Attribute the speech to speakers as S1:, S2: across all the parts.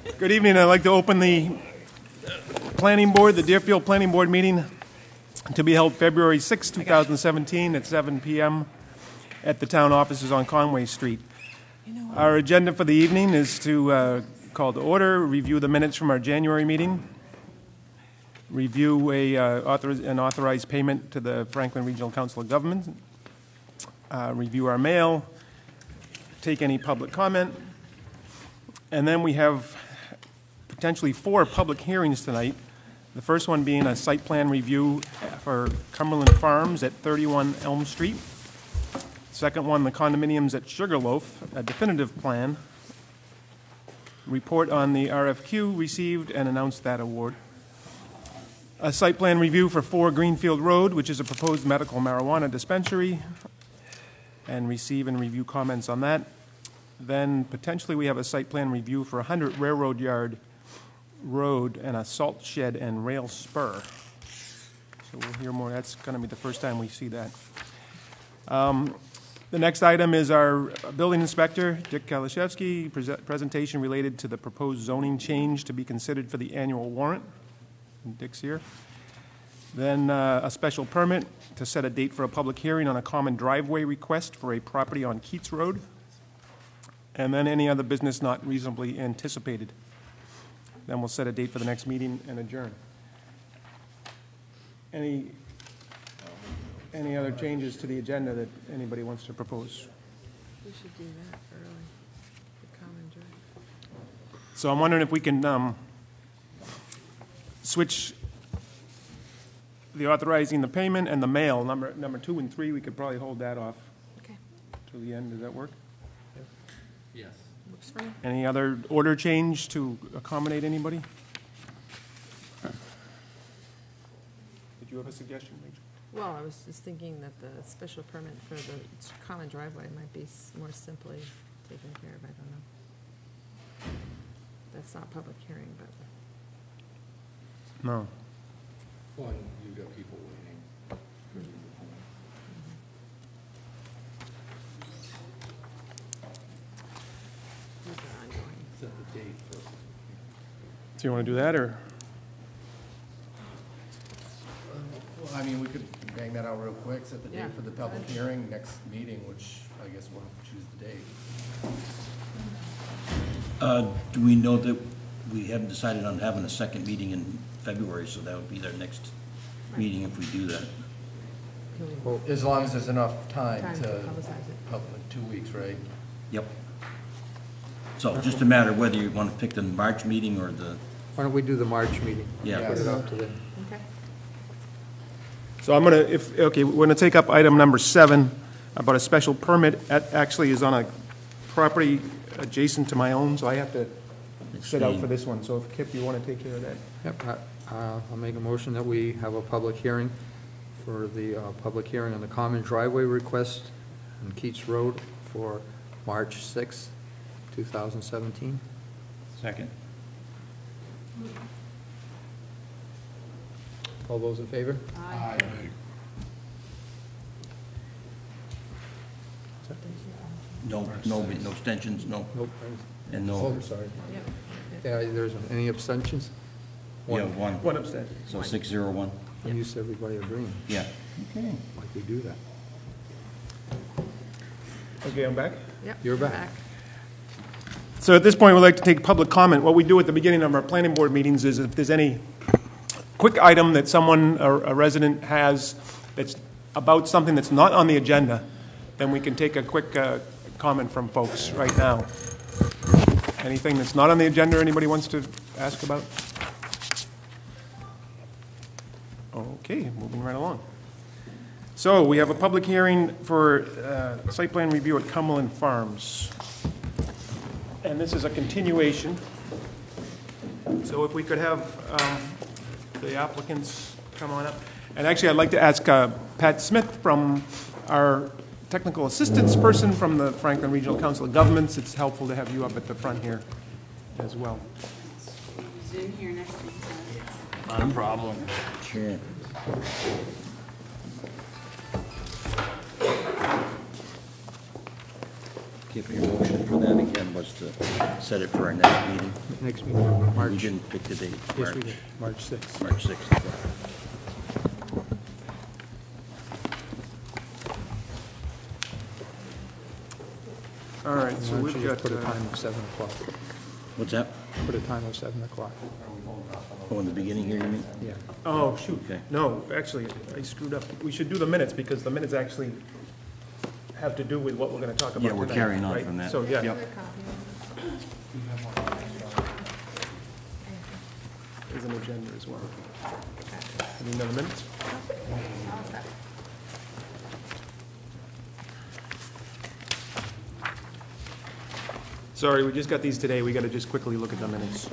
S1: Good evening. I'd like to open the Planning Board, the Deerfield Planning Board meeting to be held February 6, 2017 at 7 p.m. at the town offices on Conway Street. Our agenda for the evening is to call to order, review the minutes from our January meeting, review an authorized payment to the Franklin Regional Council of Governments, review our mail, take any public comment, and then we have potentially 4 public hearings tonight. The first one being a site plan review for Cumberland Farms at 31 Elm Street. Second one, the condominiums at Sugarloaf, a definitive plan. Report on the RFQ received and announced that award. A site plan review for 4 Greenfield Road, which is a proposed medical marijuana dispensary, and receive and review comments on that. Then potentially we have a site plan review for 100 Railroad Yard Road and a salt shed and rail spur. So we'll hear more. That's going to be the first time we see that. The next item is our building inspector, Dick Kalashevsky, presentation related to the proposed zoning change to be considered for the annual warrant. And Dick's here. Then a special permit to set a date for a public hearing on a common driveway request for a property on Keats Road. And then any other business not reasonably anticipated. Then we'll set a date for the next meeting and adjourn. Any other changes to the agenda that anybody wants to propose?
S2: We should do that early, the common drive.
S1: So I'm wondering if we can switch the authorizing the payment and the mail, number 2 and 3, we could probably hold that off
S2: Okay.
S1: till the end. Does that work?
S3: Yes.
S2: Looks fine.
S1: Any other order change to accommodate anybody? Did you have a suggestion, Rachel?
S2: Well, I was just thinking that the special permit for the common driveway might be more simply taken care of. I don't know. That's not public hearing, but
S1: No.
S3: Well, and you've got people waiting for you.
S2: these are ongoing.
S3: Set the date for.
S1: So you want to do that, or?
S4: Well, I mean, we could bang that out real quick, set the
S2: Yeah.
S4: date for the public hearing, next meeting, which I guess we'll have to choose the date.
S5: Do we know that we haven't decided on having a second meeting in February, so that would be their next meeting if we do that?
S2: Can we-
S4: Well, as long as there's enough time
S2: Time to
S4: to,
S2: publicize it.
S4: public, 2 weeks, right?
S5: Yep. So just a matter of whether you want to pick the March meeting or the,
S6: Why don't we do the March meeting?
S5: yeah.
S6: Put it off to the,
S2: Okay.
S1: So I'm going to, we're going to take up item number 7 about a special permit. That actually is on a property adjacent to my own, so I have to sit out for this one. So if Kip, you want to take care of that?
S6: yep, I'll make a motion that we have a public hearing for the public hearing on the common driveway request on Keats Road for March 6th, 2017.
S5: Second.
S6: All those in favor?
S2: Aye.
S5: No abstentions, no,
S6: Nope.
S5: and
S6: Oh,
S5: no,
S6: sorry.
S2: Yep.
S6: Yeah, there's any abstentions?
S5: yeah, one.
S1: One abstention.
S5: So 601,
S6: I'm used to everybody agreeing,
S5: yeah. Okay.
S6: like we do that.
S1: Okay, I'm back.
S2: Yep.
S6: You're back.
S1: So at this point, we'd like to take public comment. What we do at the beginning of our planning board meetings is if there's any quick item that someone, or a resident has that's about something that's not on the agenda, then we can take a quick comment from folks right now. Anything that's not on the agenda anybody wants to ask about? Okay, moving right along. So we have a public hearing for site plan review at Cumberland Farms. And this is a continuation. So if we could have the applicants come on up. And actually, I'd like to ask Pat Smith from our technical assistance person from the Franklin Regional Council of Governments. It's helpful to have you up at the front here as well.
S7: Zoom here next week.
S5: Not a problem. Sure. Skip, your motion for that again was to set it for our next meeting.
S6: Next meeting, March.
S5: We didn't pick the date.
S6: Yes, we did, March 6th.
S5: March 6th.
S1: All right, so
S6: Why don't
S1: we've
S6: you
S1: got,
S6: just put a time of 7 o'clock?
S5: What's that?
S6: Put a time of 7 o'clock.
S5: Oh, in the beginning here, you mean?
S6: Yeah.
S1: oh, shoot.
S5: Okay.
S1: No, actually, I screwed up. We should do the minutes, because the minutes actually have to do with what we're going to talk about
S5: Yeah, we're
S1: tonight,
S5: carrying on
S1: right?
S5: from that.
S1: So, yeah.
S5: Yep.
S1: There's an agenda as well. Any other minutes? Sorry, we just got these today. We got to just quickly look at the minutes.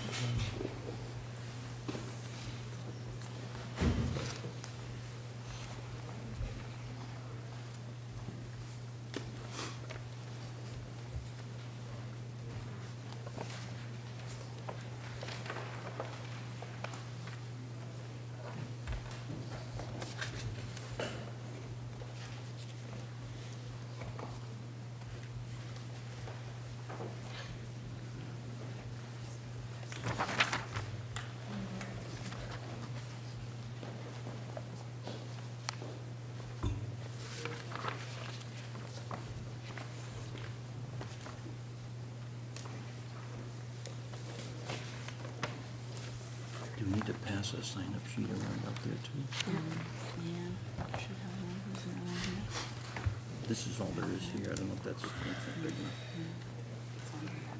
S5: Do we need to pass a sign-up sheet around up there, too?
S7: Yeah, should have one, who's the one here?
S5: This is all there is here. I don't know if that's big enough.
S7: It's on here.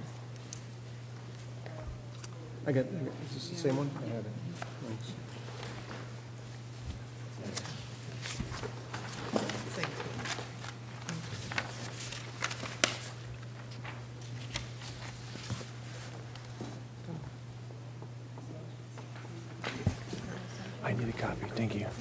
S1: Is this the same one? I have it. Thanks. I need a copy, thank you.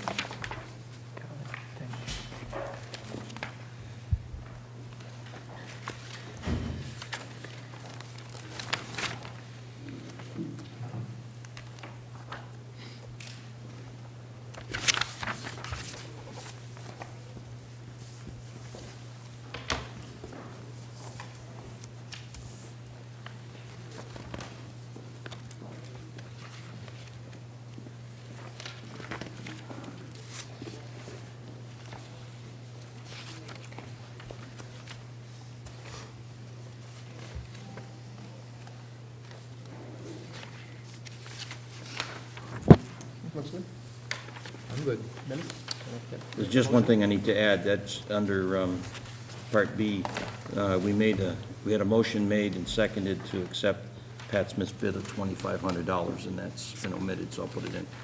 S1: Looks good.
S6: I'm good.
S1: Minutes?
S5: There's just one thing I need to add, that's under Part B. We had a motion made and seconded to accept Pat Smith's bid of $2,500, and that's been omitted, so I'll put it in.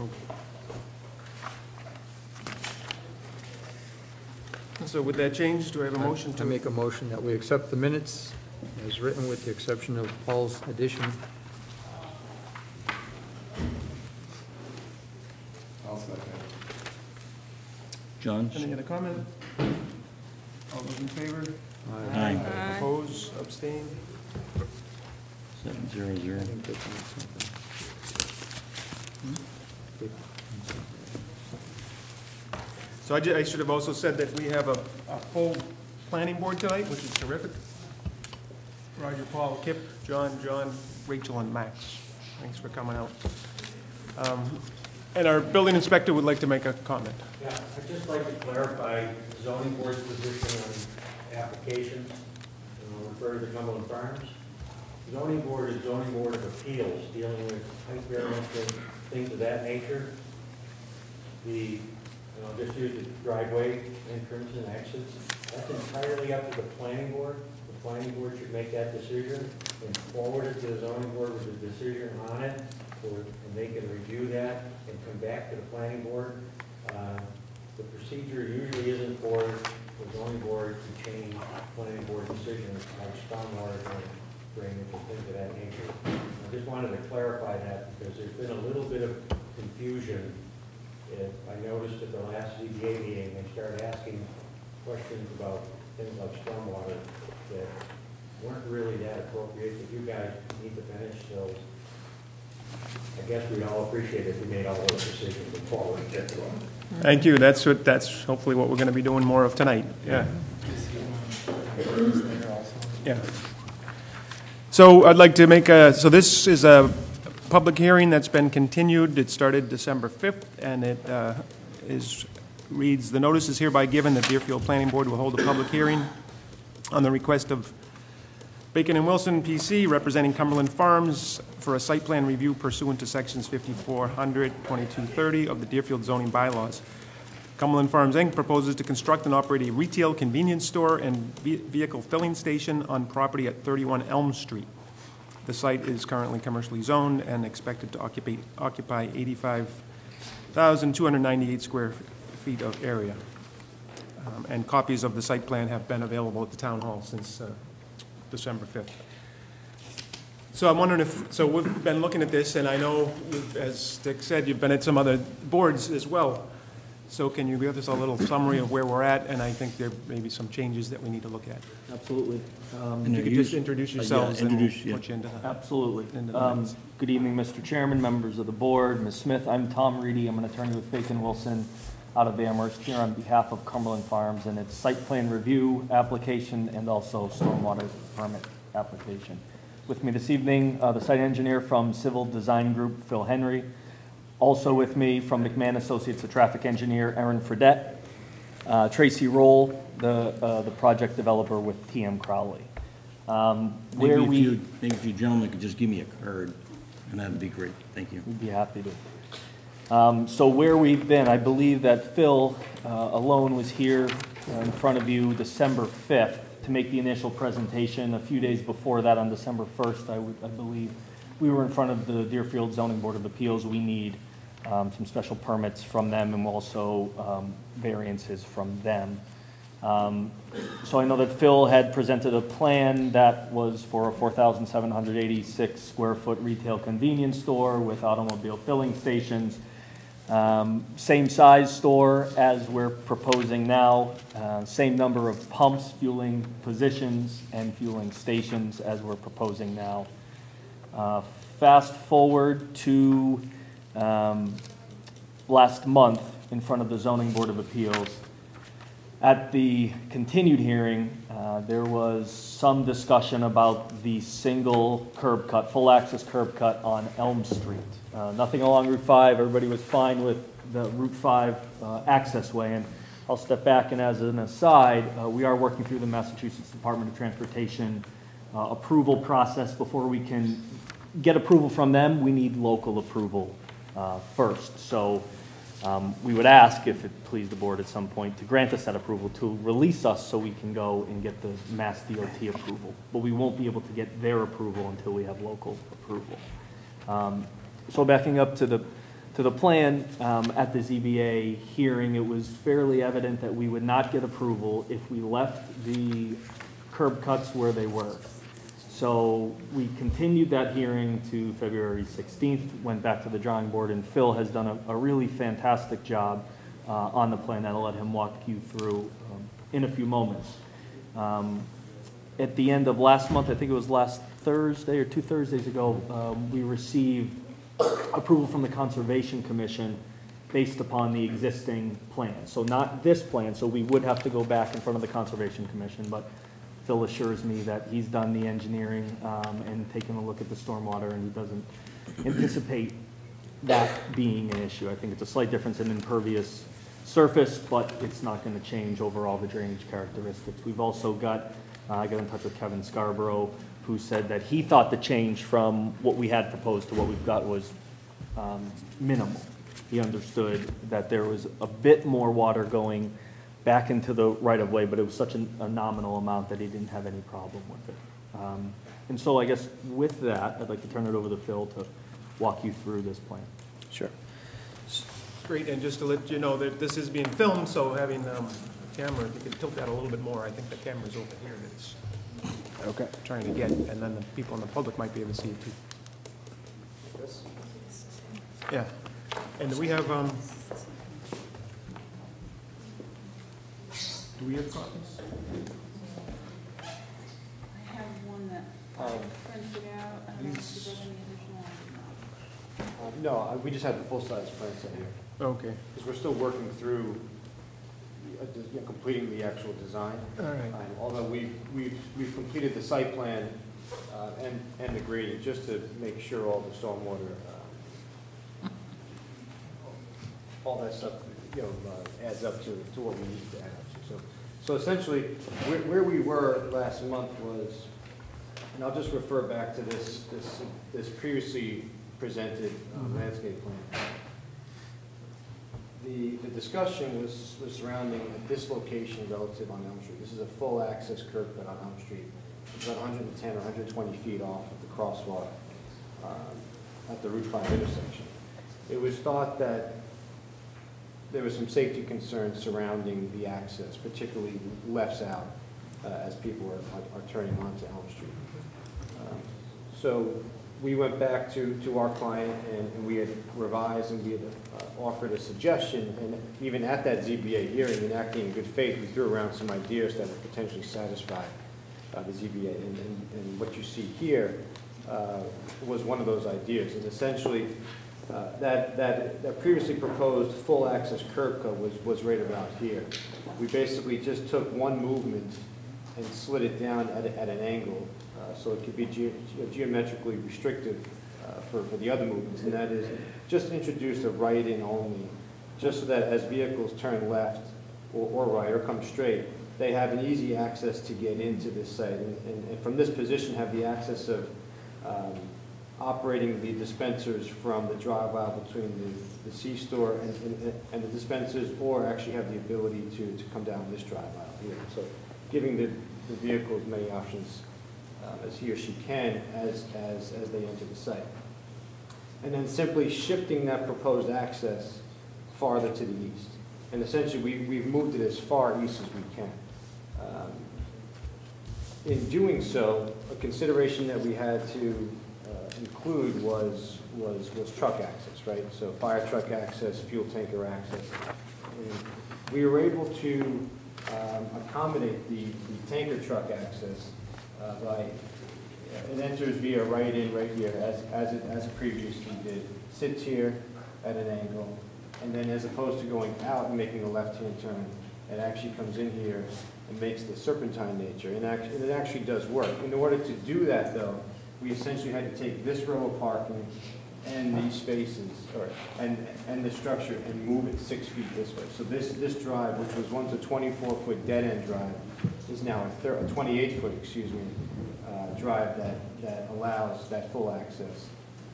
S1: So with that change, do I have a motion
S6: I
S1: to?
S6: make a motion that we accept the minutes as written with the exception of Paul's addition.
S3: I'll second.
S5: John?
S1: Any other comment? All those in favor?
S5: Aye.
S1: Oppose, abstain?
S5: 700.
S1: So I should have also said that we have a full planning board tonight, which is terrific. Roger, Paul, Kip, John, Rachel, and Max. Thanks for coming out. And our building inspector would like to make a comment.
S8: Yeah, I'd just like to clarify the zoning board's position on applications, and I'll refer to Cumberland Farms. Zoning board is zoning board of appeals, dealing with height variance and things of that nature. Just use the driveway entrance and exits. That's entirely up to the planning board. The planning board should make that decision and forward it to the zoning board with a decision on it, and they can review that and come back to the planning board. The procedure usually isn't for the zoning board to change planning board decisions like stormwater drainage and things of that nature. I just wanted to clarify that because there's been a little bit of confusion. I noticed at the last ZBA meeting, they started asking questions about things like stormwater that weren't really that appropriate, that you guys need to finish, so I guess we'd all appreciate if we made all those decisions and forward it to them.
S1: Thank you. That's hopefully what we're going to be doing more of tonight. Yeah. Yeah. So I'd like to make so this is a public hearing that's been continued. It started December 5th, and it reads, "The notice is hereby given that Deerfield Planning Board will hold a public hearing on the request of Bacon and Wilson, P.C., representing Cumberland Farms, for a site plan review pursuant to Sections 5400, 2230 of the Deerfield zoning bylaws. Cumberland Farms, Inc. proposes to construct and operate a retail convenience store and vehicle filling station on property at 31 Elm Street. The site is currently commercially zoned and expected to occupy 85,298 square feet of area. And copies of the site plan have been available at the town hall since December 5th. So I'm wondering so we've been looking at this, and I know, as Dick said, you've been at some other boards as well. So can you give us a little summary of where we're at? And I think there may be some changes that we need to look at.
S9: Absolutely.
S1: If you could just introduce yourselves and we'll put you into the...
S9: Absolutely.
S1: into the minutes.
S9: Good evening, Mr. Chairman, members of the board, Ms. Smith. I'm Tom Reedy. I'm an attorney with Bacon Wilson out of Amherst, here on behalf of Cumberland Farms and its site plan review application and also stormwater permit application. With me this evening, the site engineer from Civil Design Group, Phil Henry. Also with me from McMahon Associates, the traffic engineer, Aaron Fredette. Tracy Roll, the project developer with TM Crowley.
S5: Maybe if you gentlemen could just give me a card, and that'd be great. Thank you.
S9: We'd be happy to. So where we've been, I believe that Phil alone was here in front of you December 5th to make the initial presentation. A few days before that, on December 1st, I believe, we were in front of the Deerfield Zoning Board of Appeals. We need some special permits from them and also variances from them. So I know that Phil had presented a plan that was for a 4,786 square foot retail convenience store with automobile filling stations. Same size store as we're proposing now, same number of pumps, fueling positions, and fueling stations as we're proposing now. Fast forward to last month in front of the Zoning Board of Appeals. At the continued hearing, there was some discussion about the single curb cut, full access curb cut on Elm Street. Nothing along Route 5. Everybody was fine with the Route 5 access way. And I'll step back, and as an aside, we are working through the Massachusetts Department of Transportation approval process. Before we can get approval from them, we need local approval first. So we would ask, if it pleased the board at some point, to grant us that approval, to release us so we can go and get the Mass DOT approval. But we won't be able to get their approval until we have local approval. So backing up to the plan, at the ZBA hearing, it was fairly evident that we would not get approval if we left the curb cuts where they were. So we continued that hearing to February 16th, went back to the drawing board, and Phil has done a really fantastic job on the plan that I'll let him walk you through in a few moments. At the end of last month, I think it was last Thursday or 2 Thursdays ago, we received approval from the Conservation Commission based upon the existing plan. So not this plan, so we would have to go back in front of the Conservation Commission, but Phil assures me that he's done the engineering and taken a look at the stormwater, and he doesn't anticipate that being an issue. I think it's a slight difference in impervious surface, but it's not going to change overall the drainage characteristics. We've also got, I got in touch with Kevin Scarborough, who said that he thought the change from what we had proposed to what we've got was minimal. He understood that there was a bit more water going back into the right-of-way, but it was such a nominal amount that he didn't have any problem with it. And so I guess with that, I'd like to turn it over to Phil to walk you through this plan.
S1: Sure. Great, and just to let you know that this is being filmed, so having a camera, if you could tilt that a little bit more, I think the camera's over here that's okay. Trying to get, and then the people in the public might be able to see it too. Yeah, and do we have copies?
S7: I have one that I printed out. I don't know if you have any additional.
S4: No, we just had the full-size plan set here,
S1: Okay.
S4: because we're still working through
S10: completing the actual design.
S1: All right.
S10: Although we've completed the site plan and the grading, just to make sure all the stormwater, all that stuff, adds up to what we need to add up to. So essentially, where we were last month was, and I'll just refer back to this previously presented landscape plan. The discussion was surrounding this location relative on Elm Street. This is a full access curb cut on Elm Street. It's about 110 or 120 feet off of the crosswalk at the Route 5 intersection. It was thought that there were some safety concerns surrounding the access, particularly lefts out as people are turning onto Elm Street. So we went back to our client and we had revised and we had offered a suggestion, and even at that ZBA hearing, and acting in good faith, we threw around some ideas that would potentially satisfy the ZBA. And what you see here was one of those ideas. And essentially, that previously proposed full access curb cut was right about here. We basically just took one movement and slid it down at an angle, so it could be geometrically restrictive for the other movements, and that is just introduce a right-in only, just so that as vehicles turn left or right or come straight, they have an easy access to get into this site, and from this position have the access of operating the dispensers from the drive aisle between the C-store and the dispensers, or actually have the ability to come down this drive aisle here. So giving the vehicle as many options as he or she can as they enter the site. And then simply shifting that proposed access farther to the east. And essentially we've moved it as far east as we can. In doing so, a consideration that we had to include was truck access, right? So fire truck access, fuel tanker access. And we were able to accommodate the tanker truck access by, it enters via right-in right here, as it previously did. Sits here at an angle, and then as opposed to going out and making a left-hand turn, it actually comes in here and makes the serpentine nature, and it actually does work. In order to do that, though, we essentially had to take this row of parking and these spaces, and the structure, and move it 6 feet this way. So this drive, which was once a 24-foot dead-end drive, is now a 28-foot, drive that allows that full access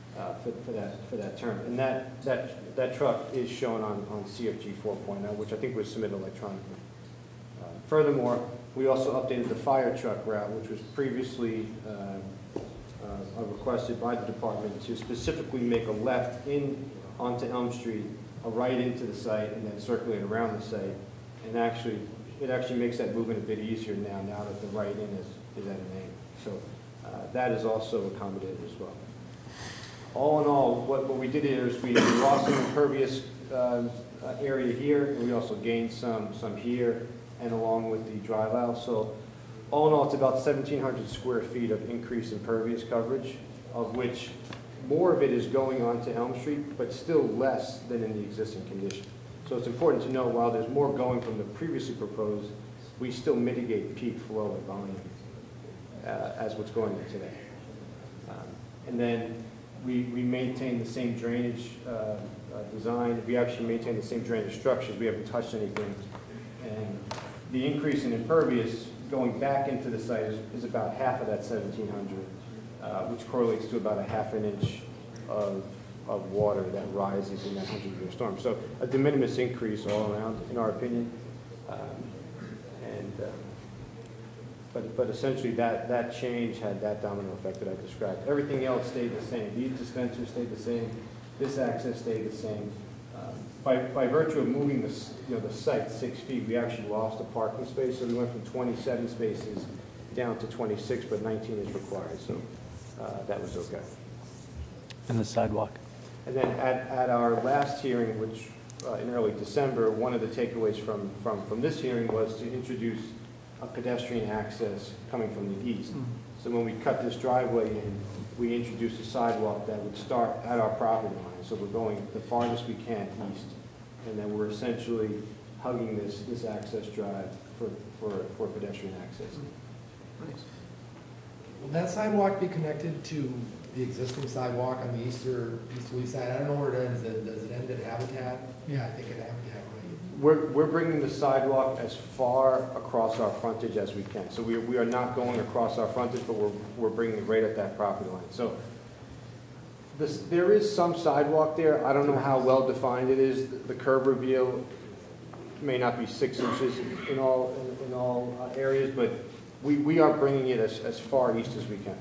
S10: for that turn. And that truck is shown on CFG 4.0, which I think was submitted electronically. Furthermore, we also updated the fire truck route, which was previously requested by the department to specifically make a left in onto Elm Street, a right into the site, and then circulate around the site. And it actually makes that movement a bit easier now that the right in is at an angle. So that is also accommodated as well. All in all, what we did here is we lost some impervious area here, and we also gained some here and along with the drive aisle. So all in all, it's about 1,700 square feet of increased impervious coverage, of which more of it is going onto Elm Street, but still less than in the existing condition. So it's important to know, while there's more going from the previously proposed, we still mitigate peak flow and volume as what's going in today. And then we maintain the same drainage design. We actually maintain the same drainage structures. We haven't touched anything. And the increase in impervious going back into the site is about half of that 1,700, which correlates to about a ½ an inch of water that rises in that 100-year storm. So a de minimis increase all around, in our opinion. But essentially that change had that domino effect that I described. Everything else stayed the same. These dispensers stayed the same. This access stayed the same. By virtue of moving the site 6 feet, we actually lost a parking space. So we went from 27 spaces down to 26, but 19 is required. So that was okay.
S9: And the sidewalk.
S10: And then at our last hearing, which in early December, one of the takeaways from this hearing was to introduce a pedestrian access coming from the east. So when we cut this driveway in, we introduced a sidewalk that would start at our property line. So we're going the farthest we can east. And then we're essentially hugging this access drive for pedestrian access.
S4: Will that sidewalk be connected to the existing sidewalk on the easterly side? I don't know where it ends. Does it end at Habitat? Yeah, I think at Habitat, right?
S10: We're bringing the sidewalk as far across our frontage as we can. So we are not going across our frontage, but we're bringing it right at that property line. So there is some sidewalk there. I don't know how well defined it is. The curb reveal may not be 6 inches in all areas, but we are bringing it as far east as we can.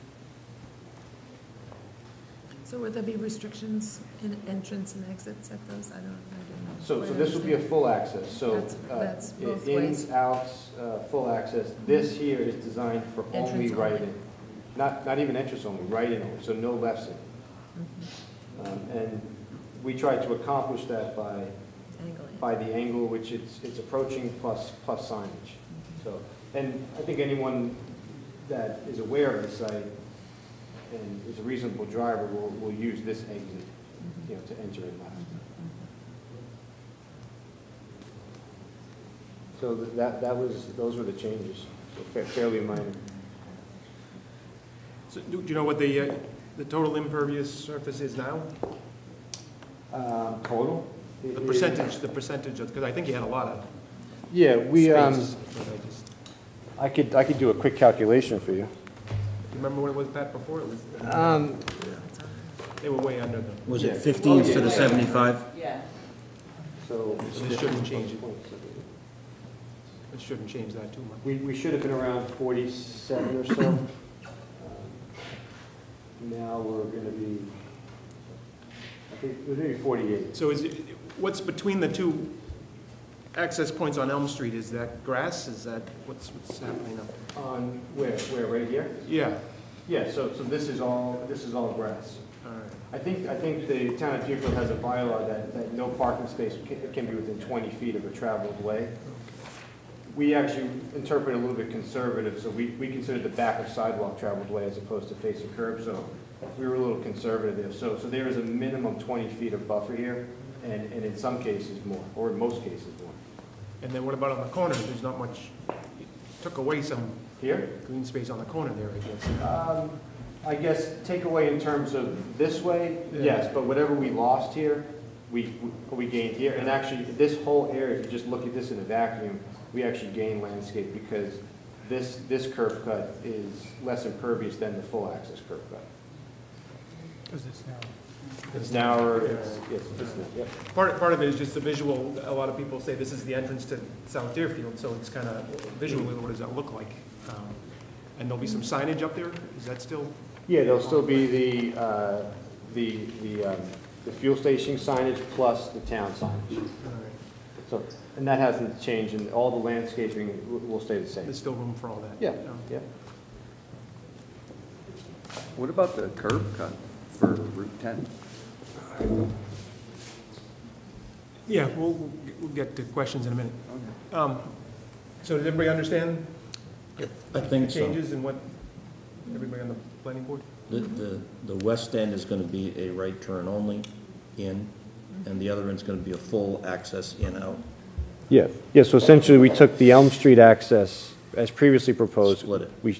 S2: So would there be restrictions in entrance and exits at those? I didn't know.
S10: So this would be a full access, so
S2: That's both
S10: ins,
S2: ways.
S10: outs, full access. This here is designed for only
S2: Entrance only.
S10: right-in. Not even entrance only, right-in only, so no lefts in. And we tried to accomplish that by the angle which it's approaching plus signage. So, and I think anyone that is aware of the site and is a reasonable driver will use this exit, to enter in left. So those were the changes, so fairly minor.
S1: So do you know what the total impervious surface is now?
S10: Total?
S1: The percentage, because I think you had a lot of
S10: Yeah, we,
S1: space. But I just,
S10: I could do a quick calculation for you.
S1: remember what it was, Pat, before? It was, they were way under the,
S5: Was it 50 instead of 75?
S7: Yeah.
S10: So.
S1: this shouldn't change it. It shouldn't change that too much.
S10: We should have been around 47 or so. Now we're going to be, I think, we're going to be 48.
S1: So what's between the two access points on Elm Street? Is that grass? Is that, what's happening up there?
S10: On where, right here?
S1: Yeah.
S10: Yeah, so this is all grass.
S1: All right.
S10: I think the town of Deerfield has a bylaw that no parking space can be within 20 feet of a traveled way. We actually interpret a little bit conservative, so we consider the back of sidewalk traveled way as opposed to facing curb, so we were a little conservative there. So there is a minimum 20 feet of buffer here, and in some cases more, or in most cases more.
S1: And then what about on the corner? There's not much, you took away some
S10: Here?
S1: green space on the corner there, I guess.
S10: I guess take away in terms of this way, yes, but whatever we lost here, we gained here. And actually, this whole area, if you just look at this in a vacuum, we actually gain landscape because this curb cut is less impervious than the full access curb cut.
S1: Because it's now.
S10: It's narrower, yep.
S1: Part of it is just the visual. A lot of people say this is the entrance to South Deerfield, so it's kind of visually, what does that look like? And there'll be some signage up there? Is that still?
S10: Yeah, there'll still be the fuel station signage plus the town signage. So, and that hasn't changed, and all the landscaping will stay the same.
S1: There's still room for all that?
S10: Yeah, yeah.
S11: What about the curb cut for Route 10?
S1: Yeah, we'll get to questions in a minute. So did everybody understand
S5: I think
S1: the
S5: so.
S1: changes and what, everybody on the planning board?
S5: The west end is going to be a right turn only in, and the other end's going to be a full access in out.
S10: Yeah, so essentially we took the Elm Street access as previously proposed.
S5: Split it.
S10: We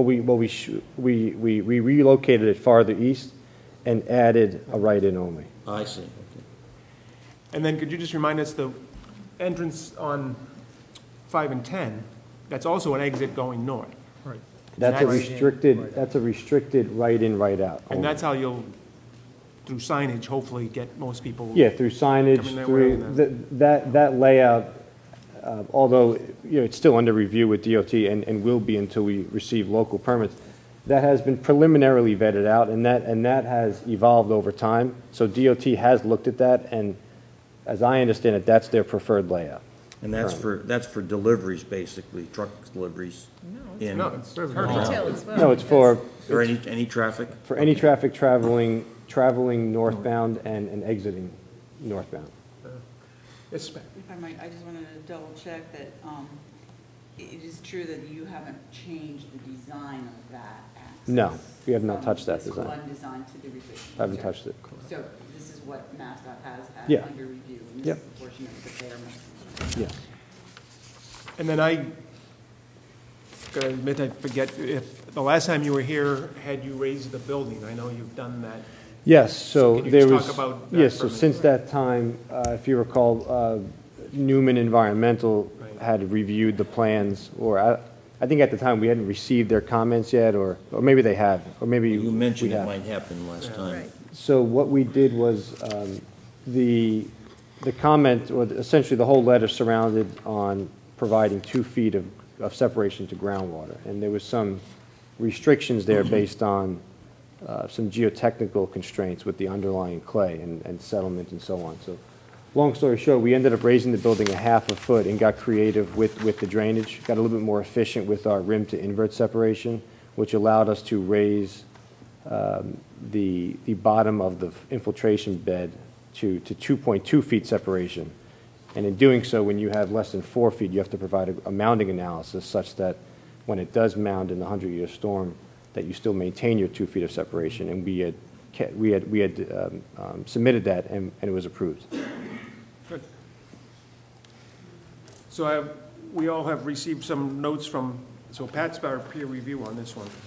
S10: relocated it farther east and added a right-in only.
S5: I see. Okay.
S1: And then could you just remind us the entrance on 5 and 10, that's also an exit going north? Right.
S10: That's a restricted right-in, right-out.
S1: And that's how you'll, through signage, hopefully get most people.
S10: Yeah, through signage,
S1: Coming their
S10: through,
S1: way and
S10: that layout, although, it's still under review with DOT and will be until we receive local permits, that has been preliminarily vetted out, and that has evolved over time. So DOT has looked at that, and as I understand it, that's their preferred layout.
S5: And that's for deliveries, basically, truck deliveries in.
S1: No, it's for
S2: Retail as well.
S10: No, it's for
S5: any traffic?
S10: For any traffic traveling northbound and exiting northbound.
S1: Yes, ma'am.
S7: If I might, I just wanted to double check that it is true that you haven't changed the design of that access.
S10: No, we have not
S7: from
S10: touched that
S7: this
S10: design.
S7: one design to the revision.
S10: I haven't touched it.
S7: So this is what MassDOT has had
S10: Yeah.
S7: under review, and this
S10: Yep.
S7: is the portion of the repairment.
S10: Yes.
S1: And then I gotta admit, I forget, if the last time you were here, had you raised the building? I know you've done that.
S10: Yes, so
S1: Can you
S10: there
S1: just
S10: was.
S1: talk about that
S10: Yes,
S1: for a
S10: so
S1: minute?
S10: since that time, if you recall, Newman Environmental
S1: Right.
S10: had reviewed the plans, or I think at the time we hadn't received their comments yet, or maybe they have, or maybe
S5: You mentioned
S10: we
S5: it
S10: have.
S5: might happen last time.
S2: Right.
S10: So what we did was, the comment, or essentially the whole letter surrounded on providing 2 feet of separation to groundwater. And there was some restrictions there based on some geotechnical constraints with the underlying clay and settlement and so on. So long story short, we ended up raising the building 1/2 foot and got creative with the drainage, got a little bit more efficient with our rim to invert separation, which allowed us to raise the bottom of the infiltration bed to 2.2 feet separation. And in doing so, when you have less than 4 feet, you have to provide a mounding analysis such that when it does mound in the 100-year storm, that you still maintain your 2 feet of separation. And we had submitted that, and it was approved.
S1: Good. So we all have received some notes from, so Pat's our peer review on this one.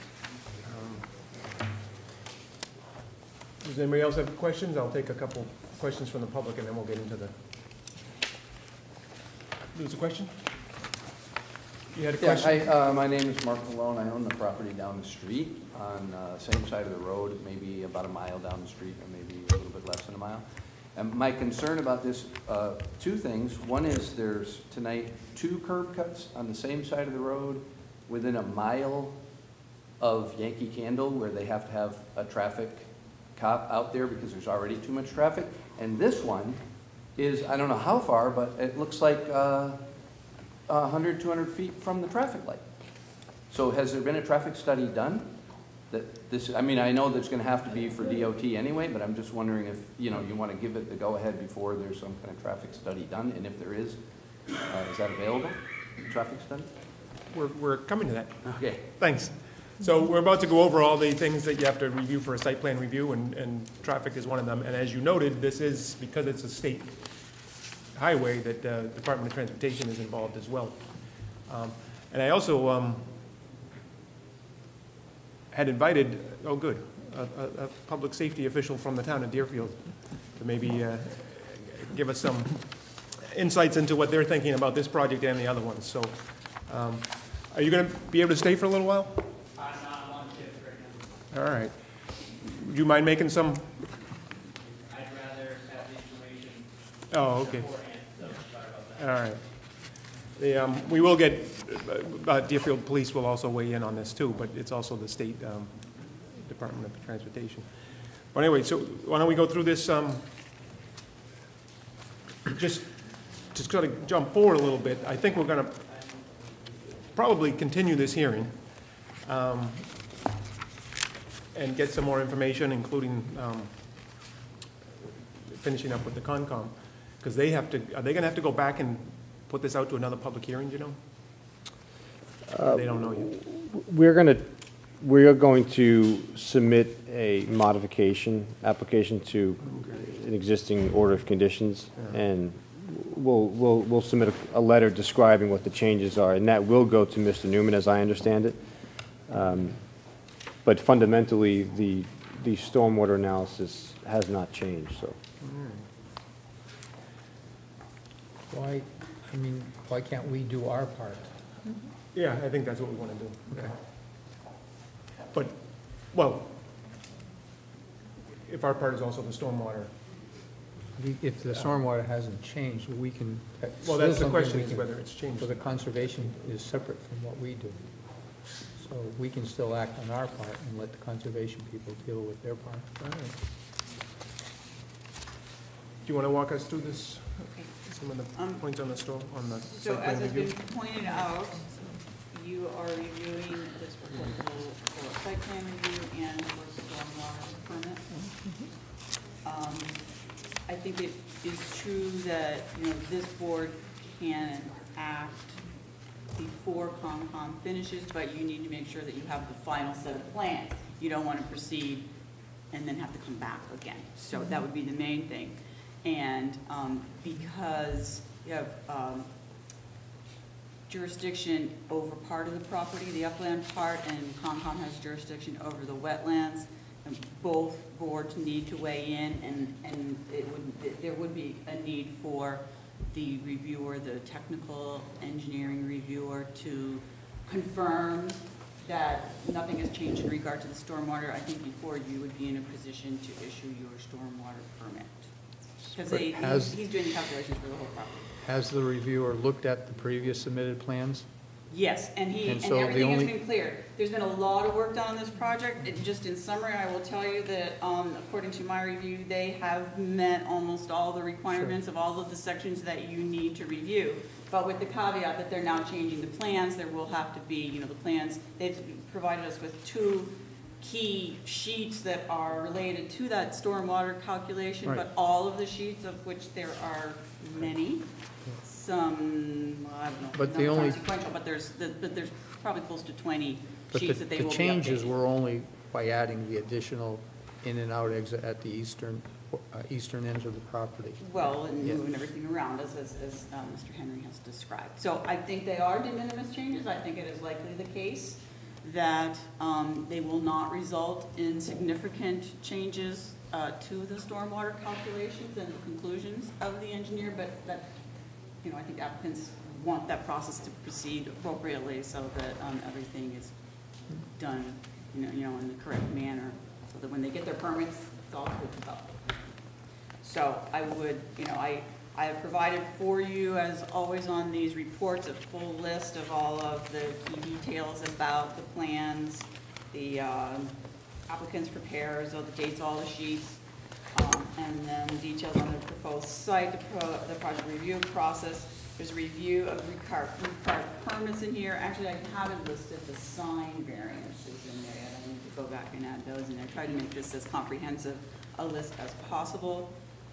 S1: Does anybody else have questions? I'll take a couple questions from the public, and then we'll get into the... There's a question? You had a question?
S11: Hi, my name is Mark Malone. I own the property down the street on the same side of the road, maybe about a mile down the street, or maybe a little bit less than a mile. And my concern about this, 2 things. One is there's tonight 2 curb cuts on the same side of the road within a mile of Yankee Candle, where they have to have a traffic cop out there because there's already too much traffic. And this one is, I don't know how far, but it looks like 100, 200 feet from the traffic light. So has there been a traffic study done? That this, I mean, I know there's going to have to be for DOT anyway, but I'm just wondering if, you want to give it the go-ahead before there's some kind of traffic study done, and if there is that available, traffic study?
S1: We're coming to that.
S11: Okay.
S1: Thanks. So we're about to go over all the things that you have to review for a site plan review, and traffic is one of them. And as you noted, this is, because it's a state highway, that Department of Transportation is involved as well. And I also had invited, oh good, a public safety official from the town of Deerfield to maybe give us some insights into what they're thinking about this project and the other ones. So are you going to be able to stay for a little while?
S12: I'm not on shift right now.
S1: All right. Would you mind making some?
S12: I'd rather have the information
S1: Oh, okay.
S12: beforehand, so sorry about that.
S1: All right. We will get, Deerfield Police will also weigh in on this too, but it's also the state Department of Transportation. But anyway, so why don't we go through this, just sort of jump forward a little bit. I think we're going to probably continue this hearing and get some more information, including finishing up with the Concom, because they have to, are they going to have to go back and put this out to another public hearing, do you know? They don't know yet.
S10: We are going to submit a modification application to an existing order of conditions, and we'll submit a letter describing what the changes are, and that will go to Mr. Newman, as I understand it. But fundamentally, the stormwater analysis has not changed, so.
S6: Why can't we do our part?
S1: Yeah, I think that's what we want to do. Okay. But, well, if our part is also the stormwater,
S6: If the stormwater hasn't changed, we can.
S1: well, that's the
S6: still
S1: question,
S6: something
S1: is
S6: we
S1: whether
S6: can-
S1: it's changed.
S6: So the conservation is separate from what we do. So we can still act on our part and let the conservation people deal with their part.
S1: All right. Do you want to walk us through this, some of the points on the
S7: So
S1: site
S7: as
S1: plan
S7: has
S1: review?
S7: been pointed out, you are reviewing this proposal for site plan review and for stormwater permit. I think it is true that, this board can act before Concom finishes, but you need to make sure that you have the final set of plans. You don't want to proceed and then have to come back again. So that would be the main thing. And because you have jurisdiction over part of the property, the upland part, and Concom has jurisdiction over the wetlands. And both boards need to weigh in, and there would be a need for the reviewer, the technical engineering reviewer, to confirm that nothing has changed in regard to the stormwater. I think before you would be in a position to issue your stormwater permit. Because he's doing the calculations for the whole property.
S6: Has the reviewer looked at the previous submitted plans?
S7: Yes, and
S6: so
S7: everything has been cleared. There's been a lot of work done on this project. Just in summary, I will tell you that, according to my review, they have met almost all the requirements of all of the sections that you need to review. But with the caveat that they're now changing the plans, there will have to be, the plans, they've provided us with 2 key sheets that are related to that stormwater calculation,
S6: Right.
S7: but all of the sheets, of which there are many, some, I don't know,
S6: But the
S7: numbers aren't
S6: only-
S7: sequential, but there's probably close to 20
S6: But
S7: sheets that they will
S6: the
S7: be
S6: changes
S7: updating.
S6: were only by adding the additional in and out exit at the eastern ends of the property.
S7: Well, and
S6: Yeah.
S7: moving everything around, as Mr. Henry has described. So I think they are de minimis changes. I think it is likely the case that they will not result in significant changes to the stormwater calculations and the conclusions of the engineer, but that, I think applicants want that process to proceed appropriately so that everything is done, in the correct manner, so that when they get their permits, it's all good to go. So I would, I have provided for you, as always on these reports, a full list of all of the key details about the plans, the applicant's prepares, all the dates, all the sheets, and then details on the proposed site, the project review process. There's a review of required permits in here. Actually, I haven't listed the sign variances in there yet. I need to go back and add those in there. Try to make this as comprehensive a list as possible.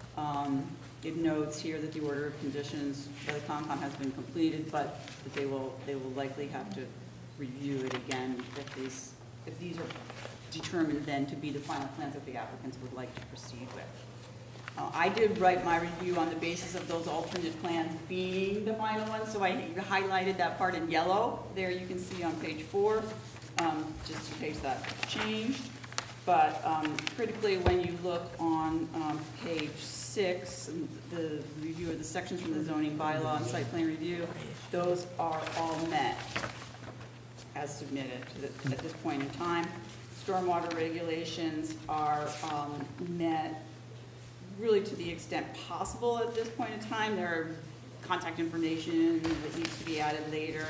S7: It notes here that the order of conditions by the Concom has been completed, but that they will likely have to review it again if these are determined then to be the final plans that the applicants would like to proceed with. I did write my review on the basis of those alternate plans being the final ones, so I highlighted that part in yellow. There you can see on page 4, just in case that changed. But critically, when you look on page 6, the review of the sections from the zoning bylaw and site plan review, those are all met as submitted at this point in time. Stormwater regulations are met really to the extent possible at this point in time. There are contact information that needs to be added later.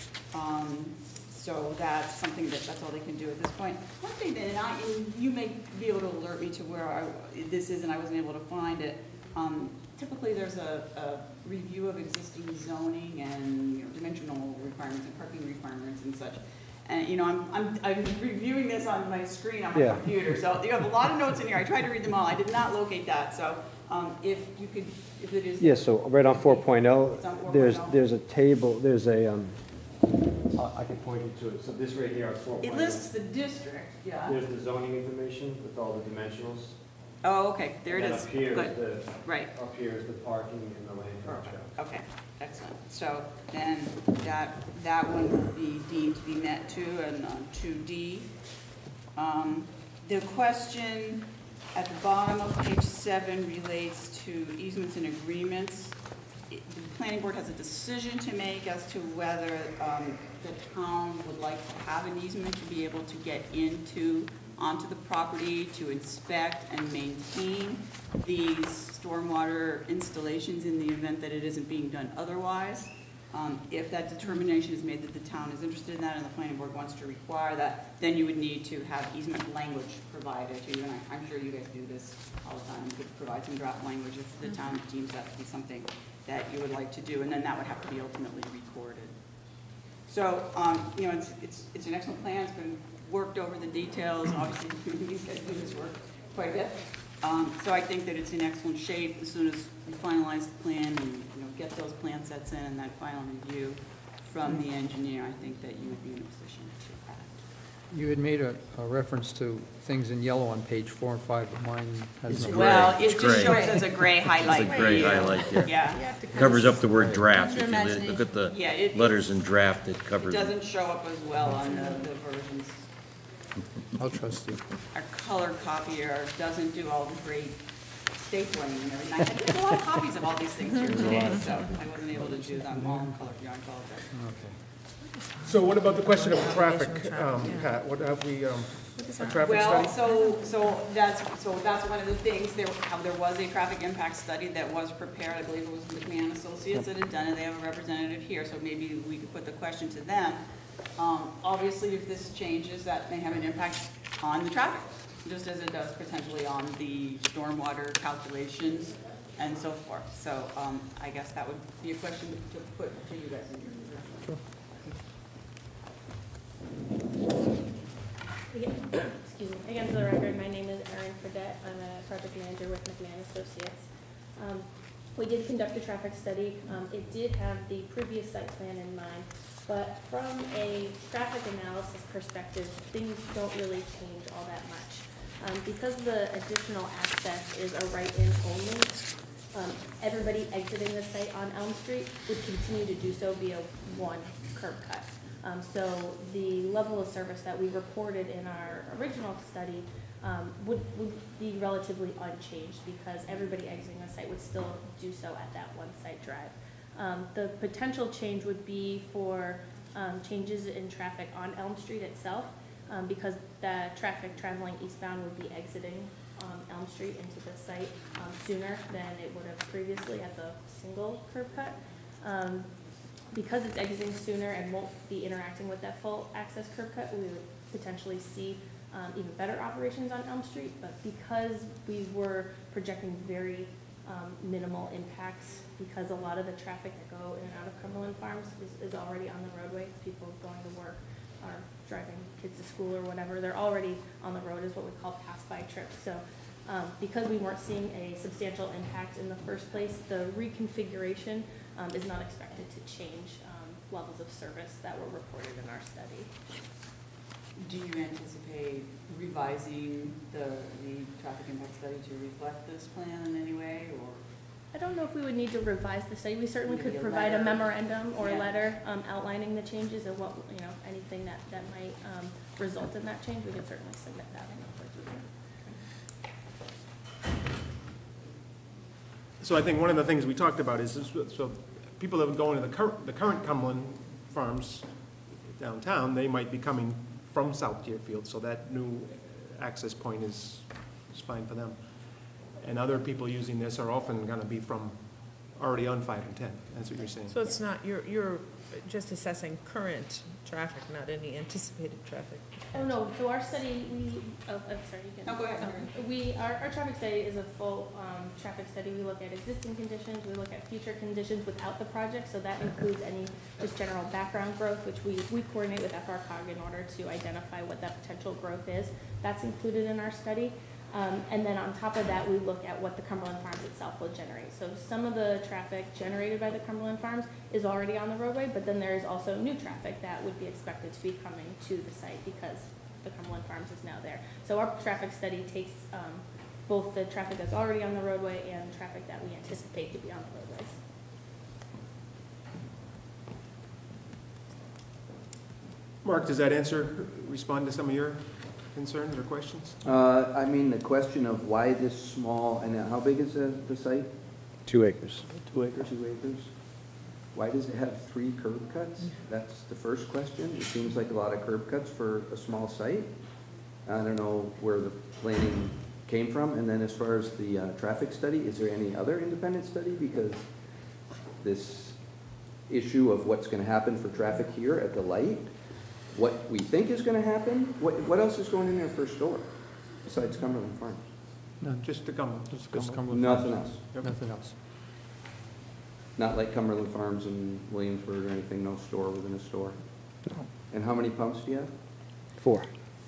S7: So that's something that's all they can do at this point. One thing that, and you may be able to alert me to where this is, and I wasn't able to find it. Typically, there's a review of existing zoning and dimensional requirements and parking requirements and such. And I'm reviewing this on my screen on my computer, so you have a lot of notes in here. I tried to read them all. I did not locate that, so if it is.
S13: Yeah, so right on 4.0,
S7: It's on 4.0.
S13: there's a table, there's a, I can point you to it. So this right here is 4.0.
S7: It lists the district, yeah.
S13: There's the zoning information with all the dimensionals.
S7: Oh, okay, there it
S13: And
S7: is.
S13: up here
S7: Good.
S13: is the,
S7: Right.
S13: up here is the parking and the land contract.
S7: Okay, excellent. So then that one will be deemed to be met too, and 2D. The question at the bottom of page 7 relates to easements and agreements. The planning board has a decision to make as to whether the town would like to have an easement to be able to get onto the property to inspect and maintain these stormwater installations in the event that it isn't being done otherwise. If that determination is made that the town is interested in that and the planning board wants to require that, then you would need to have easement language provided to you. And I'm sure you guys do this all the time. You could provide some draft language if the town deems that to be something that you would like to do, and then that would have to be ultimately recorded. So, it's an excellent plan. It's been worked over the details. Obviously, these guys do this work quite a bit. So I think that it's in excellent shape. As soon as we finalize the plan and get those plan sets in and that final review from the engineer, I think that you would be in a position to act.
S6: You had made a reference to things in yellow on page 4 and 5, but mine has no.
S7: Well, it
S5: It's
S7: just
S5: gray.
S7: shows as a gray highlight.
S5: It's a gray highlight there.
S7: Yeah.
S5: Covers up the word draft.
S7: Use
S5: If
S7: your
S5: you look at the
S7: Yeah, it-
S5: letters in draft, it
S7: It
S5: covers it.
S7: doesn't show up as well on the versions.
S6: I'll trust you.
S7: Our color copier doesn't do all the great stapling and everything. I had a lot of copies of all these things here today, so I wasn't able to do them all in color. I apologize.
S6: Okay.
S1: So what about the question of traffic, Pat? What have we, a traffic
S7: Well,
S1: study?
S7: so that's one of the things, there was a traffic impact study that was prepared, I believe it was McMahon Associates that had done it, they have a representative here, so maybe we could put the question to them. Obviously, if this changes, that may have an impact on the traffic, just as it does potentially on the stormwater calculations and so forth. So, I guess that would be a question to put to you guys in your position.
S14: Excuse me. Again, for the record, my name is Erin Fredette. I'm a project manager with McMahon Associates. We did conduct a traffic study. It did have the previous site plan in mind, but from a traffic analysis perspective, things don't really change all that much. Because the additional access is a right-in only, everybody exiting the site on Elm Street would continue to do so via one curb cut. So the level of service that we reported in our original study would be relatively unchanged because everybody exiting the site would still do so at that one site drive. The potential change would be for changes in traffic on Elm Street itself because the traffic traveling eastbound would be exiting Elm Street into the site sooner than it would have previously at the single curb cut. Because it's exiting sooner and won't be interacting with that full access curb cut, we would potentially see even better operations on Elm Street. But because we were projecting very minimal impacts, because a lot of the traffic that go in and out of Cumberland Farms is already on the roadway, people going to work or driving kids to school or whatever, they're already on the road, is what we call pass-by trips. So because we weren't seeing a substantial impact in the first place, the reconfiguration is not expected to change levels of service that were reported in our study.
S7: Do you anticipate revising the traffic impact study to reflect this plan in any way, or?
S14: I don't know if we would need to revise the study. We certainly
S7: Maybe
S14: could
S7: a
S14: provide a
S7: letter.
S14: memorandum or a
S7: Yeah.
S14: letter outlining the changes and what, anything that might result in that change. We could certainly submit that in the first review.
S1: So I think one of the things we talked about is, so people that would go into the current Cumberland Farms downtown, they might be coming from South Deerfield, so that new access point is fine for them. And other people using this are often going to be from already on 5 and 10. That's what you're saying.
S2: So it's not, you're just assessing current traffic, not any anticipated traffic.
S14: Oh, no, so our study, I'm sorry, you can.
S7: No, go ahead.
S14: Our traffic study is a full traffic study. We look at existing conditions, we look at future conditions without the project, so that includes any just general background growth, which we coordinate with FRCOG in order to identify what that potential growth is. That's included in our study. And then on top of that, we look at what the Cumberland Farms itself will generate. So some of the traffic generated by the Cumberland Farms is already on the roadway, but then there is also new traffic that would be expected to be coming to the site because the Cumberland Farms is now there. So our traffic study takes both the traffic that's already on the roadway and traffic that we anticipate to be on the roadways.
S1: Mark, does that respond to some of your concerns or questions?
S11: I mean, the question of why this small, and how big is the site?
S13: 2 acres.
S11: 2 acres. 2 acres. Why does it have 3 curb cuts? That's the first question. It seems like a lot of curb cuts for a small site. I don't know where the planning came from. And then as far as the traffic study, is there any other independent study? Because this issue of what's going to happen for traffic here at the light, what we think is going to happen, what else is going in there for a store besides Cumberland Farms?
S6: None.
S1: Just to come.
S6: Just Cumberland
S11: Nothing
S6: Farms.
S11: else.
S1: Yep.
S6: Nothing else.
S11: Not like Cumberland Farms in Williamsburg or anything, no store within a store.
S13: No.
S11: And how many pumps do you have?
S13: 4.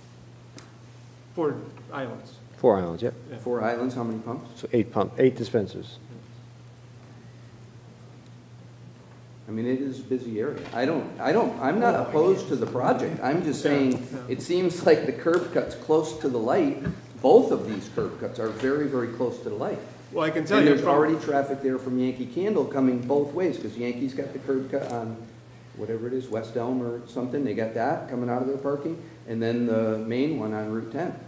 S1: 4 islands.
S13: 4 islands, yep.
S1: Yeah.
S11: 4 islands, how many pumps?
S13: So 8 dispensers.
S11: I mean, it is a busy area. I'm not opposed to the project. I'm just saying, it seems like the curb cut's close to the light. Both of these curb cuts are very, very close to the light.
S1: Well, I can tell
S11: And
S1: you
S11: there's
S1: from-
S11: already traffic there from Yankee Candle coming both ways, because Yankee's got the curb cut on whatever it is, West Elm or something. They got that coming out of their parking, and then the main one on Route 10.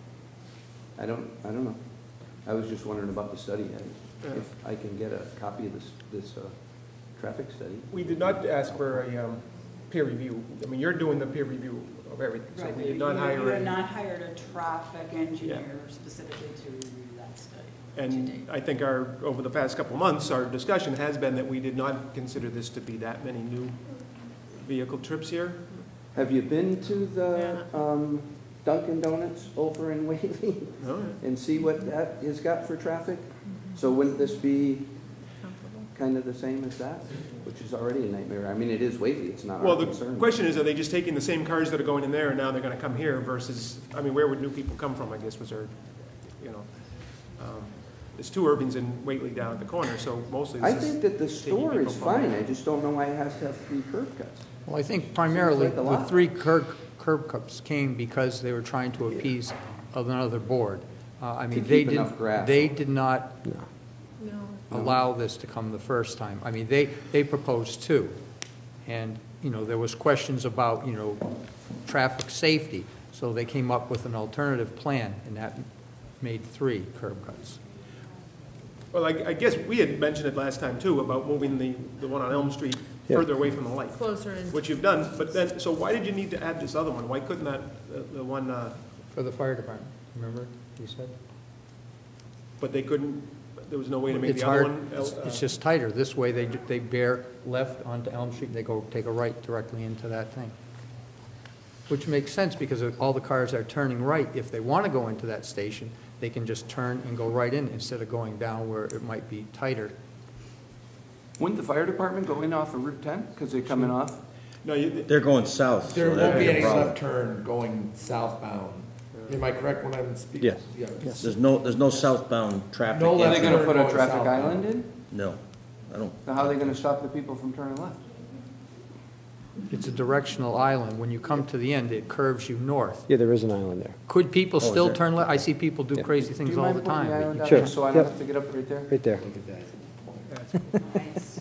S11: I don't know. I was just wondering about the study. If I can get a copy of this traffic study.
S1: We did not ask for a peer review. I mean, you're doing the peer review of everything, so
S7: Right,
S1: we
S7: you
S1: did not hire
S7: have
S1: a...
S7: not hired a traffic engineer specifically to review that study. to
S1: And
S7: date.
S1: I think over the past couple of months, our discussion has been that we did not consider this to be that many new vehicle trips here.
S11: Have you been to the Dunkin' Donuts over in Whately
S1: Oh, yeah.
S11: and see what that has got for traffic? So wouldn't this be kind of the same as that, which is already a nightmare? I mean, it is Whately, it's not
S1: Well,
S11: our
S1: the
S11: concern.
S1: question is, are they just taking the same cars that are going in there and now they're going to come here versus, I mean, where would new people come from, I guess, was their, you know. There's two Irvings in Whately down at the corner, so mostly
S11: I
S1: this is
S11: think that the
S1: taking
S11: store
S1: people
S11: is
S1: from
S11: fine,
S1: there.
S11: I just don't know why it has to have 3 curb cuts.
S6: Well, I think primarily
S11: like a
S6: the
S11: lot.
S6: 3 curb cuts came because they were trying to appease another board. I mean,
S11: To keep enough grass.
S6: they did not
S2: No.
S6: allow this to come the first time. I mean, they proposed 2. And, you know, there was questions about, you know, traffic safety. So they came up with an alternative plan, and that made 3 curb cuts.
S1: Well, I guess we had mentioned it last time too, about moving the one on Elm Street further away from the light.
S2: Closer in.
S1: Which you've done, but then, so why did you need to add this other one? Why couldn't that, the one,
S6: For the fire department, remember, you said?
S1: but they couldn't, there was no way to make
S6: It's
S1: the other
S6: hard,
S1: one?
S6: it's just tighter. This way, they bear left onto Elm Street, they go take a right directly into that thing. Which makes sense, because all the cars are turning right. If they want to go into that station, they can just turn and go right in instead of going down where it might be tighter.
S11: Wouldn't the fire department go in off of Route 10, because they're coming off?
S1: No,
S5: They're going south,
S4: There
S5: so
S4: won't
S5: that'd
S4: be
S5: be a
S4: any
S5: problem.
S4: left turn going southbound. Am I correct when I'm speaking?
S13: Yes.
S4: Yeah.
S5: There's no southbound traffic.
S4: No
S11: Are
S4: left
S11: they
S5: entry.
S11: going to
S4: turn
S11: put a
S4: going
S11: traffic
S4: southbound.
S11: island in?
S5: No, I don't.
S11: Now, how are they going to stop the people from turning left?
S6: It's a directional island. When you come to the end, it curves you north.
S13: Yeah, there is an island there.
S6: Could people
S5: is
S6: still
S5: there?
S6: turn left? I see people do crazy
S11: Do
S6: things
S11: you
S6: all
S11: mind
S6: the
S11: putting
S6: time.
S11: the
S6: but
S11: island
S6: you
S11: out
S13: Sure.
S11: there so I don't
S13: Yep.
S11: have to get up right there?
S13: Right there.
S4: Look at that.
S7: Nice.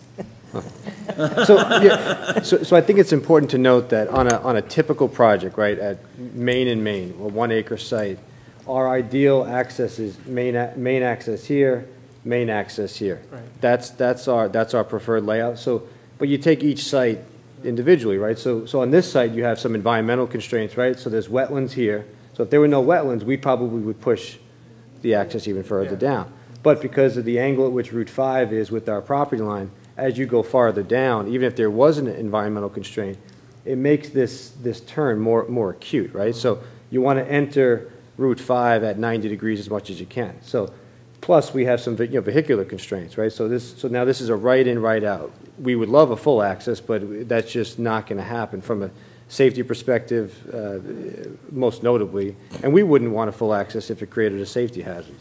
S13: So I think it's important to note that on a typical project, right, at Main and Main, a 1 acre site, our ideal access is main access here, main access here.
S1: Right.
S13: That's our preferred layout. So, but you take each site individually, right? So on this site, you have some environmental constraints, right? So there's wetlands here. So if there were no wetlands, we probably would push the access even further
S1: Yeah.
S13: down. But because of the angle at which Route 5 is with our property line, as you go farther down, even if there was an environmental constraint, it makes this turn more acute, right? So you want to enter Route 5 at 90 degrees as much as you can. So plus we have some vehicular constraints, right? So now this is a right in, right out. We would love a full access, but that's just not going to happen from a safety perspective, most notably. And we wouldn't want a full access if it created a safety hazard.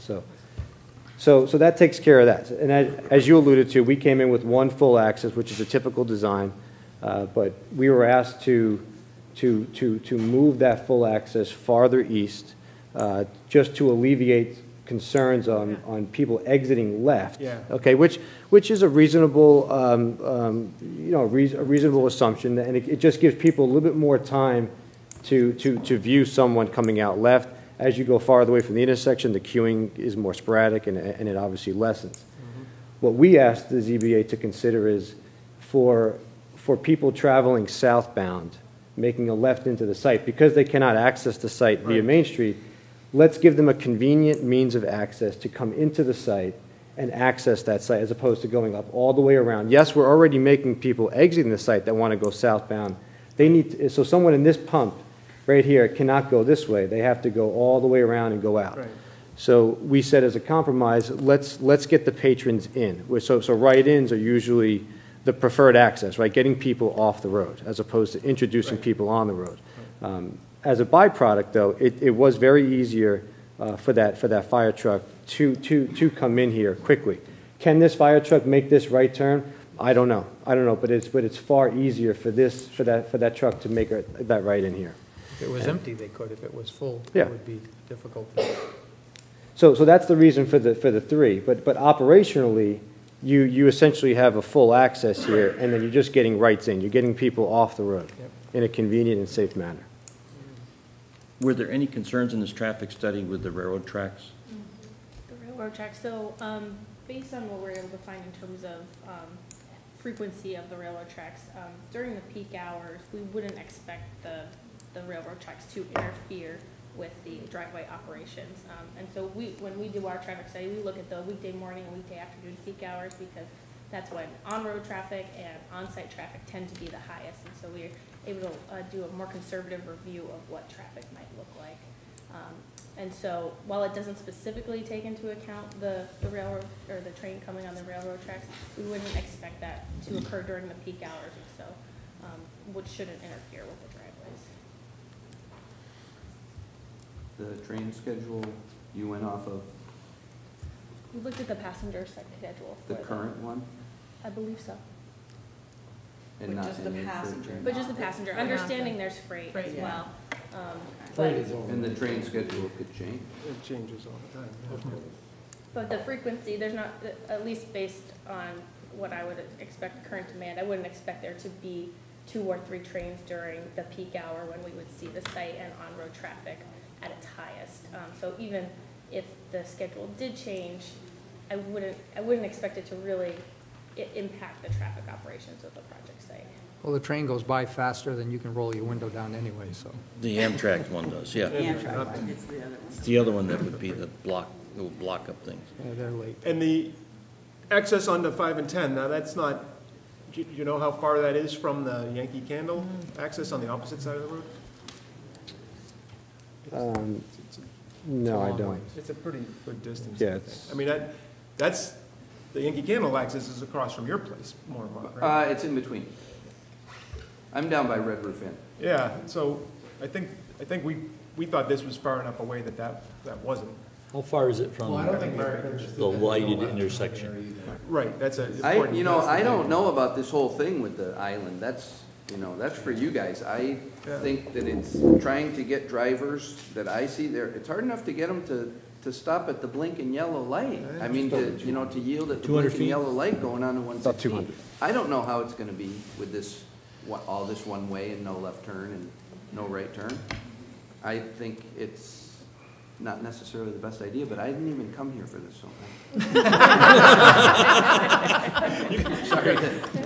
S13: So that takes care of that. And as you alluded to, we came in with 1 full access, which is a typical design, but we were asked to move that full access farther east, just to alleviate concerns on people exiting left.
S1: Yeah.
S13: Okay, which is a reasonable, a reasonable assumption, and it just gives people a little bit more time to view someone coming out left. As you go farther away from the intersection, the queuing is more sporadic, and it obviously lessens.
S1: Mm-hmm.
S13: What we asked the ZBA to consider is for people traveling southbound, making a left into the site, because they cannot access the site via
S1: Right.
S13: Main Street, let's give them a convenient means of access to come into the site and access that site, as opposed to going up all the way around. Yes, we're already making people exiting the site that want to go southbound. So someone in this pump right here cannot go this way. They have to go all the way around and go out.
S1: Right.
S13: So we said as a compromise, let's get the patrons in. So right-ins are usually the preferred access, right? Getting people off the road as opposed to introducing people on the road. As a byproduct, though, it was very easier for that fire truck to come in here quickly. Can this fire truck make this right turn? I don't know. I don't know, but it's far easier for that truck to make that right in here.
S6: If it was empty, they could. If it was full,
S13: Yeah.
S6: it would be difficult.
S13: So that's the reason for the three, but operationally, you essentially have a full access here, and then you're just getting rights in. You're getting people off the road in a convenient and safe manner.
S5: Were there any concerns in this traffic study with the railroad tracks?
S14: The railroad tracks, so, based on what we're able to find in terms of, frequency of the railroad tracks, during the peak hours, we wouldn't expect the railroad tracks to interfere with the driveway operations. And so when we do our traffic study, we look at the weekday morning and weekday afternoon peak hours, because that's when on-road traffic and on-site traffic tend to be the highest. And so we're able to do a more conservative review of what traffic might look like. And so while it doesn't specifically take into account the railroad or the train coming on the railroad tracks, we wouldn't expect that to occur during the peak hours, and so, which shouldn't interfere with the driveways.
S11: The train schedule you went off of,
S14: We looked at the passenger schedule.
S11: the
S14: for
S11: current one?
S14: I believe so.
S11: And
S7: With
S11: not
S7: just the
S11: any
S7: passenger.
S11: for-
S14: But just the passenger,
S2: Not
S14: understanding
S2: the-
S14: there's freight
S2: Freight,
S14: as
S2: yeah.
S14: well.
S4: Freight
S14: But,
S4: is over.
S11: And the train schedule could change.
S1: It changes all the time.
S14: but the frequency, there's not, at least based on what I would expect current demand, I wouldn't expect there to be 2 or 3 trains during the peak hour when we would see the site and on-road traffic at its highest. So even if the schedule did change, I wouldn't expect it to really impact the traffic operations of the project site.
S6: Well, the train goes by faster than you can roll your window down anyway, so.
S5: The Amtrak one does, yeah.
S7: Amtrak, it's the other one.
S5: It's the other one that would be the little block up things.
S6: Yeah, they're late.
S1: And the access onto 5 and 10, now that's not, do you know how far that is from the Yankee Candle access on the opposite side of the road?
S13: No, I don't.
S1: It's a pretty good distance.
S13: Yeah,
S1: I
S13: it's-
S1: think. I mean, that's, the Yankee Candle access is across from your place, more or less, right?
S11: It's in between. I'm down by Red Roof Inn.
S1: Yeah, so I think we thought this was far enough away that wasn't.
S15: How far is it from
S4: Well, I don't think America understood
S15: the
S4: that
S15: lighted
S4: no left turn
S15: intersection?
S4: there either.
S1: Right, that's a.
S11: I
S1: important- that's the
S11: I
S1: thing.
S11: don't know about this whole thing with the island. That's for you guys. I
S1: Yeah.
S11: think that it's trying to get drivers that I see there. It's hard enough to get them to stop at the blinking yellow light. I mean, to yield at the
S15: 200
S11: blinking
S15: feet?
S11: yellow light going on to 116.
S13: About 200.
S11: I don't know how it's gonna be with this, all this one way and no left turn and no right turn. I think it's not necessarily the best idea, but I didn't even come here for this, so. Sorry.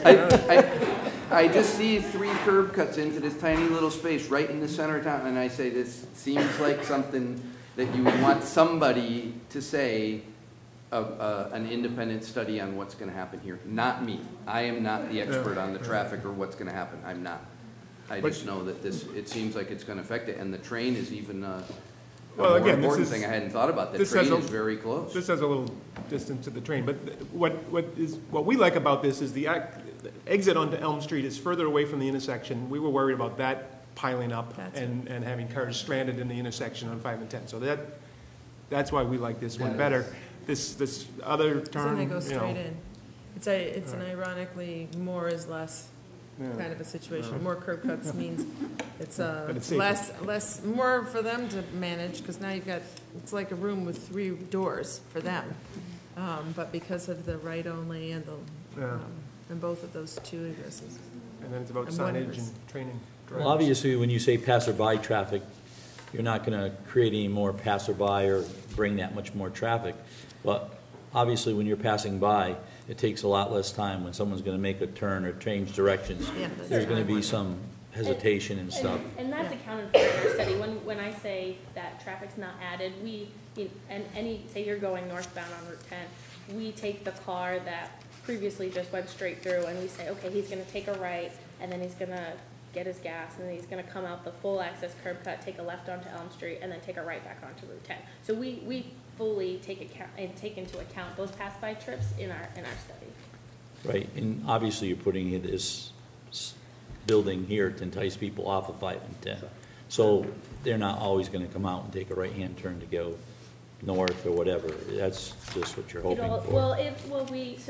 S11: I just see 3 curb cuts into this tiny little space right in the center of town, and I say, this seems like something that you would want somebody to say, an independent study on what's gonna happen here, not me. I am not the expert on the traffic or what's gonna happen, I'm not. I just know that it seems like it's gonna affect it, and the train is even a more important thing I hadn't thought about. The train is very close.
S1: This has a little distance to the train, but what we like about this is the exit onto Elm Street is further away from the intersection. We were worried about that piling up and having cars stranded in the intersection on 5 and 10. So that's why we like this one better. This other
S2: So
S1: turn,
S2: they go
S1: you
S2: straight
S1: know.
S2: in. It's an ironically more is less kind of a situation. More curb cuts means it's
S1: But it's safer.
S2: less, more for them to manage, because now you've got, it's like a room with 3 doors for them. But because of the right only and and both of those 2 addresses.
S1: And then it's about
S2: And one
S1: signage
S2: person.
S1: and training.
S15: Well, obviously, when you say passerby traffic, you're not going to create any more passerby or bring that much more traffic. But obviously, when you're passing by, it takes a lot less time when someone's going to make a turn or change directions.
S2: Yeah.
S15: There's going to be some hesitation and stuff.
S14: And that's accounted for in our study. When I say that traffic's not added, say you're going northbound on Route 10, we take the car that previously just went straight through and we say, okay, he's gonna take a right, and then he's gonna get his gas, and then he's gonna come out the full access curb cut, take a left onto Elm Street, and then take a right back onto Route 10. So we fully take into account those pass-by trips in our study.
S15: Right, and obviously, you're putting in this building here to entice people off of 5 and 10. So they're not always going to come out and take a right-hand turn to go north or whatever. That's just what you're hoping for.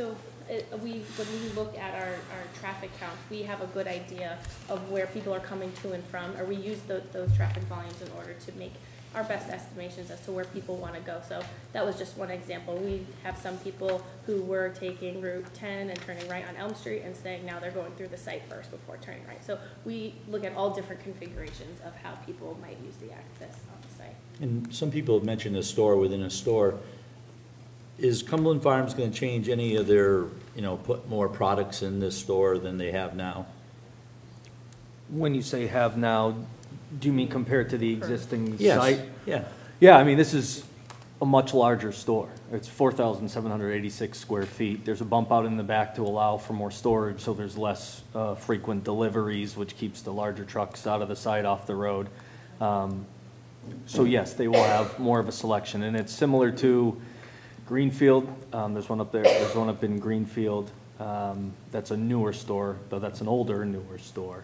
S14: when we look at our traffic counts, we have a good idea of where people are coming to and from, or we use those traffic volumes in order to make our best estimations as to where people want to go. So that was just one example. We have some people who were taking Route 10 and turning right on Elm Street and saying now they're going through the site first before turning right. So we look at all different configurations of how people might use the access on the site.
S15: And some people have mentioned a store within a store. Is Cumberland Farms going to change any of their, put more products in this store than they have now?
S9: When you say have now, do you mean compared to the existing
S15: Yes.
S9: site?
S15: Yeah.
S9: Yeah, I mean, this is a much larger store. It's 4,786 square feet. There's a bump out in the back to allow for more storage, so there's less frequent deliveries, which keeps the larger trucks out of the site, off the road. So yes, they will have more of a selection, and it's similar to Greenfield. There's one up there. There's one up in Greenfield. That's a newer store, though that's an older, newer store.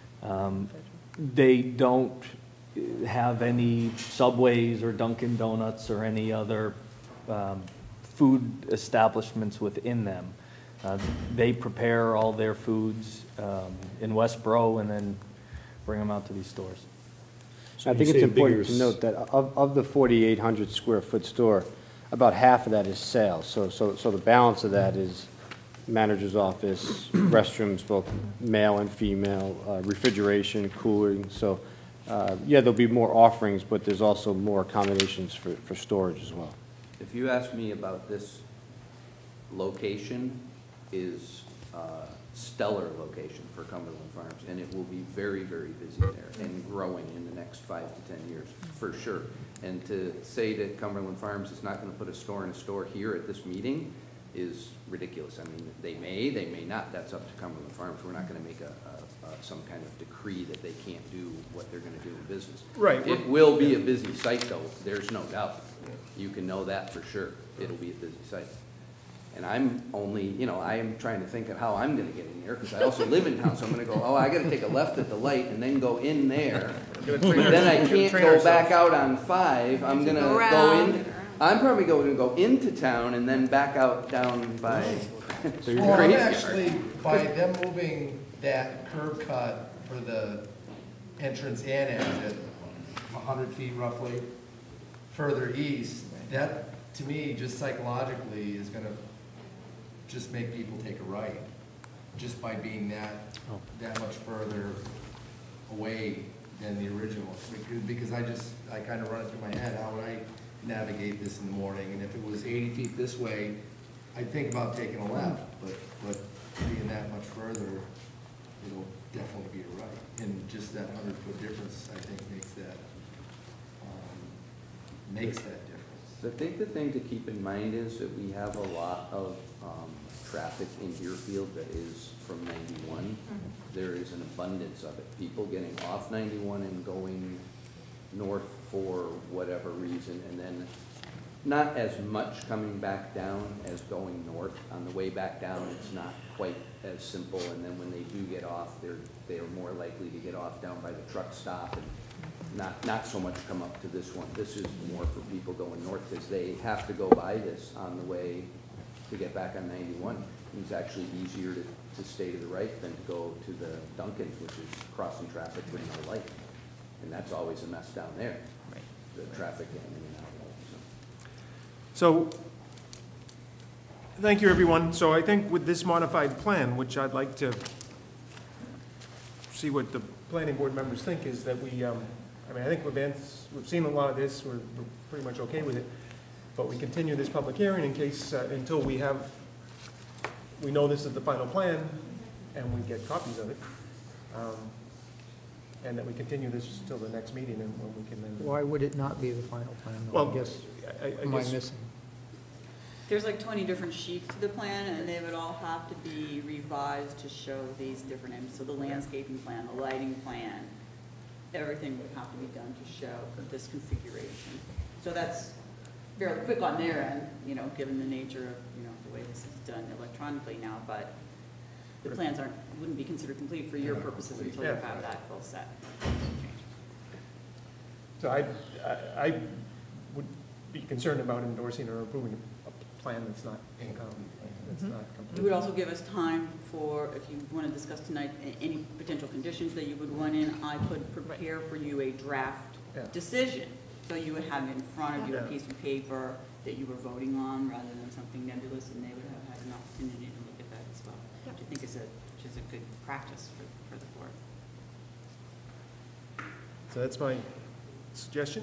S9: They don't have any Subways or Dunkin' Donuts or any other food establishments within them. They prepare all their foods in Westboro and then bring them out to these stores.
S15: So
S13: I think it's important to note that of the 4,800 square foot store, about half of that is sales. So the balance of that is manager's office, restrooms, both male and female, refrigeration, cooling. So, yeah, there'll be more offerings, but there's also more accommodations for storage as well.
S11: If you ask me about this location, is stellar location for Cumberland Farms, and it will be very, very busy there and growing in the next 5 to 10 years, for sure. And to say that Cumberland Farms is not going to put a store in a store here at this meeting is ridiculous. I mean, they may not. That's up to Cumberland Farms. We're not going to make some kind of decree that they can't do what they're going to do in business.
S1: Right.
S11: It will be a busy site, though. There's no doubt. You can know that for sure. It'll be a busy site. And I'm only, I am trying to think of how I'm going to get in there, because I also live in town, so I'm going to go, I got to take a left at the light and then go in there. But then I can't go back out on 5. I'm going to go in. I'm probably going to go into town and then back out down by the
S4: Well, I'm
S11: graveyard.
S4: actually, by them moving that curb cut for the entrance and exit, 100 feet roughly, further east, that, to me, just psychologically, is gonna just make people take a right, just by being that much further away than the original. Because I kind of run it through my head, how would I navigate this in the morning? And if it was 80 feet this way, I'd think about taking a left, but being that much further, it'll definitely be a right. And just that 100-foot difference, I think, makes that difference.
S11: I think the thing to keep in mind is that we have a lot of traffic in Deerfield that is from 91. There is an abundance of it. People getting off 91 and going north for whatever reason, and then not as much coming back down as going north. On the way back down, it's not quite as simple, and then when they do get off, they are more likely to get off down by the truck stop and not so much come up to this one. This is more for people going north, because they have to go by this on the way to get back on 91. It's actually easier to stay to the right than to go to the Dunkin', which is crossing traffic with no light. And that's always a mess down there, the traffic getting in and out.
S1: So, thank you, everyone. So I think with this modified plan, which I'd like to see what the planning board members think, is that we, I think we've seen a lot of this, we're pretty much okay with it, but we continue this public hearing in case, until we know this is the final plan, and we get copies of it, and that we continue this till the next meeting, and when we can then.
S6: Why would it not be the final plan, though?
S1: Well,
S6: I guess,
S1: I
S6: am I
S1: guess-
S6: missing?
S7: There's like 20 different sheets to the plan, and they would all have to be revised to show these different images. So the landscaping plan, the lighting plan, everything would have to be done to show this configuration. So that's fairly quick on their end, given the nature of, the way this is done electronically now, but the plans wouldn't be considered complete for your purposes until you have that full set.
S1: So I would be concerned about endorsing or approving plan that's not income, that's not
S7: It
S1: complete.
S7: would also give us time for, if you want to discuss tonight, any potential conditions that you would want in. I could prepare for you a draft
S1: Yeah.
S7: decision, so you would have in front of you a
S1: Yeah.
S7: piece of paper that you were voting on, rather than something nebulous, and they would have had an opportunity to look at that as well. Which I think is a good practice for the board.
S1: So that's my suggestion.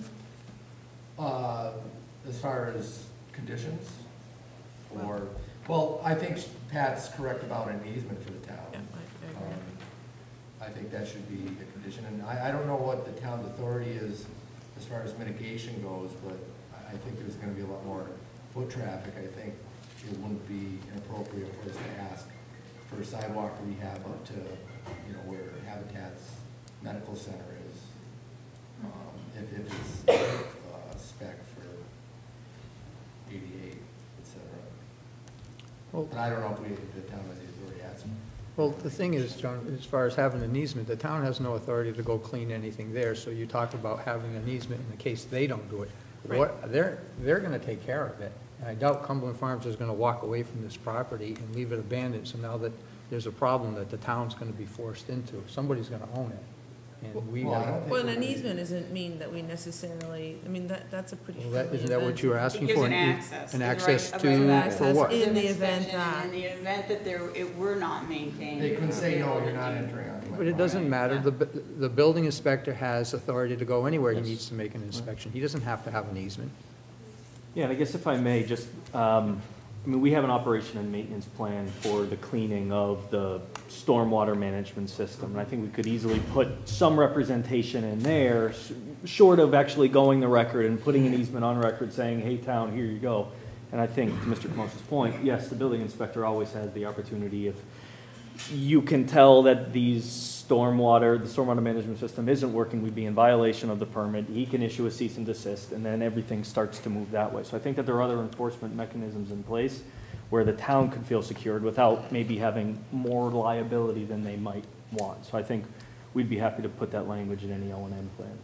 S4: As far as conditions, or, well, I think Pat's correct about an easement for the town.
S2: Yeah, I agree.
S4: I think that should be a condition, and I don't know what the town's authority is as far as mitigation goes, but I think there's gonna be a lot more foot traffic. I think it wouldn't be inappropriate for us to ask for sidewalk rehab up to, where Habitat's medical center is. If it's spec for ADA, et cetera.
S6: Well-
S4: But I don't know if the town has the authority to ask.
S6: Well, the thing is, John, as far as having an easement, the town has no authority to go clean anything there, so you talk about having an easement in the case they don't do it. What, they're gonna take care of it. And I doubt Cumberland Farms is gonna walk away from this property and leave it abandoned, so now that there's a problem that the town's gonna be forced into, somebody's gonna own it. And we
S4: Well, I
S6: gotta,
S4: don't think
S2: Well,
S4: we're
S2: an
S4: gonna-
S2: easement doesn't mean that we necessarily, I mean, that's a pretty.
S6: well, that,
S2: friendly
S6: isn't that what
S2: event.
S6: you were
S7: It
S6: asking
S7: gives
S6: for?
S7: an access.
S6: An
S7: the right-
S6: access
S7: a right
S6: to,
S7: of
S6: for
S2: access
S6: what?
S2: in the
S7: Inspection,
S2: event that-
S7: In the event that it were not maintained.
S4: They couldn't say, no,
S7: able
S4: you're
S7: to
S4: not
S7: do-
S4: entering onto my.
S6: But it doesn't matter,
S7: Yeah.
S6: the building inspector has authority to go anywhere he
S5: Yes.
S6: needs to make an inspection. He doesn't have to have an easement.
S9: Yeah, and I guess if I may, just, we have an operation and maintenance plan for the cleaning of the stormwater management system. And I think we could easily put some representation in there, short of actually going the record and putting an easement on record saying, hey, town, here you go. And I think, to Mr. Kamos's point, yes, the building inspector always has the opportunity, if you can tell that the stormwater management system isn't working, we'd be in violation of the permit, he can issue a cease and desist, and then everything starts to move that way. So I think that there are other enforcement mechanisms in place where the town could feel secured without maybe having more liability than they might want. So I think we'd be happy to put that language in any O&M plan.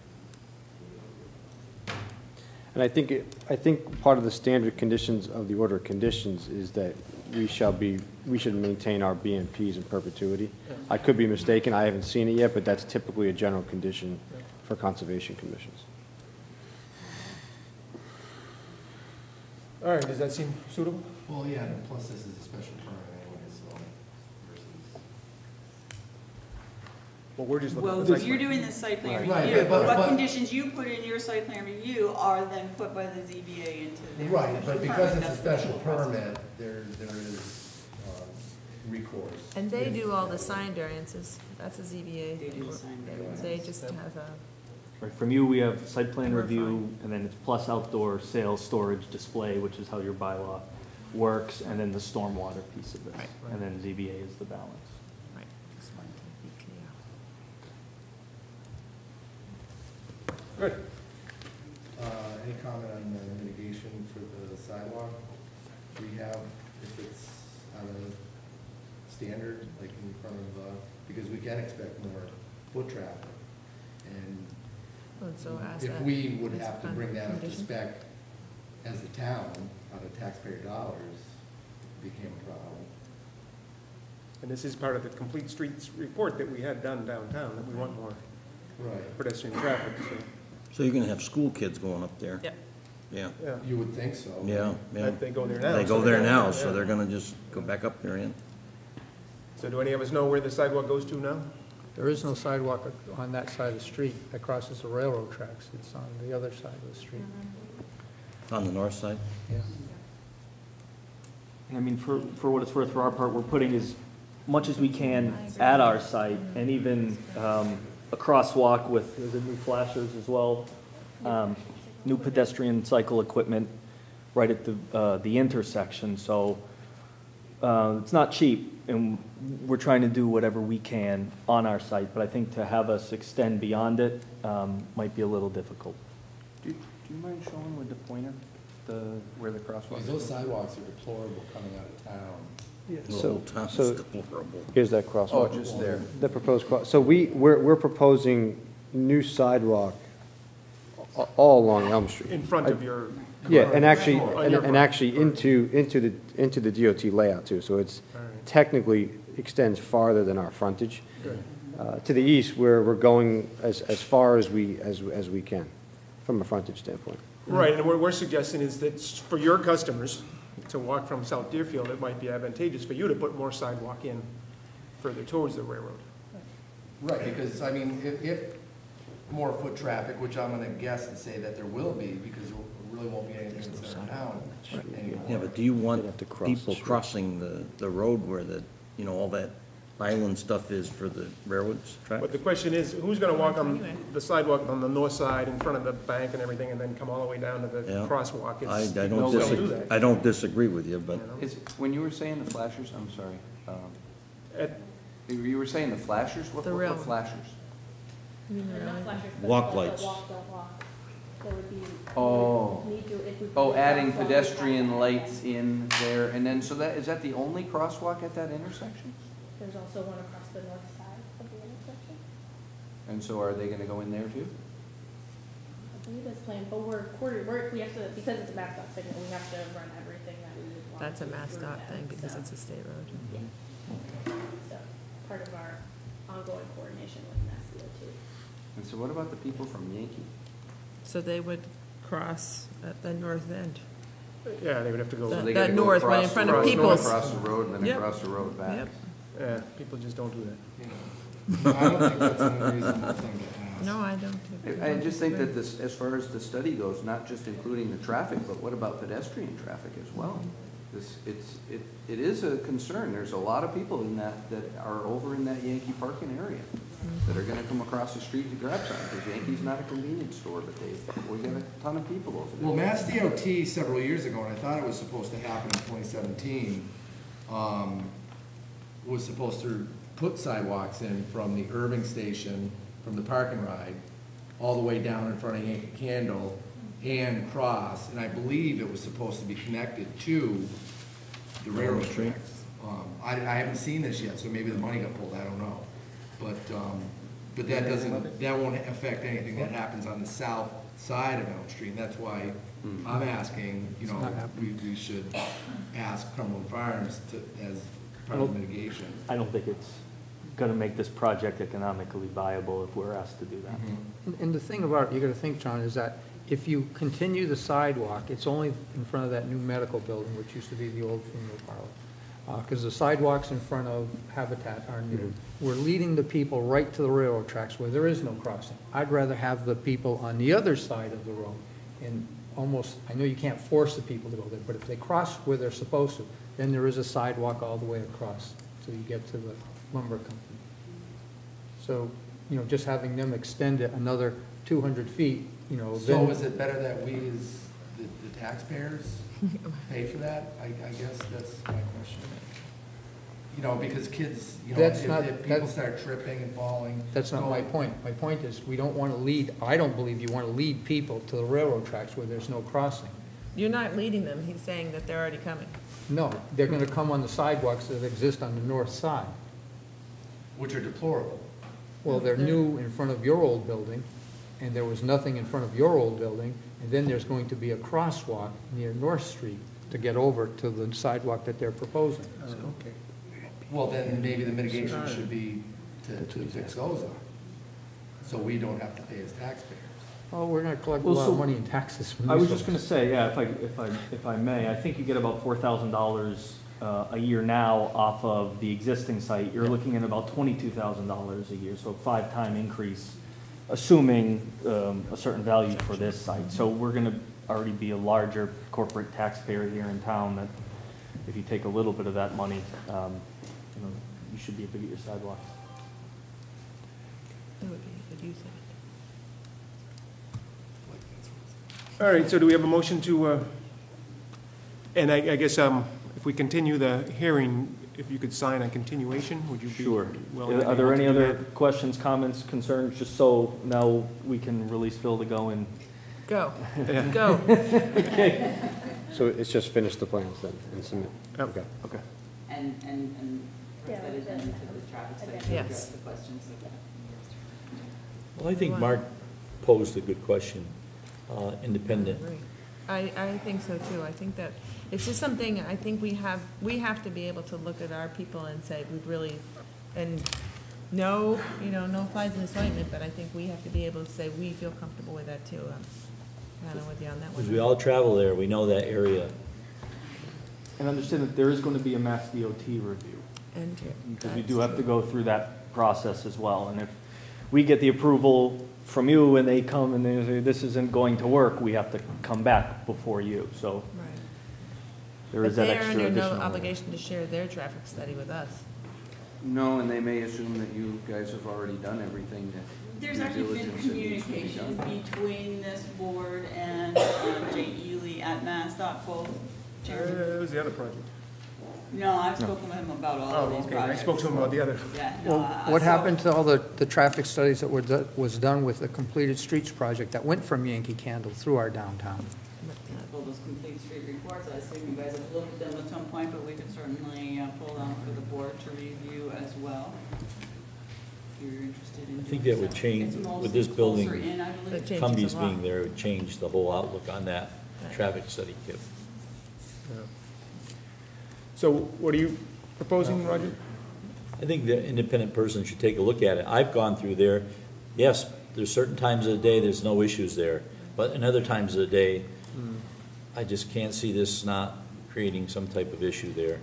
S13: And I think part of the standard conditions of the order of conditions is that we should maintain our BMPs in perpetuity. I could be mistaken, I haven't seen it yet, but that's typically a general condition for conservation commissions.
S1: All right, does that seem suitable?
S4: Well, yeah, and plus this is a special permit anyway, so versus.
S1: Well, we're just looking
S7: Well,
S1: at the site
S7: you're
S1: plan.
S7: doing the site plan
S4: Right,
S7: review,
S4: but-
S7: what
S4: but-
S7: conditions you put in your site plan review are then put by the ZBA into their
S4: Right,
S7: special
S4: but
S7: permit.
S4: because it's a
S7: That's the
S4: special
S7: whole process.
S4: permit, there is recourse.
S2: And they do all the sign variances, that's a ZBA.
S7: They do the sign
S2: They-
S7: variances.
S2: They just have a,
S9: Right, from you, we have site plan
S2: We're
S9: review, and then it's plus outdoor sales, storage, display, which is how your bylaw works, and then the stormwater piece of this.
S2: Right.
S9: And then ZBA is the balance.
S2: right, just wanted to be clear.
S1: Good.
S4: Any comment on the mitigation for the sidewalk rehab, if it's out of standard, like in front of, because we can expect more foot traffic. And
S2: Well, so ask
S4: if
S2: that
S4: we would
S2: as a
S4: have to bring that up to
S2: condition.
S4: spec as a town, out of taxpayer dollars, it became a problem.
S1: And this is part of the complete streets report that we had done downtown, that we want more
S4: Right.
S1: pedestrian traffic, so,
S5: So you're gonna have school kids going up there?
S2: Yep.
S5: Yeah,
S1: yeah.
S4: You would think so.
S5: yeah, yeah.
S1: They go there now.
S5: They
S1: so
S5: go there now,
S1: yeah.
S5: so they're gonna just go back up there, yeah.
S1: So do any of us know where the sidewalk goes to now?
S6: There is no sidewalk on that side of the street that crosses the railroad tracks. It's on the other side of the street.
S5: On the north side?
S6: Yeah.
S9: And I mean, for what it's worth, for our part, we're putting as much as we can at our site, and even a crosswalk with, is it new flashers as well? New pedestrian cycle equipment right at the intersection, so it's not cheap, and we're trying to do whatever we can on our site, but I think to have us extend beyond it might be a little difficult.
S13: Do you mind showing with the pointer, where the crosswalk
S4: Because those sidewalks are deplorable coming out of town.
S5: The
S13: So-
S5: whole town is
S13: so-
S5: deplorable.
S13: Here's that crosswalk.
S4: Oh, just there.
S13: The proposed so we're proposing new sidewalk all along Elm Street.
S1: In front of your
S13: Yeah, and actually,
S1: On your
S13: and actually into the DOT layout too, so it's
S1: All right.
S13: technically extends farther than our frontage. To the east, we're going as far as we can, from a frontage standpoint.
S1: Right, and what we're suggesting is that for your customers to walk from South Deerfield, it might be advantageous for you to put more sidewalk in further towards the railroad.
S4: Right, because, I mean, if more foot traffic, which I'm gonna guess and say that there will be, because there really won't be anything in center town anymore.
S5: Yeah, but do you want
S13: They'd have to cross
S5: people
S13: the street.
S5: crossing the road where all that island stuff is for the railroads track?
S1: But the question is, who's gonna walk on the sidewalk on the north side in front of the bank and everything, and then come all the way down to the
S5: Yeah.
S1: crosswalk?
S5: I
S1: It's-
S5: don't
S1: people do
S5: disagree,
S1: that.
S5: I don't disagree with you, but
S11: It's, when you were saying the flashers, I'm sorry,
S1: At-
S11: you were saying the flashers? What
S2: The rail.
S11: flashers?
S14: Not flashers, but
S5: Walk
S14: the
S5: lights.
S14: Walk, don't walk. There would be.
S11: Oh.
S14: Need to, if we.
S11: Oh,
S14: put a
S11: adding
S14: crosswalk,
S11: pedestrian lights in there, and then, so is that the only crosswalk at that intersection?
S14: There's also one across the north side of the intersection.
S11: And so are they gonna go in there too?
S14: I believe that's planned, but we have to, because it's a MassDOT signal, we have to run everything that we would want.
S2: That's a
S14: through
S2: MassDOT
S14: them,
S2: thing because
S14: so,
S2: it's a state road.
S14: yeah. So, part of our ongoing coordination with MassDOT.
S11: And so what about the people from Yankee?
S2: So they would cross at the north end.
S1: Yeah, they would have to go,
S11: So
S2: That-
S11: they
S2: that
S11: gotta go
S2: north, right in
S11: across
S2: front
S11: the
S2: of
S11: road,
S2: People's.
S11: Across the road and then
S2: Yep.
S11: across the road back.
S2: Yep.
S1: yeah, people just don't do that.
S4: I don't think that's an unreasonable thing to ask.
S2: No, I don't.
S11: I just think that this, as far as the study goes, not just including the traffic, but what about pedestrian traffic as well? It is a concern. There's a lot of people in that are over in that Yankee parking area that are gonna come across the street to grab something, because Yankee's not a convenience store, but we got a ton of people over there.
S4: Well, Mass DOT several years ago, and I thought it was supposed to happen in 2017, was supposed to put sidewalks in from the Irving station, from the park and ride, all the way down in front of Yankee Candle and cross, and I believe it was supposed to be connected to the railroad tracks. I haven't seen this yet, so maybe the money got pulled, I don't know. But that won't affect anything that happens on the south side of Elm Street, and that's why I'm asking, we should ask Cumberland Farms as part of the mitigation.
S9: I don't think it's gonna make this project economically viable if we're asked to do that.
S6: And the thing about it, you gotta think, John, is that if you continue the sidewalk, it's only in front of that new medical building, which used to be the old funeral parlor. Because the sidewalks in front of Habitat are new. We're leading the people right to the railroad tracks where there is no crossing. I'd rather have the people on the other side of the road, and almost, I know you can't force the people to go there, but if they cross where they're supposed to, then there is a sidewalk all the way across till you get to the lumber company. So, just having them extend it another 200 feet,
S4: So
S6: then.
S4: is it better that we as the taxpayers pay for that? I guess that's my question. Because kids,
S6: That's not-
S4: if people
S6: that's-
S4: start tripping and falling.
S6: That's not my point. My point is, we don't want to lead, I don't believe you want to lead people to the railroad tracks where there's no crossing.
S2: You're not leading them. He's saying that they're already coming.
S6: No, they're going to come on the sidewalks that exist on the north side.
S4: Which are deplorable.
S6: Well, they're new in front of your old building, and there was nothing in front of your old building, and then there's going to be a crosswalk near North Street to get over to the sidewalk that they're proposing.
S1: Okay.
S4: Well, then maybe the mitigation should be to fix those up, so we don't have to pay as taxpayers.
S6: Oh, we're going to collect a
S9: Well,
S6: lot
S9: so
S6: of money in taxes from
S9: I was
S6: these
S9: just gonna
S6: folks.
S9: say, yeah, if I may, I think you get about $4,000 a year now off of the existing site. You're looking at about $22,000 a year, so 5-time increase, assuming a certain value for this site. So we're gonna already be a larger corporate taxpayer here in town, that if you take a little bit of that money, you should be able to get your sidewalks.
S2: That would be a good use of it.
S1: All right, so do we have a motion to, and I guess if we continue the hearing, if you could sign a continuation, would you be
S9: Sure.
S1: willing and
S9: Are there
S1: able to
S9: any
S1: do
S9: other
S1: that?
S9: questions, comments, concerns, just so now we can release Phil to go and
S2: Go,
S1: Yeah.
S2: go.
S13: So it's just finish the plans then and submit?
S1: Yep.
S13: Okay.
S9: Okay.
S7: And
S14: Yeah,
S7: that is into the traffic study to
S2: Yes.
S7: address the questions of that.
S15: Well, I think Mark posed a good question, independent.
S2: I think so too. I think that it's just something, I think we have to be able to look at our people and say, we've really, and no, no flies in this ointment, but I think we have to be able to say, we feel comfortable with that too. I don't know with you on that one.
S15: Because we all travel there, we know that area.
S9: And understand that there is going to be a Mass DOT review.
S2: And
S9: Because we do have to go through that process as well. And if we get the approval from you and they come and they say, this isn't going to work, we have to come back before you. So
S2: Right.
S9: there is that extra
S2: But they're under no
S9: additional.
S2: obligation to share their traffic study with us.
S11: No, and they may assume that you guys have already done everything that.
S7: There's
S11: due
S7: actually been
S11: diligence that needs to be
S7: communication
S11: done.
S7: between this board and Jay Ely at MassDOT, both chairs.
S1: It was the other project.
S7: No, I've spoken with him about all of
S1: Oh,
S7: these
S1: okay, I
S7: projects.
S1: spoke to him about the other.
S7: Yeah, no,
S6: Well, what
S7: so-
S6: happened to all the traffic studies that was done with the completed streets project that went from Yankee Candle through our downtown?
S7: Well, those complete street reports, I assume you guys have looked at them at some point, but we could certainly pull them for the board to review as well. If you're interested in
S15: I think
S7: doing
S15: that would
S7: so.
S15: change,
S7: It's
S15: with this
S7: mostly
S15: building,
S7: closer in, I believe.
S2: It changes
S15: Cumbies
S2: a lot.
S15: being there, it would change the whole outlook on that
S2: Right.
S15: traffic study, Kip.
S1: So what are you proposing, Roger?
S15: I think the independent person should take a look at it. I've gone through there. Yes, there's certain times of the day there's no issues there, but in other times of the day, I just can't see this not creating some type of issue there.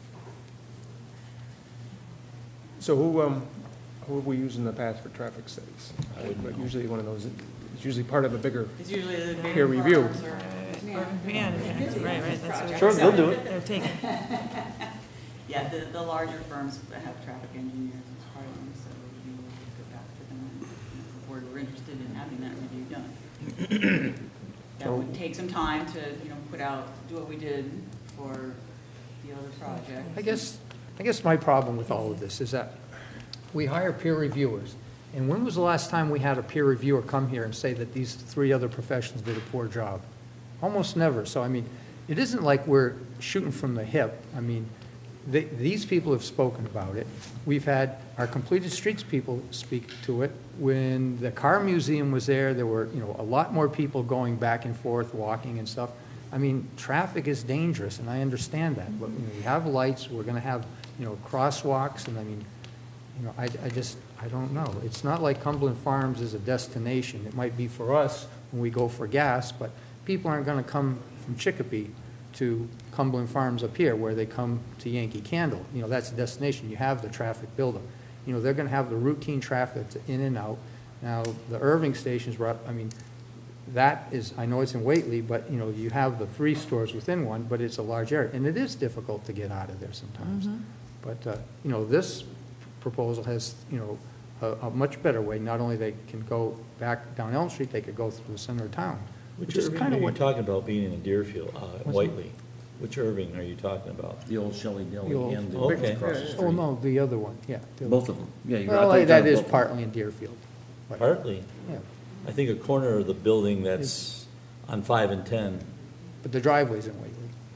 S1: So who have we used in the past for traffic studies?
S15: I wouldn't
S1: But
S15: know.
S1: usually one of those, it's usually part of a bigger,
S7: It's usually the bigger
S1: Peer review.
S7: firms or-
S2: Yeah, right, that's what.
S9: Sure, they'll do it.
S2: They're taking.
S7: Yeah, the larger firms that have traffic engineers as part of them, so we will go back to them and if the board were interested in having that review done. That would take some time to, put out, do what we did for the other projects.
S6: I guess my problem with all of this is that we hire peer reviewers. And when was the last time we had a peer reviewer come here and say that these three other professionals did a poor job? Almost never. So, I mean, it isn't like we're shooting from the hip. I mean, these people have spoken about it. We've had our completed streets people speak to it. When the car museum was there were, a lot more people going back and forth, walking and stuff. I mean, traffic is dangerous, and I understand that. But we have lights, we're going to have, crosswalks, and I mean, I don't know. It's not like Cumberland Farms is a destination. It might be for us when we go for gas, but people aren't going to come from Chicopee to Cumberland Farms up here where they come to Yankee Candle. That's a destination. You have the traffic buildup. They're going to have the routine traffic that's in and out. Now, the Irving stations were up, I mean, that is, I know it's in Whately, but, you have the 3 stores within one, but it's a large area, and it is difficult to get out of there sometimes. But, this proposal has, a much better way. Not only they can go back down Elm Street, they could go through the center of town.
S15: Which
S6: is
S15: Irving
S6: kind
S15: are
S6: of
S15: you
S6: what
S15: talking about being in Deerfield,
S6: that?
S15: Whately? Which Irving are you talking about?
S5: The old Shelley Deli
S6: The old-
S5: and the
S15: Okay.
S5: across the
S6: Oh,
S5: street.
S6: no, the other one, yeah. the other
S5: Both
S6: one.
S5: of them, yeah. I
S6: Well,
S5: thought you were
S6: that
S5: talking
S6: is
S5: about-
S6: partly in Deerfield. but-
S15: Partly.
S6: Yeah,
S15: I think a corner of the building that's on 5 and 10.
S6: but the driveway's in Whately.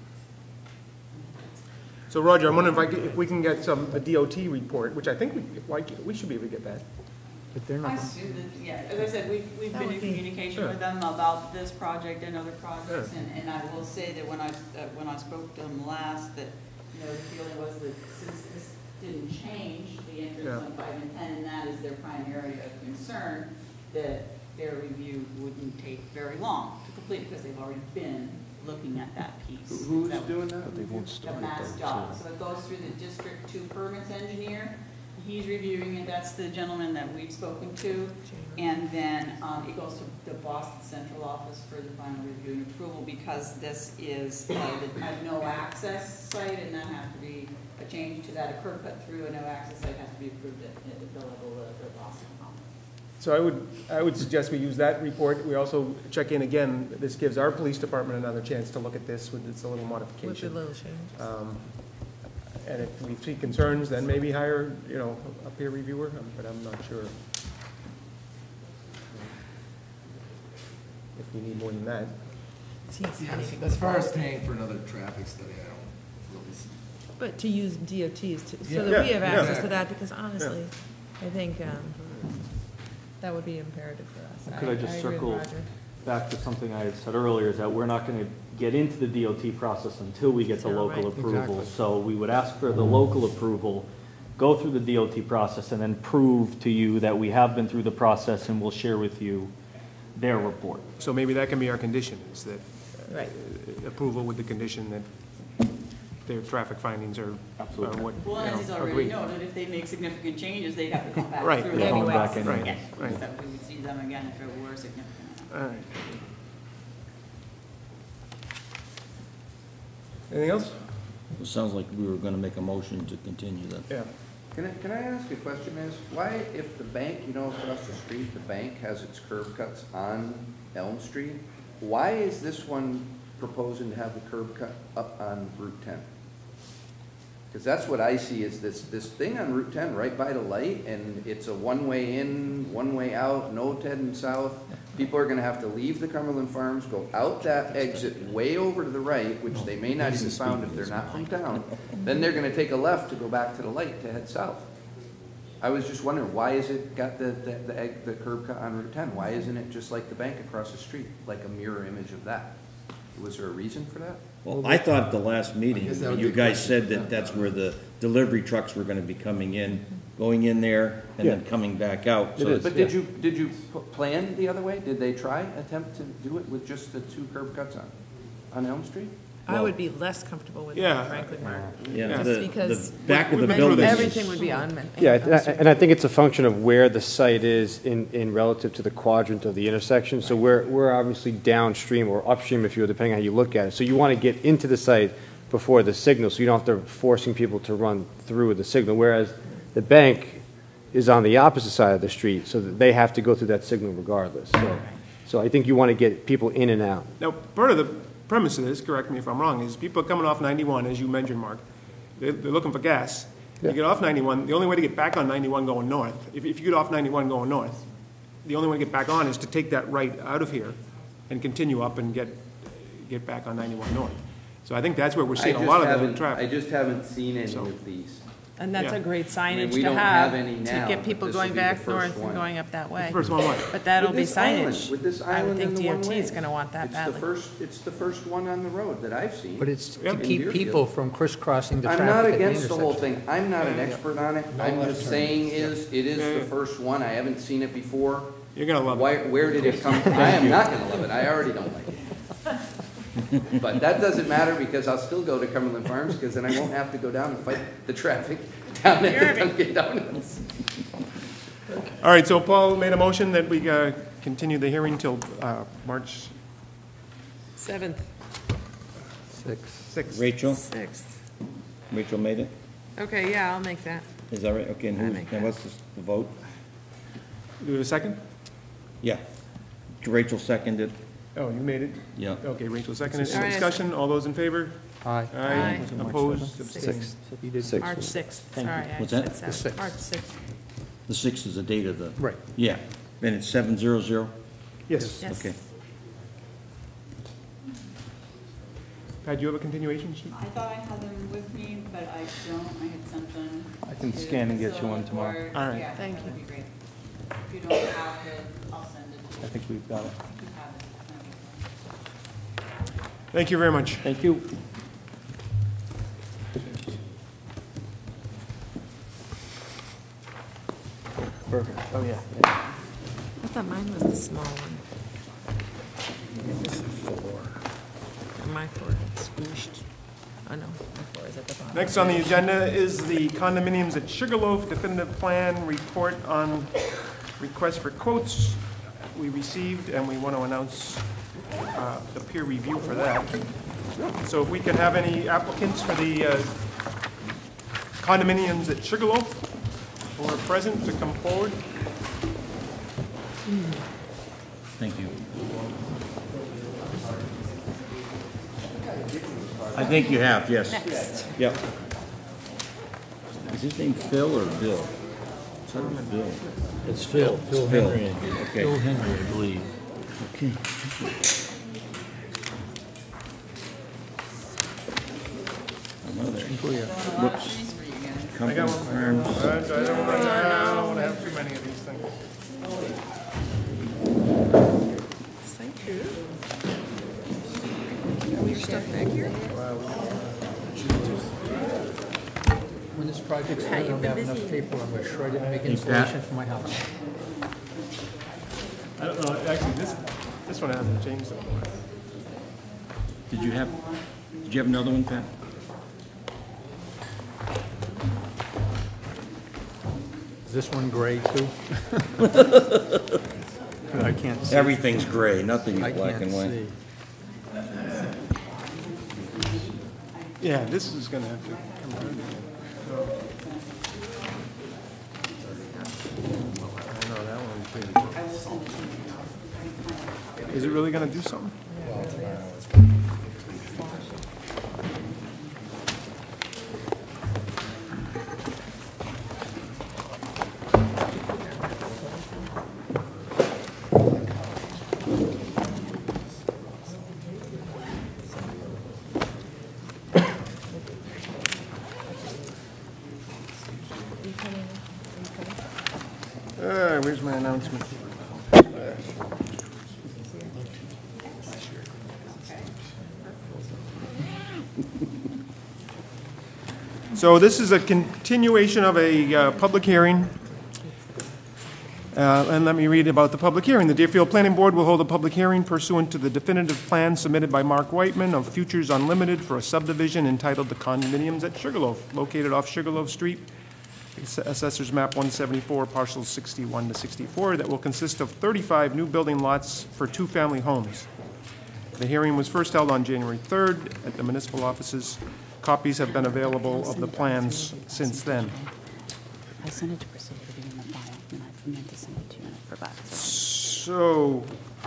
S1: so Roger, I'm wondering if we can get a DOT report, which I think we should be able to get that.
S6: But they're
S7: I
S6: not,
S7: assume that, yeah, as I said, we've been
S2: That
S7: in
S2: would be-
S7: communication with them about this project and other projects, and I will say that when I spoke to them last, that, the feeling was that since this didn't change, the entrance on 5 and 10, and that is their prime area of concern, that their review wouldn't take very long to complete, because they've already been looking at that piece.
S11: Who's
S7: That-
S11: doing that?
S7: The MassDOT, so it goes through the District 2 permits engineer. He's reviewing it, that's the gentleman that we've spoken to. And then it goes to the Boston Central Office for the final review and approval, because this is a no-access site, and that has to be a change to that. A curb cut through a no-access site has to be approved at the level of the Boston office.
S1: So I would suggest we use that report. We also check in again. This gives our police department another chance to look at this with its a little
S2: With the
S1: modification.
S2: little change.
S1: And if we see concerns, then maybe hire, a peer reviewer, but I'm not sure if we need more than that.
S4: As far as paying for another traffic study, I don't really see.
S2: But to use DOTs so
S4: Yeah.
S2: that we have
S1: Yeah,
S2: access
S1: yeah.
S2: to that, because honestly, I think that would be imperative for us.
S9: Could I just
S2: agree with
S9: circle
S2: Roger.
S9: back to something I had said earlier, is that we're not going to get into the DOT process until we get the
S2: Until,
S9: local
S2: right.
S9: approval.
S6: Exactly.
S9: So we would ask for the local approval, go through the DOT process, and then prove to you that we have been through the process, and we'll share with you their report.
S1: So maybe that can be our condition, is that
S2: Right.
S1: approval with the condition that their traffic findings are
S9: Absolutely.
S1: what,
S7: Well, as he's already
S1: agreed.
S7: noted, if they make significant changes, they'd have to come back
S1: Right.
S7: through
S1: Yeah,
S7: anyway.
S9: come back
S7: So,
S9: anyway.
S7: yeah,
S1: Right.
S7: so we would see them again if it were significant enough.
S1: All right. Anything else?
S5: It sounds like we were gonna make a motion to continue that.
S1: Yeah.
S11: Can I ask a question, Miss? Why, if the bank, across the street, the bank has its curb cuts on Elm Street, why is this one proposing to have the curb cut up on Route 10? Because that's what I see is this thing on Route 10 right by the light, and it's a one-way in, one-way out, no heading south. People are gonna have to leave the Cumberland Farms, go out that exit way over to the right, which they may not even found if they're not from town. Then they're gonna take a left to go back to the light to head south. I was just wondering, why is it got the curb cut on Route 10? Why isn't it just like the bank across the street, like a mirror image of that? Was there a reason for that?
S5: Well, I thought at the last meeting,
S3: guess that would
S5: you
S3: be a
S5: guys
S3: question.
S5: said that that's where the delivery trucks were gonna be coming in, going in there, and then
S13: Yeah.
S5: coming back out.
S13: It
S5: So
S13: is.
S11: But did you plan the other way? Did they attempt to do it with just the two curb cuts on Elm Street?
S2: I would be less comfortable with
S1: Yeah.
S2: that, frankly, Mark.
S5: Yeah,
S2: Just because
S5: the back of the
S1: Would-
S5: building. is-
S2: everything would be on.
S13: Yeah, and I think it's a function of where the site is in relative to the quadrant of the intersection. So we're obviously downstream or upstream, if you will, depending on how you look at it. So you want to get into the site before the signal, so you don't have to forcing people to run through the signal. Whereas the bank is on the opposite side of the street, so that they have to go through that signal regardless. So I think you want to get people in and out.
S1: Now, part of the premise of this, correct me if I'm wrong, is people are coming off 91, as you mentioned, Mark. They're looking for gas. You get off 91, the only way to get back on 91 going north, if you get off 91 going north, the only way to get back on is to take that right out of here and continue up and get back on 91 north. So I think that's where we're seeing a lot of the
S11: I
S1: traffic.
S11: just haven't seen any
S1: So-
S11: of these.
S2: And that's
S1: Yeah.
S2: a great
S11: I mean,
S2: signage
S11: we
S2: to
S11: don't
S2: have,
S11: have any
S2: to
S11: now,
S2: get
S11: but
S2: people
S11: this will
S2: going
S11: be the
S2: back
S11: first
S2: north and
S11: one.
S2: going up that way.
S1: First one, what?
S2: But that'll
S11: With
S2: be
S11: this island,
S2: signage.
S11: with this
S2: I would
S11: island
S2: think
S11: and the
S2: DOT is
S11: one-way.
S2: gonna want that badly.
S11: It's the first one on the road that I've seen.
S6: But it's to
S1: Yep.
S6: keep
S11: In
S6: people
S11: Deerfield.
S6: from crisscrossing the
S11: I'm
S6: traffic
S11: not
S6: at the
S11: against the whole
S6: intersection.
S11: thing. I'm not an expert on it.
S3: No
S11: I'm
S3: left
S11: just
S3: turns.
S11: saying it is
S1: Yeah,
S11: the
S1: yeah.
S11: first one. I haven't seen it before.
S1: You're gonna love
S11: Why,
S1: it.
S11: where did it come from? I am not gonna love it. I already don't like it. But that doesn't matter because I'll still go to Cumberland Farms because then I won't have to go down and fight the traffic down at the Dunkin' Donuts.
S1: All right, so Paul made a motion that we continue the hearing till March
S2: 7th,
S1: 6th.
S5: Rachel?
S2: 6th.
S5: Rachel made it?
S2: Okay, yeah, I'll make that.
S5: Is that right? Okay, and
S2: I
S5: who's,
S2: make
S5: and
S2: that.
S5: what's the vote?
S1: Do we have a second?
S5: Yeah. Rachel seconded.
S1: Oh, you made it?
S5: Yeah.
S1: Okay, Rachel seconded.
S2: All
S1: Any
S2: right.
S1: discussion? All those in favor?
S6: Aye.
S2: Aye.
S1: Opposed? Abstained?
S6: You did
S13: Six.
S2: March 6th,
S9: Thank
S2: sorry.
S9: you.
S2: I
S5: What's
S2: said
S5: that?
S6: The
S2: 7th.
S6: 6th.
S2: March 6th,
S5: The 6th is the date of the.
S6: Right.
S5: Yeah. And it's 700?
S1: Yes.
S2: yes.
S5: Okay.
S1: Pat, do you have a continuation sheet?
S7: I thought I had them with me, but I don't. I had sent them.
S9: I can
S7: to
S9: scan and get you
S7: Priscilla
S9: one tomorrow.
S7: or-
S1: All right.
S7: Yeah,
S2: Thank
S7: that would
S2: you.
S7: be great. If you don't have it, I'll send it to
S9: I
S7: you.
S9: think we've got it.
S7: If you have it.
S1: Thank you very much.
S9: Thank you. Perfect. Oh, yeah.
S2: I thought mine was the small one. My 4 squished. Oh, no, my 4 is at the bottom.
S1: Next on the agenda is the condominiums at Sugarloaf definitive plan report on request for quotes we received, and we want to announce the peer review for that. So if we can have any applicants for the condominiums at Sugarloaf who are present to come forward.
S5: Thank you. I think you have, yes.
S2: Next.
S5: Yep. Is his name Phil or Bill? Bill.
S15: It's Phil. Phil
S5: Phil.
S15: Henry.
S5: Okay.
S15: Phil Henry, I believe.
S5: Okay. Another. Whoops.
S1: I got
S5: Cumberland
S1: one.
S5: Farms.
S1: I don't want to have too many of these things.
S2: Thank you. stuff back here?
S6: When this project's done, I don't have enough paper, I'm gonna shred it and make
S5: Pat.
S6: insulation for my house.
S1: I don't know, actually, this one hasn't changed so much.
S5: Did you have another one, Pat?
S6: Is this one gray too? I can't see.
S5: Everything's gray, nothing's
S6: I
S5: black
S6: can't
S5: and white.
S6: see.
S1: Yeah, this is gonna have to come out again. I know, that one's pretty. Is it really gonna do something? Where's my announcement? So this is a continuation of a public hearing. And let me read about the public hearing. The Deerfield Planning Board will hold a public hearing pursuant to the definitive plan submitted by Mark Whiteman of Futures Unlimited for a subdivision entitled The Condominiums at Sugarloaf, located off Sugarloaf Street, Assessors Map 174, parcels 61 to 64, that will consist of 35 new building lots for two-family homes. The hearing was first held on January 3rd at the municipal offices. Copies have been available of the plans since then.
S7: I sent it to Priscilla to be in the file, and I meant to send it to you, and I forgot.
S1: So,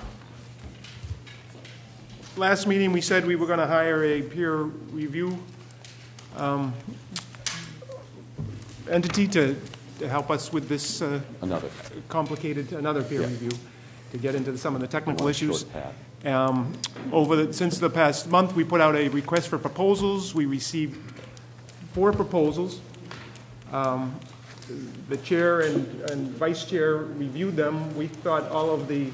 S1: last meeting, we said we were going to hire a peer review entity to help us with this
S16: Another.
S1: another peer
S16: Yeah.
S1: review, to get into some of the technical issues.
S16: Short path.
S1: Since the past month, we put out a request for proposals. We received 4 proposals. The chair and vice chair reviewed them. We thought all of the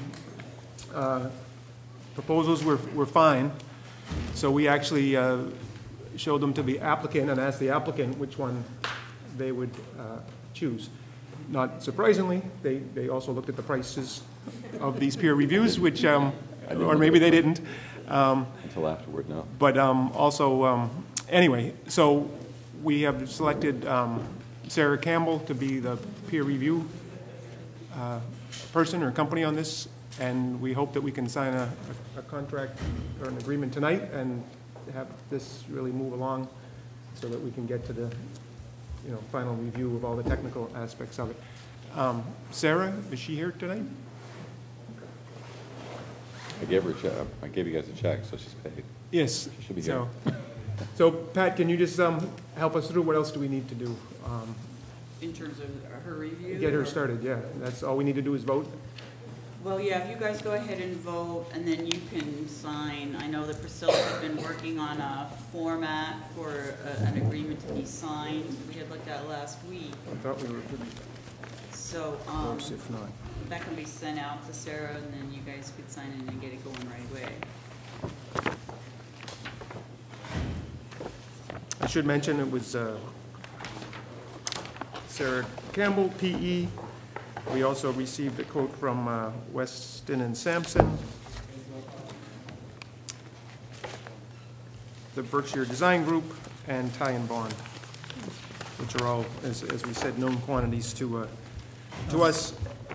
S1: proposals were fine. So we actually showed them to the applicant and asked the applicant which one they would choose. Not surprisingly, they also looked at the prices of these peer reviews, which, or maybe they didn't.
S16: Until afterward, no.
S1: But also, anyway, so we have selected Sarah Campbell to be the peer review person or company on this, and we hope that we can sign a contract or an agreement tonight and have this really move along so that we can get to the final review of all the technical aspects of it. Sarah, is she here tonight?
S16: I gave her a check. I gave you guys a check, so she's paid.
S1: Yes.
S16: She should be here.
S1: So Pat, can you just help us through? What else do we need to do?
S7: In terms of her review?
S1: Get her started, yeah. That's all we need to do is vote?
S7: Well, yeah, if you guys go ahead and vote, and then you can sign. I know that Priscilla had been working on a format for an agreement to be signed. We had looked at it last week.
S1: I thought we were good.
S7: So,
S1: Close, if not.
S7: that can be sent out to Sarah, and then you guys could sign it and get it going right away.
S1: I should mention it was Sarah Campbell, PE. We also received a quote from Weston and Sampson, the Berkshire Design Group, and Ty and Bond, which are all, as we said, known quantities to us.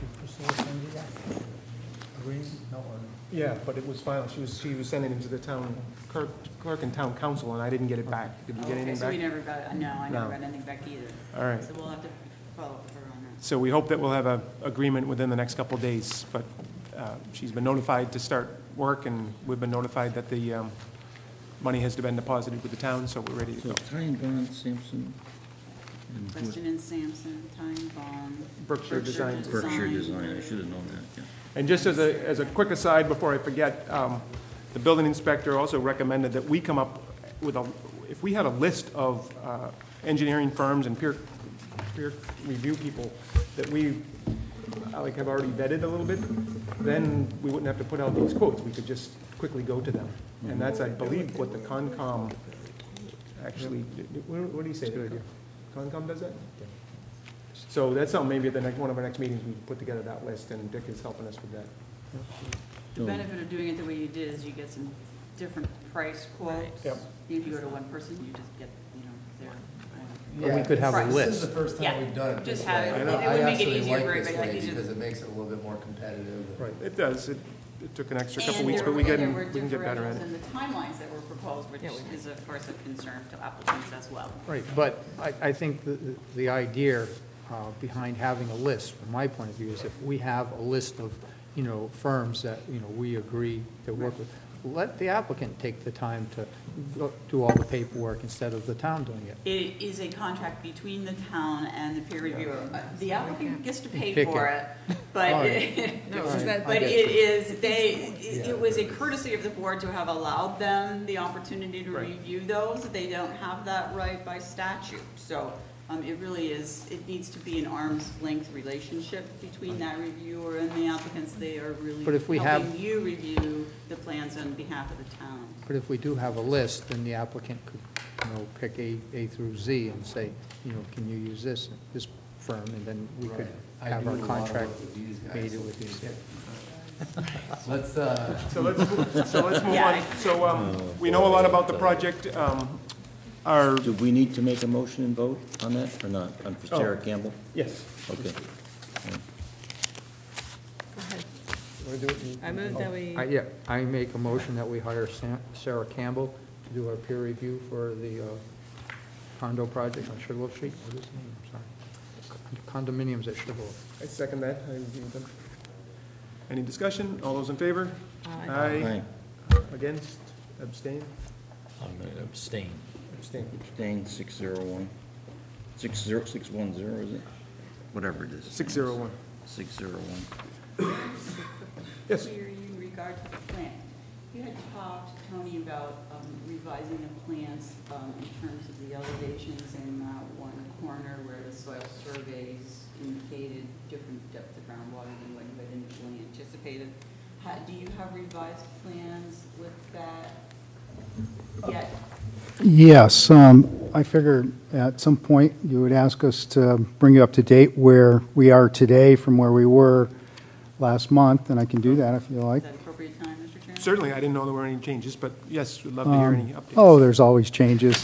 S1: Yeah, but it was final. She was sending it to the town clerk and town council, and I didn't get it back. Did we get anything
S7: Okay, so
S1: back?
S7: we never got it. No, I never
S1: No.
S7: got anything back either.
S1: All right.
S7: So we'll have to follow up with her on that.
S1: So we hope that we'll have an agreement within the next couple of days, but she's been notified to start work, and we've been notified that the money has been deposited with the town, so we're ready to
S5: So
S1: go.
S5: Ty and Bond, Sampson, and who-
S7: Weston and Sampson, Time Bond.
S1: Berkshire Design.
S5: Berkshire Design, I should have known that, yeah.
S1: And just as a quick aside, before I forget, the building inspector also recommended that we come up with if we had a list of engineering firms and peer review people that we have already vetted a little bit, then we wouldn't have to put out these quotes. We could just quickly go to them. And that's, I believe, what the Concom actually, what do you say? Concom does that? So that's something maybe at the next, one of our next meetings, we can put together that list, and Dick is helping us with that.
S7: The benefit of doing it the way you did is you get some different price quotes.
S1: Yep.
S7: If you go to one person, you just get, their.
S13: But we could have a
S7: price.
S13: list.
S4: This is the first time we've done it.
S7: Just
S4: this way.
S7: have it.
S4: I
S7: It would make it
S4: actually
S7: easier
S4: like
S7: for
S4: this
S7: everybody.
S4: way
S7: Like you
S4: because it makes it a little bit more competitive.
S1: Right, it does. It took an extra couple
S7: And
S1: weeks,
S7: there
S1: but
S7: were-
S1: we
S7: and
S1: can get better at
S7: differentials
S1: it.
S7: in the timelines that were proposed, which is of course a concern to applicants as well.
S6: Right, but I think the idea behind having a list, from my point of view, is if we have a list of, firms that, we agree to work with, let the applicant take the time to do all the paperwork instead of the town doing it.
S7: It is a contract between the town and the peer reviewer. The applicant gets to pay
S6: Pick
S7: for
S6: it.
S7: it, but,
S6: All right.
S7: but it is, it was a courtesy of the board to have allowed them the opportunity to review those. They don't have that right by statute. So it really is, it needs to be an arm's length relationship between that reviewer and the applicants. They are really
S6: But if we
S7: helping you review the plans on behalf of the town.
S6: But if we do have a list, then the applicant could, pick A through Z and say, can you use this firm, and then we could
S4: I
S6: have
S4: do
S6: our
S4: a lot of
S6: contract
S4: work with these guys,
S6: made
S4: so
S6: with these.
S4: Let's,
S1: So let's move on. So we know a lot about the project. Our,
S5: Do we need to make a motion and vote on that, or not, on Sarah Campbell?
S1: yes.
S5: Okay.
S1: Wanna do it?
S2: I move that we,
S6: I make a motion that we hire Sarah Campbell to do our peer review for the condo project on Sugarloaf Street. What is his name? I'm sorry. Condominiums at Sugarloaf.
S1: I second that. Any discussion? All those in favor?
S5: Aye.
S1: Against? Abstain?
S15: I'm going to abstain.
S1: Abstain.
S5: Abstain, 601. 610, is it? Whatever it is.
S1: 601.
S5: 601.
S1: Yes.
S7: In regard to the plan, you had talked, Tony, about revising the plans in terms of the elevations in that one corner where the soil surveys indicated different depth of groundwater than what you had initially anticipated. Do you have revised plans with that yet?
S17: Yes, I figured at some point you would ask us to bring you up to date where we are today from where we were last month, and I can do that if you like.
S7: Is that appropriate time, Mr. Chairman?
S1: Certainly, I didn't know there were any changes, but yes, we'd love to hear any updates.
S17: Oh, there's always changes.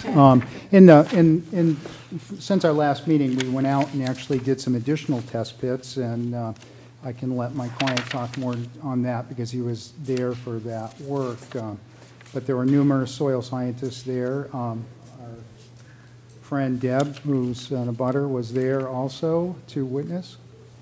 S17: Since our last meeting, we went out and actually did some additional test pits, and I can let my client talk more on that because he was there for that work. But there were numerous soil scientists there. Our friend Deb, who's an abutter, was there also to witness.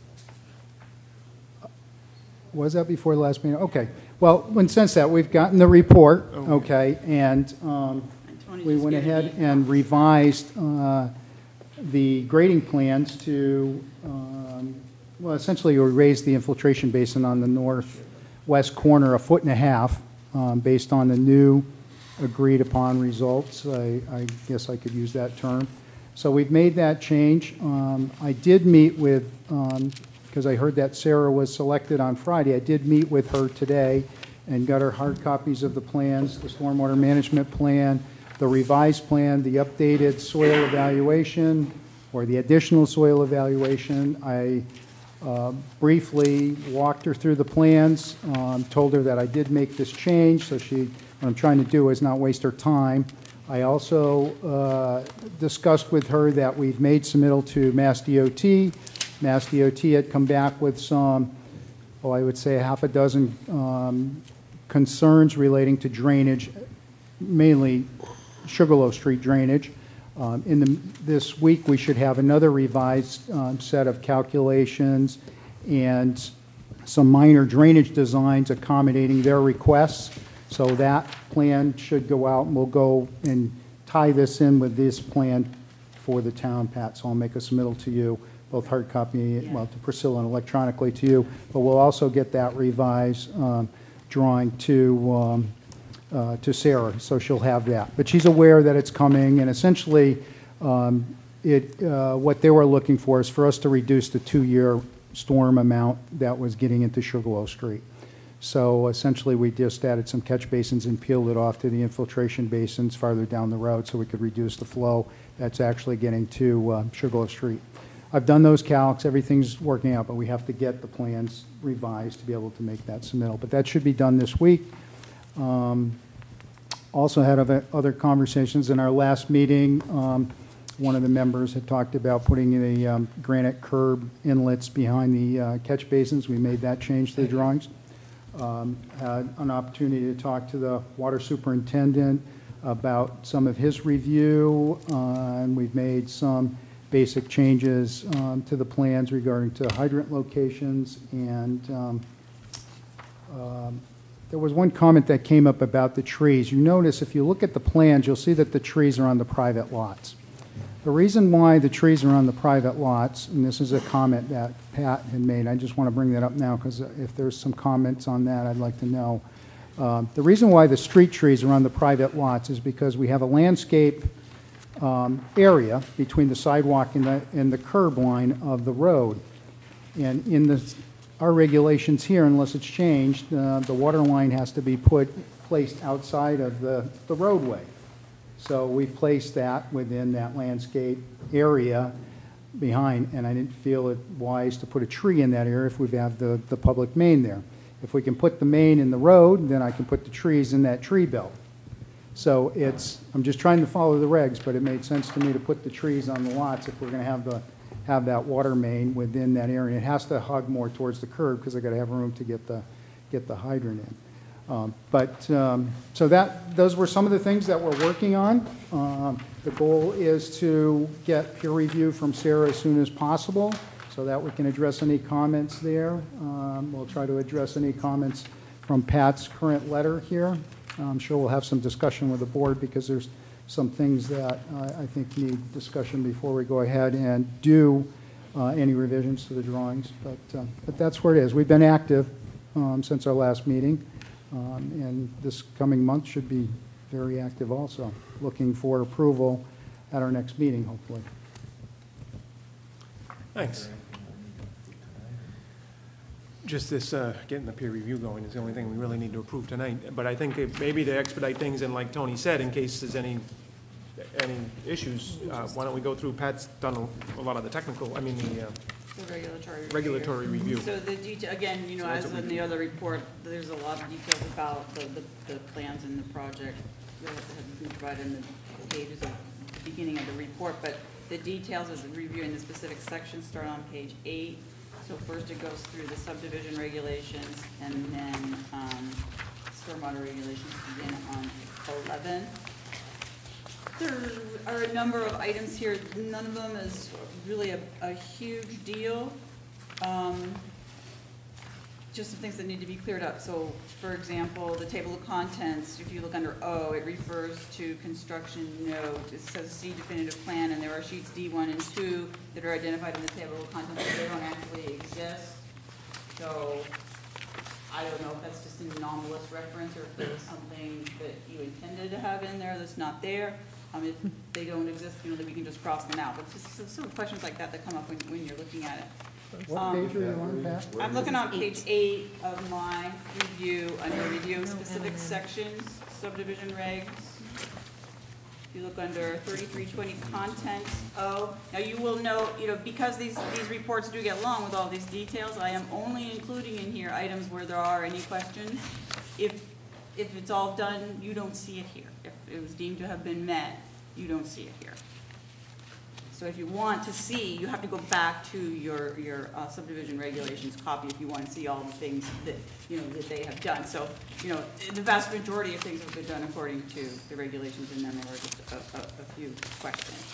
S17: Was that before the last meeting? Okay. Well, since that, we've gotten the report, okay, and we went ahead and revised the grading plans to, well, essentially we raised the infiltration basin on the northwest corner 1.5 feet based on the new agreed-upon results. I guess I could use that term. So we've made that change. I did meet with, because I heard that Sarah was selected on Friday, I did meet with her today and got her hard copies of the plans, the stormwater management plan, the revised plan, the updated soil evaluation, or the additional soil evaluation. I briefly walked her through the plans, told her that I did make this change, so what I'm trying to do is not waste her time. I also discussed with her that we've made submittal to Mass DOT. Mass DOT had come back with some, I would say half a dozen concerns relating to drainage, mainly Sugarloaf Street drainage. This week, we should have another revised set of calculations and some minor drainage designs accommodating their requests. So that plan should go out, and we'll go and tie this in with this plan for the town, Pat. So I'll make a submittal to you, both hard copy, well, to Priscilla and electronically to you. But we'll also get that revised drawing to Sarah, so she'll have that. But she's aware that it's coming, and essentially what they were looking for is for us to reduce the 2-year storm amount that was getting into Sugarloaf Street. So essentially, we just added some catch basins and peeled it off to the infiltration basins farther down the road so we could reduce the flow that's actually getting to Sugarloaf Street. I've done those calcs, everything's working out, but we have to get the plans revised to be able to make that submittal. But that should be done this week. Also had other conversations in our last meeting. One of the members had talked about putting the granite curb inlets behind the catch basins. We made that change to the drawings. Had an opportunity to talk to the water superintendent about some of his review, and we've made some basic changes to the plans regarding to hydrant locations. And there was one comment that came up about the trees. You notice if you look at the plans, you'll see that the trees are on the private lots. The reason why the trees are on the private lots, and this is a comment that Pat had made, I just want to bring that up now because if there's some comments on that, I'd like to know. The reason why the street trees are on the private lots is because we have a landscape area between the sidewalk and the curb line of the road. And in our regulations here, unless it's changed, the water line has to be placed outside of the roadway. So we placed that within that landscape area behind, and I didn't feel it wise to put a tree in that area if we have the public main there. If we can put the main in the road, then I can put the trees in that tree belt. So I'm just trying to follow the regs, but it made sense to me to put the trees on the lots if we're going to have that water main within that area. It has to hug more towards the curb because I got to have room to get the hydrant in. So those were some of the things that we're working on. The goal is to get peer review from Sarah as soon as possible so that we can address any comments there. We'll try to address any comments from Pat's current letter here. I'm sure we'll have some discussion with the board because there's some things that I think need discussion before we go ahead and do any revisions to the drawings. But that's where it is. We've been active since our last meeting. And this coming month should be very active also. Looking for approval at our next meeting, hopefully.
S1: Thanks. Just this, getting the peer review going is the only thing we really need to approve tonight. But I think maybe to expedite things, and like Tony said, in case there's any issues, why don't we go through, Pat's done a lot of the technical, the regulatory review.
S7: So the detail, again, as in the other report, there's a lot of details about the plans and the project that have been provided in the pages at the beginning of the report, but the details of the review in the specific sections start on page 8. So first it goes through the subdivision regulations, and then stormwater regulations begin on 11. There are a number of items here. None of them is really a huge deal. Just some things that need to be cleared up. So, for example, the table of contents, if you look under O, it refers to construction note. It says see definitive plan, and there are sheets D1 and 2 that are identified in the table of contents, but they don't actually exist. So, I don't know if that's just an anomalous reference or if there was something that you intended to have in there that's not there. If they don't exist, then we can just cross them out. But it's just sort of questions like that come up when you're looking at it.
S17: What page are you on, Pat?
S7: I'm looking on page 8 of my review, under review specific sections, subdivision regs. If you look under 3320 contents, now you will note, because these reports do get long with all these details, I am only including in here items where there are any questions. If it's all done, you don't see it here. If it was deemed to have been met, you don't see it here. So if you want to see, you have to go back to your subdivision regulations copy if you want to see all the things that that they have done. So the vast majority of things have been done according to the regulations, and then there were just a few questions.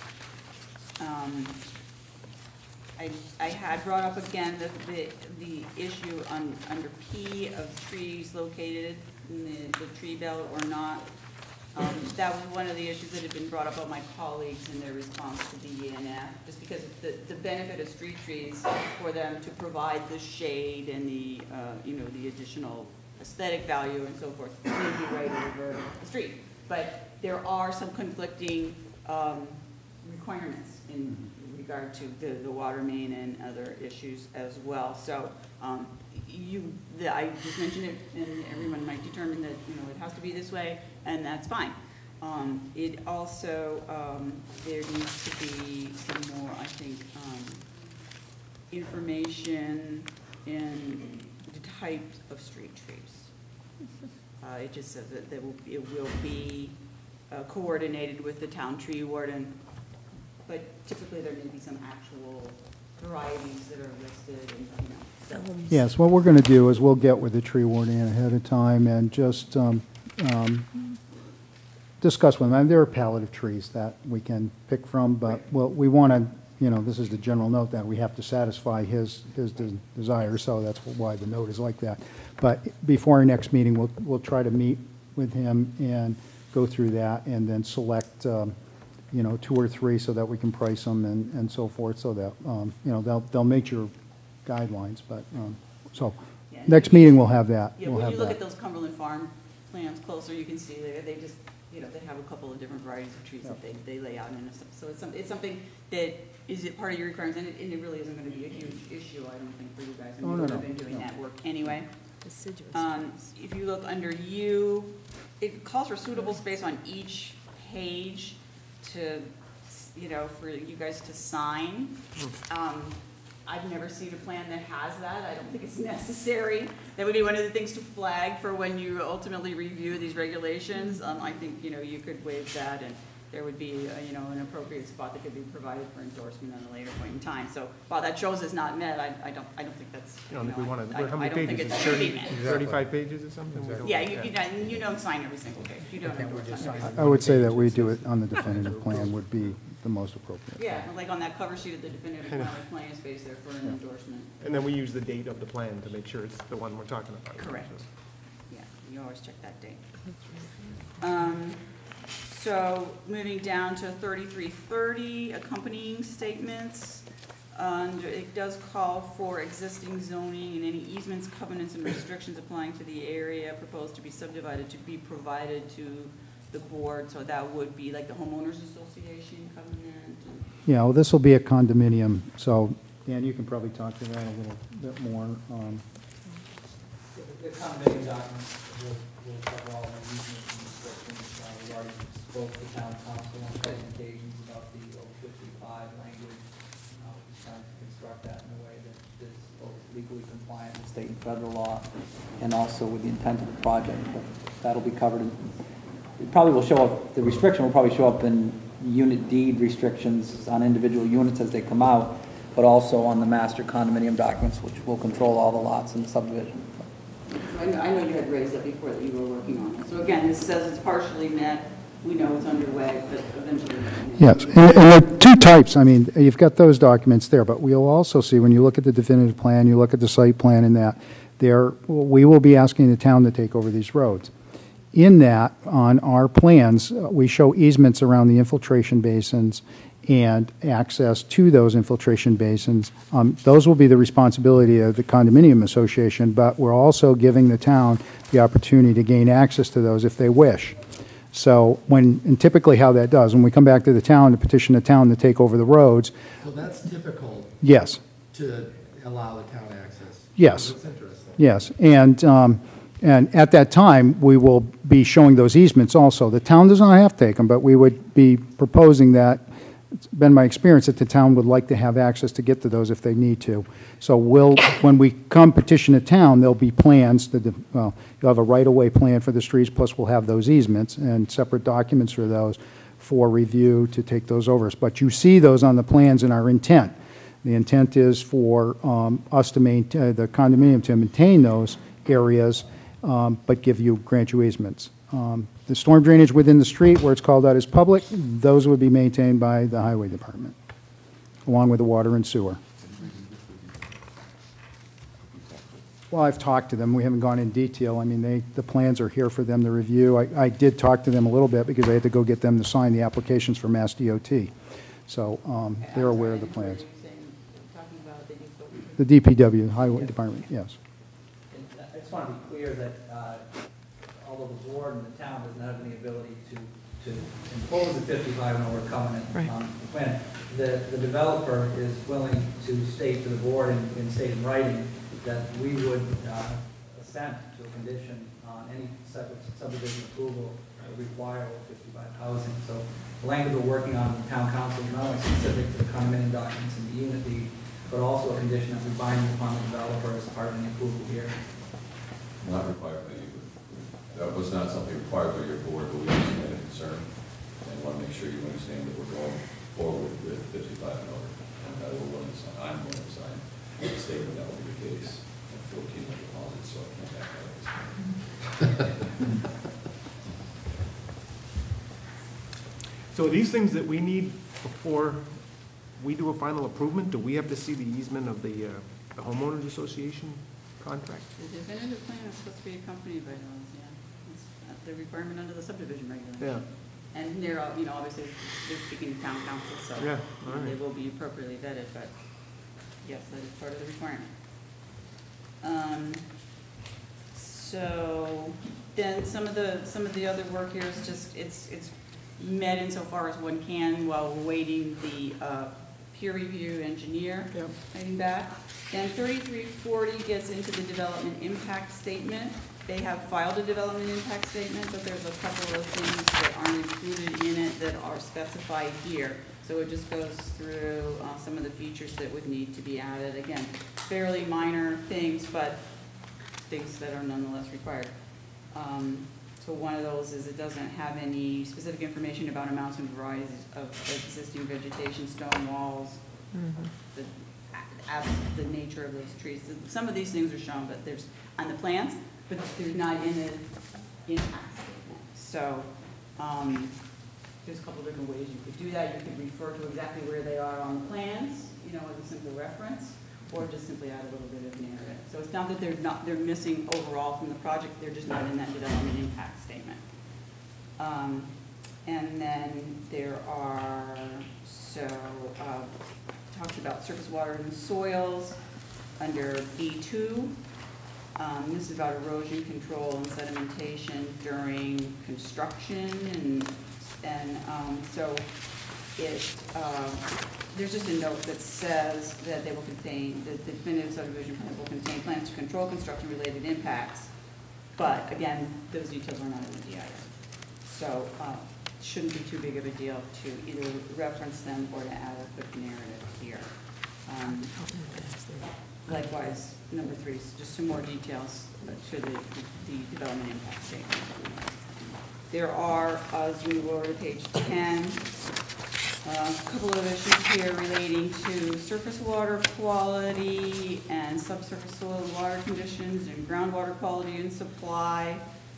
S7: I had brought up again the issue under P of trees located in the tree belt or not. That was one of the issues that had been brought up by my colleagues in their response to the ENF, just because the benefit of street trees for them to provide the shade and the the additional aesthetic value and so forth may be right over the street. But there are some conflicting requirements in regard to the water main and other issues as well. So I just mentioned it, and everyone might determine that, it has to be this way, and that's fine. It also, there needs to be some more, I think, information in the types of street trees. It just says that it will be coordinated with the town tree warden, but typically there may be some actual varieties that are listed, and, so.
S17: Yes, what we're going to do is we'll get with the tree warden ahead of time and just discuss with them. And there are a palette of trees that we can pick from, but we want to, this is the general note that we have to satisfy his desire, so that's why the note is like that. But before our next meeting, we'll try to meet with him and go through that, and then select, 2 or 3 so that we can price them and so forth, so that, they'll make your guidelines, but,
S7: Yeah,
S17: next meeting we'll have that.
S7: Yeah,
S17: We'll
S7: when
S17: have
S7: you look
S17: that.
S7: at those Cumberland Farm plans closer, you can see they just, they have a couple of different varieties of trees that they lay out, and so it's something that is it part of your requirements, and it really isn't going to be a huge issue, I don't think, for you guys.
S17: Oh, no,
S7: would
S17: no,
S7: have been doing that work anyway.
S2: Deciduous trees.
S7: If you look under U, it calls for suitable space on each page to, for you guys to sign. I've never seen a plan that has that. I don't think it's necessary. That would be one of the things to flag for when you ultimately review these regulations. I think, you could waive that, and there would be, an appropriate spot that could be provided for endorsement at a later point in time. So while that shows is not met, I don't think that's,
S1: I don't think we want to, how
S7: I
S1: many
S7: don't think
S1: pages?
S7: it
S1: Is
S7: should be
S1: 30,
S7: met.
S1: 35 pages or something? We don't-
S7: Yeah, you don't sign every single page. You don't endorse on every single
S17: I would say that we do it on the definitive plan would be the most appropriate.
S7: Yeah, like on that cover sheet of the definitive plan, there's plenty of space there for an endorsement.
S1: And then we use the date of the plan to make sure it's the one we're talking about.
S7: Correct. Yeah, you always check that date. So moving down to 3330, accompanying statements. It does call for existing zoning and any easements, covenants, and restrictions applying to the area proposed to be subdivided to be provided to the board. So that would be like the homeowners association covenant.
S17: Yeah, well, this will be a condominium, so, Dan, you can probably talk to that a little bit more.
S12: The condominium documents will cover all the easements and restrictions. We already spoke to town council on presentations about the 055 language. We're trying to construct that in a way that is both legally compliant with state and federal law, and also with the intent of the project. But that'll be covered. It probably will show up, the restriction will probably show up in unit deed restrictions on individual units as they come out, but also on the master condominium documents, which will control all the lots in the subdivision.
S7: I know you had raised that before that you were working on it. So again, this says it's partially met. We know it's underway, but eventually.
S17: Yes, and there are 2 types. I mean, you've got those documents there, but we'll also see when you look at the definitive plan, you look at the site plan and that, we will be asking the town to take over these roads. In that, on our plans, we show easements around the infiltration basins and access to those infiltration basins. Those will be the responsibility of the condominium association, but we're also giving the town the opportunity to gain access to those if they wish. So and typically how that does, when we come back to the town to petition the town to take over the roads.
S4: So that's typical
S17: Yes.
S4: to allow the town access?
S17: Yes.
S4: That's interesting.
S17: Yes, and at that time, we will be showing those easements also. The town does not have to take them, but we would be proposing that, it's been my experience that the town would like to have access to get to those if they need to. So when we come petition the town, there'll be plans, you'll have a right-of-way plan for the streets, plus we'll have those easements and separate documents for those for review to take those over. But you see those on the plans in our intent. The intent is for us to maintain, the condominium to maintain those areas, but grant you easements. The storm drainage within the street, where it's called out as public, those would be maintained by the highway department, along with the water and sewer. Well, I've talked to them. We haven't gone in detail. I mean, the plans are here for them to review. I did talk to them a little bit because I had to go get them to sign the applications for Mass DOT. So they're aware of the plans. The DPW, Highway Department, yes.
S12: I just want to be clear that although the board and the town doesn't have any ability to to impose the 55 and over covenant
S2: Right.
S12: on the plan. The developer is willing to state to the board and state in writing that we would assent to a condition on any subdivision approval that would require over 55 housing. So the language we're working on with town council is not only specific to the condominium documents in the unit deed, but also a condition that we bind upon the developer as part of any approval here.
S16: Not required by you. That was not something required by your board, but we understand the concern and want to make sure you understand that we're going forward with 55 and over. And that we're willing to sign, I'm willing to sign a statement that will be the case. And 14 of deposits, so I can't back out.
S1: So are these things that we need before we do a final improvement? Do we have to see the easement of the homeowners association contract?
S7: The definitive plan is supposed to be accompanied by those, yeah. It's the requirement under the subdivision regulation.
S1: Yeah.
S7: And they're, obviously, they're speaking to town council, so
S1: Yeah, all right.
S7: they will be appropriately vetted, but yes, that is part of the requirement. So then some of the other work here is just, it's met insofar as one can while awaiting the peer review engineer writing back. Then 3340 gets into the development impact statement. They have filed a development impact statement, but there's a couple of things that aren't included in it that are specified here. So it just goes through some of the features that would need to be added. Again, fairly minor things, but things that are nonetheless required. So one of those is it doesn't have any specific information about amounts and varieties of existing vegetation, stone walls, the nature of those trees. Some of these things are shown, but there's on the plans, but they're not in the impact statement. So there's a couple different ways you could do that. You could refer to exactly where they are on the plans, with a simple reference, or just simply add a little bit of narrative. So it's not that they're missing overall from the project, they're just not in that development impact statement. And then there are, talks about surface water and soils under B2. This is about erosion control and sedimentation during construction, and so there's just a note that says that they will contain, the definitive subdivision plan will contain plans to control construction-related impacts, but again, those details are not in the DIR. So it shouldn't be too big of a deal to either reference them or to add a quick narrative here. Likewise, number 3 is just some more details to the development impact statement. There are, as we move over to page 10, a couple of issues here relating to surface water quality and subsurface soil and water conditions and groundwater quality and supply.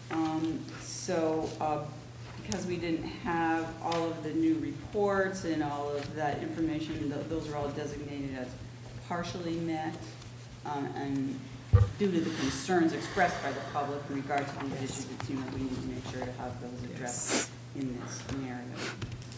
S7: Because we didn't have all of the new reports and all of that information, those are all designated as partially met, and due to the concerns expressed by the public in regard to these issues, it seemed that we need to make sure to have those addressed in this narrative.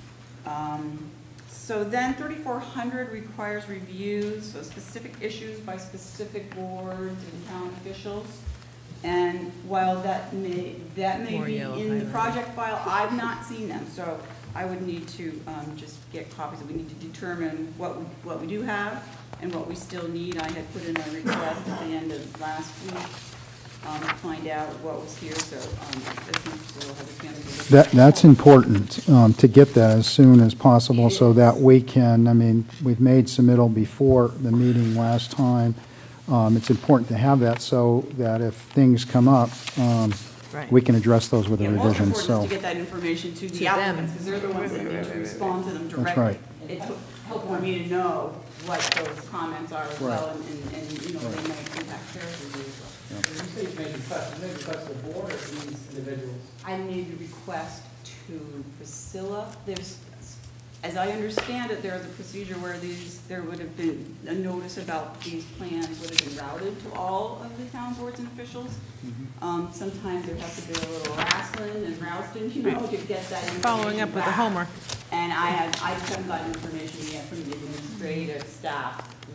S7: So then 3400 requires reviews of specific issues by specific boards and town officials. And while that may be in the project file, I've not seen them. So I would need to just get copies. We need to determine what we do have and what we still need. I had put in a request at the end of last week to find out what was here. So I think we'll have a chance to look at
S17: That's important to get that as soon as possible so that we can, we've made submittal before the meeting last time. It's important to have that so that if things come up, we can address those with the revisions.
S7: Most important is to get that information to the applicants, because they're the ones that need to respond to them directly.
S17: That's right.
S7: It's helpful for me to know what those comments are as well, and they may impact their review as well.
S12: You say you made request to the board or to these individuals?
S7: I made a request to Priscilla. As I understand it, there is a procedure where there would have been a notice about these plans would have been routed to all of the town boards and officials. Sometimes there has to be a little wrestling and rousting, to get that information
S2: Following up with the
S7: back.
S2: homework.
S7: And I just haven't gotten information yet from the administrative staff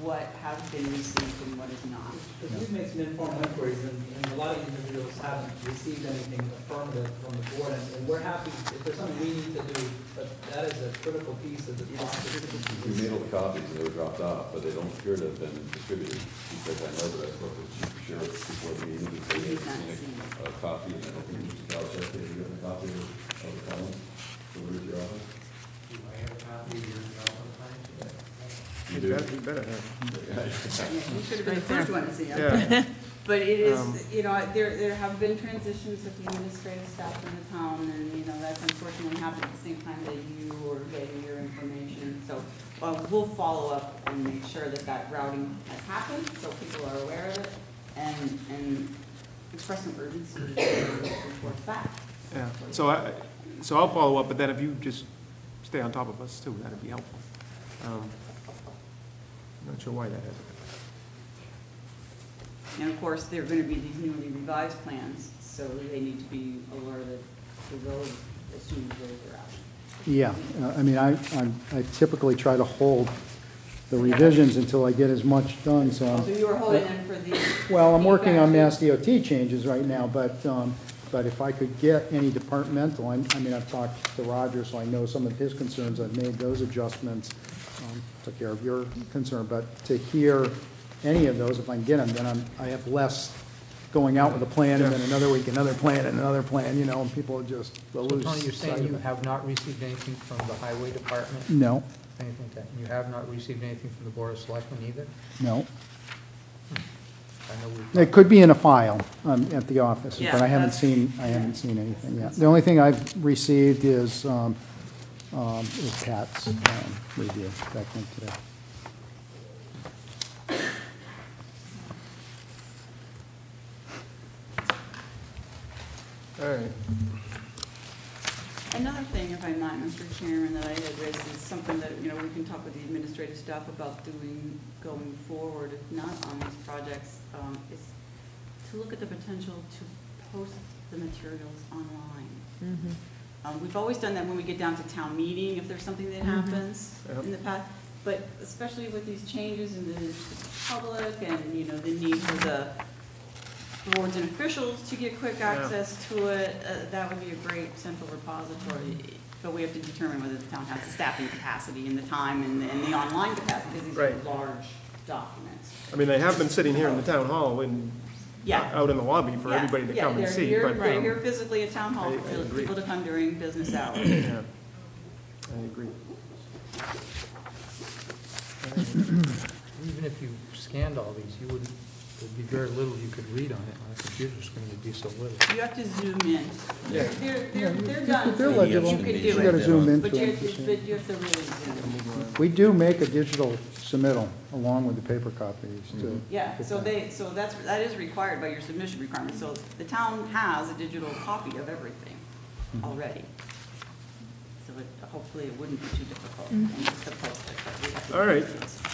S7: what has been received and what is not.
S12: Because we've made some informal inquiries, and a lot of individuals haven't received anything affirmative from the board, and we're happy, if there's something we need to do, but that is a critical piece of the process.
S16: We made all the copies and they were dropped off, but they don't appear to have been distributed, because I know that I spoke with Chief Sheriff before the meeting, and they had seen a copy, and I think Mr. Belichick, have you gotten a copy of the comments? Over to your office?
S12: Do I have a copy of your development plan today?
S16: You do?
S1: You better have.
S7: You should have been the first one to see them.
S1: Yeah.
S7: But it is, there have been transitions of the administrative staff in the town, and, that's unfortunately happened at the same time that you were getting your information. So, we'll follow up and make sure that that routing has happened, so people are aware of it, and express some urgency to get reports back.
S1: Yeah, so I'll follow up, but then if you just stay on top of us too, that'd be helpful. Not sure why that is.
S7: And of course, there are going to be these newly revised plans, so they need to be alerted to those as soon as those are out.
S17: Yeah, I mean, I typically try to hold the revisions until I get as much done, so.
S7: So you were holding them for the.
S17: Well, I'm working on Mass DOT changes right now, but if I could get any departmental, I mean, I've talked to Roger, so I know some of his concerns, I've made those adjustments, took care of your concern, but to hear any of those, if I can get them, then I have less going out with a plan, and then another week, another plan, and another plan, and people just will
S6: So
S17: lose
S6: Tony, you're
S17: sight
S6: saying
S17: of
S6: you
S17: it.
S6: have not received anything from the highway department?
S17: No,
S6: Anything that, you have not received anything from the board of selectmen either?
S17: no.
S6: I know we've.
S17: It could be in a file at the office,
S7: Yeah,
S17: but I haven't
S7: that's-
S17: seen anything yet. The only thing I've received is Pat's review that came today.
S1: All right.
S7: Another thing, if I might, Mr. Chairman, that I had raised is something that, we can talk with the administrative staff about doing going forward, if not on these projects, is to look at the potential to post the materials online. We've always done that when we get down to town meeting, if there's something that happens in the past, but especially with these changes in the public and, the need for the boards and officials to get quick access to it, that would be a great central repository. But we have to determine whether the town has the staffing capacity and the time and the online capacity, because these are large documents.
S1: I mean, they have been sitting here in the town hall and out in the lobby for everybody to come and see.
S7: They're here physically at town hall
S1: I
S7: for
S1: agree.
S7: people to come during business hours.
S1: Yeah, I agree.
S6: Even if you scanned all these, there'd be very little you could read on it. On a computer screen, there'd be so little.
S7: You have to zoom in.
S1: Yeah.
S7: They're done.
S17: They're
S7: so
S17: legible.
S7: You could do
S17: You gotta
S7: it.
S17: zoom into
S7: But you
S17: them.
S7: have to really zoom in.
S17: We do make a digital submittal along with the paper copies too.
S7: Yeah, so that is required by your submission requirements. So the town has a digital copy of everything already. So hopefully it wouldn't be too difficult to post it, but we have to.
S1: All right.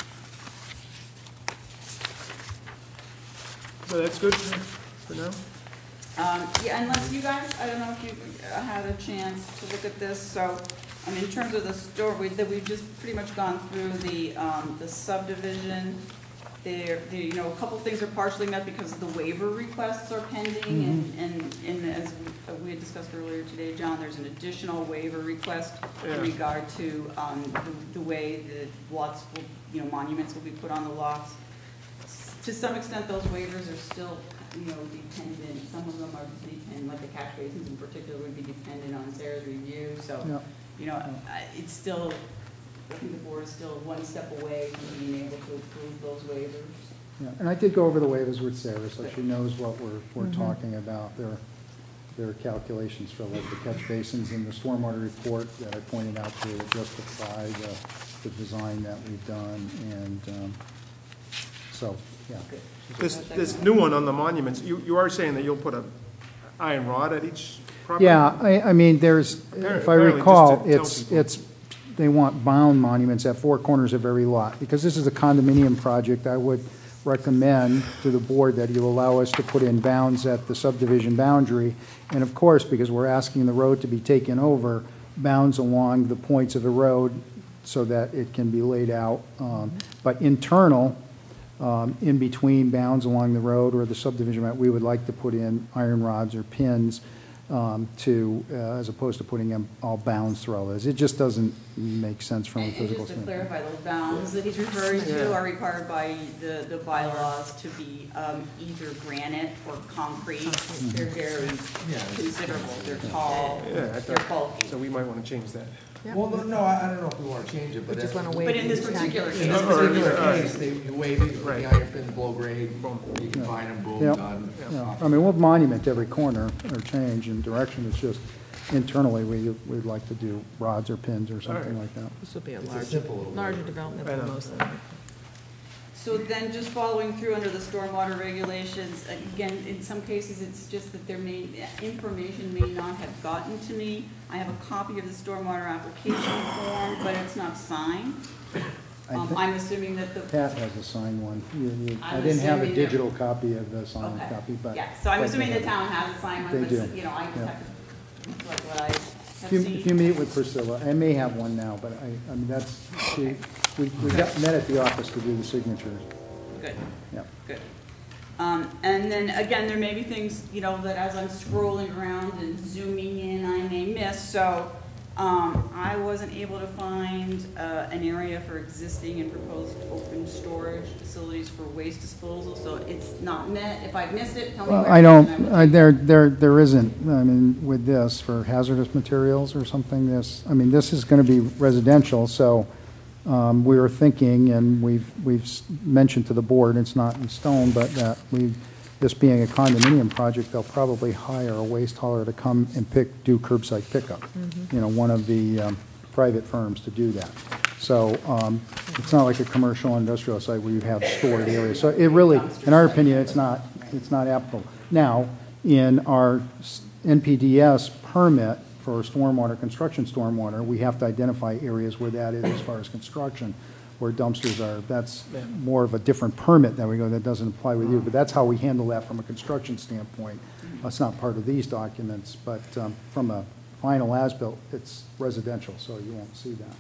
S1: So that's good for now?
S7: Yeah, unless you guys, I don't know if you had a chance to look at this, so, in terms of the story, that we've just pretty much gone through the subdivision. There, a couple things are partially met because the waiver requests are pending, and as we had discussed earlier today, John, there's an additional waiver request in regard to, the way the lots will, monuments will be put on the lots. To some extent, those waivers are still, dependent, some of them are dependent, like the catch basins in particular would be dependent on Sarah's review, so, it's still, I think the board is still one step away from being able to approve those waivers.
S17: Yeah, and I did go over the waivers with Sarah, so she knows what we're talking about. There are calculations for like the catch basins in the stormwater report that I pointed out to justify the design that we've done, and so, yeah.
S1: This new one on the monuments, you are saying that you'll put a iron rod at each property?
S17: Yeah, I mean, there's, if I
S1: Apparently,
S17: recall,
S1: just to tell people.
S17: they want bound monuments at 4 corners of every lot. Because this is a condominium project, I would recommend to the board that you allow us to put in bounds at the subdivision boundary. And of course, because we're asking the road to be taken over, bounds along the points of the road so that it can be laid out. But internal, in between bounds along the road or the subdivision map, we would like to put in iron rods or pins as opposed to putting them all bounds through all this. It just doesn't make sense from a
S7: And
S17: physical
S7: just to
S17: standpoint.
S7: clarify, those bounds that he's referring to are required by the bylaws to be either granite or concrete. They're very considerable, they're tall,
S1: Yeah, I
S7: they're
S1: thought,
S7: bulky.
S1: so we might want to change that.
S4: Well, no, I don't know if we want to change it, but.
S2: We just want to
S4: that's-
S2: waive.
S7: But in this particular
S4: In
S7: case,
S4: this particular
S1: Alright.
S4: case, you waive it, put the iron pins below grade, you can find them, boom,
S17: Yep.
S4: done.
S17: Yeah, I mean, we'll monument every corner or change in direction, it's just internally, we'd like to do rods or pins or something like that.
S2: This will be a
S4: It's a
S2: larger,
S4: simple little
S2: larger development
S1: I
S2: than
S1: know.
S2: most of them.
S7: so then just following through under the stormwater regulations, again, in some cases, it's just that information may not have gotten to me. I have a copy of the stormwater application form, but it's not signed. I'm assuming that the.
S17: Pat has a signed one. I
S7: I'm
S17: didn't have a
S7: assuming that-
S17: digital copy of the signed
S7: Okay.
S17: copy, but.
S7: Yeah, so I'm
S17: but
S7: assuming
S17: they
S7: the
S17: have it.
S7: town has a signed
S17: They
S7: one,
S17: do.
S7: but, you know, I just
S17: Yeah.
S7: have to, like what I have
S17: If you
S7: seen.
S17: meet with Priscilla, I may have one now, but I mean, we met at the office to do the signatures.
S7: Good.
S17: Yeah.
S7: Good. And then, again, there may be things, you know, that as I'm scrolling around and zooming in, I may miss. So I wasn't able to find an area for existing and proposed open storage facilities for waste disposal, so it's not met. If I've missed it, tell me
S17: Well,
S7: where.
S17: I
S7: and
S17: don't,
S7: will-
S17: there isn't, I mean, with this, for hazardous materials or something, this is gonna be residential, so, we were thinking, and we've mentioned to the board, it's not in stone, but that this being a condominium project, they'll probably hire a waste hauler to come and do curbside pickup. You know, one of the, private firms to do that. So, it's not like a commercial industrial site where you have stored areas. So it really, in our opinion, it's not applicable. Now, in our NPDS permit for stormwater, construction stormwater, we have to identify areas where that is as far as construction, where dumpsters are. That's more of a different permit that we go, that doesn't apply with you, but that's how we handle that from a construction standpoint. That's not part of these documents, but from a final as-built, it's residential, so you won't see that.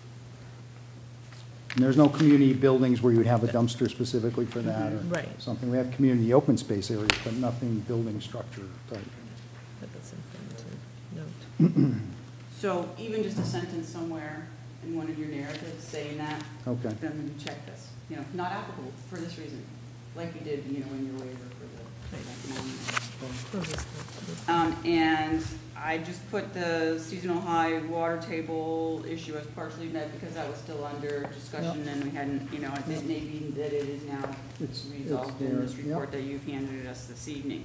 S17: And there's no community buildings where you would have a dumpster specifically for that or
S2: Right.
S17: something. We have community open space areas, but nothing building structure type.
S2: But that's something to note.
S7: So even just a sentence somewhere in one of your narratives saying that,
S17: Okay.
S7: then check this, you know, not applicable for this reason, like you did, you know, in your waiver for the. And I just put the seasonal high water table issue as partially met because that was still under discussion and we hadn't, you know, it may be that it is now
S17: It's
S7: resolved
S17: there,
S7: in this
S17: yep.
S7: report that you've handed us this evening.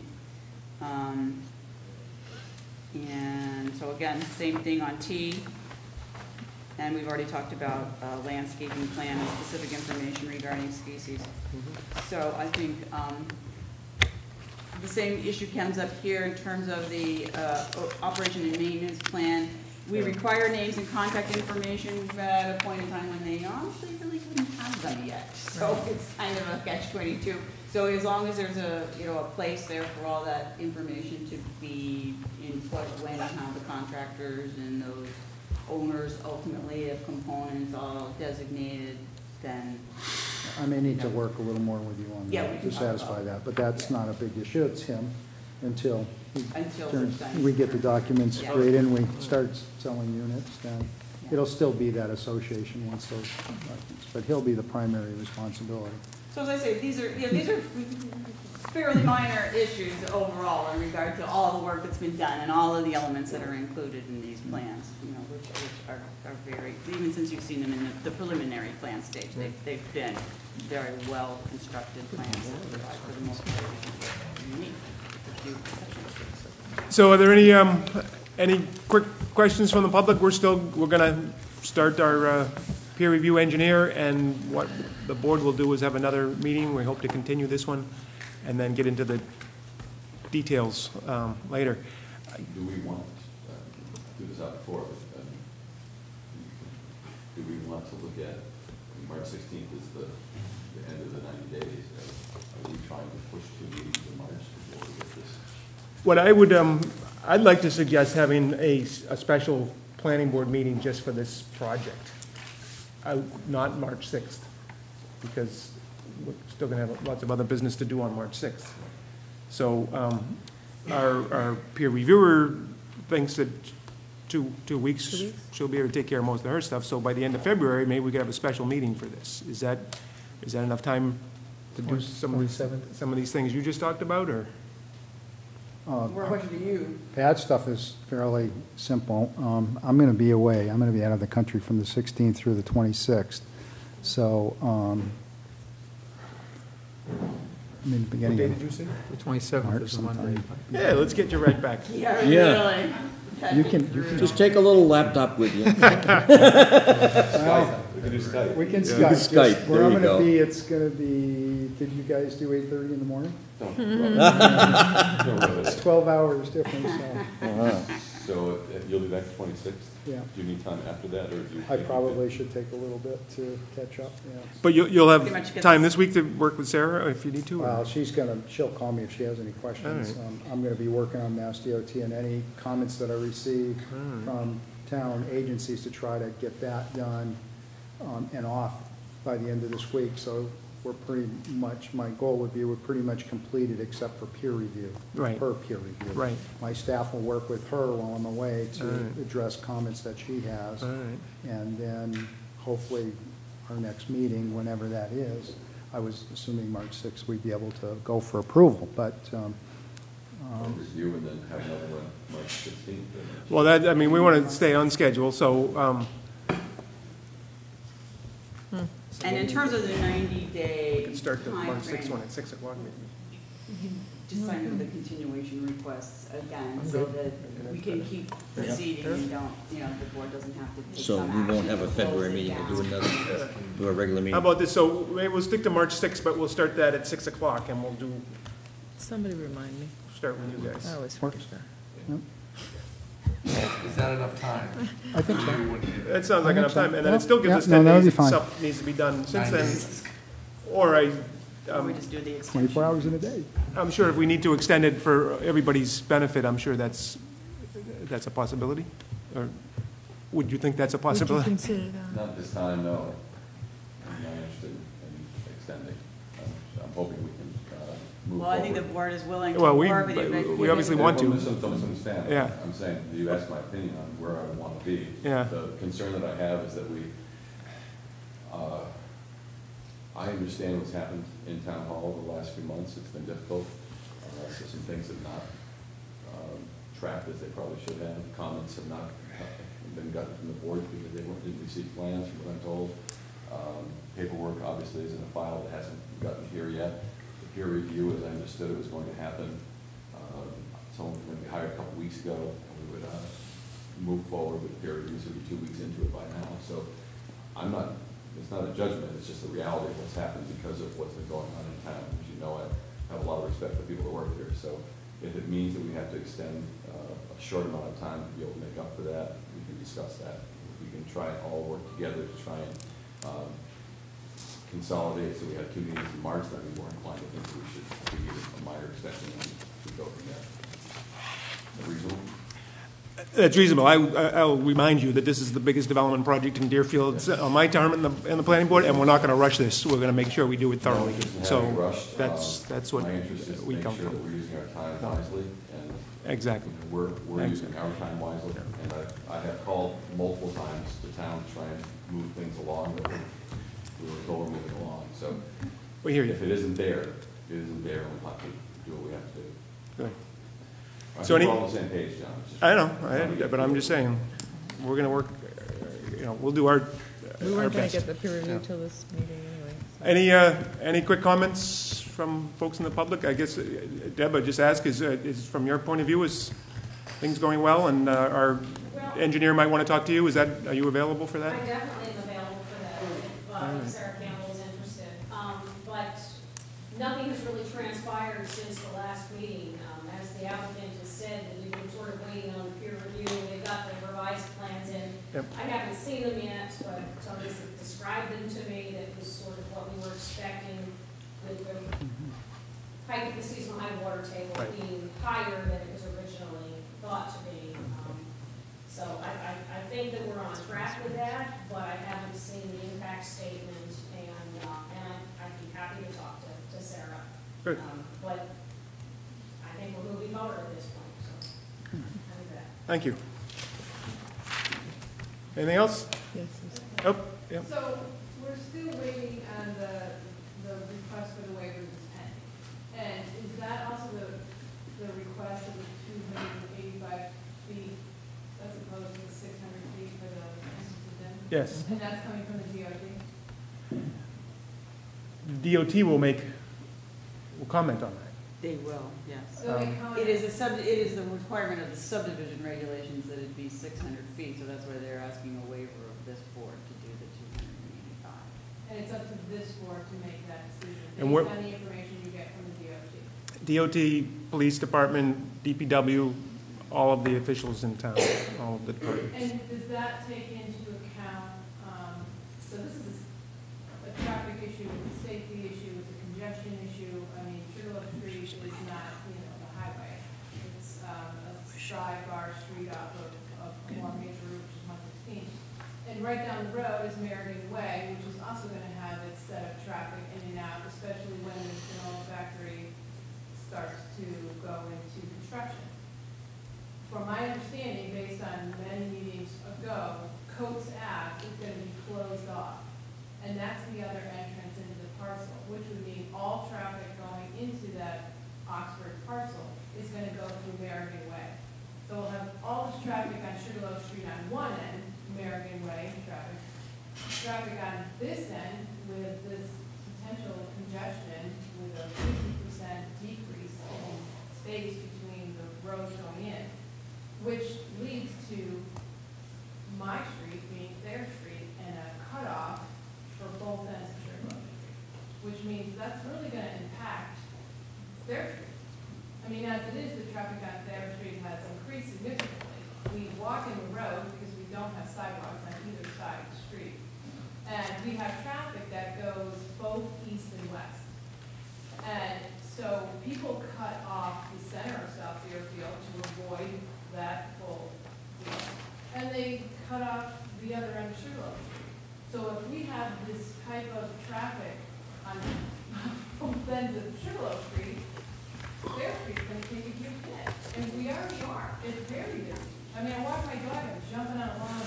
S7: And so again, same thing on T. And we've already talked about landscaping plan and specific information regarding species. So I think the same issue comes up here in terms of the operation and maintenance plan. We require names and contact information at a point in time when they honestly really wouldn't have them yet. So it's kind of a catch-22. So as long as there's a, you know, a place there for all that information to be input when and how the contractors and those owners ultimately of components all designated, then.
S17: I may need to work a little more with you on
S7: Yeah, we
S17: that
S7: can
S17: to
S7: talk
S17: satisfy
S7: about
S17: that, but that's not a big issue. It's him until
S7: Until
S17: turns-
S7: such time.
S17: we get the documents
S7: Yeah.
S17: created and we start selling units, then
S7: Yeah.
S17: it'll still be that association once those documents, but he'll be the primary responsibility.
S7: So as I say, these are fairly minor issues overall in regard to all the work that's been done and all of the elements that are included in these plans, you know, which are very, even since you've seen them in the preliminary plan stage, they've been very well constructed plans that provide for the most part unique. with a few exceptions.
S1: So are there any quick questions from the public? We're gonna start our peer review engineer, and what the board will do is have another meeting. We hope to continue this one and then get into the details later.
S16: Do we want, do this out before, but do we want to look at, March 16th is the end of the 90 days. Are we trying to push 2 meetings in March before we get this?
S1: What I would, I'd like to suggest having a special planning board meeting just for this project. out, not March 6th, because we're still going to have lots of other business to do on March 6th. So our peer reviewer thinks that two weeks, she'll be able to take care of most of her stuff. So by the end of February, maybe we could have a special meeting for this. Is that enough time to do some of these things you just talked about, or?
S7: We're pushing to you.
S17: Pat's stuff is fairly simple. I'm going to be away. I'm going to be out of the country from the 16th through the 26th. So, I mean, beginning
S1: What
S17: of
S1: day did you say?
S6: The 27th is a Monday.
S1: Yeah, let's get you right back.
S7: Yeah,
S5: Yeah.
S7: really.
S17: You can
S5: Just take a little laptop with you.
S17: Well,
S16: We can do Skype.
S17: we can
S5: Yeah.
S17: Skype.
S5: Skype, there
S17: Where I'm
S5: you
S17: going
S5: go.
S17: to be, it's going to be, did you guys do 8:30 in the morning? It's 12 hours difference, so,
S16: So you'll be back the 26th?
S17: yeah.
S16: Do you need time after that, or do you?
S17: I probably should take a little bit to catch up, yeah.
S1: But you'll
S7: Pretty much
S1: have
S7: get
S1: time
S7: this-
S1: this week to work with Sarah if you need to? or-
S17: Well, she'll call me if she has any questions.
S1: All
S17: I'm going to be working on Mass DOT and any comments that I receive from town agencies to try to get that done and off by the end of this week. So we're pretty much, my goal would be we're pretty much completed except for peer review.
S1: Right.
S17: Her peer review.
S1: Right.
S17: My staff will work with her while I'm away to
S1: All right.
S17: address comments that she has.
S1: All right.
S17: And then hopefully our next meeting, whenever that is, I was assuming March 6th, we'd be able to go for approval, but,
S16: Review and then have another one March 16th.
S1: Well, I mean, we want to stay on schedule, so,
S7: And in terms of the 90-day
S1: start the March 6th one
S7: timeframe,
S1: at 6 o'clock.
S7: just sign up the continuation requests again, so that we can keep proceeding and don't, the board doesn't have to take
S5: So
S7: some
S5: we won't
S7: action
S5: have a
S7: to close
S5: February
S7: it
S5: meeting,
S7: down.
S5: we'll do a regular meeting.
S1: How about this, so maybe we'll stick to March 6th, but we'll start that at 6 o'clock, and we'll
S2: Somebody remind me.
S1: start with you guys.
S2: I always forget that.
S4: Is that enough time?
S17: I think so.
S1: That sounds like enough time, and then it still gives
S17: Yeah,
S1: us
S17: no,
S1: 10
S17: that'll
S1: days
S17: be
S1: if
S17: fine.
S1: stuff needs to be done since
S4: 9
S1: then.
S4: days.
S1: Or
S7: Or we just do the extension.
S17: 24 hours in a day.
S1: I'm sure if we need to extend it for everybody's benefit, I'm sure that's a possibility? Or would you think that's a
S2: Would you
S1: possibility?
S2: consider that?
S16: Not this time, no. I'm not interested in extending. I'm hoping we can move
S7: Well, I think the
S16: forward.
S7: board is willing to
S1: Well,
S7: work with you. but
S1: we obviously want to.
S16: Don't misunderstand.
S1: Yeah.
S16: I'm saying, you asked my opinion on where I want to be.
S1: Yeah.
S16: The concern that I have is that I understand what's happened in town hall over the last few months. It's been difficult. So some things have not tracked as they probably should have. Comments have not been gotten from the board because didn't receive plans, from what I'm told. Paperwork obviously is in a file that hasn't gotten here yet. The peer review, as I understood it, was going to happen. Someone was going to be hired a couple weeks ago, and we would move forward with peer reviews. We'd be 2 weeks into it by now. So it's not a judgment, it's just the reality of what's happened because of what's been going on in town. As you know, I have a lot of respect for people that work here. So if it means that we have to extend a short amount of time to be able to make up for that, we can discuss that. We can try and all work together to try and consolidate, so we have 2 meetings in March, then we more inclined to think we should give a minor extension and we go from there. Is that reasonable?
S1: That's reasonable. I'll remind you that this is the biggest development project in Deerfield on my term in the planning board, and we're not going to rush this. We're going to make sure we do it thoroughly.
S16: No interest in
S1: So
S16: having it rushed.
S1: that's what
S16: My interest is to
S1: we
S16: make
S1: come
S16: sure that
S1: from.
S16: we're using our time wisely, and
S1: Exactly.
S16: we're using our time wisely. And I have called multiple times to town to try and move things along, but we were told we're moving along. So
S1: We hear you.
S16: if it isn't there, we'll have to do what we have to do.
S1: Good.
S16: I
S1: So
S16: think
S1: any-
S16: we're all on the same page, John. It's just-
S1: I know, but I'm just saying, we're going to work, we'll do our
S2: We weren't going
S1: best.
S2: to get the peer review till this meeting anyway. So.
S1: Any quick comments from folks in the public? I guess, Deb, I just ask, is from your point of view, is things going well? And our engineer might want to talk to you. Are you available for that?
S18: I definitely am available for that, if Sarah Campbell is interested. But nothing has really transpired since the last meeting. As the applicant has said, that we've been sort of waiting on the peer review. They've got the revised plans in.
S1: Yep.
S18: I haven't seen them yet, but somebody's described them to me. That was sort of what we were expecting with the height of the seasonal high water table
S1: Right.
S18: being higher than it was originally thought to be. So I think that we're on track with that, but I haven't seen the impact tax statement, and I'd be happy to talk to Sarah.
S1: Good.
S18: But I think we're moving forward at this point, so I think that.
S1: Thank you. Anything else?
S2: Yes.
S1: Oh, yeah.
S19: So we're still waiting on the request for the waivers is pending. And is that also the request of the 285 feet as opposed to the 600 feet for the institute?
S1: Yes.
S19: And that's coming from the DOT?
S1: DOT will comment on that.
S7: They will, yes.
S19: So they comment-
S7: It is the requirement of the subdivision regulations that it be 600 feet, so that's why they're asking a waiver of this board to do the 285.
S19: And it's up to this board to make that decision,
S1: And
S19: based
S1: we're-
S19: on the information you get from the DOT.
S1: DOT, Police Department, DPW, all of the officials in town, all of the departments.
S19: And does that take into account, so this is a traffic issue, it's a safety issue, it's a congestion issue. I mean, Sugarloaf Street is not, the highway. It's a sidebar street off of more major route, which is 116. And right down the road is Meriden Way, which is also going to have its set of traffic in and out, especially when the granola factory starts to go into construction. From my understanding, based on many meetings ago, Coates Ave is going to be closed off. And that's the other entrance into the parcel, which would mean all traffic going into that Oxford parcel is going to go through Meriden Way. So we'll have all this traffic on Sugarloaf Street on one end, Meriden Way traffic. Traffic on this end with this potential congestion with a 50% decrease in space between the roads going in, which leads to my street being their street and a cutoff for both ends of Sugarloaf Street, which means that's really going to impact their street. I mean, as it is, the traffic on their street has increased significantly. We walk in the road because we don't have sidewalks on either side of the street. And we have traffic that goes both east and west. And so people cut off the center of South Deerfield to avoid that full deal. And they cut off the other end of Sugarloaf Street. So if we have this type of traffic on both ends of Sugarloaf Street, their street's going to take a huge hit. And we already are. It's very busy. I mean, I walk my dog, I'm jumping on a lawn,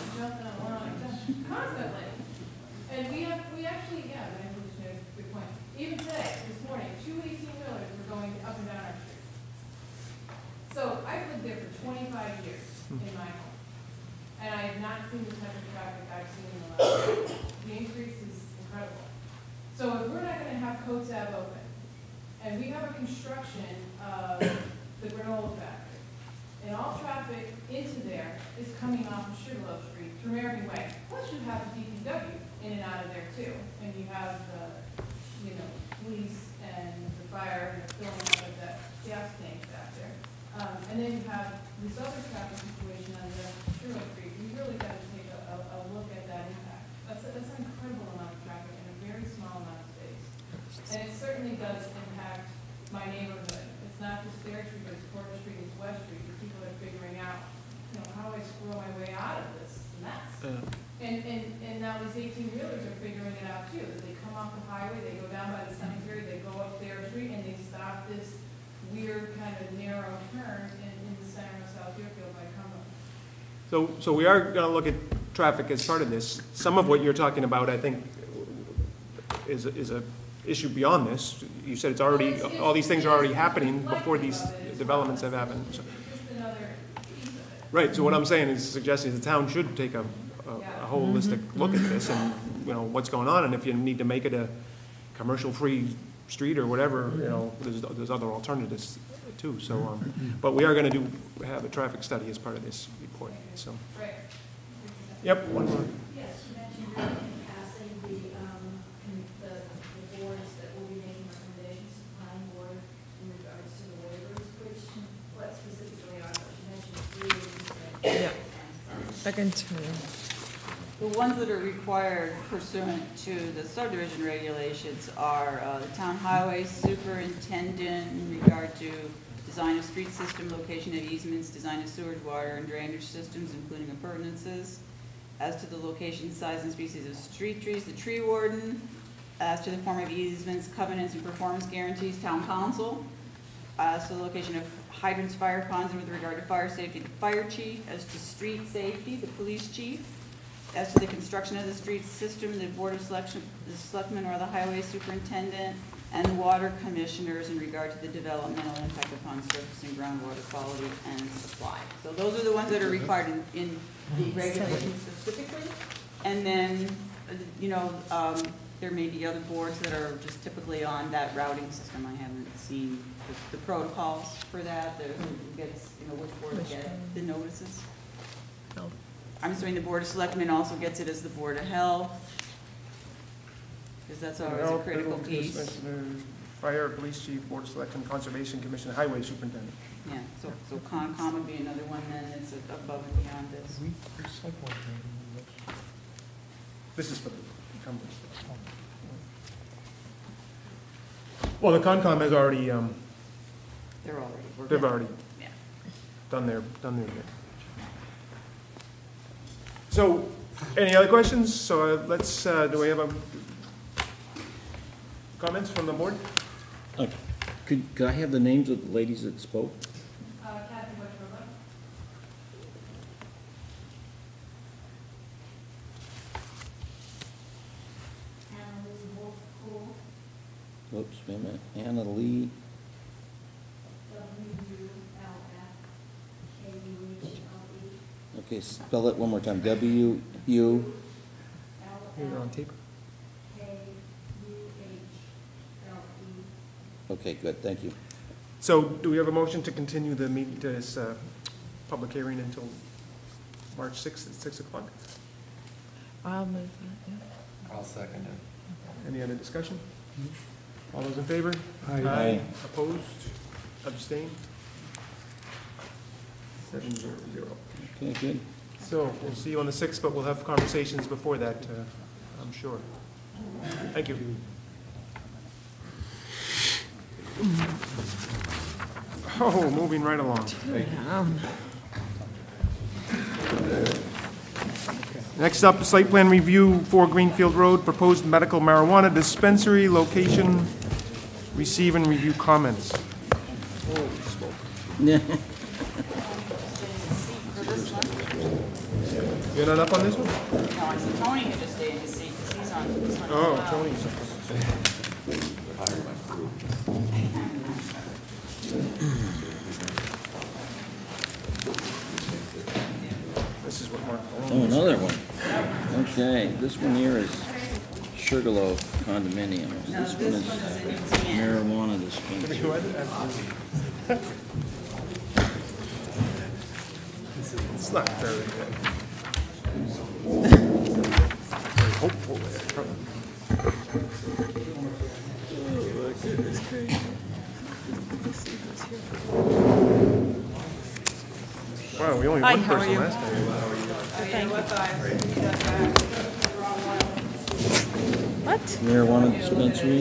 S19: constantly. And we actually, yeah, the information is a good point. Even today, this morning, 2 18-wheelers were going up and down our street. So I've lived there for 25 years in my home. And I have not seen the type of traffic I've seen in the last year. The increase is incredible. So if we're not going to have Coates Ave open, and we have a construction of the granola factory, and all traffic into there is coming off of Sugarloaf Street through Meriden Way. Plus you have the DPW in and out of there too. And you have the, police and the fire and the filling up of that gas tank back there. And then you have this other traffic situation on the Sugarloaf Street. We really got to take a look at that impact. That's an incredible amount of traffic in a very small amount of space. And it certainly does impact my neighborhood. It's not just their street, but it's Porter Street, it's West Street, and people are figuring out, how do I squirrel my way out of this mess? And now these 18-wheelers are figuring it out too. That they come off the highway, they go down by the cemetery, they go up their street, and they stop this weird kind of narrow turn in the center of South Deerfield by Cumberland.
S1: So we are going to look at traffic as part of this. Some of what you're talking about, I think, is a issue beyond this. You said it's already, all these things are already happening before these developments have happened. So. Right, so what I'm saying is suggesting the town should take a holistic look at this and, what's going on, and if you need to make it a commercial-free street or whatever, there's other alternatives too, so, but we are going to have a traffic study as part of this report, so. Yep, one more.
S18: Yes, you mentioned in passing the boards that will be making recommendations to the planning board in regards to the waivers, what specifically are those? You mentioned 3.
S2: Yeah. Second.
S7: The ones that are required pursuant to the subdivision regulations are the town highway superintendent in regard to design of street system, location of easements, design of sewage, water, and drainage systems, including appurtenances. As to the location, size, and species of street trees, the tree warden. As to the form of easements, covenants, and performance guarantees, town council. As to the location of hydrants, fire ponds, and with regard to fire safety, the fire chief. As to street safety, the police chief. As to the construction of the street system, the board of selection, the selectmen or the highway superintendent, and water commissioners in regard to the developmental impact upon surface and groundwater quality and supply. So those are the ones that are required in the regulations specifically. And then, you know, there may be other boards that are just typically on that routing system. I haven't seen the protocols for that, who gets, you know, which board get the notices. I'm assuming the Board of Selectmen also gets it as the Board of Health, because that's always a critical piece.
S1: Fire, police chief, board of selection, conservation commission, highway superintendent.
S7: Yeah, so Concom would be another one then that's above and beyond this.
S1: This is for the incumbents. Well, the Concom has already, they've already done their bit. So, any other questions? So let's, do we have comments from the board?
S5: Could I have the names of the ladies that spoke?
S19: Kathy Wetruba.
S5: Whoops, wait a minute. Anna Lee. Okay, spell it one more time. W-U.
S1: You're on tape.
S5: Okay, good, thank you.
S1: So do we have a motion to continue the meeting, this public hearing until March 6th at 6 o'clock?
S2: I'll move that, yeah.
S4: I'll second it.
S1: Any other discussion? All those in favor?
S5: Aye.
S1: Opposed? Abstained? 7-0.
S5: Okay, good.
S1: So we'll see you on the 6th, but we'll have conversations before that, I'm sure. Thank you. Oh, moving right along. Next up, site plan review for Greenfield Road, proposed medical marijuana dispensary location. Receive and review comments. You're not up on this one?
S7: No, I said Tony could just stay in his seat, because he's on this one.
S1: Oh, Tony's. This is what Mark.
S5: Oh, another one. Okay, this one here is Sugarloaf condominium. This one is marijuana dispensary.
S1: It's not very hopeful there.
S2: Oh, my goodness, great.
S1: Wow, we only
S2: Hi,
S1: one
S2: how are
S1: person
S2: you?
S1: last time.
S2: What?
S5: Marijuana dispensary.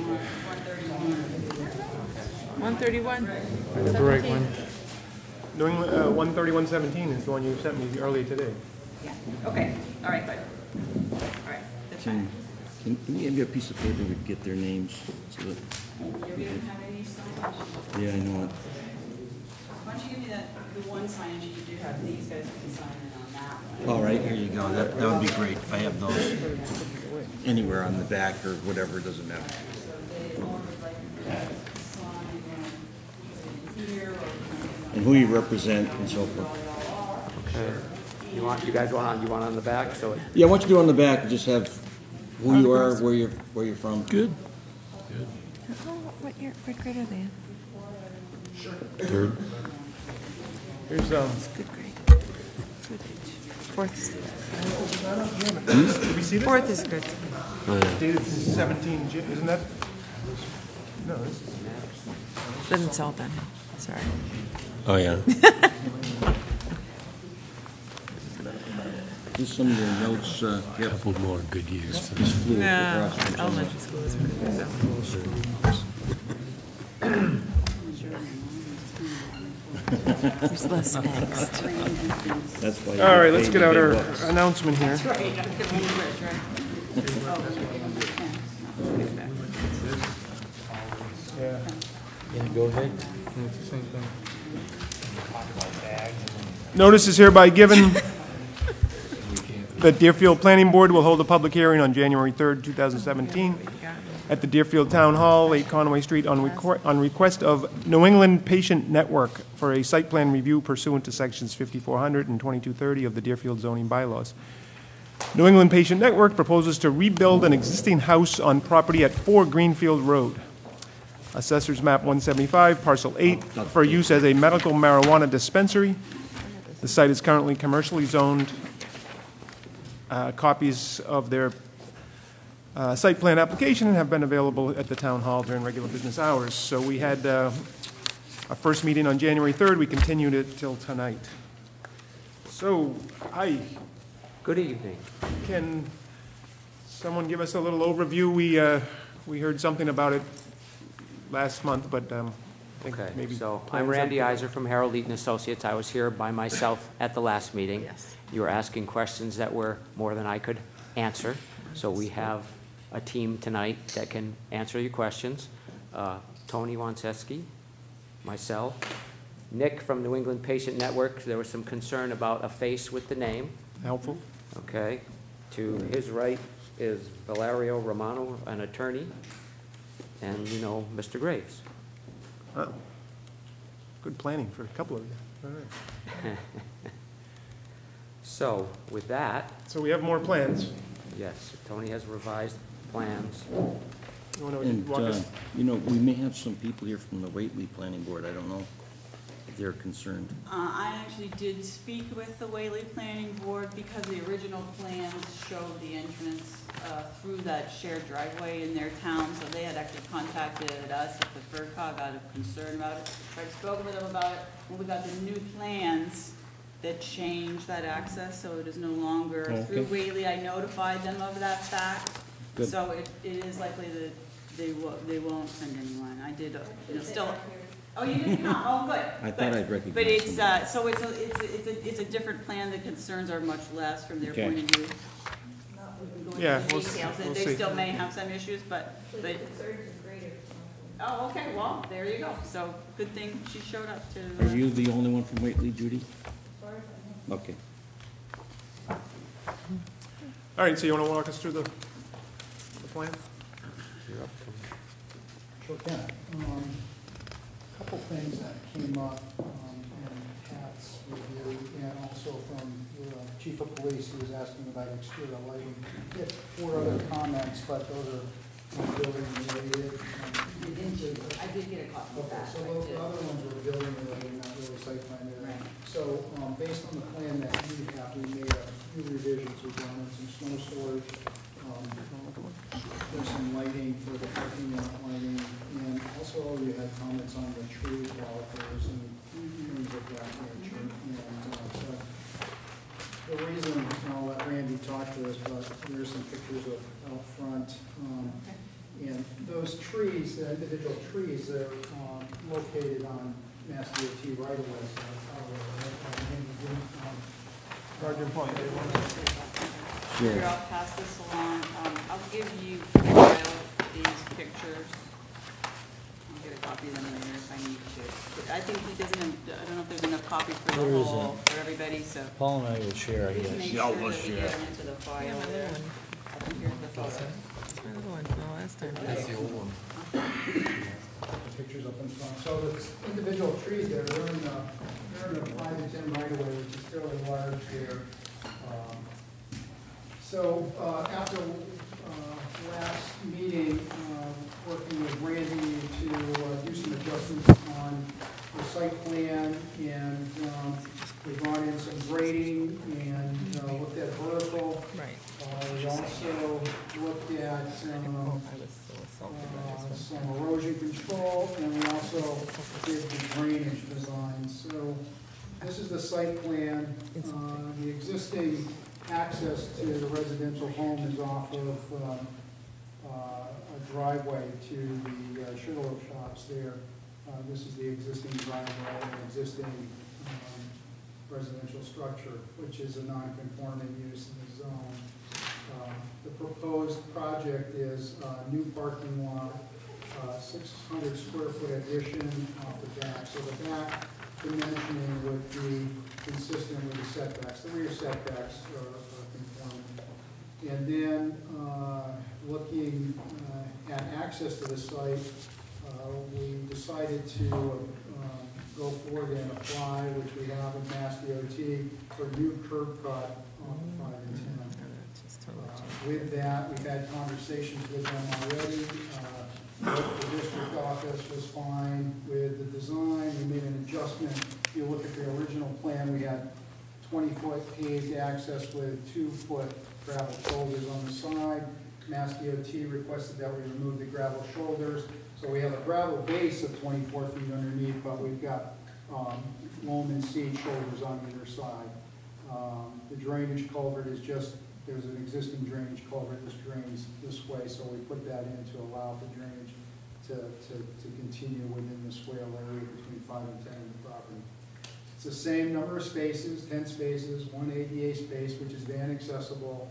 S2: 131?
S6: The right one.
S1: New England, 13117 is the one you sent me earlier today.
S7: Yeah, okay, all right, good. All right, that's fine.
S5: Can we have you a piece of paper to get their names? So that,
S7: You don't have any signage?
S5: yeah, I know it.
S7: Why don't you give me the one signage you do have, these guys can sign in on that one.
S5: All right, here you go. That would be great if I have those anywhere on the back or whatever, it doesn't matter. And who you represent and so forth.
S13: Okay. You guys want on the back, so.
S5: Yeah, why don't you do on the back, just have who you are, where you're from. Good.
S2: What grade are they in?
S5: Third.
S1: Here's,
S2: It's good grade. Good age. Fourth is good.
S1: did we see this?
S2: Fourth is good.
S1: Dated 17, isn't that? No, this is.
S2: Then it's all done. Sorry.
S5: Oh, yeah. Just some of your notes, yep.
S3: Couple more good years.
S5: Just flew
S2: Yeah,
S5: across from
S2: elementary school is pretty good. There's less next.
S5: That's why. you
S1: All right,
S5: get
S1: let's
S5: paid
S1: get
S5: the
S1: out
S5: big
S1: our
S5: bucks.
S1: announcement here.
S7: That's right, I'm gonna move it, right?
S1: Yeah.
S15: Yeah, go ahead.
S6: It's the same thing.
S1: Notice is hereby given that Deerfield Planning Board will hold a public hearing on January 3rd, 2017, at the Deerfield Town Hall, 8 Conway Street, on request of New England Patient Network for a site plan review pursuant to sections 5400 and 2230 of the Deerfield zoning bylaws. New England Patient Network proposes to rebuild an existing house on property at 4 Greenfield Road. Assessors map 175, parcel 8, for use as a medical marijuana dispensary. The site is currently commercially zoned. Copies of their site plan application have been available at the town hall during regular business hours. So we had our first meeting on January 3rd. We continued it till tonight. So, hi.
S20: Good evening.
S1: Can someone give us a little overview? We heard something about it last month, but I think
S20: Okay,
S1: maybe.
S20: so
S1: plans
S20: I'm Randy
S1: up-
S20: Iser from Harold Eaton Associates. I was here by myself at the last meeting.
S2: Yes.
S20: You were asking questions that were more than I could answer. So we have a team tonight that can answer your questions. Tony Wonseski, myself, Nick from New England Patient Network. There was some concern about a face with the name.
S1: Helpful.
S20: Okay. To his right is Valerio Romano, an attorney, and you know Mr. Graves.
S1: Oh. Good planning for a couple of you. All right.
S20: So with that,
S1: So we have more plans.
S20: yes, Tony has revised plans.
S1: You want to
S5: And,
S1: walk us?
S5: you know, we may have some people here from the Whately Planning Board. I don't know if they're concerned.
S7: I actually did speak with the Whately Planning Board because the original plans showed the entrance through that shared driveway in their town, so they had actually contacted us at the FERCog out of concern about it. So I've spoken with them about it. When we got the new plans that changed that access, so it is no longer
S5: Okay.
S7: through Whately, I notified them of that fact.
S5: Good.
S7: So it is likely that they won't send anyone. I did, still. Oh, you didn't come? Oh, good.
S5: I thought
S7: good.
S5: I'd recognize
S7: But it's,
S5: somebody.
S7: so it's a different plan. The concerns are much less from their
S5: Okay.
S7: point of view. We can go into
S1: Yeah,
S7: the
S1: we'll
S7: details.
S1: we'll
S7: They
S1: see.
S7: still may have some issues, but. Oh, okay, well, there you go. So good thing she showed up to.
S5: Are you the only one from Whately, Judy? Okay.
S1: All right, so you want to walk us through the plan?
S17: Sure can. Couple things that came up in Pat's review, and also from the chief of police, who was asking about exterior lighting. He had 4 other comments, but those are not building related.
S7: I did get a copy of
S17: Okay,
S7: that.
S17: so those other ones were building related, not really site plan related. So, based on the plan that you have, we made a few revisions. We've done some snow storage. There's some lighting for the parking lot lighting, and also you had comments on the tree calipers and things of that nature. And so the reason, I'll let Randy talk to us, but there's some pictures of out front. And those trees, the individual trees, they're located on Mass DOT right of way. So that's how
S1: Sergeant Point.
S7: Here, I'll pass this along. I'll give you these pictures. I'll get a copy of them later if I need to. I think he doesn't, I don't know if there's enough copies for the
S15: There
S7: whole,
S15: isn't.
S7: for everybody, so.
S15: Paul and I will share, I
S7: Please
S15: guess.
S7: make sure that we get them into the file there. Here's the photo.
S2: Another one from the last time.
S6: That's the old one.
S17: the pictures up in front. So the individual trees there, they're in the 5 to 10 right away, which is fairly large there. So after last meeting, working with Randy to do some adjustments on the site plan, and we brought in some grading and looked at vertical.
S2: Right.
S17: We also looked at some erosion control, and we also did the drainage design. So this is the site plan. The existing access to the residential home is off of a driveway to the Sugarloaf Shops there. This is the existing driveway and existing residential structure, which is a non-conforming use in the zone. The proposed project is a new parking lot, 600 square foot addition off the back. So the back dimensioning would be consistent with the setbacks. The rear setbacks are conforming. And then looking at access to the site, we decided to go forward and apply, which we have in Mass DOT, for a new curb cut on 5 and 10. With that, we've had conversations with them already. The district office was fine with the design. We made an adjustment. If you look at the original plan, we had 20-foot paved access with 2-foot gravel shoulders on the side. Mass DOT requested that we remove the gravel shoulders. So we have a gravel base of 24 feet underneath, but we've got loam and seed shoulders on either side. The drainage culvert is just, there's an existing drainage culvert that drains this way, so we put that in to allow for drainage to continue within the swale area between 5 and 10 in the property. It's the same number of spaces, 10 spaces, 1 ADA space, which is van accessible.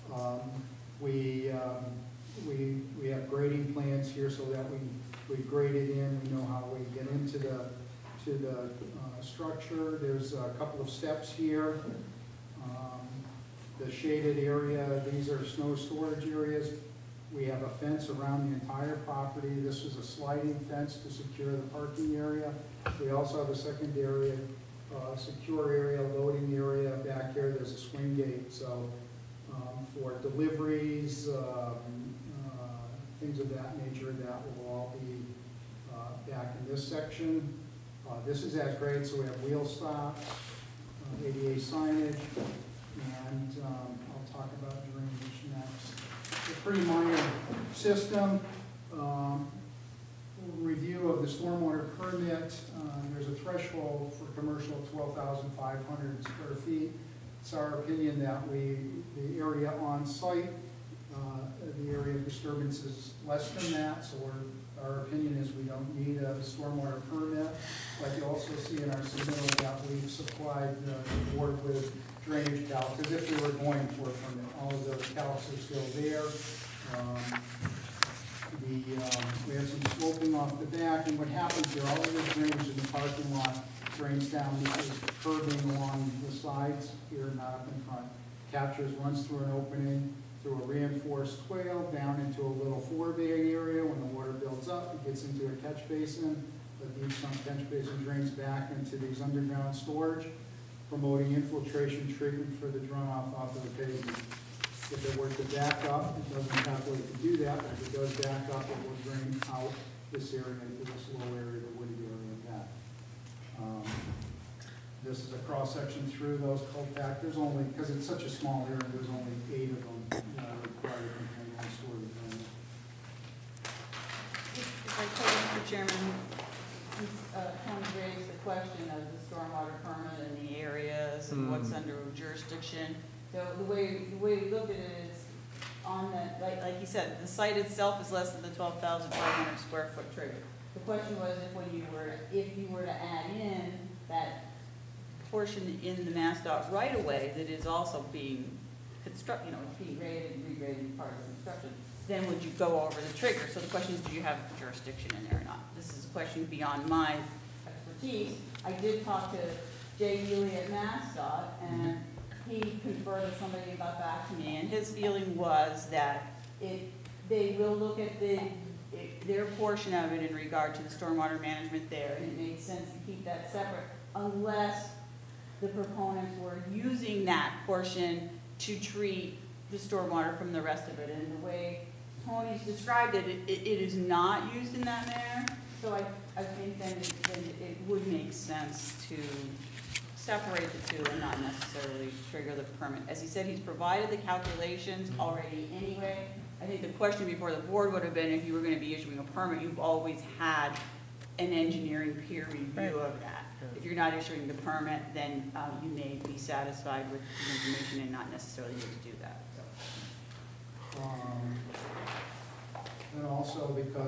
S17: We have grading plans here so that we grade it in. We know how we get into the structure. There's a couple of steps here. The shaded area, these are snow storage areas. We have a fence around the entire property. This is a sliding fence to secure the parking area. We also have a secondary secure area, loading area back here. There's a swing gate. So for deliveries, things of that nature, that will all be back in this section. This is at grade, so we have wheel stops, ADA signage, and I'll talk about drainage next. It's a pretty minor system. Review of the stormwater permit. There's a threshold for commercial of 12,500 square feet. It's our opinion that the area on site, the area of disturbance is less than that, so our opinion is we don't need a stormwater permit. Like you also see in our submittal that we've supplied the board with drainage calcs as if we were going for a permit. All of those calcs are still there. We have some sloping off the back, and what happens here, all of the drainage in the parking lot drains down because curbing along the sides here, not up in front. Captures, runs through an opening, through a reinforced swale, down into a little forebay area. When the water builds up, it gets into a catch basin. The deep sump catch basin drains back into these underground storage, promoting infiltration treatment for the runoff off of the pavement. If it were to back up, it doesn't calculate to do that, but if it does back up, it will drain out this area into this low area, the wooded area of that. This is a cross-section through those cul-de-sac. There's only, because it's such a small area, there's only 8 of them that are required to contain one story of drainage.
S7: If I could, Mr. Chairman, Tony raised the question of the stormwater permit and the areas and what's under jurisdiction. So the way we look at it is on the, like you said, the site itself is less than the 12,500 square foot trigger. The question was if you were to add in that portion in the MassDOT right of way that is also being constructed, being graded and regraded part of the construction, then would you go over the trigger? So the question is, do you have jurisdiction in there or not? This is a question beyond my expertise. I did talk to Jay Ely at MassDOT, and he conferred with somebody who got back to me, and his feeling was that they will look at their portion of it in regard to the stormwater management there, and it made sense to keep that separate unless the proponents were using that portion to treat the stormwater from the rest of it. And the way Tony's described it, it is not used in that manner. So I think then it would make sense to separate the two and not necessarily trigger the permit. As he said, he's provided the calculations already anyway. I think the question before the board would have been if you were going to be issuing a permit, you've always had an engineering peer review of that. If you're not issuing the permit, then you may be satisfied with the information and not necessarily need to do that. So.
S17: And also because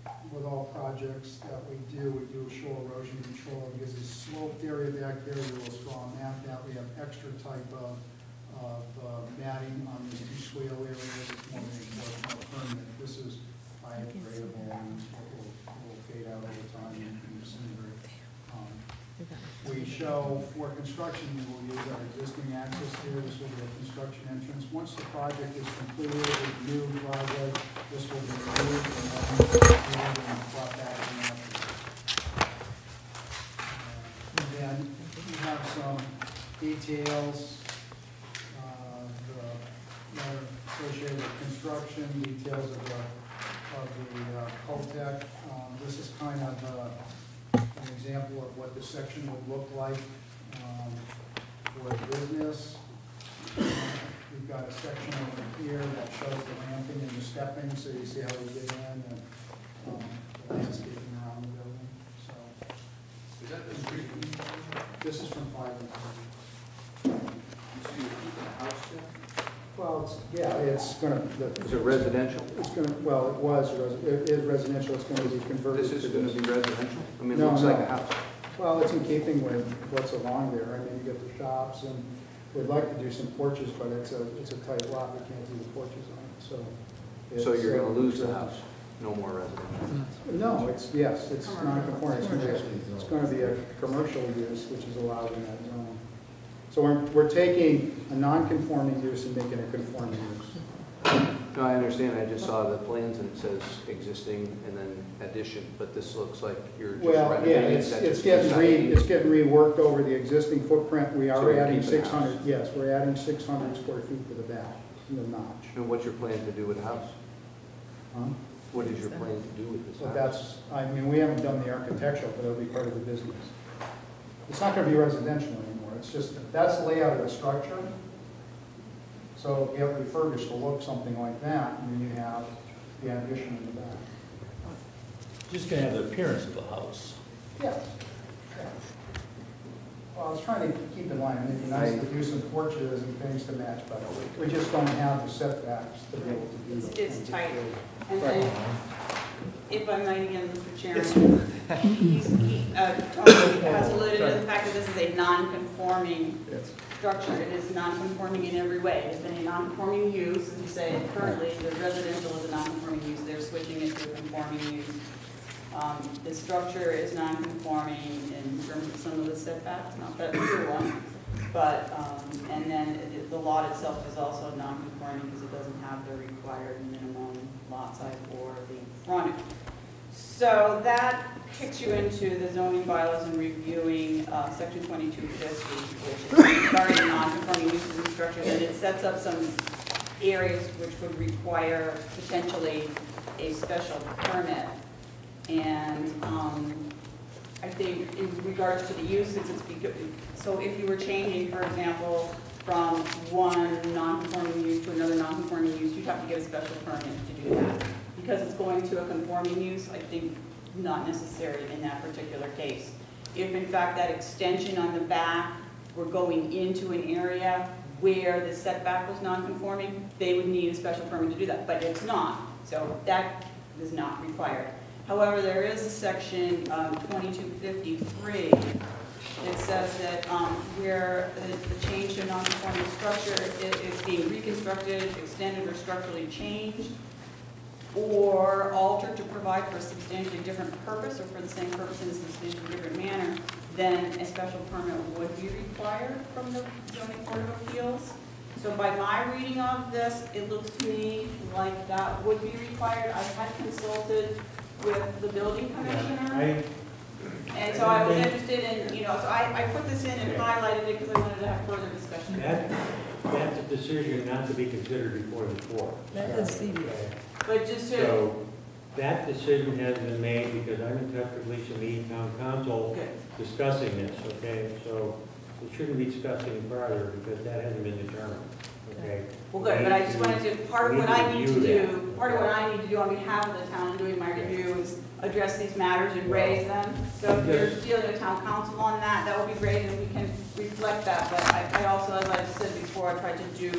S17: with all projects that we do shore erosion control, because it's sloped area back there, we will straw mat that. We have extra type of matting on these two swale areas. It's more more permanent. This is biodegradable and will fade out over time and disintegrate. We show for construction, we will use our existing access here. This will be a construction entrance. Once the project is completed with new driveway, this will be removed and brought back in after. And then we have some details that are associated with construction, details of the Coltech. This is kind of an example of what the section would look like for the business. We've got a section over here that shows the ramping and the stepping, so you see how we get in, and the landscaping around the building. So,
S11: Is that the street?
S17: this is from 5 and 3.
S11: So you're keeping the house there?
S17: Well, it's gonna.
S11: Is it residential?
S17: It's gonna, well, it is residential, it's gonna be converted.
S11: This is going to be residential? I mean, it
S17: No,
S11: looks
S17: no.
S11: like a house.
S17: Well, it's in keeping with what's along there. I mean, you get the shops, and we'd like to do some porches, but it's a tight lot, we can't do the porches on it, so.
S11: So
S17: it's,
S11: you're going to lose the house? No more residential?
S17: No, it's non-conforming. It's going to be a commercial use, which is allowed in that zone. So we're taking a non-conforming use and making a conforming use.
S11: No, I understand. I just saw the plans and it says existing and then addition, but this looks like you're just
S17: Well, yeah,
S11: renovating.
S17: it's getting reworked over the existing footprint. We
S11: So
S17: are
S11: we're
S17: adding
S11: keeping the
S17: 600,
S11: house.
S17: yes, we're adding 600 square feet to the back, in the notch.
S11: And what's your plan to do with the house?
S17: Huh?
S11: What is your plan to do with this
S17: So
S11: house?
S17: I mean, we haven't done the architectural, but it'll be part of the business. It's not gonna be residential anymore, it's just, that's the layout of the structure. So if you have refurbished to look something like that, and then you have the addition in the back.
S15: Just gonna have the appearance of a house.
S17: Yes. Yeah. Well, I was trying to keep in line, it'd be nice to do some porches and things to match, but we just don't have the setbacks to be able to do those
S7: It's
S17: things.
S7: tight. And then, if I might again, Mr. Chairman, Tony has alluded to the fact that this is a non-conforming structure. It is non-conforming in every way. It's been a non-conforming use, as you say, currently, the residential is a non-conforming use. They're switching it to a conforming use. The structure is non-conforming in terms of some of the setbacks, not that clear one, but, and then the lot itself is also non-conforming because it doesn't have the required minimum lot size or the frontage. So that kicks you into the zoning bylaws and reviewing section 2250, which is regarding non-conforming uses and structures, and it sets up some areas which would require potentially a special permit. And I think in regards to the uses, so if you were changing, for example, from one non-conforming use to another non-conforming use, you'd have to get a special permit to do that. Because it's going to a conforming use, I think not necessary in that particular case. If in fact that extension on the back were going into an area where the setback was non-conforming, they would need a special permit to do that, but it's not. So that is not required. However, there is a section 2253 that says that where the change to a non-conforming structure is being reconstructed, extended, or structurally changed, or altered to provide for a substantially different purpose or for the same purpose in a substantially different manner, then a special permit would be required from the zoning board of appeals. So by my reading of this, it looks to me like that would be required. I had consulted with the building commissioner. And so I was interested in, so I put this in and highlighted it because I wanted to have further discussion.
S8: That's a decision not to be considered before the court.
S2: That is CBA.
S7: But just to...
S8: So that decision has been made because I'm in touch with Lisa Mead, town council, discussing this, okay? So it shouldn't be discussed any further because that hasn't been determined, okay?
S7: Well, good, but I just wanted to, part of what I need to do on behalf of the town in doing my review is address these matters and raise them. So if you're dealing with town council on that, that would be great and we can reflect that. But I also, as I said before, I tried to do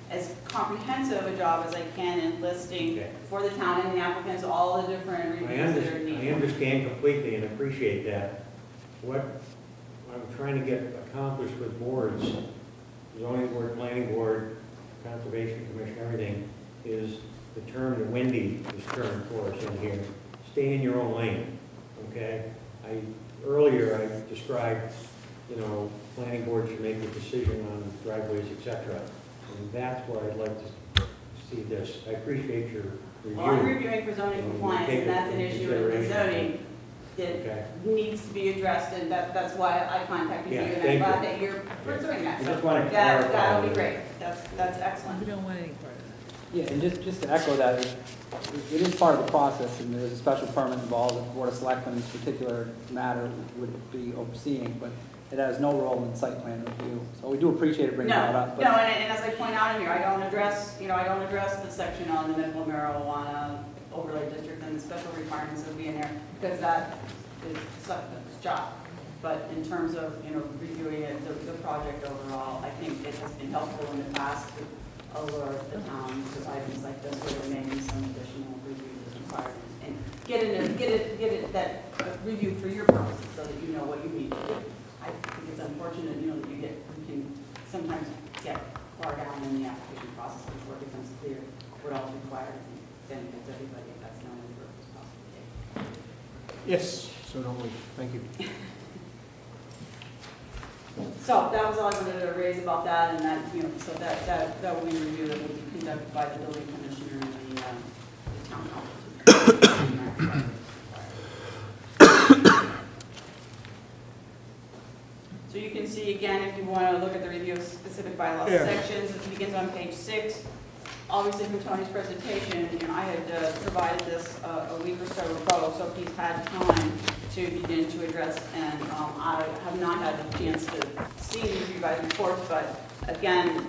S7: as comprehensive a job as I can in listing for the town and the applicants all the different reviews that are needed.
S8: I understand completely and appreciate that. What I'm trying to get accomplished with boards, zoning board, planning board, conservation commission, everything, is the term that Wendy has termed for us in here. Stay in your own lane, okay? Earlier I described, planning board should make a decision on driveways, et cetera. And that's where I'd like to see this. I appreciate your review.
S7: Well, I'm reviewing for zoning compliance, and that's an issue in the zoning that needs to be addressed, and that's why I contacted you, and I'm glad that you're pursuing that. So that'll be great. That's excellent.
S2: We don't want any part of that.
S12: Yeah, and just to echo that, it is part of the process, and there's a special permit involved that the Board of Selectmen in this particular matter would be overseeing, but it has no role in site plan review. So we do appreciate it bringing that up.
S7: No, and as I point out in here, I don't address the section on the medical marijuana overlay district and the special requirements that will be in there, because that is Selectmen's job. But in terms of, reviewing it, the project overall, I think it has been helpful in the past to alert the town to items like this where there may be some additional reviews required, and get it that review for your purposes so that you know what you need to do. I think it's unfortunate, that you can sometimes get far down in the application process before it becomes clear what all is required and benefits everybody if that's not as work as possible.
S1: Yes, so don't we. Thank you.
S7: So that was all I wanted to raise about that, and that, so that will be a review that will be conducted by the building commissioner and the town council. So you can see again, if you want to look at the review of specific bylaw sections, it begins on page 6. Obviously, from Tony's presentation, I had provided this a week or so ago, so he's had time to begin to address, and I have not had a chance to see the review by reports, but again,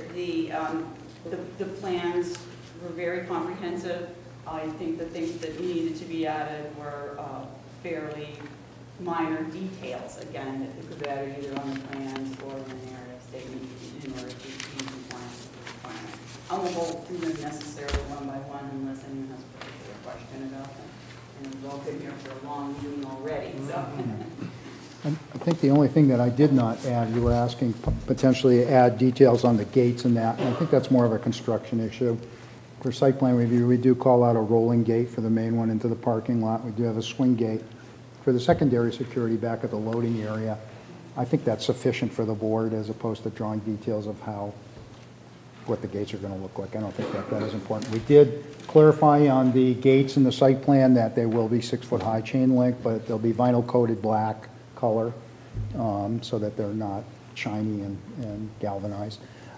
S7: the plans were very comprehensive. I think the things that needed to be added were fairly minor details, again, that could be added either on the plans or in the narrative statement in order to be in compliance with the requirement. I won't go through them necessarily one by one unless anyone has a particular question about them. And we've all been here for a long meeting already, so.
S17: I think the only thing that I did not add, you were asking potentially add details on the gates and that, and I think that's more of a construction issue. For site plan review, we do call out a rolling gate for the main one into the parking lot. We do have a swing gate for the secondary security back at the loading area. I think that's sufficient for the board as opposed to drawing details of what the gates are going to look like. I don't think that is important. We did clarify on the gates in the site plan that they will be 6-foot high chain link, but they'll be vinyl coated black color so that they're not shiny and galvanized.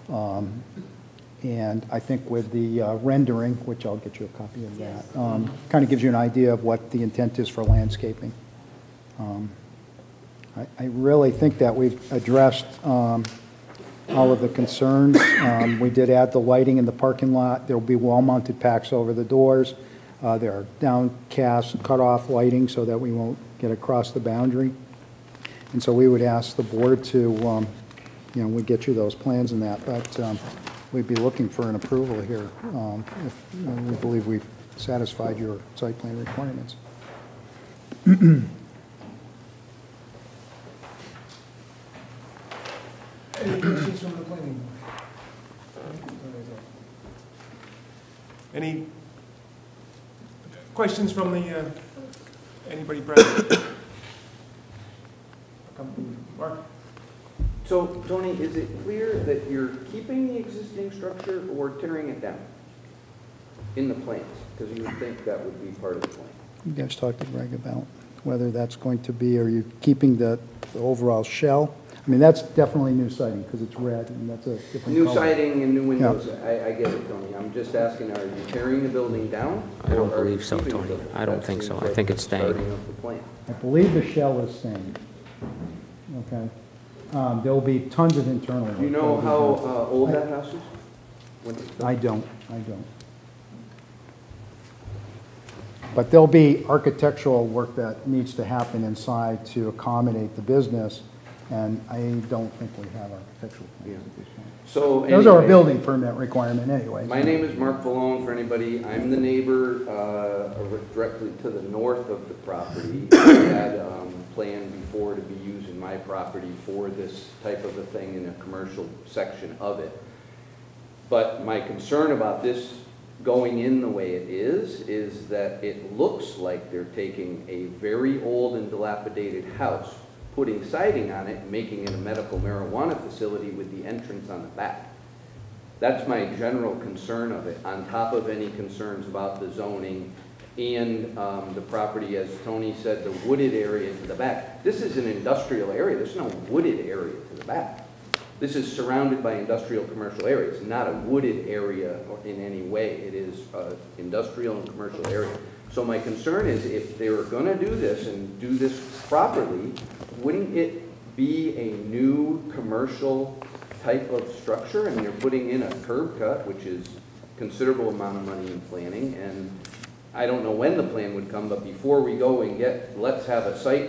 S17: And I think with the rendering, which I'll get you a copy of that, kind of gives you an idea of what the intent is for landscaping. I really think that we've addressed all of the concerns. We did add the lighting in the parking lot. There will be wall-mounted packs over the doors. There are downcast, cut-off lighting so that we won't get across the boundary. And so we would ask the board to, we get you those plans and that, but we'd be looking for an approval here if we believe we've satisfied your site plan requirements.
S1: Any questions from the planning board? Any questions from the anybody present? Mark?
S11: So, Tony, is it clear that you're keeping the existing structure or tearing it down in the plans? Because you would think that would be part of the plan.
S17: You guys talked to Greg about whether that's going to be, are you keeping the overall shell? I mean, that's definitely new siding because it's red and that's a different
S11: New
S17: color.
S11: siding and new windows, I get it, Tony. I'm just asking, are you tearing the building down?
S20: I don't believe so, Tony. I don't think so. I think it's staying.
S11: Starting of the plan.
S17: I believe the shell is staying. Okay. There'll be tons of internal work.
S11: Do you know how old that house is?
S17: I don't. But there'll be architectural work that needs to happen inside to accommodate the business. and I don't think we have architectural plans at this point.
S11: So
S17: Those are a
S11: anyway,
S17: building permit requirement anyway.
S11: my name is Mark Vallone, for anybody. I'm the neighbor directly to the north of the property. I had planned before to be using my property for this type of a thing in a commercial section of it. But my concern about this going in the way it is that it looks like they're taking a very old and dilapidated house, putting siding on it, and making it a medical marijuana facility with the entrance on the back. That's my general concern of it, on top of any concerns about the zoning and the property, as Tony said, the wooded area to the back. This is an industrial area. There's no wooded area to the back. This is surrounded by industrial commercial areas, not a wooded area in any way. It is industrial and commercial area. So my concern is if they were going to do this and do this properly, wouldn't it be a new commercial type of structure? And you're putting in a curb cut, which is considerable amount of money in planning. And I don't know when the plan would come, but before we go and let's have a site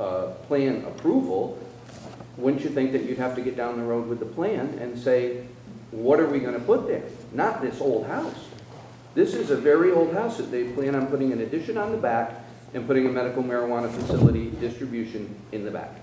S11: plan approval, wouldn't you think that you'd have to get down the road with the plan and say, what are we going to put there? Not this old house. This is a very old house that they plan on putting an addition on the back and putting a medical marijuana facility distribution in the back.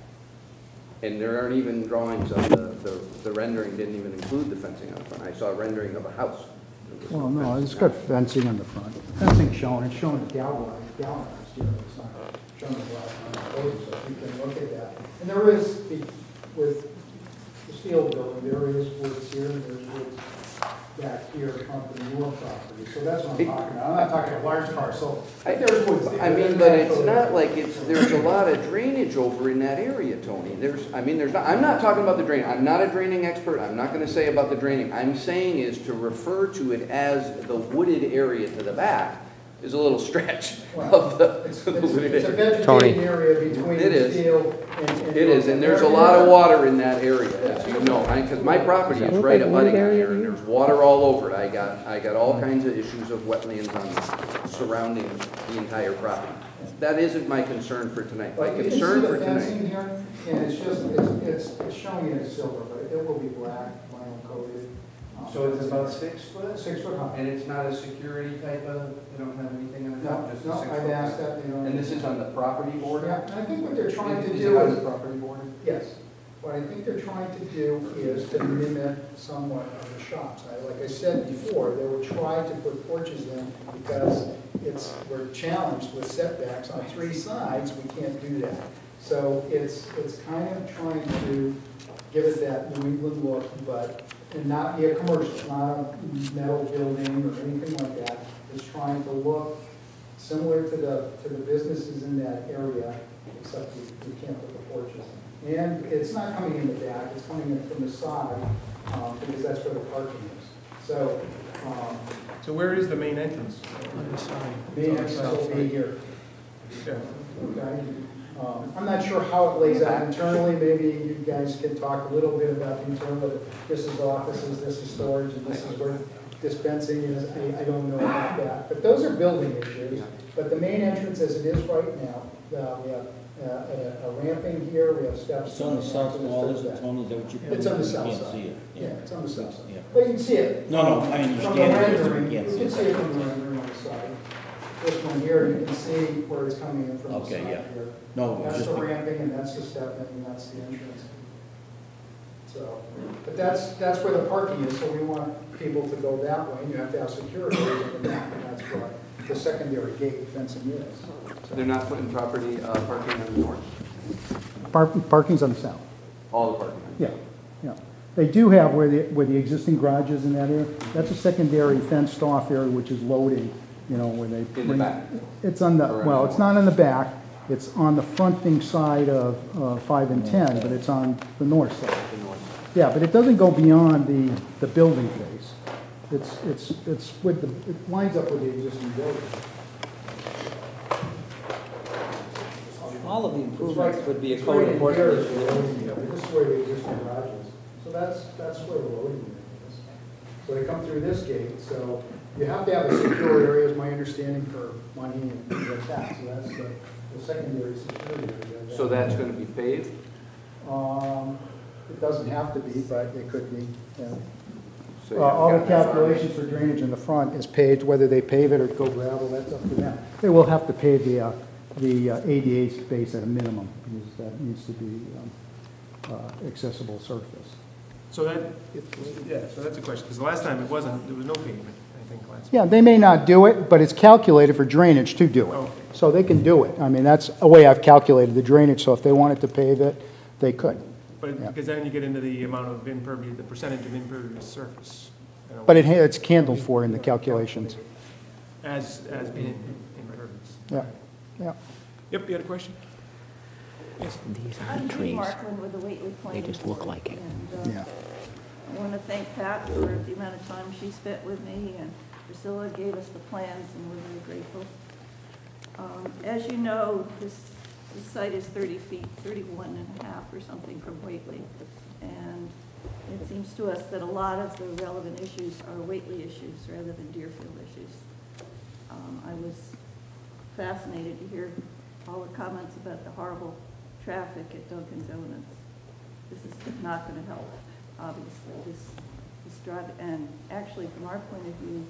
S11: And there aren't even drawings of the rendering didn't even include the fencing on the front. I saw a rendering of a house.
S17: Well, no, it's got fencing on the front. Fencing shown, it's showing the galvanized here. It's not showing the glass on the photos, so you can look at that. And there is, with the steel building, there is woods here, and there's woods back here on the newer property. So that's what I'm talking about. I'm not talking a large parcel. There's woods there.
S11: I mean, but it's not like there's a lot of drainage over in that area, Tony. I'm not talking about the drain. I'm not a draining expert. I'm not going to say about the draining. I'm saying is to refer to it as the wooded area to the back is a little stretch of the wooded
S17: it's a
S11: area.
S17: vegetated area between
S11: It
S17: the
S11: is.
S17: steel and
S11: It is, and there's a lot of water in that area, as you know, because my property is right abutting on here, and there's water all over it. I got all kinds of issues of wetlands surrounding the entire property. That isn't my concern for tonight. My concern for
S17: You can see the fencing
S11: tonight.
S17: here, and it's showing it as silver, but it will be black, vinyl coated.
S11: So it's about 6 foot?
S17: 6 foot high.
S11: And it's not a security type of, you don't have anything on the top, just a
S17: No,
S11: 6
S17: I've
S11: foot?
S17: asked that, you know.
S11: And this is on the property border?
S17: Yeah, and I think what they're trying to
S11: Is
S17: do
S11: it on
S17: is.
S11: the property border?
S17: Yes. What I think they're trying to do is to mimic somewhat of the shops. Like I said before, they were trying to put porches in because we're challenged with setbacks on 3 sides, we can't do that. So it's kind of trying to give it that New England look, and not be a commercial, not a metal building or anything like that. It's trying to look similar to the businesses in that area, except we can't put the porches in. And it's not coming in the back, it's coming in from the side, because that's where the parking is. So,
S1: So where is the main entrance?
S17: on the side. Main entrance will be here.
S1: Yeah.
S17: Okay. I'm not sure how it lays out internally. Maybe you guys can talk a little bit about the internal, but this is offices, this is storage, and this is where dispensing is. I don't know about that. But those are building issues. But the main entrance as it is right now, we have a ramping here, we have steps.
S5: It's on the south wall, isn't it, Tony? Is that what you're putting?
S17: It's on the
S5: You
S17: south
S5: can't
S17: side.
S5: see it.
S17: Yeah, it's on the south side.
S5: Yeah.
S17: But you can see it.
S5: No, I
S17: From the
S5: understand it,
S17: rendering,
S5: you can't
S17: you can
S5: see
S17: see
S5: it.
S17: it from the rendering on the side. This one here, you can see where it's coming in from the
S5: Okay,
S17: side
S5: yeah.
S17: here.
S5: No,
S17: That's
S5: just
S17: the
S5: be-
S17: ramping, and that's the stepping, and that's the entrance. So, but that's where the parking is, so we want people to go that way, and you have to have security in the back, and that's what the secondary gate fencing is.
S11: They're not putting parking on the north?
S17: Parking's on the south.
S11: All the parking?
S17: Yeah, yeah. They do have where the existing garage is in that area. That's a secondary fenced off area, which is loading, you know, where they.
S11: In the back?
S17: It's on the, well, it's not in the back. It's on the fronting side of 5 and 10, but it's on the north side. Yeah, but it doesn't go beyond the building face. It's with it lines up with the existing building.
S20: All of the
S17: It's
S20: improvements
S17: right-
S20: would be a
S17: it's
S20: code
S17: right in
S20: enforcement
S17: here is
S20: issue.
S17: the loading area. This is where the existing garage is. So that's where the loading area is. So they come through this gate, so you have to have a secure area, is my understanding, for money and things like that. So that's the secondary security area.
S11: So that's going to be paved?
S17: It doesn't have to be, but it could be, yeah.
S11: So
S17: All the
S11: you've got-
S17: calculations for drainage in the front is paved, whether they pave it or go gravel, that's up to them. They will have to pave the ADA space at a minimum, because that needs to be accessible surface.
S1: So that, yeah, so that's a question, because the last time it wasn't, there was no pavement, I think, last.
S17: Yeah, they may not do it, but it's calculated for drainage to do it.
S1: Okay.
S17: So they can do it. I mean, that's a way I've calculated the drainage, so if they wanted to pave it, they could.
S1: But, because then you get into the amount of impervious, the percentage of impervious surface. You know,
S17: But it's handled for in the calculations.
S1: As being impervious.
S17: Yeah, yeah.
S1: Yep, you had a question? Yes.
S21: These
S22: I'm
S21: aren't
S22: Judy
S21: trees.
S22: Markland with the Whately
S21: They
S22: Planning
S21: just look
S22: Board,
S21: like it.
S22: and,
S17: Yeah.
S22: I want to thank Pat for the amount of time she spent with me, and Priscilla gave us the plans, and we're very grateful. As you know, this site is 30 feet, 31 and a half or something from Whately. And it seems to us that a lot of the relevant issues are Whately issues rather than Deerfield issues. I was fascinated to hear all the comments about the horrible traffic at Dunkin' Donuts. This is not going to help, obviously. This drive, and actually from our point of view,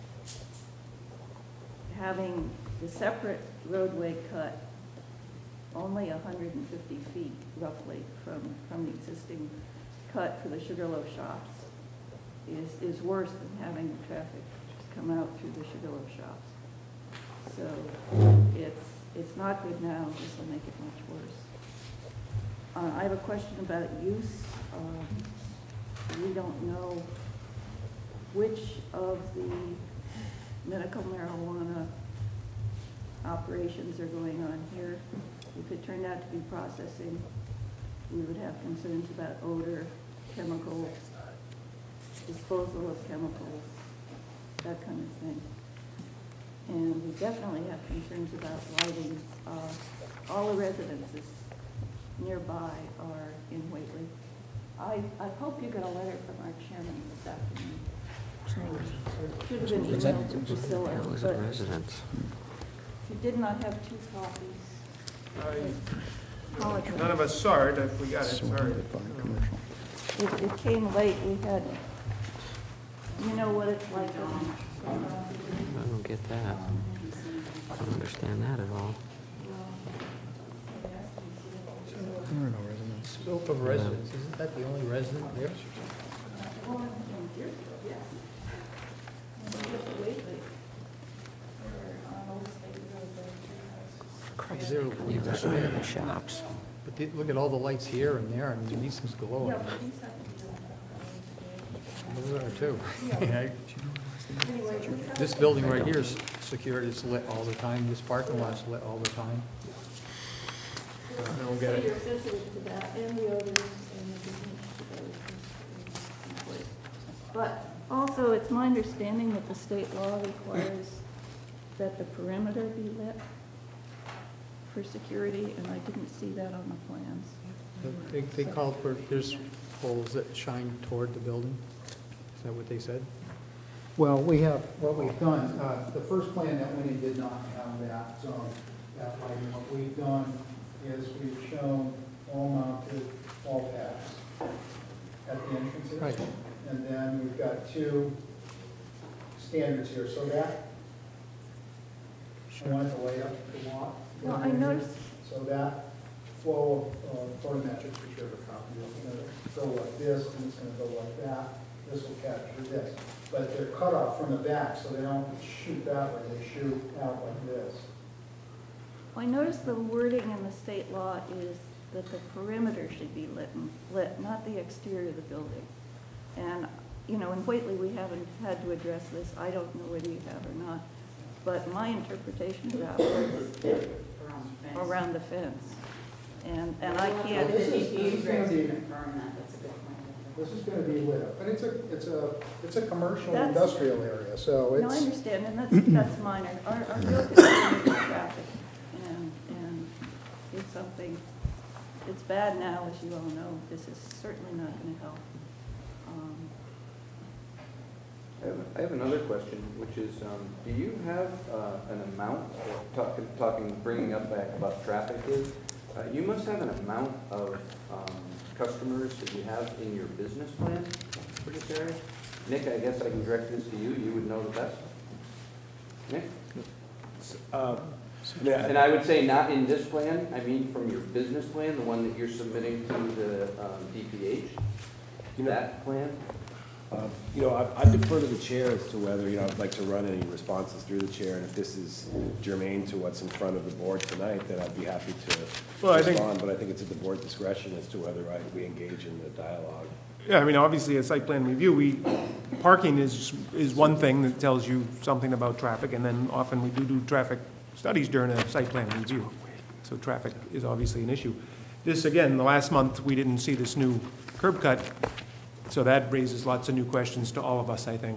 S22: having the separate roadway cut only 150 feet roughly from the existing cut for the Sugarloaf shops is worse than having the traffic come out through the Sugarloaf shops. So it's not good now. This will make it much worse. I have a question about use. We don't know which of the medical marijuana operations are going on here. If it turned out to be processing, we would have concerns about odor, chemicals, disposal of chemicals, that kind of thing. And we definitely have concerns about lighting. All the residences nearby are in Whately. I hope you got a letter from our chairman this afternoon. Should have been emailed to Priscilla, but
S20: Residents.
S22: if you did not have 2 copies, apologize.
S1: None of us saw it, if we got it, sorry.
S22: It came late, we had, you know what it's like.
S20: I don't get that. I don't understand that at all.
S6: There are no residents. Scope of residence, isn't that the only resident there?
S20: Christ, you just look at the shops.
S6: But look at all the lights here and there, and these things glow. Those are too. This building right here is secured, it's lit all the time, this parking lot's lit all the time. I don't get
S22: So
S6: it.
S22: you're sensitive to that and the odors and the business. But also, it's my understanding that the state law requires that the perimeter be lit for security, and I didn't see that on the plans.
S6: They called for, there's poles that shine toward the building. Is that what they said?
S17: Well, what we've done, the first plan that went in did not have that lighting. What we've done is we've shown all mounted wall packs at the entrances.
S6: Right.
S17: And then we've got 2 standards here, so that, I wanted to lay up the lot.
S22: No, I noticed.
S17: So that flow of photometrics, which you have a copy of, is going to go like this, and it's going to go like that. This will capture this. But they're cut off from the back, so they don't shoot that way, they shoot out like this.
S22: I noticed the wording in the state law is that the perimeter should be lit, not the exterior of the building. And, you know, in Whately, we haven't had to address this. I don't know whether you have or not. But my interpretation of that was around the fence. And I can't.
S17: This is going to be lit up, but it's a commercial
S22: That's-
S17: industrial area, so it's.
S22: No, I understand, and that's minor. Our real concern is the traffic, and it's something, it's bad now, as you all know. This is certainly not going to help.
S11: I have another question, which is, do you have an amount, bringing up back about traffic is, you must have an amount of customers that you have in your business plan for this area? Nick, I guess I can direct this to you. You would know the best. Nick? And I would say not in this plan, I mean from your business plan, the one that you're submitting to the DPH, that plan?
S10: I defer to the chair as to whether, I'd like to run any responses through the chair, and if this is germane to what's in front of the board tonight, then I'd be happy to respond, but I think it's at the board's discretion as to whether we engage in the dialogue.
S1: Yeah, I mean, obviously, a site plan review, parking is one thing that tells you something about traffic, and then often we do traffic studies during a site plan review. So traffic is obviously an issue. This, again, the last month, we didn't see this new curb cut, so that raises lots of new questions to all of us, I think.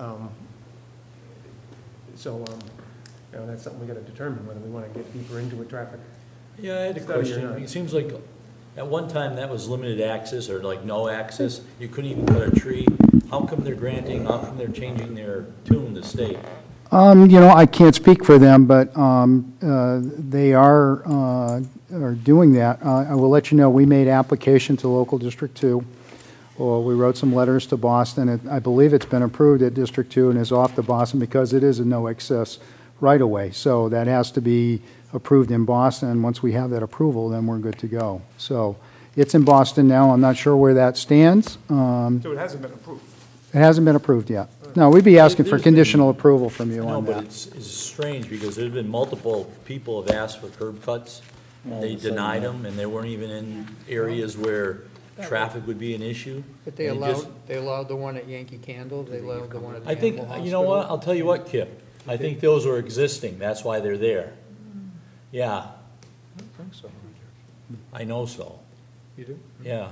S1: That's something we got to determine, whether we want to get deeper into a traffic.
S15: Yeah, I had a question. It seems like at one time that was limited access or like no access. You couldn't even put a tree. How come they're changing their tune, the state?
S17: I can't speak for them, but they are doing that. I will let you know, we made application to Local District 2. We wrote some letters to Boston. I believe it's been approved at District 2 and is off to Boston because it is a no excess right away. So that has to be approved in Boston. And once we have that approval, then we're good to go. So it's in Boston now. I'm not sure where that stands.
S1: So it hasn't been approved?
S17: It hasn't been approved yet. No, we'd be asking for conditional approval from you on that.
S15: No, but it's strange because there's been multiple people have asked for curb cuts. They denied them, and they weren't even in areas where traffic would be an issue.
S6: But they allowed the one at Yankee Candle, they allowed the one at the
S15: I think,
S6: Animal
S15: you know what,
S6: Hospital.
S15: I'll tell you what, Kip, I think those are existing, that's why they're there. Yeah,
S6: I don't think so.
S15: I know so,
S6: You do?
S15: yeah.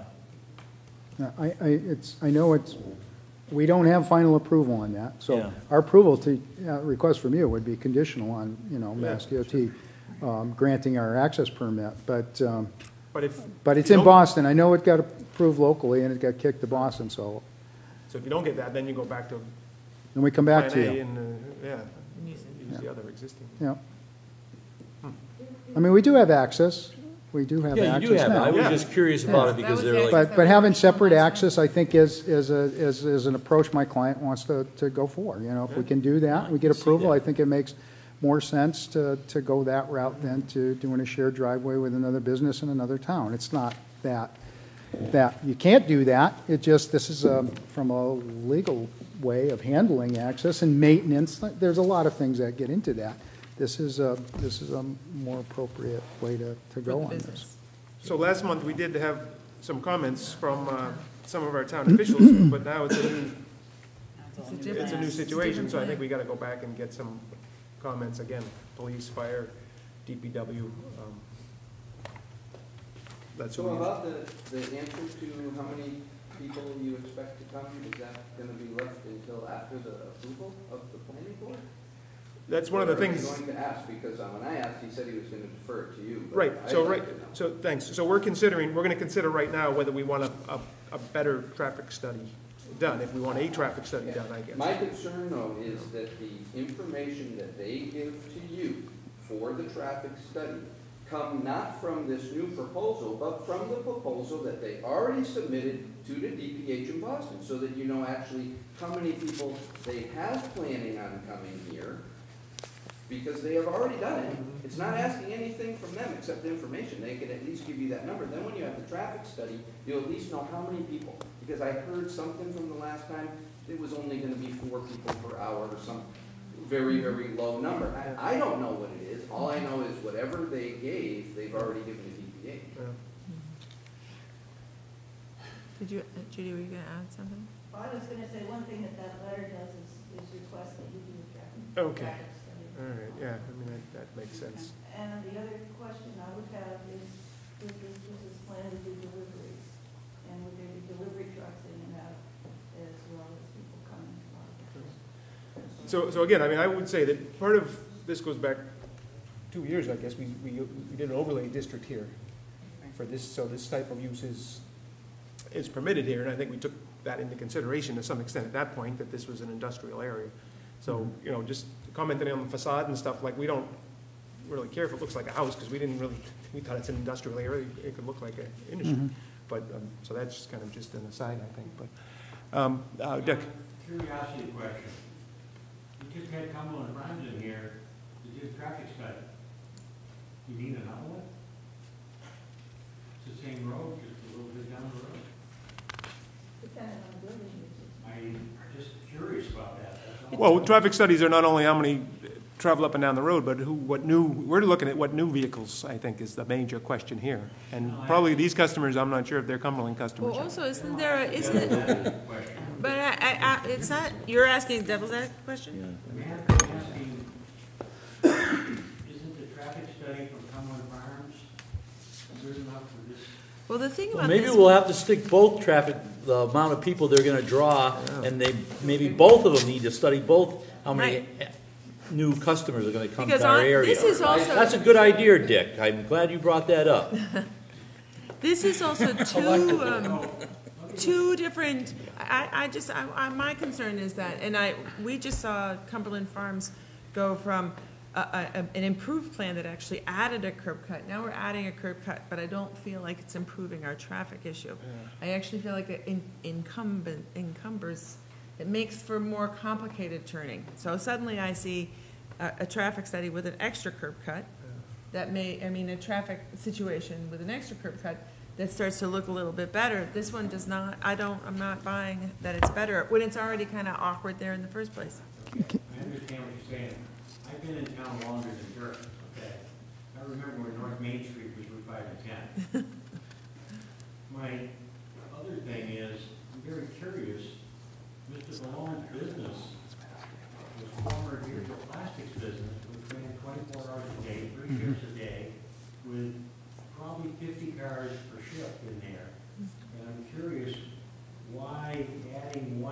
S17: We don't have final approval on that. So
S15: Yeah.
S17: our approval to request from you would be conditional on, Mass DOT granting our access permit. But it's in Boston. I know it got approved locally and it got kicked to Boston, so.
S1: So if you don't get that, then you go back to
S17: Then we come back to
S1: Plan A
S17: you.
S1: and, use the other existing.
S17: Yeah. I mean, we do have access. We do have
S15: Yeah,
S17: access
S15: you do have it.
S17: now.
S15: I was just curious about it because they're like.
S17: But having separate access, I think, is an approach my client wants to go for. If we can do that, we get approval, I think it makes more sense to go that route than to doing a shared driveway with another business in another town. It's not that you can't do that. It just, this is from a legal way of handling access and maintenance. There's a lot of things that get into that. This is a more appropriate way to go on this.
S1: So last month, we did have some comments from some of our town officials, but now it's a new situation, so I think we got to go back and get some comments again, police, fire, DPW. That's
S11: So
S1: what we-
S11: about the answer to how many people you expect to come, is that going to be left until after the approval of the planning board?
S1: That's one of the things.
S11: Or are you going to ask, because when I asked, he said he was going to defer it to you. but
S1: Right,
S11: I'd like to know.
S1: so thanks. So we're going to consider right now whether we want a better traffic study done, if we want a traffic study done, I guess.
S11: My concern, though, is that the information that they give to you for the traffic study come not from this new proposal, but from the proposal that they already submitted to the DPH in Boston, so that you know actually how many people they have planning on coming here, because they have already done it. It's not asking anything from them except information. They could at least give you that number. Then when you have the traffic study, you'll at least know how many people. Because I heard something from the last time, it was only going to be 4 people per hour or some very, very low number. I don't know what it is. All I know is whatever they gave, they've already given to DPH.
S2: Judy, were you going to add something?
S22: Well, I was going to say, one thing that letter does is request that you do a traffic
S1: Okay.
S22: study.
S1: All right, yeah, I mean, that makes sense.
S22: And the other question I would have is, does this plan to do deliveries? And would there be delivery trucks in and out as well as people coming from?
S1: So again, I mean, I would say that part of this goes back 2 years, I guess. We did an overlay district here for this, so this type of use is permitted here, and I think we took that into consideration to some extent at that point, that this was an industrial area. So, just commenting on the facade and stuff, like, we don't, really care if it looks like a house, because we thought it's an industrial area, it could look like an industry.
S17: Mhm.
S1: But, so that's kind of just an aside, I think, but, Dick?
S8: Curiosity question. You just had Cumberland Farms in here, you did traffic study. You need another one? It's the same road, just a little bit down the road. I'm just curious about that. That's all.
S1: Well, traffic studies are not only how many travel up and down the road, but we're looking at what new vehicles, I think, is the major question here. And probably these customers, I'm not sure if they're Cumberland customers.
S2: Well, also, isn't it, but it's not, you're asking devil's advocate question?
S8: I'm asking, isn't the traffic study from Cumberland Farms good enough for this?
S2: Well, the thing about
S15: Maybe
S2: this.
S15: we'll have to stick both traffic, the amount of people they're gonna draw, and maybe both of them need to study both, how many new customers are gonna come
S2: Because
S15: to our area.
S2: this is also-
S15: That's a good idea, Dick. I'm glad you brought that up.
S2: This is also two different, my concern is that, and we just saw Cumberland Farms go from an improved plan that actually added a curb cut. Now we're adding a curb cut, but I don't feel like it's improving our traffic issue. I actually feel like it encumbers, it makes for more complicated turning. So suddenly I see a traffic study with an extra curb cut that a traffic situation with an extra curb cut that starts to look a little bit better. This one does not, I'm not buying that it's better when it's already kind of awkward there in the first place.
S8: I understand what you're saying. I've been in town longer than Dirk, okay? I remember when North Main Street was Route 5 and 10. My other thing is, I'm very curious, Mr. Malone's business was former Deerfield Plastics business, which ran 24 hours a day, 3 shifts a day, with probably 50 cars per shift in there. And I'm curious why adding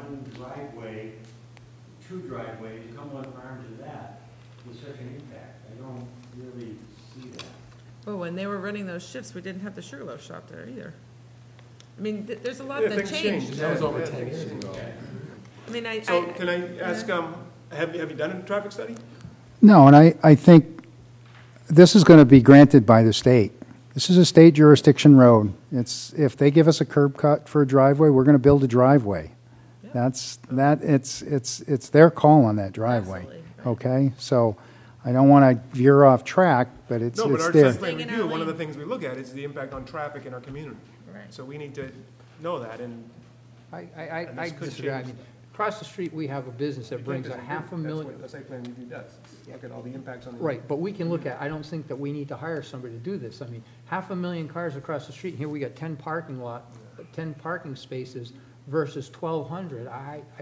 S8: two driveways, Cumberland Farms to that, was such an impact. I don't really see that.
S2: Well, when they were running those shifts, we didn't have the Sugarloaf shop there either. I mean, there's a lot that
S1: things
S2: changed.
S1: That was over 10 years ago.
S2: I mean,
S1: So can I ask, have you done a traffic study?
S17: No, and I think this is going to be granted by the state. This is a state jurisdiction road. If they give us a curb cut for a driveway, we're going to build a driveway. It's their call on that driveway.
S2: Absolutely, right.
S17: Okay, so I don't want to veer off track, but it's
S1: No, but our
S17: there.
S1: site plan review, one of the things we look at is the impact on traffic in our community.
S2: Right.
S1: So we need to know that, and
S12: I
S1: could
S12: disagree. I
S1: change.
S12: mean, across the street, we have a business that brings a
S1: That's
S12: $500,000.
S1: what the site plan review does, look at all the impacts on the.
S12: Right, but we can look at, I don't think that we need to hire somebody to do this. I mean, 500,000 cars across the street, here we got 10 parking spaces versus 1,200.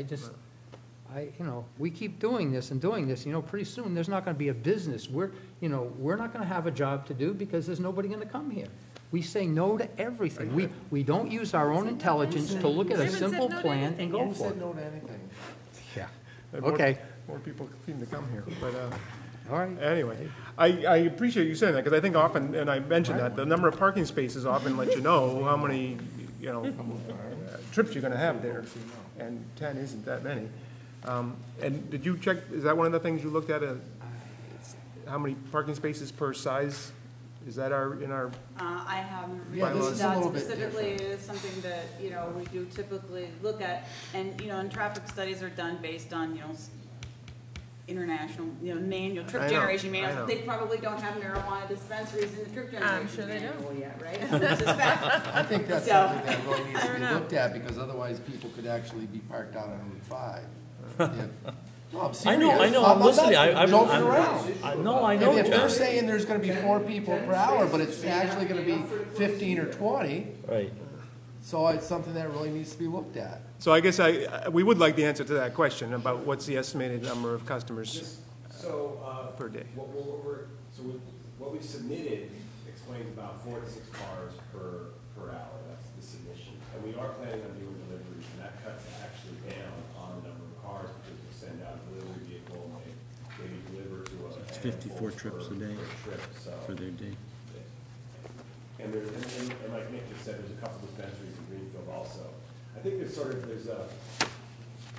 S12: We keep doing this, pretty soon, there's not gonna be a business. We're not gonna have a job to do because there's nobody gonna come here. We say no to everything. We don't use our own intelligence to look at a simple plan and go for it.
S4: no to anything.
S12: Yeah,
S1: And
S12: okay.
S1: More people seem to come here, but,
S12: All right.
S1: anyway, I appreciate you saying that, because I think often, and I mentioned that, the number of parking spaces often let you know how many, trips you're gonna have there, and 10 isn't that many. And did you check, is that one of the things you looked at, how many parking spaces per size? Is that in our,
S7: I haven't
S4: Yeah, this
S7: reviewed
S4: is a
S7: that
S4: little bit
S7: specifically. It is something that, we do typically look at. And, and traffic studies are done based on, international, manual,
S1: I
S7: trip
S1: know,
S7: generation
S1: I know.
S7: manuals. They probably don't have marijuana dispensaries in the trip
S2: I'm
S7: generation
S2: sure they
S7: manual
S2: don't.
S7: yet, right? I suspect.
S4: I think that's
S7: So-
S4: something that really needs to
S2: I
S4: be
S2: don't know.
S4: looked at, because otherwise people could actually be parked out on Route 5. No, I'm
S15: I
S4: serious.
S15: know,
S4: How
S15: I'm
S4: about
S15: listening.
S4: that?
S15: I'm
S4: Joking around.
S15: I know,
S4: If they're
S15: John.
S4: saying there's gonna be 4 people per hour, but it's actually gonna be 15 or 20,
S15: Right.
S4: so it's something that really needs to be looked at.
S1: so I guess we would like the answer to that question about what's the estimated number of customers per day.
S10: What we've submitted explains about 4 to 6 cars per hour, that's the submission. And we are planning on doing deliveries, and that cuts actually down on the number of cars, because we send out a delivery vehicle, and they maybe deliver to a.
S5: It's 54 trips a day
S10: per trip, so.
S5: for their day.
S10: And like Nick just said, there's a couple dispensaries in Greenfield also. I think there's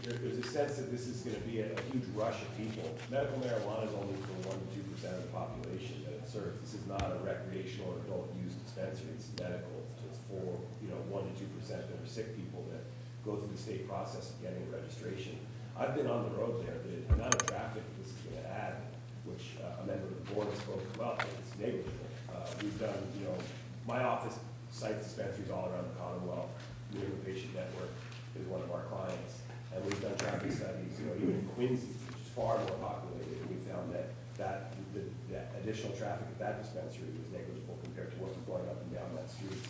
S10: there's a sense that this is gonna be a huge rush of people. Medical marijuana is only for 1 to 2% of the population that it serves. This is not a recreational or adult use dispensary, it's medical. It's for, 1 to 2% that are sick people that go through the state process of getting a registration. I've been on the road there, the amount of traffic this is gonna add, which a member of the board spoke about, it's negligible. We've done, my office cites dispensaries all around the Commonwealth. New England Patient Network is one of our clients. And we've done traffic studies, even in Quincy, which is far more populated, and we found that the additional traffic at that dispensary was negligible compared to what was going up and down that street.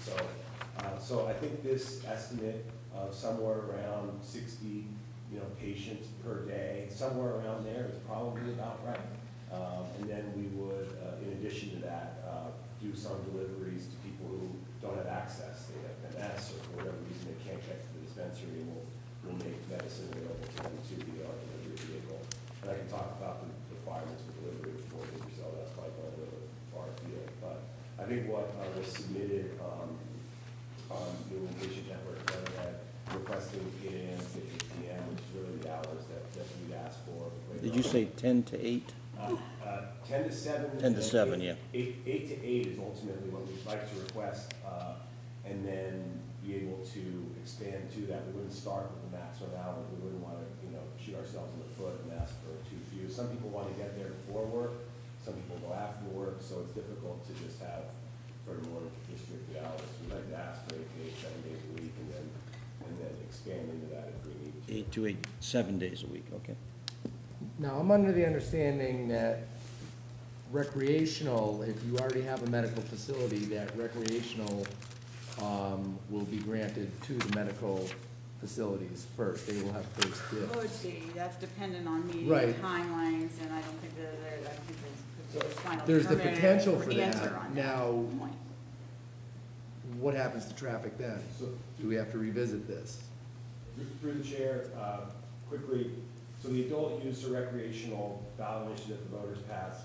S10: So I think this estimate of somewhere around 60, patients per day, somewhere around there is probably about right. And then we would, in addition to that, do some deliveries to people who don't have access. They have MS or for whatever reason they can't get to the dispensary, and we'll make medicine available to them to the delivery vehicle. And I can talk about the requirements for delivery before they sell. That's probably going a little bit far afield. But I think what was submitted on the Patient Network letterhead requesting 8 a.m. to 8 p.m., which is really the hours that we asked for.
S5: Did you say 10 to 8?
S10: 10 to 7.
S5: 10 to 7, yeah.
S10: 8 to 8 is ultimately what we'd like to request, and then be able to expand to that. We wouldn't start with the maximum hours. We wouldn't want to, shoot ourselves in the foot and ask for too few. Some people want to get there before work. Some people go after work, so it's difficult to just have sort of more restricted hours. We'd like to ask for 8 to 8, 7 days a week, and then expand into that if we need to.
S5: 8 to 8, 7 days a week, okay.
S4: Now, I'm under the understanding that recreational, if you already have a medical facility, that recreational will be granted to the medical facilities first. They will have first dibs.
S7: Could be, that's dependent on meeting
S4: Right.
S7: timelines, and I don't think I think there's final
S4: There's the
S7: determinant
S4: potential for
S7: answer
S4: that.
S7: on
S4: Now,
S7: point.
S4: what happens to traffic then? Do we have to revisit this?
S10: Through the chair, quickly, so the adult use or recreational ballot initiative the voters passed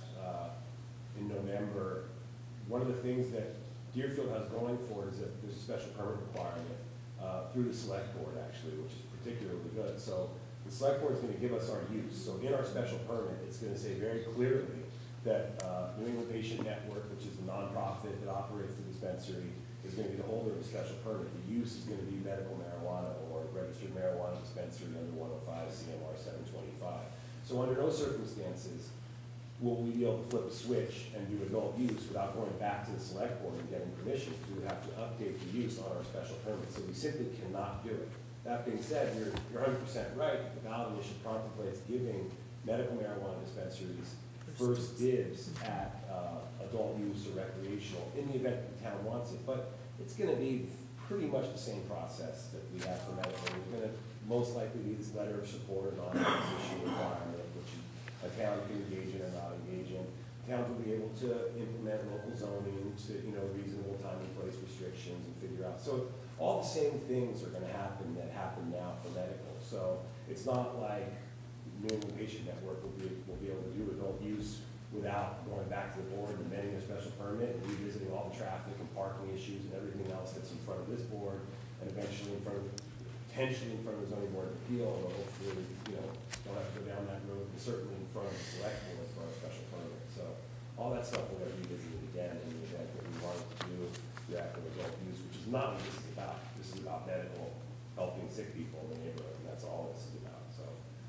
S10: in November, one of the things that Deerfield has going for it is that there's a special permit requirement through the select board, actually, which is particularly good. So the select board is going to give us our use. So in our special permit, it's going to say very clearly that New England Patient Network, which is a nonprofit that operates the dispensary, is going to be the holder of the special permit. The use is going to be medical marijuana or registered marijuana dispensary under 105 CMR 725. So under no circumstances will we be able to flip a switch and do adult use without going back to the select board and getting permission, because we would have to update the use on our special permit. So we simply cannot do it. That being said, you're 100% right. The ballot initiative contemplates giving medical marijuana dispensaries first dibs at adult use or recreational in the event that the town wants it. But it's going to be pretty much the same process that we have for medical. It's going to most likely be this letter of support and non-opposition requirement, which a town can engage in or not engage in. Towns will be able to implement local zoning to, reasonable time and place restrictions and figure out. So all the same things are going to happen that happen now for medical. So it's not like New England Patient Network will be able to do adult use without going back to the board and amending a special permit and revisiting all the traffic and parking issues and everything else that's in front of this board, and eventually potentially in front of the zoning board of appeal, or hopefully, don't have to go down that road, but certainly in front of the select board for our special permit. So all that stuff will get revisited again in the event that we wanted to do the active adult use, which is not what this is about. This is about medical, helping sick people in the neighborhood, and that's all this is about. So.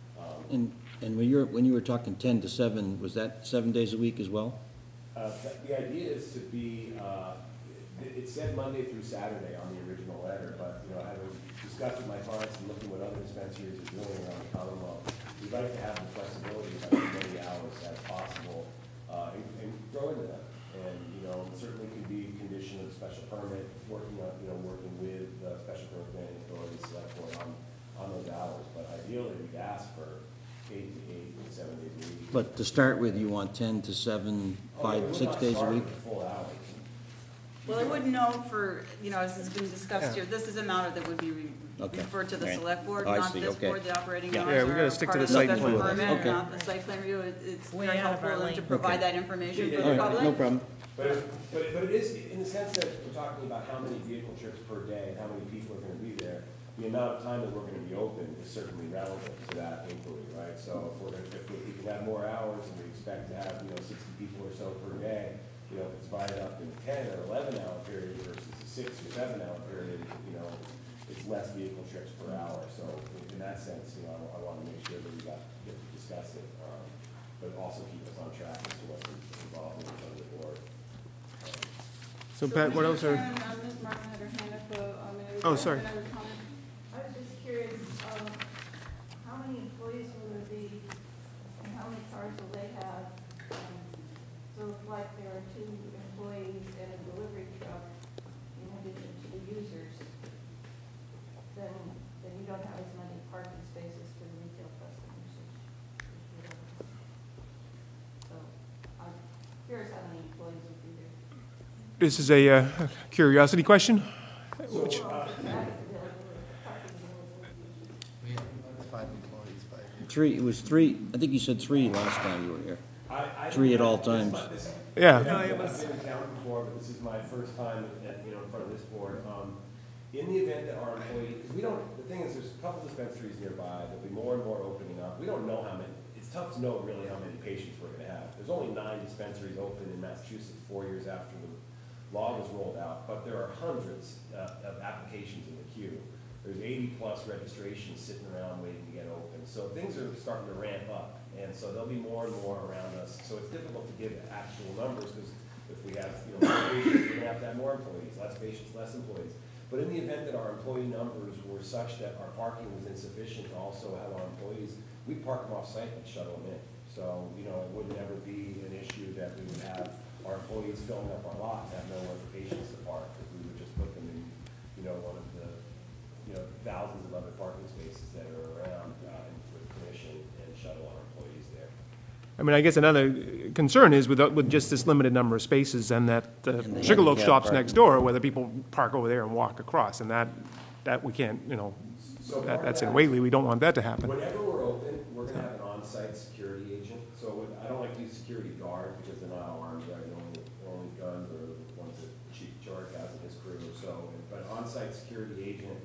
S5: And when you were talking 10 to 7, was that 7 days a week as well?
S10: The idea is to be, it said Monday through Saturday on the original letter, but, having discussed with my clients and looking what other dispensaries are doing around the Commonwealth, we'd like to have the flexibility of as many hours as possible and throw into them. And, certainly can be a condition of the special permit, working with the special permit planning authority, select board on those hours. But ideally, we'd ask for 8 to 8 and 7 days a week.
S5: But to start with, you want 10 to 7, 5, 6 days a week?
S10: Full hours.
S7: Well, I wouldn't know for, as has been discussed here, this is a matter that would be referred to the
S5: Right.
S7: select board,
S5: I
S7: not
S5: see,
S7: this
S5: okay.
S7: board. The operating
S5: Yeah.
S7: hours
S1: Yeah, we gotta
S7: are
S1: stick
S7: part
S1: to
S7: of
S1: the
S7: the
S1: site
S7: special
S1: plan.
S7: permit,
S5: Okay.
S7: not the site plan review. It's
S2: Way
S7: very
S2: out of our
S7: helpful
S2: lane.
S7: to provide
S5: Okay.
S7: that information for
S10: Yeah,
S7: the
S5: All right,
S7: public.
S5: no problem.
S10: But it is, in the sense that we're talking about how many vehicle trips per day and how many people are going to be there, the amount of time that we're gonna be open is certainly relevant to that inquiry, right? So if we can have more hours and we expect to have, 60 people or so per day, if it's divided up in a 10 or 11-hour period versus a 6 or 7-hour period, it's less vehicle trips per hour. So in that sense, I want to make sure that we get to discuss it, but also keep us on track as to what's involved in the board.
S1: So Pat, what else are?
S22: Ms. Martin had her hand up a minute ago.
S1: Oh, sorry.
S22: Another comment. I was just curious, how many employees will there be, and how many cars will they have? So if like there are 2 employees and a delivery truck, in addition to the users, then you don't have as many parking spaces for the retail customers. So I'm curious how many employees will be there.
S1: This is a curiosity question. Which,
S5: Three, it was three, I think you said three last time you were here. Three at all times.
S1: Yeah.
S10: I've been in town before, but this is my first time in front of this board. In the event that our employee, because the thing is, there's a couple dispensaries nearby, there'll be more and more opening up. We don't know how many, it's tough to know really how many patients we're gonna have. There's only 9 dispensaries open in Massachusetts 4 years after the law was rolled out, but there are hundreds of applications in the queue. There's 80+ registrations sitting around waiting to get open. So things are starting to ramp up, and so there'll be more and more around us. So it's difficult to give actual numbers, because if we have more patients, we're gonna have to have more employees, less patients, less employees. But in the event that our employee numbers were such that our parking was insufficient to also have our employees, we park them off-site and shuttle them in. So, it would never be an issue that we would have our employees filling up our lot and have nowhere for patients to park, because we would just put them in, one of the, thousands of other parking spaces that are around with permission, and shuttle our employees there.
S1: I mean, I guess another concern is with just this limited number of spaces, and that Sugarloaf shop's next door, whether people park over there and walk across, and that we can't, that's in Whately. We don't want that to happen.
S10: Whenever we're open, we're going to have an on-site security agent. So I don't like to use security guards, because they're not armed, right? They're only guns, or the ones that Chief George has in his crew. So, but on-site security agent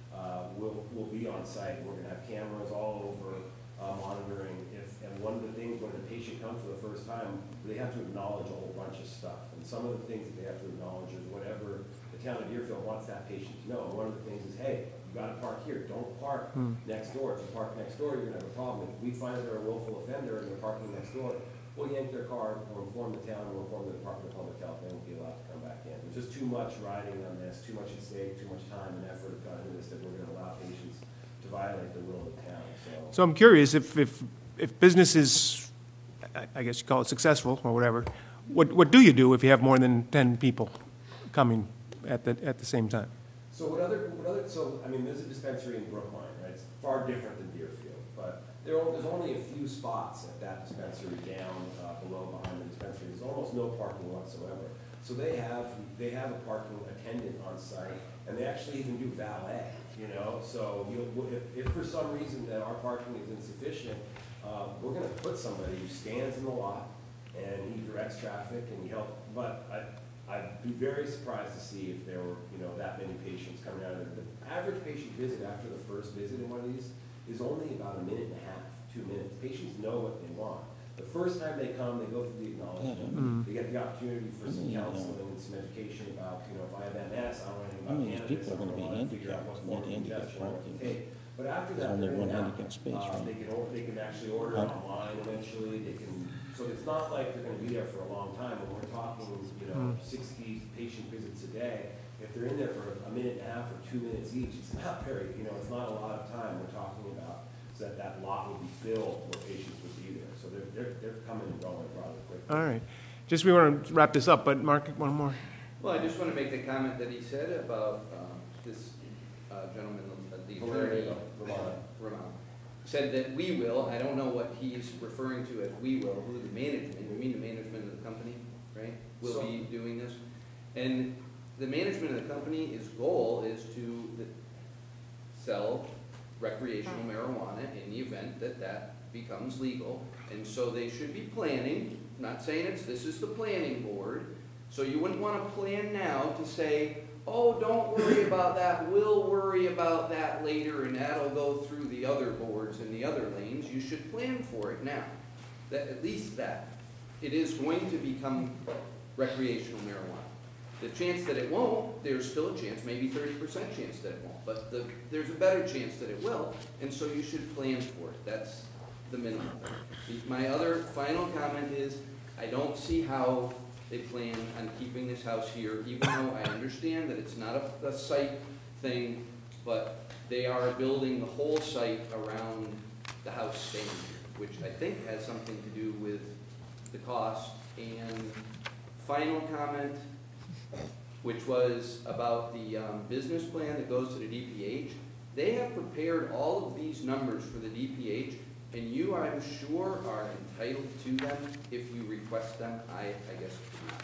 S10: will be on site. We're going to have cameras all over monitoring. And one of the things when a patient comes for the first time, they have to acknowledge a whole bunch of stuff. And some of the things that they have to acknowledge is whatever the town of Deerfield wants that patient to know. And one of the things is, hey, you got to park here. Don't park next door. If you park next door, you're going to have a problem. If we find that they're a willful offender and they're parking next door, we'll yank their car, we'll inform the town, we'll inform the Department of Public Health, they won't be allowed to come back in. There's just too much riding on this, too much at stake, too much time and effort gone into this, that we're going to allow patients to violate the will of the town.
S1: So I'm curious, if business is, I guess you call it successful or whatever, what do you do if you have more than 10 people coming at the same time?
S10: So there's a dispensary in Brookline, right? It's far different than Deerfield, but there's only a few spots at that dispensary down below behind the dispensary. There's almost no parking whatsoever. So they have a parking attendant on site, and they actually even do valet, So if for some reason that our parking is insufficient, we're going to put somebody who stands in the lot, and he directs traffic and he helps. But I'd be very surprised to see if there were, that many patients coming out of there. The average patient visit after the first visit in one of these is only about 1.5 minutes, 2 minutes. Patients know what they want. The first time they come, they go through the acknowledgement. They get the opportunity for some counseling and some education about, if I have MS, I don't know anything about cannabis.
S5: People are going to be handicapped and need handicap parking.
S10: But after that,
S5: There's only one handicap space, right?
S10: They can actually order online eventually. So it's not like they're going to be there for a long time. When we're talking, 60 patient visits a day, if they're in there for 1.5 minutes or 2 minutes each, it's not very, it's not a lot of time we're talking about, so that lot would be filled where patients would be there. So they're coming and going rather quickly.
S1: All right. We want to wrap this up, but Mark, one more.
S11: Well, I just want to make the comment that he said about this gentleman, the attorney, Ramon, said that we will, I don't know what he's referring to as we will, who the management, you mean the management of the company, right, will be doing this? And the management of the company's goal is to sell recreational marijuana in the event that becomes legal. And so they should be planning, not saying this is the planning board, so you wouldn't want to plan now to say, oh, don't worry about that, we'll worry about that later, and that'll go through the other boards and the other lanes. You should plan for it now. That, at least that. It is going to become recreational marijuana. The chance that it won't, there's still a chance, maybe 30% chance that it won't, but there's a better chance that it will, and so you should plan for it. That's the minimum. My other final comment is, I don't see how they plan on keeping this house here, even though I understand that it's not a site thing, but they are building the whole site around the house staying here, which I think has something to do with the cost. And final comment, which was about the business plan that goes to the DPH. They have prepared all of these numbers for the DPH, and you, I'm sure, are entitled to them if you request them. I guess not.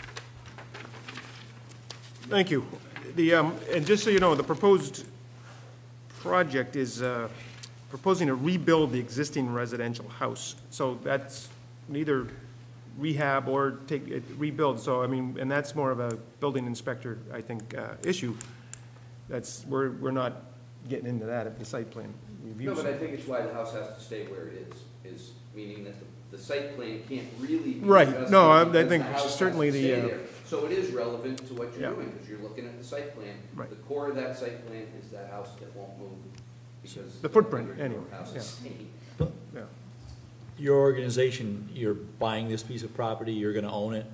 S1: Thank you. And just so you know, the proposed project is proposing to rebuild the existing residential house. So that's neither rehab or rebuild. So, I mean, and that's more of a building inspector, I think, issue. We're not getting into that at the site plan review.
S11: No, but I think it's why the house has to stay where it is meaning that the site plan can't really be
S1: right. No, I think
S11: the house
S1: certainly
S11: has to stay
S1: the.
S11: there. So it is relevant to what you're doing, because you're looking at the site plan.
S1: Right.
S11: The core of that site plan is that house that won't move, because
S1: the footprint, anyway.
S11: House is staying.
S1: Yeah.
S15: Your organization, you're buying this piece of property, you're gonna own it?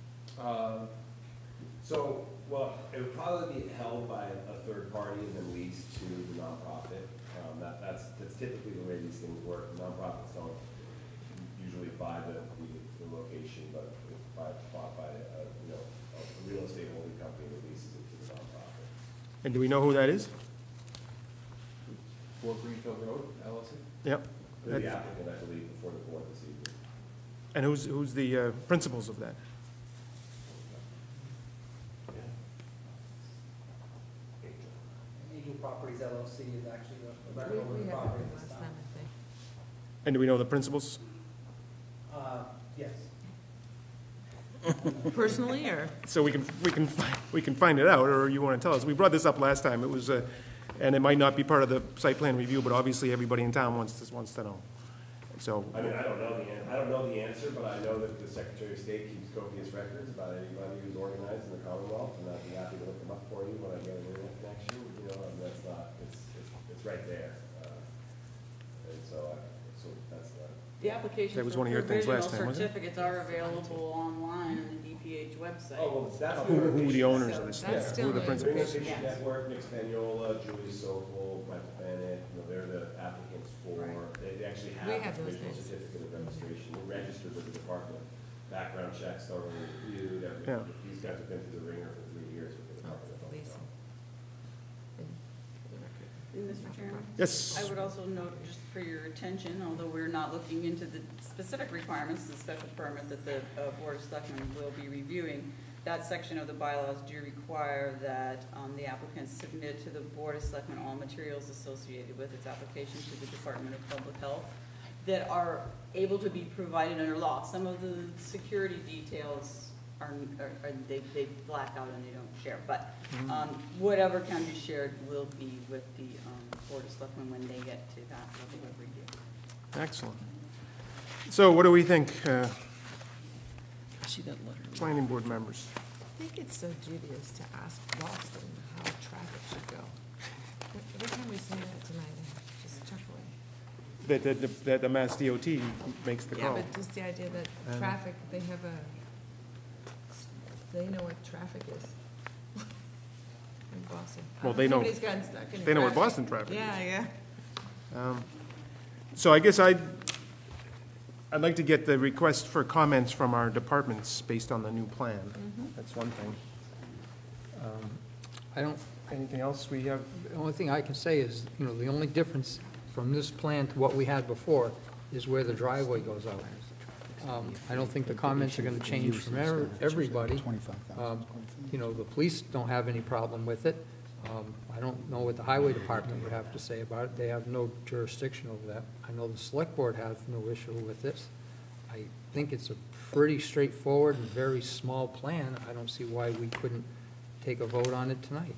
S10: Well, it would probably be held by a third party and then leased to the nonprofit. That's typically the way these things work. Nonprofits don't usually buy the location, but it's bought by a real estate holding company that leases it to the nonprofit.
S1: And do we know who that is?
S12: 4 Greenfield Road, LLC?
S1: Yep.
S10: They're the applicant, I believe, before the board this evening.
S1: And who's the principals of that?
S12: Angel Properties LLC is actually the record over the property at this time.
S1: And do we know the principals?
S12: Yes.
S2: Personally, or?
S1: So we can find it out, or you want to tell us? We brought this up last time. It was, and it might not be part of the site plan review, but obviously everybody in town wants to know. So.
S10: I mean, I don't know the answer, but I know that the Secretary of State keeps copious records about anybody who's organized in the Commonwealth, and I'd be happy to look them up for you when I get an internet connection. And that's not, it's right there. And so that's not.
S7: The applications
S1: That was
S7: for
S1: one of your things
S7: provisional
S1: last time, wasn't it?
S7: certificates are available online on the DPH website.
S10: Oh, well, that's
S1: Who the owners of this thing?
S2: That's
S1: Who are the
S2: still
S1: principals?
S10: Fish Network, Nick Spagnola, Julie Sokol, Michael Bennett, they're the applicants for, they actually
S2: We
S10: have
S2: have
S10: a
S2: those
S10: provisional
S2: names.
S10: certificate of registration. We're registered with the department. Background checks thoroughly reviewed.
S1: Yeah.
S10: These guys have been through the ringer for 3 years with the Department of Health.
S2: Lisa.
S7: Mr. Chairman?
S1: Yes.
S7: I would also note, just for your attention, although we're not looking into the specific requirements, the special permit that the Board of Selectmen will be reviewing, that section of the bylaws do require that the applicant submit to the Board of Selectmen all materials associated with its application to the Department of Public Health that are able to be provided under law. Some of the security details they black out and they don't share, but whatever can be shared will be with the Board of Selectmen when they get to that level of review.
S1: Excellent. So what do we think,
S7: See that letter?
S1: planning board members?
S2: I think it's so dubious to ask Boston how traffic should go. Every time we say that tonight, I just chuckle.
S1: That the Mass DOT makes the
S2: Yeah,
S1: call.
S2: but just the idea that traffic, they know what traffic is. In Boston.
S1: Well, they know.
S2: Somebody's gotten stuck in
S1: They know what
S2: traffic.
S1: Boston traffic is.
S2: Yeah.
S1: So I guess I'd like to get the request for comments from our departments based on the new plan. That's one thing. Anything else we have?
S6: The only thing I can say is, the only difference from this plan to what we had before is where the driveway goes out. I don't think the comments are going to change from everybody. The police don't have any problem with it. I don't know what the highway department would have to say about it. They have no jurisdiction over that. I know the select board has no issue with this. I think it's a pretty straightforward and very small plan. I don't see why we couldn't take a vote on it tonight.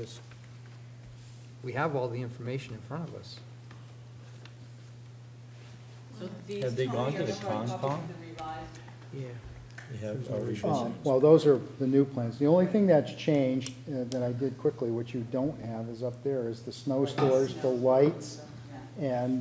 S6: We have all the information in front of us.
S7: So these,
S15: Have they gone
S7: Tony,
S15: to
S7: are
S15: the
S7: showing copies
S15: Concom?
S7: of the revised?
S6: Yeah.
S15: You have a revision?
S17: Well, those are the new plans. The only thing that's changed that I did quickly, which you don't have, is up there, is the snow storage, the lights, and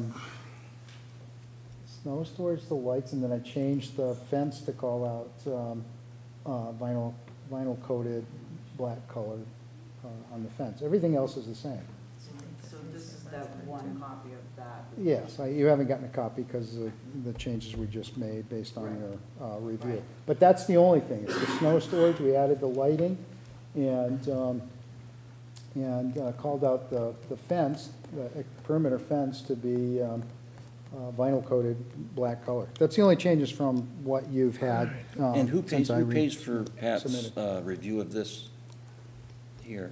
S17: snow storage, the lights, and then I changed the fence to call out vinyl coated black color on the fence. Everything else is the same.
S7: So this is that one copy of that?
S17: Yes, you haven't gotten a copy because of the changes we just made based on your review. But that's the only thing. It's the snow storage. We added the lighting and called out the fence, the perimeter fence, to be vinyl coated black color. That's the only changes from what you've had.
S5: And who
S17: since I
S5: pays for Pat's
S17: submitted.
S5: review of this here?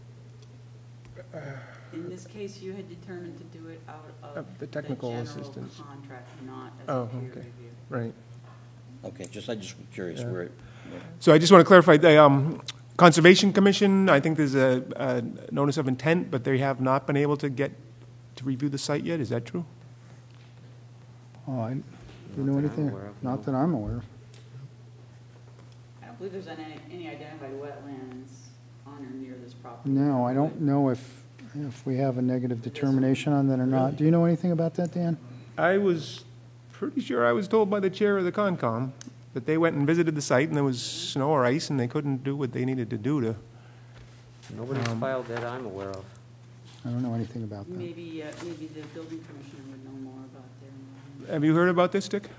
S7: In this case, you had determined to do it out of
S1: The technical assistance.
S7: general contract, not as
S1: Oh,
S7: a peer
S1: okay.
S7: review.
S1: Right.
S5: Okay, I just curious
S1: Yeah.
S5: where it.
S1: So I just want to clarify, the Conservation Commission, I think there's a notice of intent, but they have not been able to get to review the site yet. Is that true?
S17: Oh, do you know anything? Not that I'm aware of.
S7: I don't believe there's any identified wetlands on or near this property.
S17: No, I don't know if we have a negative determination on that or not. Do you know anything about that, Dan?
S1: I was pretty sure I was told by the chair of the Concom that they went and visited the site and there was snow or ice and they couldn't do what they needed to do to.
S20: Nobody's filed that I'm aware of.
S17: I don't know anything about that.
S7: Maybe the building commissioner would know more about their.
S1: Have you heard about this, Dick?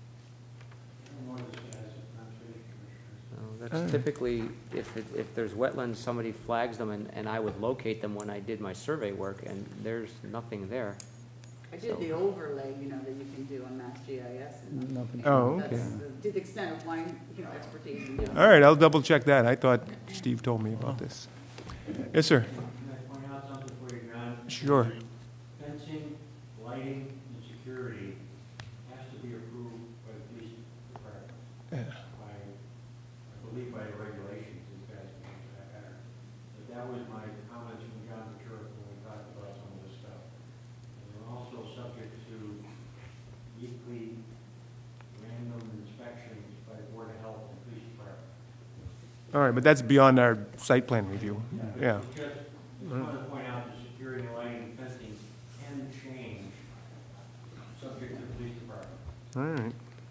S20: That's typically, if there's wetlands, somebody flags them, and I would locate them when I did my survey work, and there's nothing there.
S7: I did the overlay, that you can do on Mass GIS. And
S17: Nothing.
S1: Oh,
S7: that's
S1: okay.
S7: To the extent of my, expertise in doing.
S1: All right, I'll double check that. I thought Steve told me about this. Yes, sir.
S8: Can I point out something for you, John?
S1: Sure.
S8: Fencing, lighting, and security has to be approved by the police department. I believe by the regulations, you guys can answer that better. But that was my comments from John Mature when we talked about some of this stuff. And they're also subject to weekly random inspections by the Board of Health and Police Department.
S1: All right, but that's beyond our site plan review. Yeah.
S8: Just want to point out the security, lighting, and fencing can change subject to the police department.
S1: All right.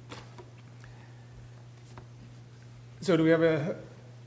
S1: So do we have a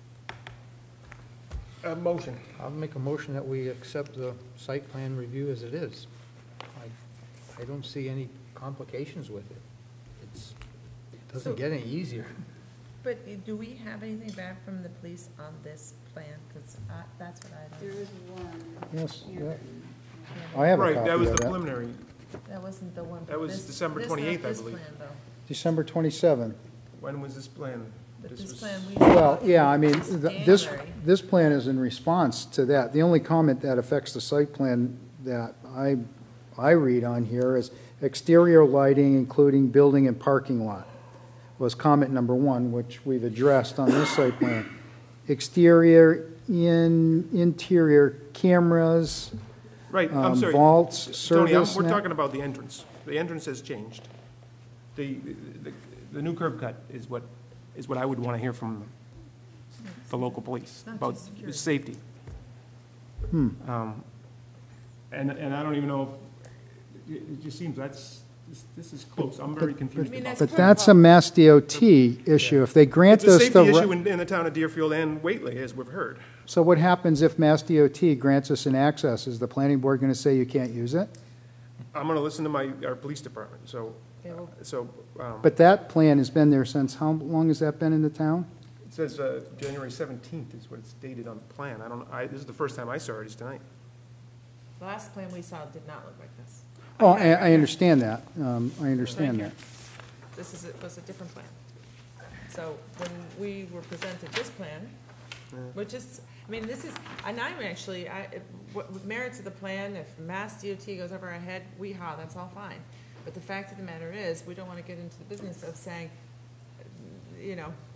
S1: motion?
S6: I'll make a motion that we accept the site plan review as it is. I don't see any complications with it. It doesn't get any easier.
S2: But do we have anything back from the police on this plan? Because that's what I don't.
S7: There is one.
S17: Yes,
S7: here.
S17: I have a
S1: Right,
S17: copy
S1: that was
S17: of
S1: the
S17: that.
S1: preliminary.
S2: That wasn't the one.
S1: That was
S2: this-
S1: December
S2: this, not
S1: 28th, I
S2: this
S1: believe.
S2: plan, though.
S17: December 27.
S1: When was this plan?
S2: But
S1: This
S2: this
S1: was-
S2: plan we.
S17: Well, yeah, I mean, this
S2: January.
S17: plan is in response to that. The only comment that affects the site plan that I read on here is exterior lighting, including building and parking lot, was comment number 1, which we've addressed on this site plan. Exterior, interior cameras,
S1: Right, I'm sorry.
S17: vaults,
S1: Tony,
S17: service.
S1: we're
S17: net-
S1: talking about the entrance. The entrance has changed. The new curb cut is what I would want to hear from the local police
S2: not
S1: about
S2: just security.
S1: safety.
S17: Hmm.
S1: And I don't even know if, it just seems this is close. I'm very confused
S2: mean,
S1: about
S2: that's
S1: it.
S17: But that's a Mass DOT issue. If they grant
S1: It's a
S17: us the.
S1: safety
S17: ri-
S1: issue in the town of Deerfield and Whately, as we've heard.
S17: So what happens if Mass DOT grants us an access? Is the planning board going to say you can't use it?
S1: I'm going to listen to our police department, so,
S17: But that plan has been there since, how long has that been in the town?
S1: it says January 17th is what it's dated on the plan. This is the first time I saw it, is tonight.
S2: The last plan we saw did not look like this.
S17: Oh, I understand that. I understand that.
S2: This was a different plan. So when we were presented this plan, which is, I mean, this is, and I'm actually, what merits of the plan, if Mass DOT goes over our head, that's all fine. But the fact of the matter is, we don't want to get into the business of saying,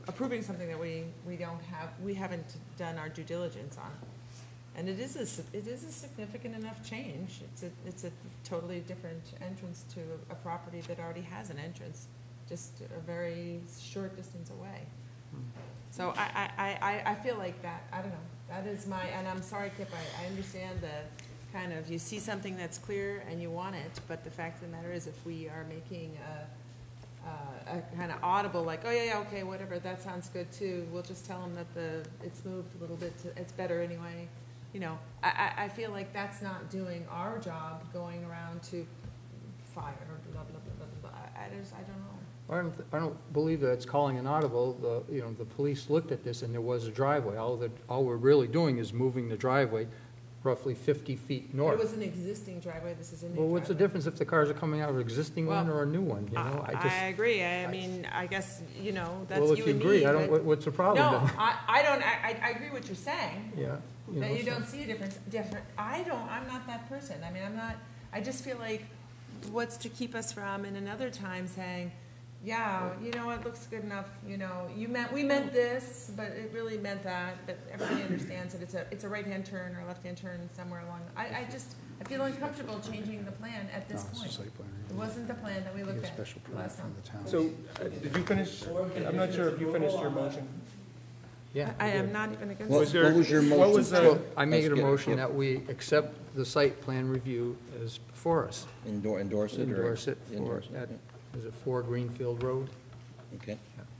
S2: approving something that we haven't done our due diligence on. And it is a significant enough change. It's a totally different entrance to a property that already has an entrance, just a very short distance away. So I feel like that, I don't know, that is my, and I'm sorry, Kip, I understand the kind of, you see something that's clear and you want it, but the fact of the matter is if we are making a kind of audible, like, oh yeah, okay, whatever, that sounds good too, we'll just tell them that it's moved a little bit, it's better anyway. You know, I feel like that's not doing our job going around to fire, blah, blah, blah, blah, blah. I don't know.
S6: I don't believe that it's calling an audible. The police looked at this and there was a driveway. All we're really doing is moving the driveway roughly 50 feet north.
S2: It was an existing driveway, this is a new driveway.
S6: Well, what's the difference if the cars are coming out of an existing one or a new one, you know?
S2: I agree. I mean, I guess, you know, that's
S6: well,
S2: you
S6: if you
S2: and
S6: agree,
S2: me.
S6: I don't, what's the problem
S2: No,
S6: then?
S2: I don't, I agree what you're saying.
S6: Yeah.
S2: That you don't see a difference, I'm not that person. I mean, I just feel like what's to keep us from in another time saying, yeah, you know, it looks good enough, you know, we meant this, but it really meant that, but everybody understands that it's a right-hand turn or left-hand turn somewhere along. I feel uncomfortable changing the plan at this point. It wasn't the plan that we looked at last time.
S1: So, did you finish, I'm not sure if you finished your motion.
S6: Yeah.
S2: I am not even against
S5: What was your motion?
S6: Well, I made a motion that we accept the site plan review as before us.
S5: Endorse it? or-
S6: Endorse it
S5: endorse it,
S6: at,
S5: okay.
S6: is it 4 Greenfield Road?
S5: Okay.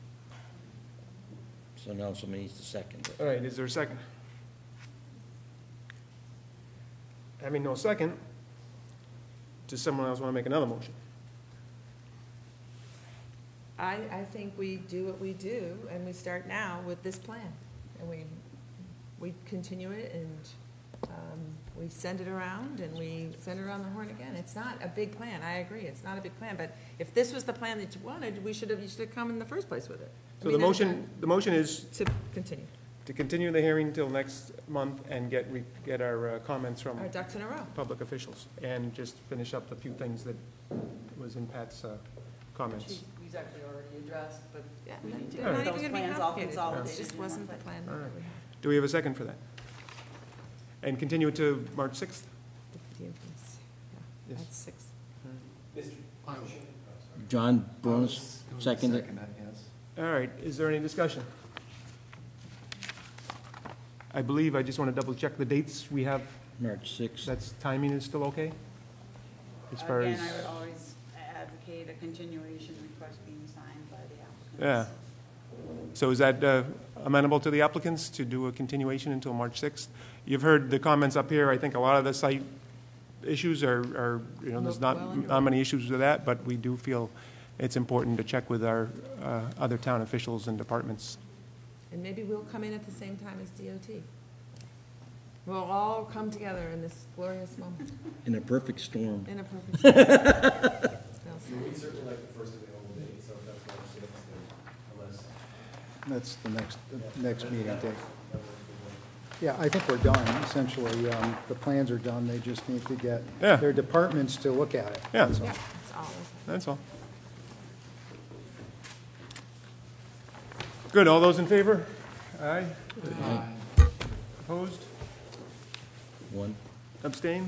S5: So now somebody needs to second it.
S1: All right, is there a second? Having no second, does someone else want to make another motion?
S2: I think we do what we do, and we start now with this plan. And we continue it, and we send it around, and we send it around the horn again. It's not a big plan, I agree, it's not a big plan, but if this was the plan that you wanted, you should have come in the first place with it.
S1: So the motion is
S2: to continue.
S1: To continue the hearing till next month and get our comments from
S2: Our ducks in a row.
S1: public officials, and just finish up the few things that was in Pat's comments.
S7: He's actually already addressed, but
S2: Yeah,
S7: we need to
S2: not
S7: get
S2: even
S7: those
S2: gonna be
S7: plans all
S2: complicated.
S7: consolidated.
S2: It just
S7: in one
S2: wasn't the
S7: place.
S2: plan
S1: All
S2: that
S1: right.
S2: we had.
S1: Do we have a second for that? And continue it to March 6th?
S2: The infamous, yeah,
S1: Yes.
S2: that's 6.
S5: John Brunis, seconded.
S1: All right, is there any discussion? I believe, I just want to double check the dates we have.
S5: March 6th.
S1: That's, timing is still okay? As far
S7: Again,
S1: as,
S7: I would always advocate a continuation request being signed by the applicants.
S1: yeah. So is that amenable to the applicants to do a continuation until March 6th? You've heard the comments up here. I think a lot of the site issues are there's not many issues with that, but we do feel it's important to check with our other town officials and departments.
S2: And maybe we'll come in at the same time as DOT. We'll all come together in this glorious moment.
S5: In a perfect storm.
S2: In a perfect storm.
S10: We'd certainly like the first available date, so if that's March 6th, then unless.
S17: That's the next meeting date. Yeah, I think we're done, essentially. The plans are done, they just need to get their departments to look at it.
S1: Yeah.
S2: Yeah, that's all.
S1: That's all. Good, all those in favor? Aye. Opposed?
S5: 1.
S1: Abstain?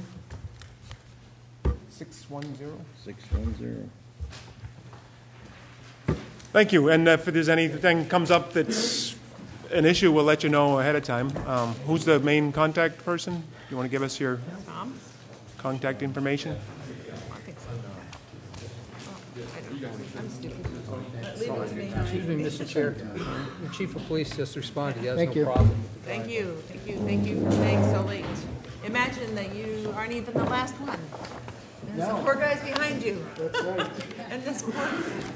S1: 610.
S5: 610.
S1: Thank you, and if there's anything comes up that's an issue, we'll let you know ahead of time. Who's the main contact person? You want to give us your
S2: Tom?
S1: contact information?
S2: I'm stupid. Leave it to me.
S6: Excuse me, Mr. Chair. The chief of police just responded, he has
S17: Thank
S6: no
S17: you.
S6: problem.
S2: Thank you, thank you, thank you for staying so late. Imagine that you aren't even the last one. There's some poor guys behind you.
S17: That's right.
S2: And this poor,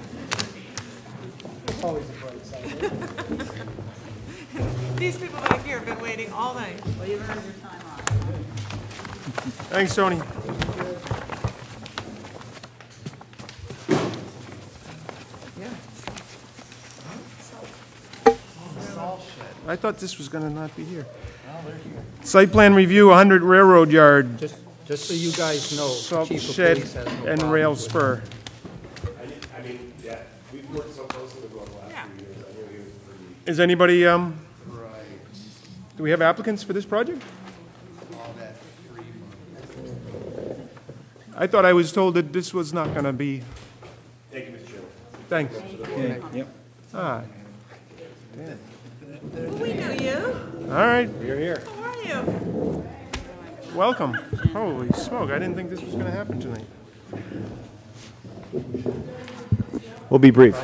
S17: It's always a bright side.
S2: these people back here have been waiting all night.
S7: Well, you've earned your time off.
S1: Thanks, Tony.
S2: Yeah.
S1: I thought this was going to not be here. Site plan review, 100 Railroad Yard,
S6: Just so you guys know, the
S1: salt
S6: chief of
S1: shed
S6: police has no
S1: and
S6: problem
S1: rail
S6: with it.
S1: spur.
S10: I mean, yeah, we've worked so closely with him the last
S2: Yeah.
S10: few years. I knew he was a
S1: Is anybody, do we have applicants for this project?
S4: All that free money.
S1: I thought I was told that this was not going to be.
S10: Thank you, Mr. Chairman.
S1: Thanks.
S5: Yep.
S1: Ah,
S2: Well, we know you.
S1: all right.
S10: You're here.
S2: How are you?
S1: Welcome. Holy smoke, I didn't think this was going to happen tonight.
S13: We'll be brief.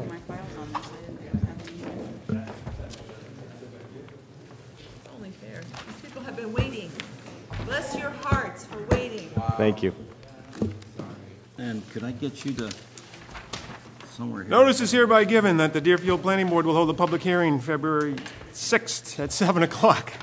S2: Only fair. These people have been waiting. Bless your hearts for waiting.
S13: Thank you.
S5: And could I get you to somewhere here?
S1: Notice is hereby given that the Deerfield Planning Board will hold a public hearing February 6th at 7 o'clock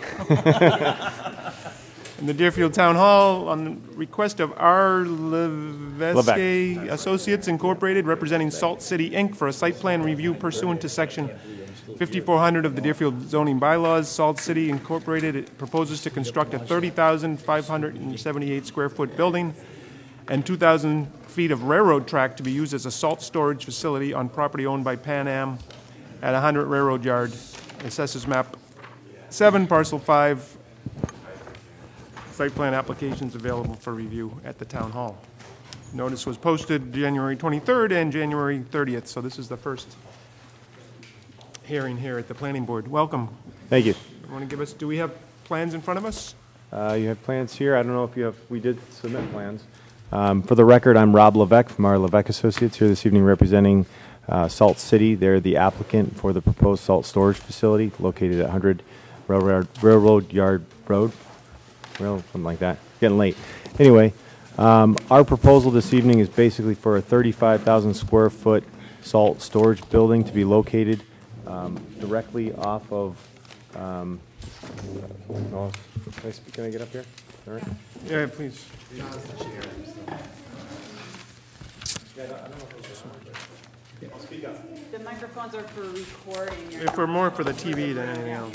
S1: in the Deerfield Town Hall on the request of R. Levesque Associates Incorporated, representing Salt City, Inc., for a site plan review pursuant to Section 5400 of the Deerfield zoning bylaws. Salt City Incorporated proposes to construct a 30,578 square foot building and 2,000 feet of railroad track to be used as a salt storage facility on property owned by Pan Am at 100 Railroad Yard, Assessors Map 7, Parcel 5. Site plan applications available for review at the Town Hall. Notice was posted January 23rd and January 30th, so this is the first hearing here at the Planning Board. Welcome.
S13: Thank you.
S1: You want to give us, do we have plans in front of us?
S13: You have plans here. I don't know if you have, we did submit plans. For the record, I'm Rob Levesque from our Levesque Associates here this evening representing Salt City. They're the applicant for the proposed salt storage facility located at 100 Railroad Yard Road. Something like that. Getting late. Anyway, our proposal this evening is basically for a 35,000 square foot salt storage building to be located directly off of. Can I get up here? All right.
S1: Yeah, please.
S7: The microphones are for recording.
S1: Yeah, for more for the TV than anything else.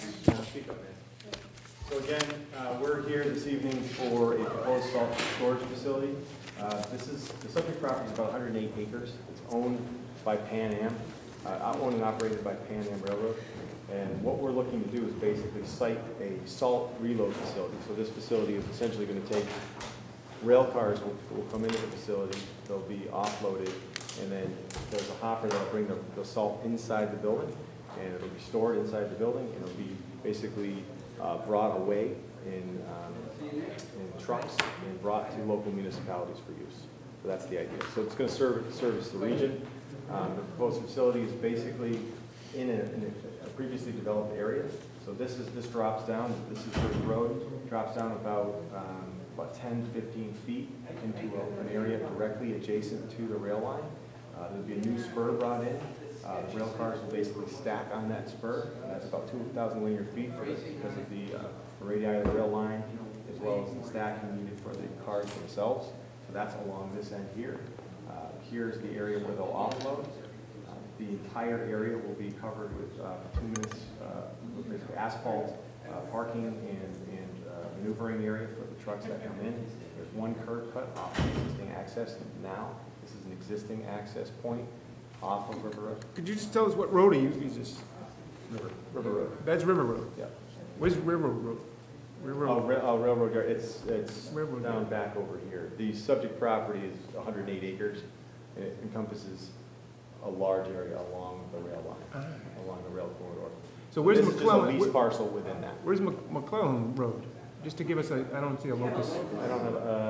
S13: So again, we're here this evening for a proposed salt storage facility. The subject property is about 108 acres. It's owned by Pan Am, owned and operated by Pan Am Railroad. And what we're looking to do is basically site a salt reload facility. So this facility is essentially going to take, rail cars will come into the facility, they'll be offloaded, and then there's a hopper that'll bring the salt inside the building, and it'll be stored inside the building, and it'll be basically brought away in trucks and brought to local municipalities for use. So that's the idea. So it's going to service the region. The proposed facility is basically in a previously developed area. So this drops down. This is the road. Drops down about 10 to 15 feet into an area directly adjacent to the rail line. There'll be a new spur brought in. The rail cars will basically stack on that spur, and that's about 2,000 linear feet because of the radii of the rail line, as well as the stacking needed for the cars themselves. So that's along this end here. Here's the area where they'll offload. The entire area will be covered with bituminous, basically asphalt parking and maneuvering area for the trucks that come in. There's one curb cut off the existing access now. This is an existing access point off of River Road.
S1: Could you just tell us what road he uses?
S13: River Road.
S1: That's River Road.
S13: Yeah.
S1: Where's River Road?
S13: Railroad Yard. It's down back over here. The subject property is 108 acres. And it encompasses a large area along the rail line, along the rail corridor.
S1: So where's
S13: this
S1: McClellan?
S13: Is just a lease parcel within that.
S1: Where's McClellan Road? Just to give us I don't see a locus.
S13: I don't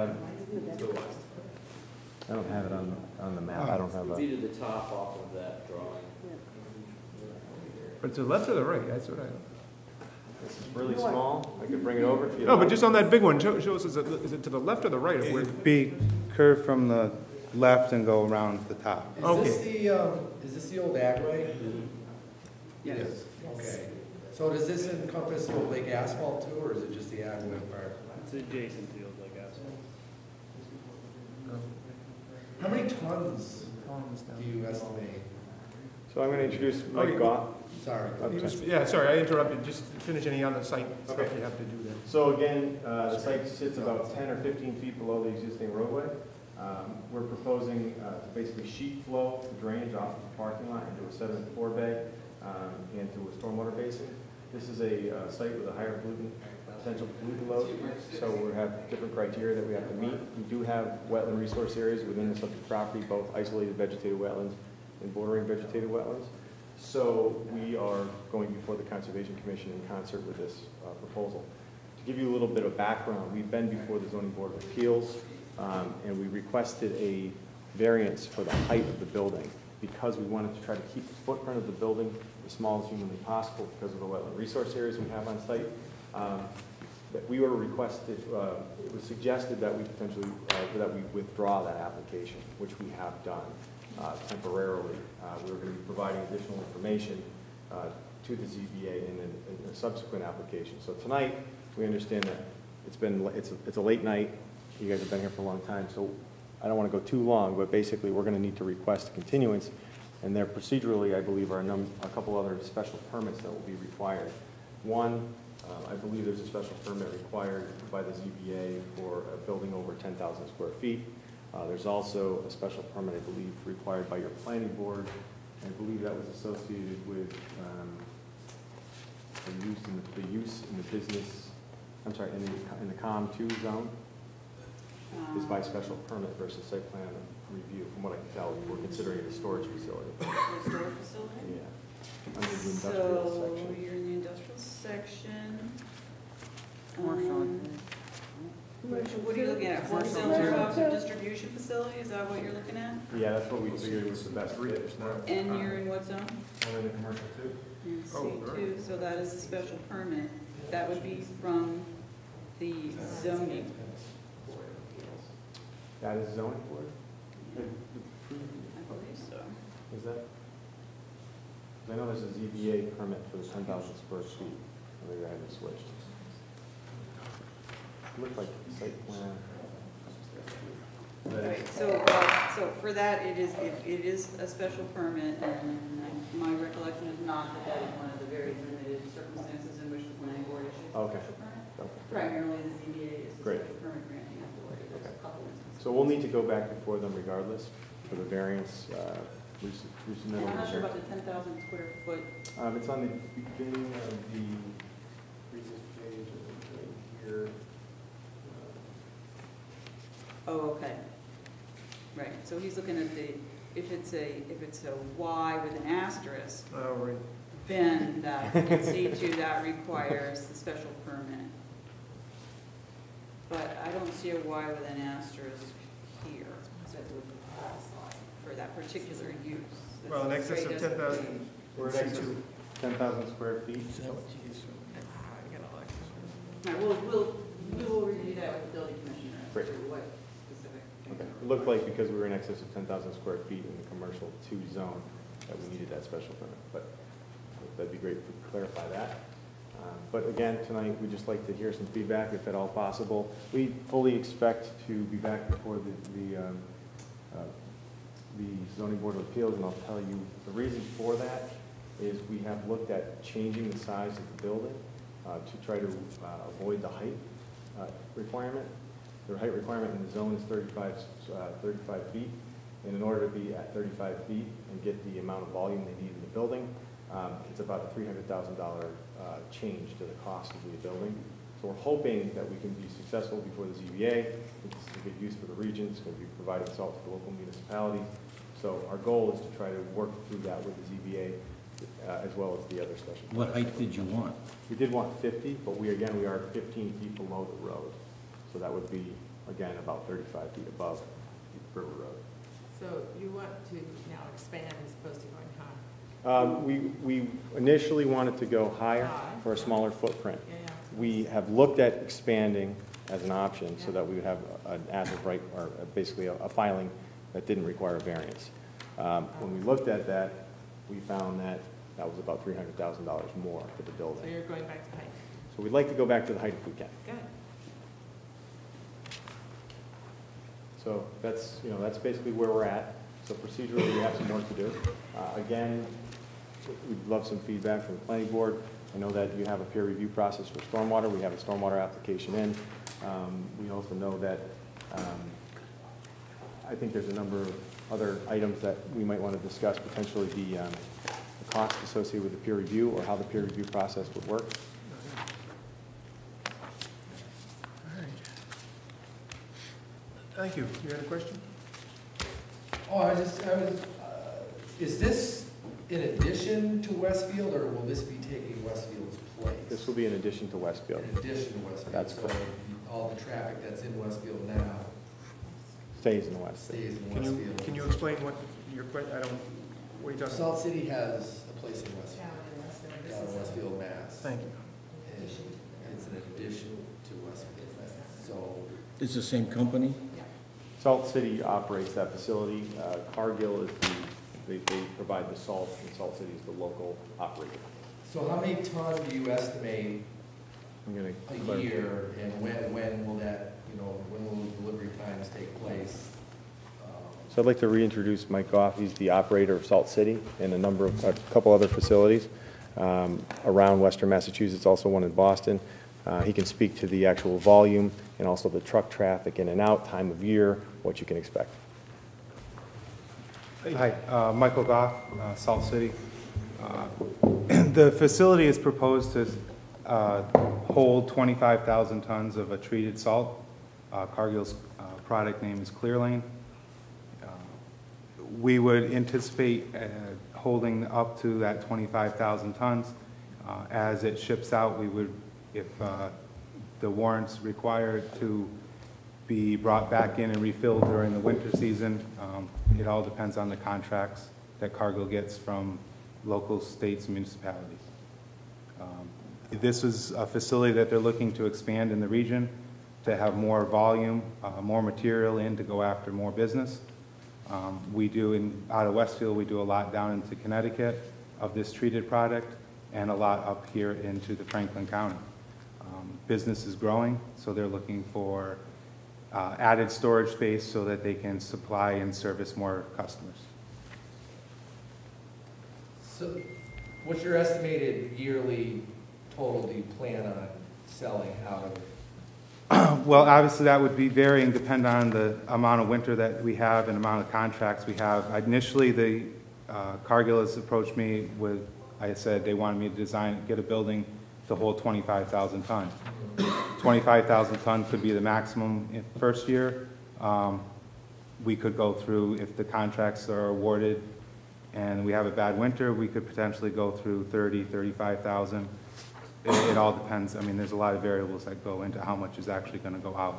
S13: have it on the map. I don't have a.
S15: Be to the top off of that drawing.
S1: But to the left or the right? That's what I.
S13: This is really small. I could bring it over if you.
S1: No, but just on that big one, show us, is it to the left or the right of where?
S14: It'd be curved from the left and go around the top.
S4: Is this the old agway? Yes. Okay. So does this encompass Old Lake asphalt too, or is it just the agway part?
S12: It's adjacent to Old Lake asphalt.
S4: How many tons do you estimate?
S13: So I'm going to introduce Mike Goff.
S4: Sorry.
S1: Sorry, I interrupted. Just finish any on the site stuff you have to do there.
S13: So again, the site sits about 10 or 15 feet below the existing roadway. We're proposing to basically sheet flow the drainage off of the parking lot into a sediment forebay. and to a stormwater basin. This is a site with a higher potential pollutant load, so we have different criteria that we have to meet. We do have wetland resource areas within the subject property, both isolated vegetated wetlands and bordering vegetated wetlands. So we are going before the Conservation Commission in concert with this proposal. To give you a little bit of background, we've been before the Zoning Board of Appeals, and we requested a variance for the height of the building because we wanted to try to keep the footprint of the building as small as humanly possible because of the wetland resource areas we have on site. That we were requested, it was suggested that we potentially, that we withdraw that application, which we have done temporarily. We were going to be providing additional information to the ZBA in a subsequent application. So tonight, we understand that it's a late night. You guys have been here for a long time, so I don't want to go too long, but basically we're going to need to request a continuance, and there procedurally, I believe, are a couple other special permits that will be required. One, I believe there's a special permit required by the ZBA for a building over 10,000 square feet. There's also a special permit, I believe, required by your planning board. I believe that was associated with the use in the business, I'm sorry, in the COM2 zone is by special permit versus site plan review. From what I can tell, we're considering it a storage facility.
S7: A storage facility?
S13: Yeah. Under the industrial section.
S7: So you're in the industrial section.
S2: Commercial.
S7: What are you looking at? Wholesale warehouse or distribution facility? Is that what you're looking at?
S13: Yeah, that's what we figured was the best fit.
S7: And you're in what zone?
S13: I'm in the commercial too.
S7: In C2, so that is a special permit. That would be from the zoning.
S13: That is zoning board?
S7: I believe so.
S13: Is that? I know there's a ZBA permit for the 10,000 square feet. Maybe I haven't switched. It looked like site plan.
S7: Right, so for that, it is a special permit, and my recollection is not that that is one of the very limited circumstances in which the planning board issues a
S13: Okay.
S7: special permit.
S13: Okay.
S7: Primarily, the ZBA is the
S13: Great.
S7: special permit granting authority. There's a couple instances.
S13: So we'll need to go back before them regardless for the variance.
S7: And I'm not sure about the 10,000 square foot.
S13: It's on the beginning of the previous page, right here.
S7: Oh, okay. Right, so he's looking at if it's a Y with an asterisk,
S1: Right.
S7: then that, in C2, that requires the special permit. But I don't see a Y with an asterisk here, that would qualify for that particular use.
S1: Well, in excess of 10,000.
S13: We're at 10,000 square feet.
S7: All right, we will review that with the building commissioner.
S13: Great.
S7: as to what specific.
S13: Okay. It looked like because we were in excess of 10,000 square feet in the commercial 2 zone that we needed that special permit. But that'd be great if we could clarify that. But again, tonight, we'd just like to hear some feedback, if at all possible. We fully expect to be back before the Zoning Board of Appeals, and I'll tell you the reason for that is we have looked at changing the size of the building to try to avoid the height requirement. The height requirement in the zone is 35 feet, and in order to be at 35 feet and get the amount of volume they need in the building, it's about a $300,000 change to the cost of the building. So we're hoping that we can be successful before the ZBA. This is a good use for the region. It's going to be providing salt to the local municipality. So our goal is to try to work through that with the ZBA as well as the other special.
S5: What height did you want?
S13: We did want 50, but we are 15 feet below the road. So that would be, again, about 35 feet above the River Road.
S2: So you want to now expand as opposed to going high?
S13: We initially wanted to go higher for a smaller footprint. We have looked at expanding as an option so that we would have an as-of-right, or basically a filing that didn't require a variance. When we looked at that, we found that that was about $300,000 more for the building.
S2: So you're going back to height?
S13: So we'd like to go back to the height if we can.
S2: Good.
S13: So that's basically where we're at. So procedurally, we have some work to do. Again, we'd love some feedback from the planning board. I know that you have a peer review process for stormwater. We have a stormwater application in. We also know that I think there's a number of other items that we might want to discuss, potentially the
S14: cost associated with the peer review or how the peer review process would work.
S1: Thank you. You had a question?
S4: Oh, is this in addition to Westfield, or will this be taking Westfield's place?
S14: This will be in addition to Westfield.
S4: In addition to Westfield?
S14: That's correct.
S4: So all the traffic that's in Westfield now
S14: Stays in Westfield.
S4: stays in Westfield?
S1: Can you explain what your question, what are you talking about?
S4: Salt City has a place in Westfield, down in Westfield, Mass.
S1: Thank you.
S4: And it's an addition to Westfield, so.
S5: It's the same company?
S14: Salt City operates that facility. Cargill is they provide the salt, and Salt City is the local operator.
S4: So how many tons do you estimate
S14: I'm going
S4: a
S14: to
S4: year, and when will that, when will the delivery times take place?
S14: So I'd like to reintroduce Mike Goff. He's the operator of Salt City and a couple other facilities around Western Massachusetts, also one in Boston. He can speak to the actual volume and also the truck traffic in and out, time of year, what you can expect. Hi, Michael Goff, Salt City. The facility is proposed to hold 25,000 tons of a treated salt. Cargill's product name is Clear Lane. We would anticipate holding up to that 25,000 tons. As it ships out, we would, if the warrants required to be brought back in and refilled during the winter season, it all depends on the contracts that Cargill gets from local states and municipalities. This is a facility that they're looking to expand in the region to have more volume, more material in to go after more business. We do, out of Westfield, we do a lot down into Connecticut of this treated product and a lot up here into the Franklin County. Business is growing, so they're looking for added storage space so that they can supply and service more customers.
S4: So what's your estimated yearly total do you plan on selling out of?
S14: Well, obviously that would be varying, depend on the amount of winter that we have and amount of contracts we have. Initially, Cargill has approached me with, I said they wanted me to get a building to hold 25,000 tons. 25,000 tons could be the maximum in first year. We could go through, if the contracts are awarded and we have a bad winter, we could potentially go through 30, 35,000. It all depends. I mean, there's a lot of variables that go into how much is actually going to go out.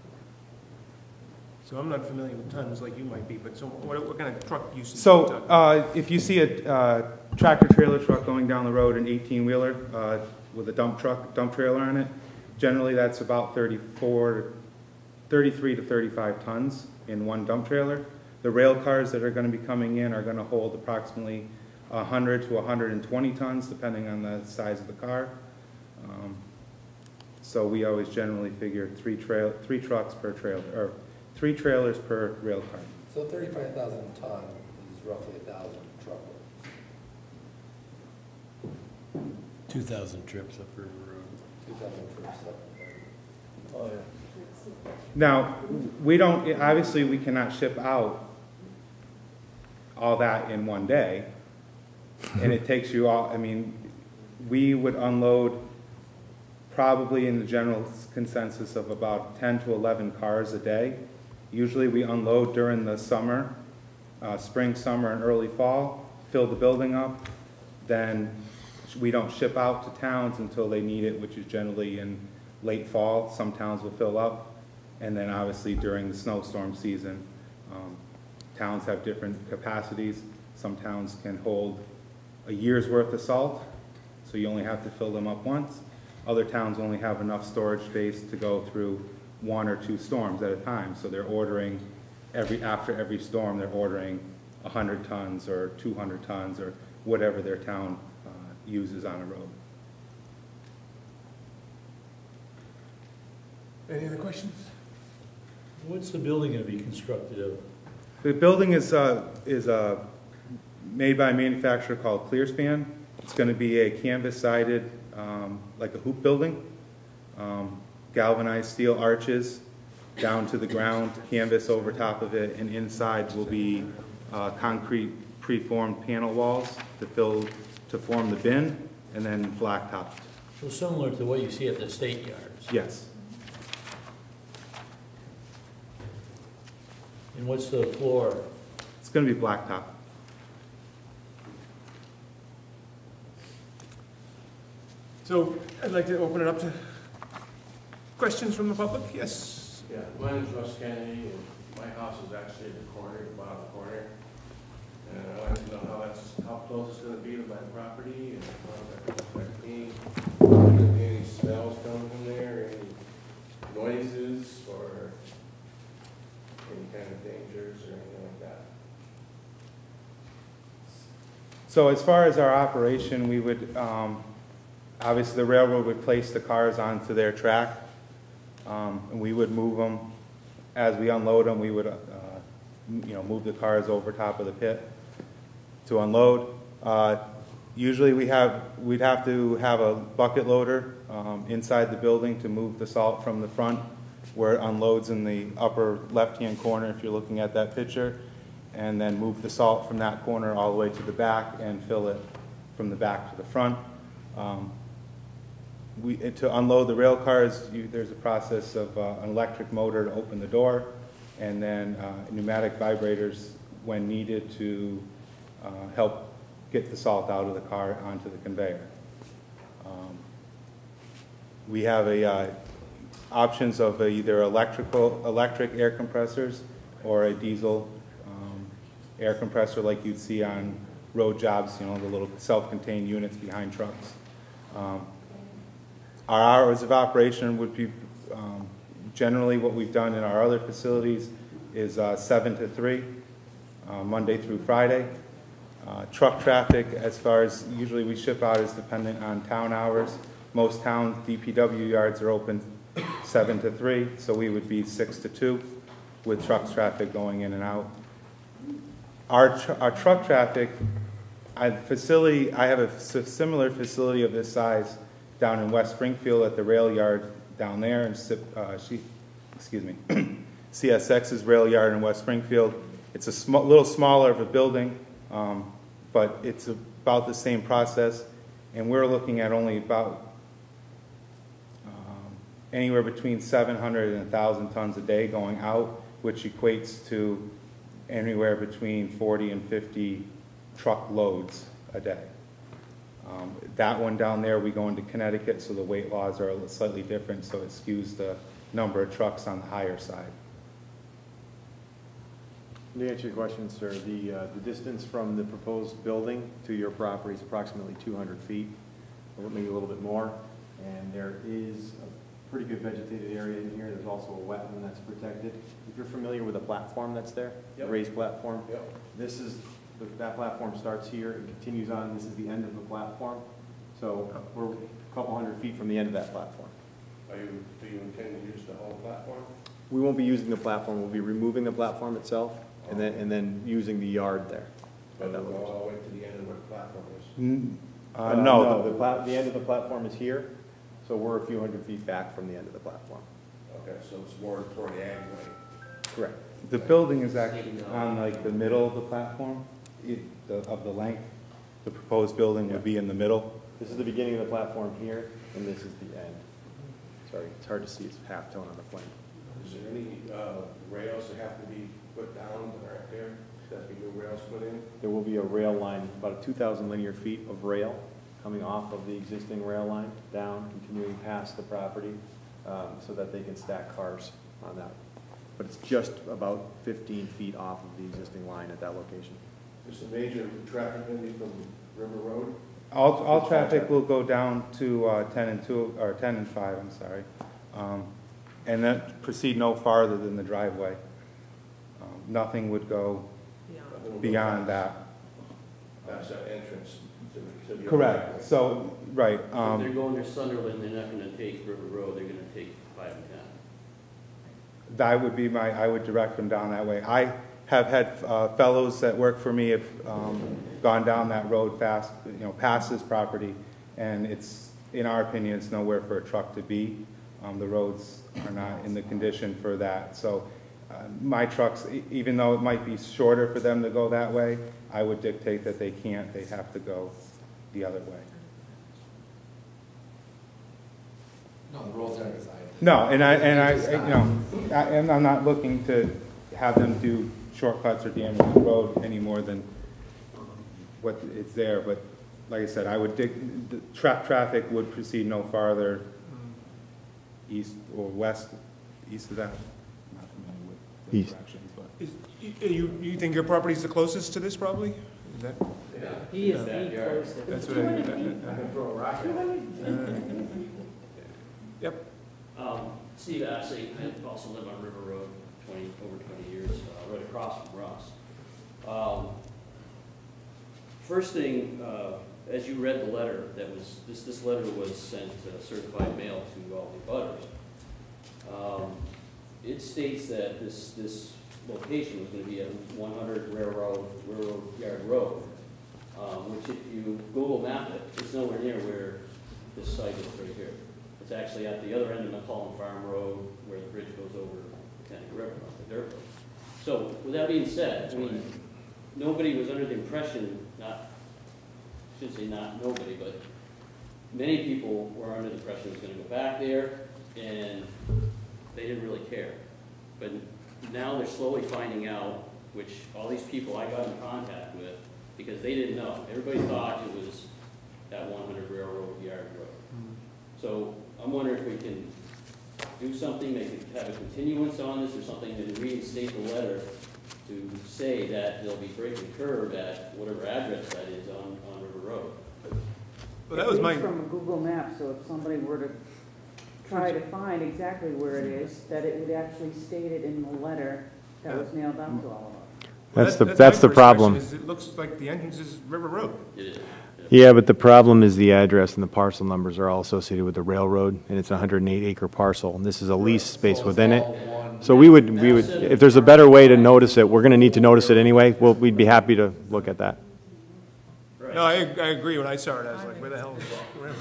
S1: So I'm not familiar with tons like you might be, but so what kind of truck usage?
S14: So if you see a tractor trailer truck going down the road, an 18-wheeler with a dump trailer on it, generally that's about 33 to 35 tons in one dump trailer. The rail cars that are going to be coming in are going to hold approximately 100 to 120 tons, depending on the size of the car. So we always generally figure three trucks per trailer, or 3 trailers per rail car.
S4: So 35,000 ton is roughly 1,000 truckloads.
S3: 2,000 trips up River Road.
S4: 2,000 trips up.
S3: Oh, yeah.
S14: Now, obviously we cannot ship out all that in one day. And it takes you we would unload probably in the general consensus of about 10 to 11 cars a day. Usually we unload during the summer, spring, summer, and early fall, fill the building up. Then we don't ship out to towns until they need it, which is generally in late fall. Some towns will fill up. And then obviously during the snowstorm season, towns have different capacities. Some towns can hold a year's worth of salt, so you only have to fill them up once. Other towns only have enough storage space to go through 1 or 2 storms at a time, so they're ordering after every storm, they're ordering 100 tons or 200 tons or whatever their town uses on a road.
S1: Any other questions?
S15: What's the building going to be constructed of?
S14: The building is made by a manufacturer called Clearspan. It's going to be a canvas-sided, like a hoop building, galvanized steel arches down to the ground, canvas over top of it, and inside will be concrete preformed panel walls to form the bin, and then blacktopped.
S15: So similar to what you see at the state yards.
S14: Yes.
S15: And what's the floor?
S14: It's going to be blacktop.
S1: So I'd like to open it up to questions from the public. Yes?
S9: Yeah, my name's Russ Kennedy, and my house is actually at the corner, the bottom corner. And I wanted to know how close it's gonna be to my property, and how it's gonna affect me. Are there any smells coming from there, any noises, or any kind of dangers, or anything like that?
S14: So as far as our operation, we would, obviously the railroad would place the cars onto their track, and we would move them. As we unload them, we would, move the cars over top of the pit to unload. Usually we'd have to have a bucket loader inside the building to move the salt from the front, where it unloads in the upper left-hand corner if you're looking at that picture, and then move the salt from that corner all the way to the back and fill it from the back to the front. To unload the rail cars, there's a process of an electric motor to open the door, and then pneumatic vibrators when needed to help get the salt out of the car onto the conveyor. We have options of either electric air compressors or a diesel air compressor like you'd see on road jobs, the little self-contained units behind trucks. Our hours of operation would be, generally what we've done in our other facilities is 7 to 3, Monday through Friday. Truck traffic, as far as usually we ship out, is dependent on town hours. Most towns, DPW yards are open 7 to 3, so we would be 6 to 2 with truck traffic going in and out. Our truck traffic, I have a similar facility of this size down in West Springfield at the rail yard down there, and CSX's rail yard in West Springfield. It's a little smaller of a building, but it's about the same process, and we're looking at only about anywhere between 700 and 1,000 tons a day going out, which equates to anywhere between 40 and 50 truck loads a day. That one down there, we go into Connecticut, so the weight laws are slightly different, so it skews the number of trucks on the higher side.
S13: To answer your question, sir, the distance from the proposed building to your property is approximately 200 feet, or maybe a little bit more, and there is a pretty good vegetated area in here. There's also a wetland that's protected. If you're familiar with the platform that's there,
S9: Yep.
S13: the raised platform,
S9: Yep.
S13: that platform starts here and continues on. This is the end of the platform. So we're a couple hundred feet from the end of that platform.
S9: Do you intend to use the whole platform?
S13: We won't be using the platform. We'll be removing the platform itself and then using the yard there.
S9: But we'll go all the way to the end of where the platform is?
S13: No, the end of the platform is here, so we're a few hundred feet back from the end of the platform.
S9: Okay, so it's more toward the alleyway.
S13: Correct.
S14: The building is actually on the middle of the platform, of the length. The proposed building would be in the middle.
S13: This is the beginning of the platform here, and this is the end. Sorry, it's hard to see. It's half-tone on the plane.
S9: Is there any rails that have to be put down right there? That be new rails put in?
S13: There will be a rail line, about 2,000 linear feet of rail coming off of the existing rail line, down, continuing past the property, so that they can stack cars on that. But it's just about 15 feet off of the existing line at that location.
S9: Is the major traffic going to be from River Road?
S14: All traffic will go down to 10 and 2, or 10 and 5, I'm sorry. And then proceed no farther than the driveway. Nothing would go beyond that.
S9: That's that entrance to the.
S14: Correct. So, right.
S21: If they're going to Sunderland, they're not gonna take River Road, they're gonna take 5 and 10.
S14: That would be I would direct them down that way. I have had fellows that work for me have gone down that road past this property, and it's, in our opinion, it's nowhere for a truck to be. The roads are not in the condition for that. So My trucks, even though it might be shorter for them to go that way, I would dictate that they can't, they have to go the other way.
S4: No, the roads aren't designed.
S14: No, I'm not looking to have them do shortcuts or damage the road any more than what is there, but like I said, I would the traffic would proceed no farther east or west, east of that. I'm not familiar with the
S13: East.
S14: directions, but.
S1: You think your property's the closest to this, probably? Is that?
S12: He is the closest.
S1: That's what I
S3: can throw a rock at it.
S1: Yep.
S21: Steve Ashley, I also live on River Road, over 20 years, right across from Ross. First thing, as you read the letter, this letter was sent certified mail to all the butters. It states that this location was going to be at 100 Railroad Yard Road, which if you Google map it, it's nowhere near where this site is right here. It's actually at the other end of McCollum Farm Road, where the bridge goes over the Connecticut River, off the dirt road. So, with that being said, I mean, nobody was under the impression, I shouldn't say not nobody, but many people were under the impression it was going to go back there, and they didn't really care. But now they're slowly finding out, which all these people I got in contact with, because they didn't know. Everybody thought it was that 100 Railroad Yard Road. So I'm wondering if we can do something, have a continuance on this or something, and reinstate the letter to say that they'll be breaking curb at whatever address that is on River Road.
S1: Well, that was my.
S16: From a Google map, so if somebody were to try to find exactly where it is, that it would actually state it in the letter that was mailed out to all of us.
S13: That's the problem.
S1: It looks like the entrance is River Road.
S21: It is.
S13: Yeah, but the problem is the address and the parcel numbers are all associated with the railroad, and it's a 108-acre parcel, and this is a lease space within it. So we would, if there's a better way to notice it, we're going to need to notice it anyway. We'd be happy to look at that.
S1: No, I agree. When I saw it, I was like, where the hell is River?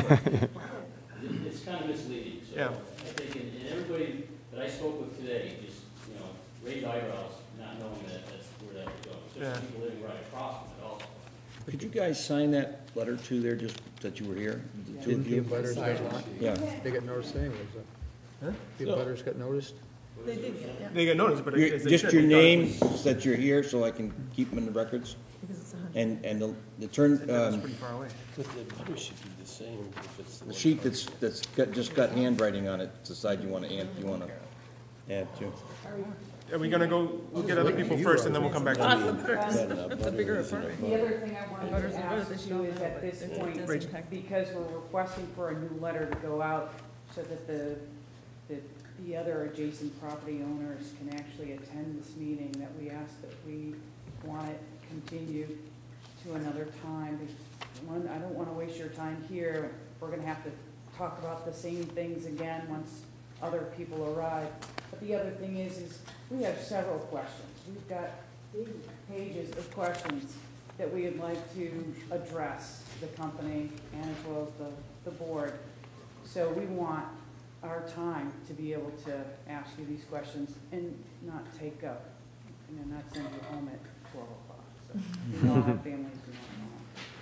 S21: It's kind of misleading. So
S1: Yeah.
S21: I think, and everybody that I spoke with today just, raised eyebrows, not knowing that that's where that would go. Especially people living right across from it also.
S5: Could you guys sign that letter too there, just that you were here? The two of you?
S6: The butters got noticed?
S5: Yeah.
S6: They got noticed anyways,
S1: Huh?
S6: The butters got noticed?
S2: They did get, yeah.
S1: They got noticed, but as they
S5: Just
S1: said,
S5: your
S1: they thought it
S5: name,
S1: was-
S5: that you're here, so I can keep them in the records?
S2: Because it's 100.
S5: And the turn,
S1: That's pretty far away.
S10: But the butter should be the same if it's.
S5: the sheet that's just got handwriting on it, decide you want to add to.
S1: Are we gonna go, we'll get other people first, and then we'll come back to you.
S2: That's a bigger apartment.
S16: The other thing I wanted to ask you is at this point, because we're requesting for a new letter to go out so that the other adjacent property owners can actually attend this meeting, that we ask that we want it continued to another time. One, I don't want to waste your time here. We're going to have to talk about the same things again once other people arrive. But the other thing is we have several questions. We've got big pages of questions that we would like to address the company and as well as the board. So we want our time to be able to ask you these questions and not take up, and not send you home at 12 o'clock. So we all have families we want to know.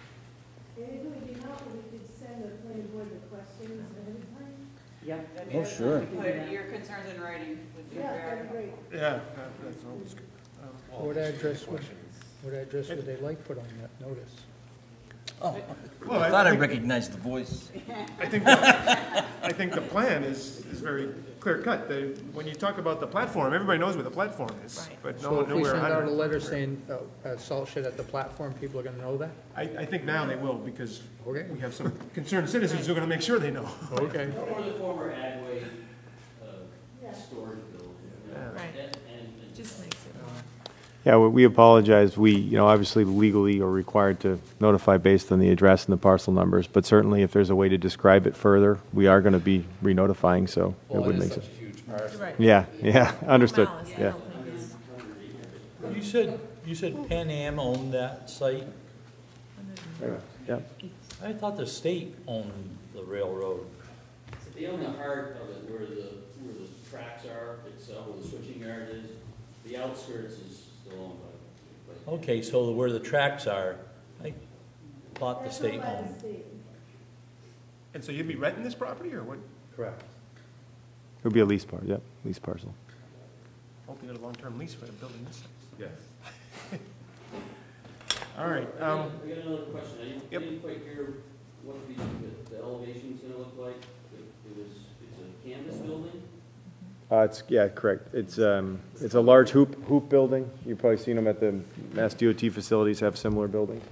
S19: It would be helpful if we could send the planning board the questions ahead of time.
S16: Yep.
S5: Oh, sure.
S7: Put your concerns in writing would be
S19: Yeah,
S7: very
S19: that'd be great.
S1: Yeah, that's always good.
S6: What address would they like put on that notice?
S5: Oh,
S1: Well,
S5: I thought I recognized the voice.
S1: I think the plan is very clear cut. When you talk about the platform, everybody knows where the platform is,
S2: Right.
S1: but no
S6: So
S1: one
S6: if
S1: knew
S6: we
S1: where
S6: send out a
S1: 100.
S6: letter saying, salt shed at the platform, people are gonna know that?
S1: I think now they will, because
S6: Okay.
S1: we have some concerned citizens who are gonna make sure they know.
S6: Okay.
S21: Or the former Agway storage building.
S2: Right.
S21: And
S2: Just makes it more.
S13: Yeah, we apologize. We, obviously legally are required to notify based on the address and the parcel numbers, but certainly if there's a way to describe it further, we are going to be re-notifying, so it
S10: Well,
S13: would
S10: it
S13: make
S10: is such
S13: sense.
S10: a huge parcel.
S2: Right.
S13: Yeah, understood,
S2: Malice, I
S13: yeah.
S2: don't think it's-
S15: You said Pan Am owned that site?
S13: Yeah.
S15: I thought the state owned the railroad.
S21: They own the heart of it, where the tracks are itself, where the switching yard is. The outskirts is still owned by.
S15: Okay, so where the tracks are, I thought the state owned.
S1: And so you'd be renting this property, or what?
S15: Correct.
S13: It would be a lease lease parcel.
S1: Hope you got a long-term lease for the building this size.
S14: Yes.
S1: All right.
S21: I got another question. I
S1: Yep.
S21: didn't quite hear what the elevation's gonna look like. It's a canvas building?
S13: Yeah, correct. It's a large hoop building. You've probably seen them at the Mass DOT facilities have similar buildings.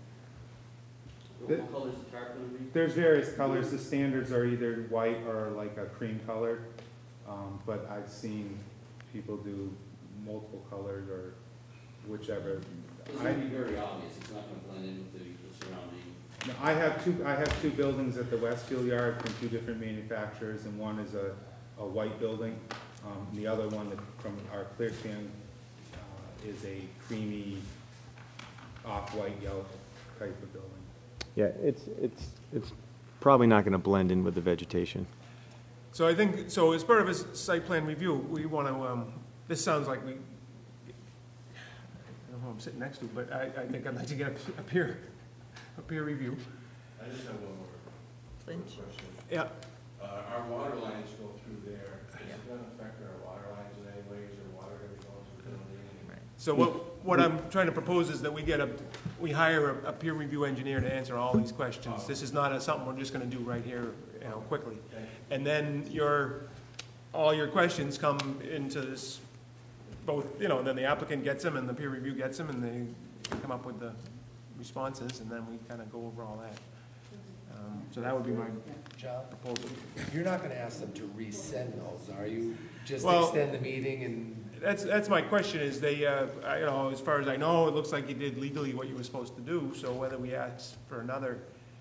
S21: What color's the tarp gonna be?
S14: There's various colors. The standards are either white or like a cream color. But I've seen people do multiple colors or whichever.
S21: It's gonna be very obvious. It's not gonna blend in with the surrounding.
S14: No, I have two buildings at the Westfield Yard from two different manufacturers, and one is a white building. And the other one from our Clear Scan is a creamy off-white yellow type of building.
S13: Yeah, it's probably not going to blend in with the vegetation.
S1: So I think, so as part of his site plan review, we want to, this sounds like we, I don't know who I'm sitting next to, but I think I'd like to get a peer review.
S9: I just have one more
S2: Flinch.
S9: question.
S1: Yeah.
S9: Our water lines go through there. Is it gonna affect our water lines in any way? Is your water gonna be going through the building?
S1: So what I'm trying to propose is that we hire a peer review engineer to answer all these questions. This is not something we're just gonna do right here, quickly. And then all your questions come into this, both, then the applicant gets them and the peer review gets them, and they come up with the responses, and then we kind of go over all that. So that would be my proposal.
S4: You're not gonna ask them to resend those, are you? Just
S1: Well,
S4: extend the meeting and,
S1: That's my question, is they, as far as I know, it looks like you did legally what you were supposed to do, so whether we ask for another,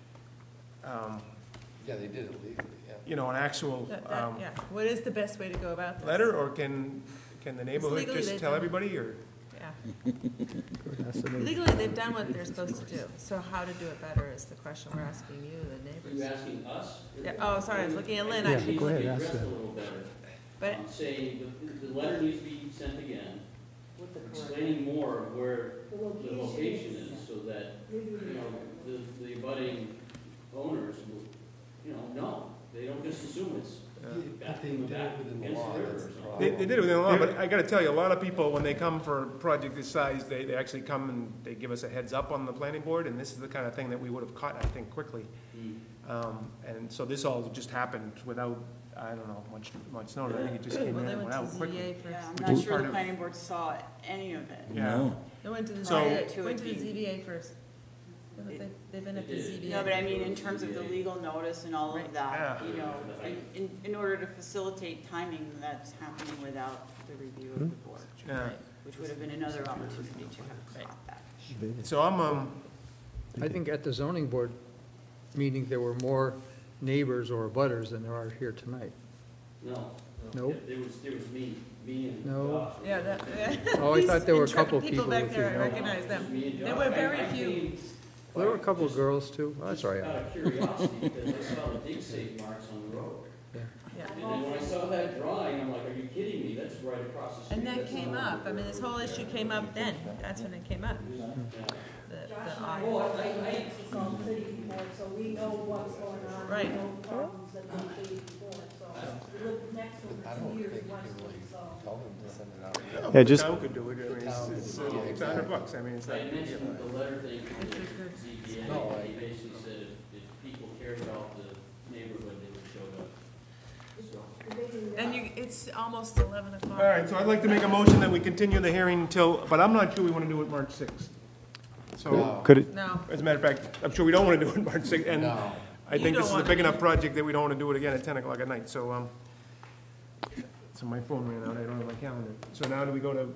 S4: yeah, they did it legally, yeah.
S1: an actual
S2: Yeah, what is the best way to go about this?
S1: letter, or can the neighborhood
S2: legally
S1: just
S2: they've
S1: tell
S2: done-
S1: everybody, or?
S2: Yeah. Legally, they've done what they're supposed to do, so how to do it better is the question we're asking you, the
S21: Are you
S2: neighbors.
S21: asking us?
S2: Yeah, oh, sorry, I was looking at Lynn.
S11: Yeah,
S2: I-
S11: go ahead, ask
S21: Addressed
S11: that.
S21: a little better.
S2: But-
S21: Saying the letter needs to be sent again, explaining more of where the location is, so that, the abutting owners will, know. They don't just assume it's back
S4: They
S21: in the
S4: did
S21: back
S4: it within the
S21: against
S4: law,
S21: the river or
S4: that's the
S21: something.
S4: problem.
S1: They did it within the law, but I gotta tell you, a lot of people, when they come for a project this size, they actually come and they give us a heads up on the planning board, and this is the kind of thing that we would have caught, I think, quickly. And so this all just happened without, I don't know, much notice. I think it just came
S2: Well,
S1: in
S2: they
S1: and
S2: went
S1: went
S2: to
S1: out quickly.
S2: ZBA
S7: Yeah,
S2: first.
S7: I'm
S1: Which
S7: not
S1: is
S7: sure
S1: part
S7: the
S1: of-
S7: planning board saw any of it.
S1: Yeah.
S2: They went to the
S1: So-
S2: ZBA,
S7: To
S2: went to
S7: it
S2: the
S7: being-
S2: ZBA first. Yeah, but they've been at the ZBA.
S7: No, but I mean, in terms of the legal notice and all of that,
S1: Yeah.
S7: in order to facilitate timing, that's happening without the review of the board.
S1: Yeah.
S7: Which would have been another opportunity to have caught that.
S1: So I'm,
S6: I think at the zoning board meeting, there were more neighbors or abutters than there are here tonight.
S21: No.
S6: No?
S21: There was me and
S6: No.
S21: Josh.
S2: Yeah,
S6: Oh, I thought there were a
S2: These
S6: couple
S2: intrepid
S6: people
S2: back
S6: with
S2: there,
S6: you.
S2: I
S6: No.
S2: recognize them.
S21: Me and
S2: There
S21: Josh.
S2: were very
S21: I
S2: few.
S21: came
S6: There were a couple of girls too. Oh, that's all
S21: out
S6: right.
S21: of curiosity, because I saw the dig safe marks on the road.
S2: Yeah.
S21: And then when I saw that drawing, I'm like, are you kidding me? That's right across the street.
S2: And that
S21: That's
S2: came
S21: not-
S2: up, I mean, this whole issue came up then, that's when it came up. The odd-
S19: Salt City before, so we know what's going on.
S2: Right.
S19: We know problems that we faced before, so we lived next to
S4: I
S19: them
S4: don't
S19: for 2 years,
S4: think you
S19: west
S4: can
S19: of
S4: really
S19: them, so.
S4: tell them to send it out.
S1: the
S13: just-
S1: town could do it, I mean, it's $100, I mean, it's
S21: I
S1: not.
S21: mentioned the letter thing to the ZBA,
S4: No,
S21: and he basically said if people cared about the neighborhood, they would show up. So,
S2: And it's almost 11 o'clock.
S1: All right, so I'd like to make a motion that we continue the hearing until, but I'm not sure we want to do it March 6th. So,
S13: Could it,
S2: No,
S1: as a matter of fact, I'm sure we don't want to do it March 6th, and
S4: No.
S1: I
S2: You
S1: think
S2: don't
S1: this is a
S2: want
S1: big
S2: to.
S1: enough project that we don't want to do it again at 10 o'clock at night, so, so my phone ran out, I don't have my calendar. So now do we go to,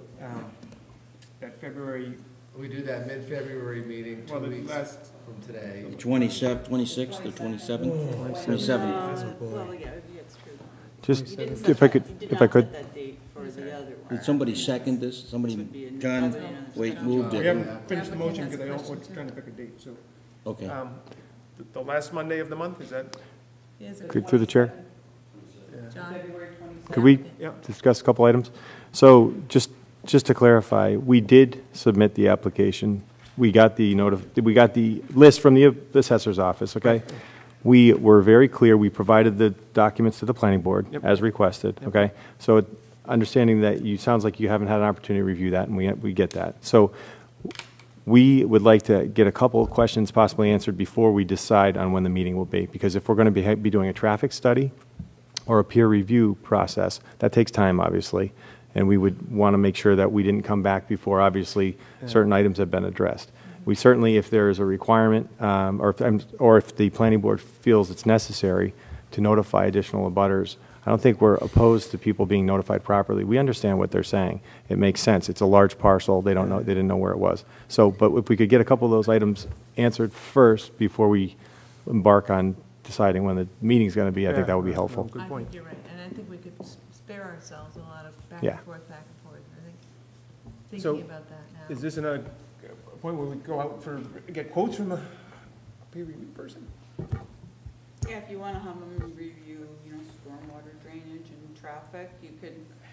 S1: that February,
S4: We do that mid-February meeting, 2
S1: well, the
S4: weeks
S1: last,
S4: from today.
S5: 26th or 27th? 27th.
S7: Well, yeah, it's true.
S13: just,
S7: You didn't
S13: if
S7: set
S13: I
S7: that-
S13: could,
S7: you did
S13: if
S7: not
S13: I could,
S7: set that date for the other one.
S5: Did somebody second this? Somebody, John, wait, moved
S1: we
S5: it.
S1: haven't finished the motion because I don't, we're trying to pick a date, so.
S5: Okay.
S1: The last Monday of the month, is that,
S2: he has a-
S13: through the chair?
S2: John?
S16: February 27th.
S13: Could we discuss a couple items? So just to clarify, we did submit the application. We got the we got the list from the assessor's office, okay? We were very clear. We provided the documents to the planning board as requested, okay? So understanding that sounds like you haven't had an opportunity to review that, and we get that. So we would like to get a couple of questions possibly answered before we decide on when the meeting will be, because if we're going to be doing a traffic study or a peer review process, that takes time, obviously, and we would want to make sure that we didn't come back before, obviously, certain items have been addressed. We certainly, if there is a requirement, or if the planning board feels it's necessary to notify additional abutters, I don't think we're opposed to people being notified properly. We understand what they're saying. It makes sense. It's a large parcel. They don't know. They didn't know where it was. So, but if we could get a couple of those items answered first before we embark on deciding when the meeting's going to be, I think that would be helpful.
S2: I think you're right, and I think we could spare ourselves a lot of back
S13: Yeah.
S2: and forth. I think thinking about that now.
S1: Is this a point where we go out get quotes from a peer review person?
S7: Yeah, if you want to have them review, stormwater drainage and traffic, you could.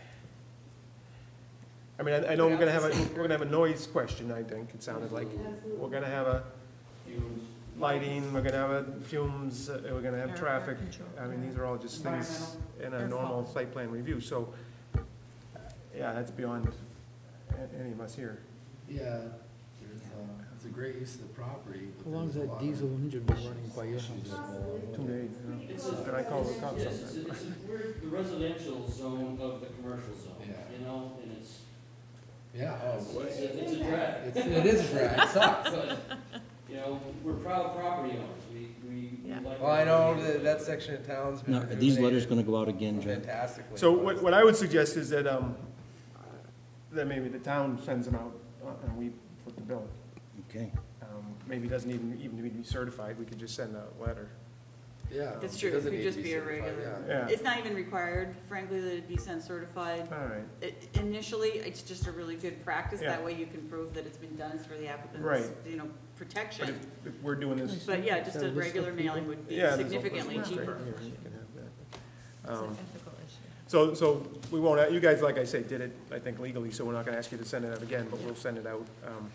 S1: I mean, I know we're gonna have a noise question, I think, it sounded like. We're gonna have a lighting, we're gonna have a fumes, we're gonna have traffic. I mean, these are all just things in a normal site plan review, so, yeah, that's beyond any of us here.
S4: Yeah, it's a great use of the property.
S6: How long has that diesel engine been running by your house?
S1: 2 days, and I call the cops sometimes.
S21: We're the residential zone of the commercial zone, and it's.
S4: Yeah,
S21: it's a drag.
S4: It is a drag, it sucks.
S21: But, we're proud property owners, we like.
S4: Well, I know that section of town's been.
S5: Now, are these letters going to go out again, John?
S4: Fantastically.
S1: So what I would suggest is that maybe the town sends them out, and we put the bill.
S5: Okay.
S1: Maybe it doesn't even need to be certified, we could just send a letter.
S4: Yeah.
S7: It's true, it could just be a regular.
S1: Yeah.
S7: It's not even required, frankly, that it be sent certified.
S1: All right.
S7: Initially, it's just a really good practice.
S1: Yeah.
S7: That way you can prove that it's been done. It's for the applicant's,
S1: Right.
S7: protection.
S1: But if we're doing this.
S7: But yeah, just a regular mailing would be significantly cheaper.
S1: You can have that. So we won't, you guys, like I say, did it, I think legally, so we're not gonna ask you to send it out again, but we'll send it out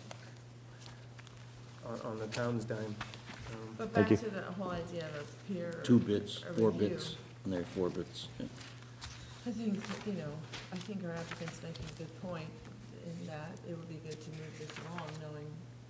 S1: on the town's dime.
S2: But back to the whole idea of a peer.
S5: 2 bits,
S2: a
S5: 4
S2: review.
S5: bits, and they're 4 bits. Yeah.
S2: I think, I think our applicant's making a good point in that it would be good to move this along, knowing,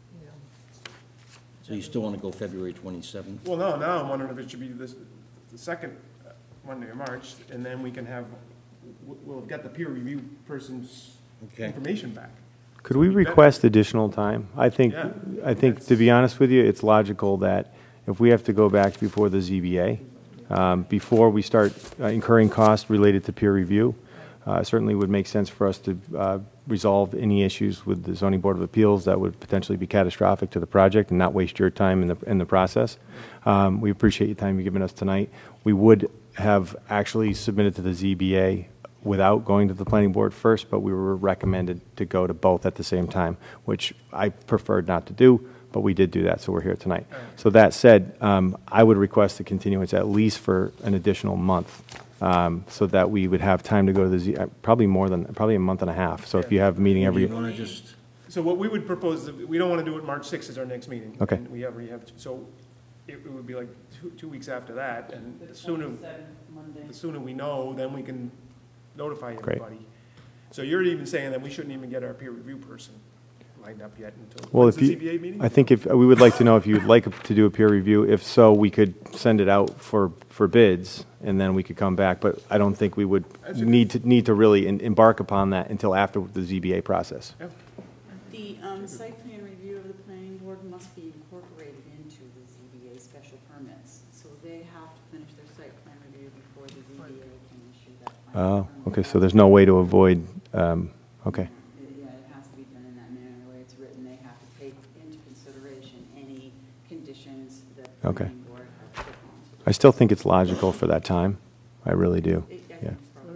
S5: So you still want to go February 27th?
S1: Well, no, now I'm wondering if it should be the second Monday of March, and then we can we'll get the peer review person's information back.
S13: Could we request additional time? I think, to be honest with you, it's logical that if we have to go back before the ZBA, before we start incurring costs related to peer review, certainly would make sense for us to resolve any issues with the Zoning Board of Appeals that would potentially be catastrophic to the project and not waste your time in the process. We appreciate your time you've given us tonight. We would have actually submitted to the ZBA without going to the planning board first, but we were recommended to go to both at the same time, which I preferred not to do, but we did do that, so we're here tonight. So that said, I would request the continuance at least for an additional month, so that we would have time to go to the probably a month and a half. So if you have a meeting every.
S5: Do you want to just?
S1: So what we would propose, we don't want to do it March 6th is our next meeting.
S13: Okay.
S1: And we have, so it would be like 2 weeks after that, and the sooner we know, then we can notify everybody. So you're even saying that we shouldn't even get our peer review person lined up yet until
S13: Well,
S1: the ZBA meeting?
S13: I think if we would like to know if you'd like to do a peer review. If so, we could send it out for bids, and then we could come back. But I don't think we would need to really embark upon that until after the ZBA process.
S1: Yeah.
S7: The site plan review of the planning board must be incorporated into the ZBA special permits. So they have to finish their site plan review before the ZBA can issue that final permit.
S13: Okay, so there's no way to avoid, okay.
S7: Yeah, it has to be done in that manner, the way it's written. They have to take into consideration any conditions that the
S13: Okay.
S7: planning board has put on.
S13: I still think it's logical for that time. I really do. Yeah.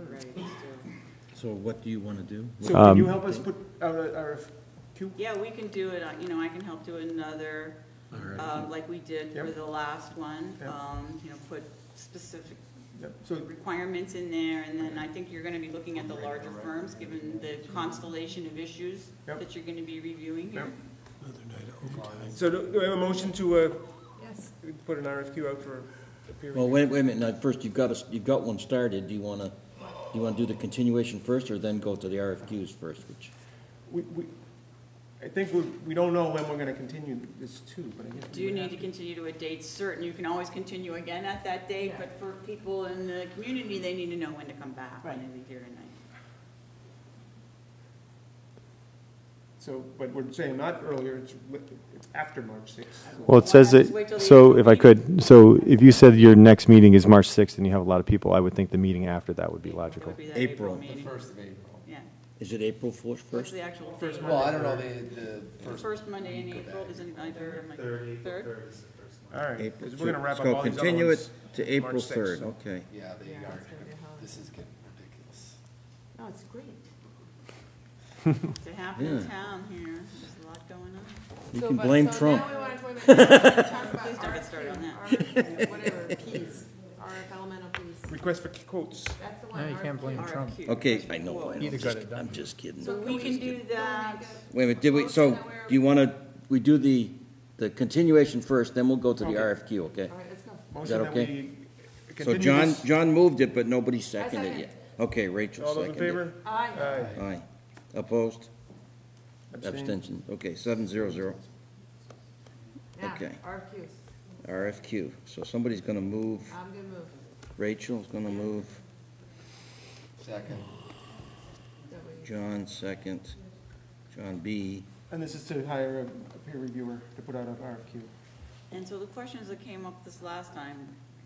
S5: So what do you want to do?
S1: So can you help us put out our RFQ?
S7: Yeah, we can do it, I can help do another, like we did for the last one. Put specific
S1: So,
S7: requirements in there, and then I think you're gonna be looking at the larger firms, given the constellation of issues
S1: Yep.
S7: that you're gonna be reviewing here.
S1: so do I have a motion to,
S2: Yes.
S1: put an RFQ out for a peer review?
S5: Well, wait a minute, now, first, you've got one started, do you wanna do the continuation first, or then go to the RFQs first, which?
S1: I think we don't know when we're gonna continue this too, but I guess.
S7: Do you need to continue to a date certain? You can always continue again at that date, but for people in the community, they need to know when to come back, when they leave here tonight.
S1: So, but we're saying not earlier, it's after March 6th.
S17: Well, it says that, so if I could, so if you said your next meeting is March 6th and you have a lot of people, I would think the meeting after that would be logical.
S7: It would be that
S5: April.
S7: meeting.
S4: The 1st of April.
S7: Yeah.
S5: Is it April 1st
S7: What's
S5: first?
S7: the actual date?
S4: Well, I don't know,
S7: The first Monday in April, isn't either, like, third?
S1: All right,
S5: April,
S1: 'cause we're gonna wrap
S5: so
S1: up all these other
S5: continue
S1: ones
S5: it to April
S1: March 6th,
S5: 3rd,
S1: so.
S5: okay.
S4: Yeah, they
S2: Yeah,
S4: are,
S2: it's gonna be a holiday.
S4: this is getting ridiculous.
S2: No, it's great.
S7: It's a happening
S5: Yeah.
S7: town here, there's a lot going on.
S5: You
S2: So,
S5: can
S2: but-
S5: blame
S2: so
S5: Trump.
S2: now we want to talk about
S7: Please don't get started on that.
S2: RF, whatever, keys, RF elemental keys.
S1: Request for quotes.
S2: That's the one.
S6: No, you can't blame
S2: RFQ.
S6: Trump.
S5: Okay, I know,
S6: He'd have got it done.
S5: I'm just kidding.
S7: So we can do that.
S5: Wait a minute, did we, so, do you wanna, we do the continuation first, then we'll go to the
S1: Okay.
S5: RFQ, okay?
S2: All right, let's go.
S1: Motion that
S5: okay?
S1: we
S5: So
S1: continue this.
S5: John moved it, but nobody seconded
S2: second.
S5: it yet. Okay, Rachel
S1: All those in
S5: seconded
S1: favor?
S2: Aye.
S1: Aye.
S5: Aye. Opposed?
S1: Abstain.
S5: Abstention, okay, 7-0-0.
S2: Now,
S5: Okay.
S2: RFQs.
S5: RFQ, so somebody's gonna move,
S2: I'm gonna move.
S5: Rachel's gonna move,
S4: Second.
S2: That way you-
S5: John second, John B.
S1: And this is to hire a peer reviewer to put out an RFQ.
S7: And so the questions that came up this last time,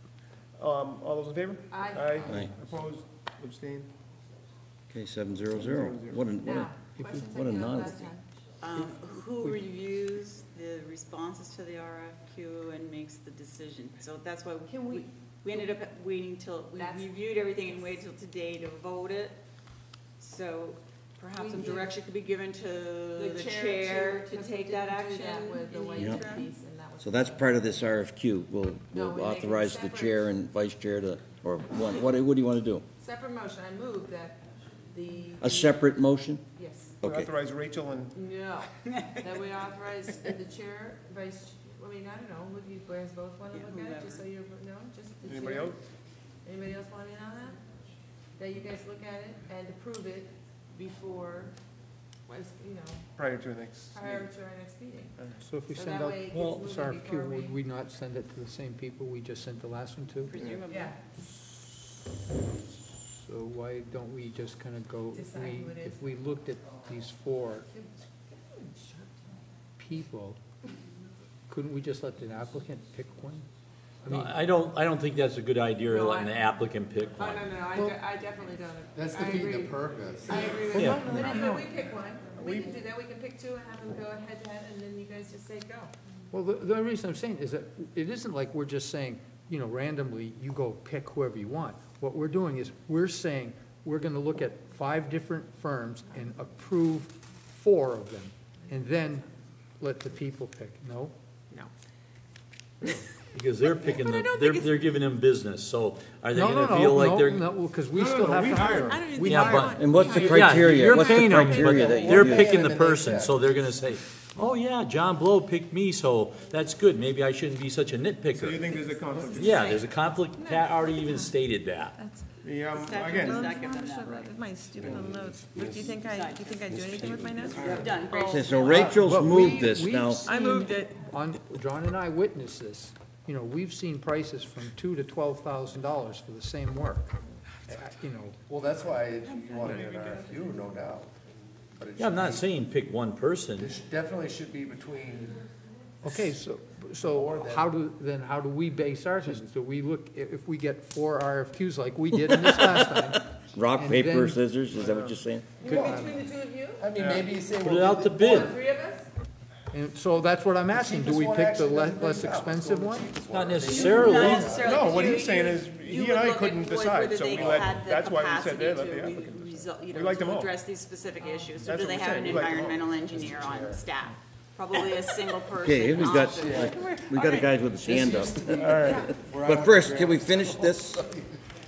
S1: All those in favor?
S2: Aye.
S1: Aye.
S5: Aye.
S1: Opposed? Abstain?
S5: Okay, 7-0-0. What a,
S2: Now, questions
S5: what a
S2: that came up
S5: non.
S2: last time.
S7: who reviews the responses to the RFQ and makes the decision? So that's why
S2: Can we-
S7: we ended up waiting till, we
S2: That's-
S7: reviewed everything and waited till today to vote it. So perhaps
S2: We
S7: some
S2: did.
S7: direction could be given to the chair to
S2: because we
S7: take that
S2: didn't do
S7: action
S2: that with the
S7: in the
S2: white
S5: Yep.
S7: interim.
S2: piece, and that was.
S5: So that's part of this RFQ.
S2: No,
S5: We'll
S2: we make it
S5: authorize the
S2: separate.
S5: chair and vice chair to, or one, what do you want to do?
S2: Separate motion, I move that the.
S5: A separate motion?
S2: Yes.
S5: Okay.
S1: Authorize Rachel and,
S2: No, that we authorize the chair, vice, I mean, I don't know, would you guys both want to
S7: Yeah,
S2: look at it, just so
S7: whoever.
S2: you're, no, just the chair?
S1: anybody else?
S2: Anybody else want in on that? That you guys look at it and approve it before, you know,
S1: Prior to the next
S2: prior
S1: meeting.
S2: to our next meeting.
S6: So if we
S2: So
S6: send
S2: that
S6: out
S2: way it gets
S6: this
S2: moving before
S6: RFQ, would
S2: we-
S6: we not send it to the same people we just sent the last one to?
S7: Presumably.
S2: Yeah,
S6: So why don't we just kind of go,
S2: Decide who it is.
S6: if we looked at these four people, couldn't we just let the applicant pick one? I mean,
S15: I don't think that's a good idea,
S2: No,
S15: letting the applicant pick
S2: oh,
S15: one.
S2: no, I definitely don't.
S4: That's
S2: I
S4: defeating the
S2: agree.
S4: purpose.
S2: I agree with
S15: Yeah.
S2: you, but we pick one, we can do that, we can pick two and have them go head to head, and then you guys just say go.
S6: well, the only reason I'm saying is that it isn't like we're just saying, you know, randomly, you go pick whoever you want. What we're doing is, we're saying, we're gonna look at 5 different firms and approve 4 of them, and then let the people pick, no?
S2: No.
S15: Because they're picking,
S2: But I
S15: the
S2: don't
S15: they're,
S2: think it's-
S15: they're giving them business, so are they
S6: No, no,
S15: gonna feel like they're?
S6: No, because we still have to hire them.
S2: I don't even
S6: We
S2: think
S15: Yeah,
S2: we
S15: but-
S2: want.
S5: And what's the
S15: Yeah,
S5: criteria?
S15: you're
S5: What's the
S15: paying them,
S5: criteria
S15: but
S5: that you
S15: they're
S5: use?
S15: picking the
S4: And they
S15: person,
S4: check.
S15: so they're gonna say, oh yeah, John Blow picked me, so that's good, maybe I shouldn't be such a
S1: So you
S15: nitpicker.
S1: think there's a conflict?
S15: Yeah, there's a conflict, Pat already even stated that.
S1: The,
S7: Statute
S1: again,
S7: does not give them that right.
S2: My stupid little notes. Rick, do you think I do anything with my notes?
S7: Done, great.
S5: Okay, so Rachel's
S6: But
S5: moved this
S6: we've
S5: now.
S6: seen
S2: I moved it.
S6: John and I witnessed this. You know, we've seen prices from $2,000 to $12,000 for the same work. You know,
S4: Well, that's why you wanted an RFQ, no doubt. But it
S15: Yeah, I'm
S4: should
S15: not
S4: be-
S15: saying pick one person.
S4: It definitely should be between,
S6: okay, so how do we base our decisions? Do we look, if we get 4 RFQs like we did in this last time?
S5: Rock,
S6: and
S5: paper,
S6: then-
S5: scissors, is that what you're saying?
S2: Between the two of you?
S4: I mean, maybe you say.
S15: Put
S4: we'll
S15: it
S4: do
S15: out to
S4: the-
S15: bid.
S2: 3 of us?
S6: And so that's what I'm asking. Do we
S4: cheapest one
S6: pick the
S4: actually doesn't
S6: less
S4: break out. Let's go
S6: expensive
S4: with the
S6: one?
S4: cheapest
S15: Not
S4: one.
S15: necessarily.
S7: Not necessarily,
S1: No,
S7: 'cause
S1: what
S7: you-
S1: he's saying
S7: you-
S1: is,
S7: you
S1: he
S7: would
S1: and I
S7: look at
S1: couldn't
S7: whether
S1: decide, so
S7: they
S1: we let,
S7: had the
S1: that's why we said,
S7: capacity
S1: there, let the
S7: to
S1: applicant.
S7: you
S1: We
S7: know,
S1: like them
S7: to
S1: all.
S7: address these specific issues. So
S1: That's
S7: do
S1: what
S7: they
S1: we're
S7: have
S1: saying.
S7: an
S1: We like them all.
S7: environmental engineer on staff? Probably a single person.
S5: Okay, we got,
S7: often.
S5: we got a guy with his hand up.
S1: All right.
S5: But first, can we finish this?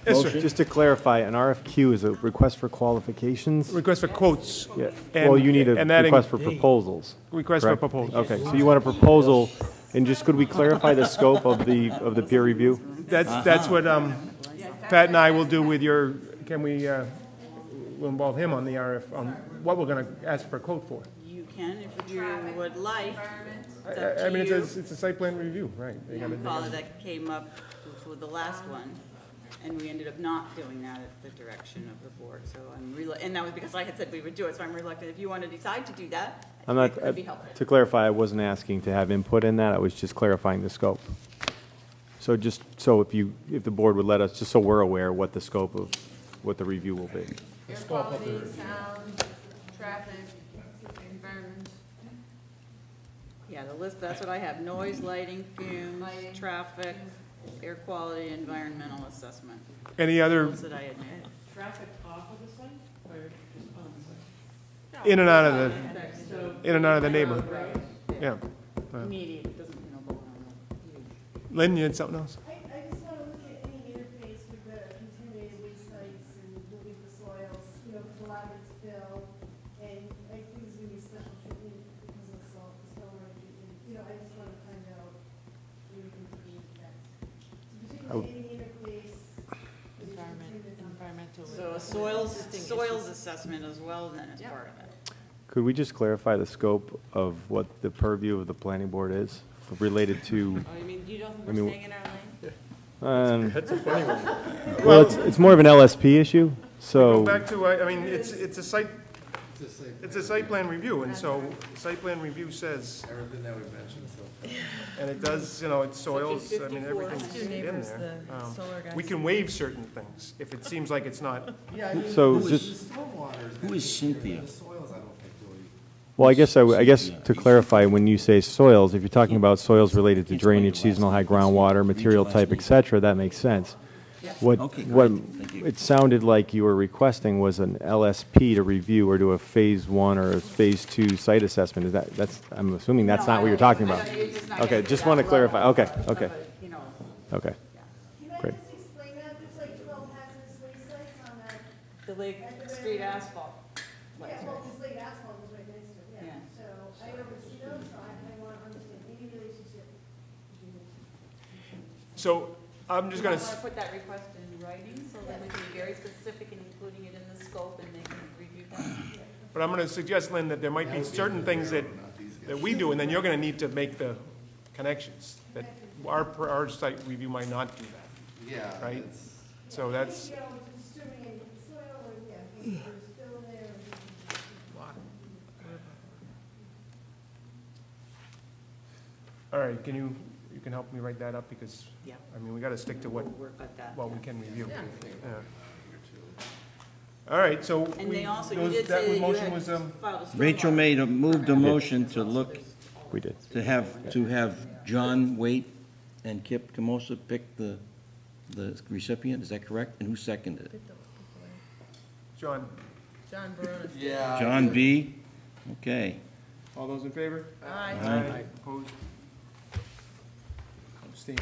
S1: Yes, sir.
S5: motion?
S13: Just to clarify, an RFQ is a request for qualifications?
S1: Request for quotes.
S13: Yeah.
S1: And-
S13: Well, you need a
S1: and that
S13: request for proposals.
S1: Request for
S13: correct?
S1: proposals.
S13: Okay, so you want a proposal, and just could we clarify the scope of the peer review?
S1: That's what Pat and I will do with your, can we, we'll involve him on the RF, on what we're going to ask for a quote for.
S7: You can, if you would like. It's
S1: I
S7: up to
S1: mean,
S7: you.
S1: it's a site plan review, right? They gotta-
S7: Follow that came up with the last one, and we ended up not doing that at the direction of the board, so and that was because I had said we would do it, so I'm reluctant. If you want to decide to do that,
S13: I'm not,
S7: it could be helpful.
S13: to clarify, I wasn't asking to have input in that, I was just clarifying the scope. So just, so if the board would let us, just so we're aware what the scope of, what the review will be.
S2: Air quality, sound, traffic, environment.
S7: Yeah, the list, that's what I have, noise, lighting, fumes, traffic, air quality, environmental assessment.
S1: Any other,
S7: Those that I had made.
S12: Traffic off of the site or just on the site?
S1: in and out of the neighborhood? Yeah.
S7: Immediate, it doesn't, go on.
S1: Lynn, you had something else?
S18: I just want to look at any interface with the contaminated waste sites and moving the soils, because a lot of it's fill, and I think there's going to be special treatment because of the stormwater treatment. I just want to find out where we can do that. So particularly any interface.
S2: Environmental.
S7: So a soils assessment as well, then as part of it.
S13: Could we just clarify the scope of what the purview of the planning board is related to?
S7: Oh, you mean, you don't think we're staying in our lane?
S6: That's a funny one.
S13: Well, it's more of an LSP issue, so.
S1: Go back to, I mean, it's a site plan review, and so site plan review says,
S4: Everything that we mentioned, so.
S1: and it does, it's soils, I mean, everything's
S2: Two
S1: in
S2: neighbors,
S1: there.
S2: the solar guys.
S1: We can waive certain things if it seems like it's not.
S4: Yeah, I mean,
S13: So
S4: the
S13: just-
S4: stormwater
S5: Who is Cynthia?
S4: The soils, I don't think really.
S13: Well, I guess to clarify, when you say soils, if you're talking about soils related to drainage, seasonal high groundwater, material type, et cetera, that makes sense. What it sounded like you were requesting was an LSP to review or do a phase 1 or a phase 2 site assessment. Is that's, I'm assuming that's not what you're talking about. Okay, just want to clarify. Okay.
S18: Can
S13: Okay,
S18: I
S13: great.
S18: just explain that? There's like 12 hazardous waste sites on that.
S7: The Lake Street asphalt.
S18: Yeah, well, this lake asphalt is right next to it, yeah.
S7: Yeah.
S18: So I oversee those, so I want to understand any relationship between the two.
S1: So I'm just gonna,
S7: I want to put that request in writing so that we can be very specific in including it in the scope and they can review that.
S1: but I'm gonna suggest, Lynn, that there might be certain things that we do, and then you're gonna need to make the connections, that our site review might not do that,
S4: Yeah.
S1: right? So that's,
S18: You know, distributing soil or, yeah, there's fill in there.
S1: all right, you can help me write that up, because,
S7: Yeah.
S1: I mean, we gotta stick to what
S7: Work at that.
S1: we can review. Yeah. All right, so
S7: And they also, you
S1: those-
S7: did
S1: that
S7: say that you
S1: motion
S7: had
S1: was,
S7: filed a
S5: Rachel
S7: stormwater.
S5: moved a motion to look,
S13: We did.
S5: to have John Waite and Kip Camosa pick the recipient, is that correct? And who seconded it?
S1: John,
S2: Baronis.
S4: Yeah.
S5: John B.? Okay.
S1: all those in favor?
S2: Aye.
S1: Opposed? Abstain.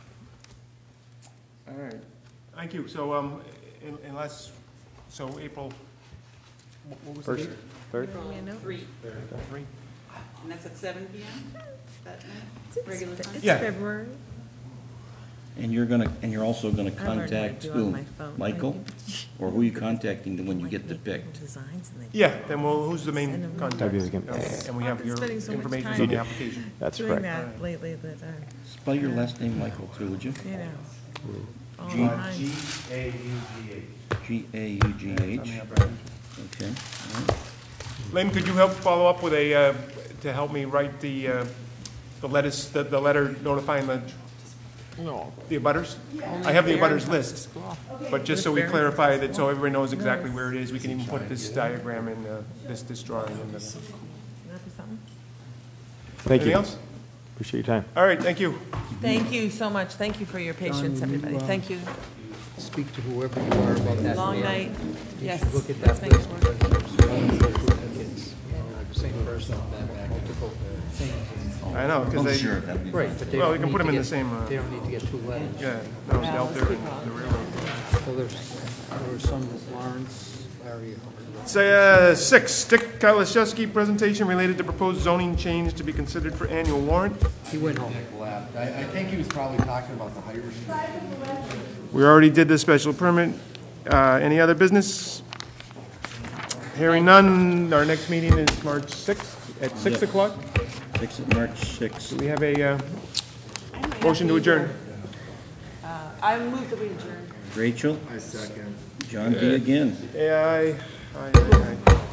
S1: All right, thank you. So, unless, so April, what was the
S13: First,
S1: date?
S13: third?
S7: Three.
S1: 3?
S7: And that's at 7 PM? That night? Regular time?
S1: Yeah.
S2: February.
S5: And you're also gonna
S2: I learned how to
S5: contact
S2: do it on
S5: who?
S2: my phone.
S5: Michael? Or who are you contacting when you get the picked?
S2: Designs and they.
S1: Yeah, then who's the main contact?
S13: That'd be the-
S1: And we have
S2: I've
S1: your
S2: been spending so much
S1: information
S2: time
S1: on the application.
S13: That's
S2: doing
S13: correct.
S2: that lately that,
S5: Spell your last name, Michael, too, would you?
S2: all
S5: G-
S2: behind.
S5: G-A-U-G-H. Okay, all right.
S1: Lynn, could you help follow up with to help me write the letter notifying the abutters? I have the abutters list, but just so we clarify that, so everybody knows exactly where it is, we can even put this diagram in, this drawing in the.
S2: That'd be something.
S13: Thank you.
S1: Anything else?
S13: Appreciate your time.
S1: All right, thank you.
S2: Thank you so much. Thank you for your patience, everybody. Thank you.
S6: Speak to whoever you are about that.
S2: Long night. Yes.
S6: Look at
S2: Let's
S6: that
S2: make it
S6: list,
S2: work.
S6: because it's same person, multiple things.
S1: I know, because they,
S5: Sure, that'd be
S6: Right, but they
S1: well,
S6: don't
S1: we can
S6: need
S1: put
S6: to
S1: them in
S6: get-
S1: the same,
S6: They don't need to get two letters.
S1: yeah, that was out there in the railroad.
S6: So there was some Lawrence, Larry.
S1: Say, 6, Dick Kaliszewski presentation related to proposed zoning change to be considered for annual warrant.
S6: He went home.
S4: Nick left. I think he was probably talking about the height restriction.
S1: We already did the special permit. Any other business? Hearing none, our next meeting is March 6th at 6
S5: Yep.
S1: o'clock.
S5: March 6th.
S1: Do we have a motion to adjourn?
S2: I move that we adjourn.
S5: Rachel?
S4: I second.
S5: John D. again.
S1: Aye. Aye.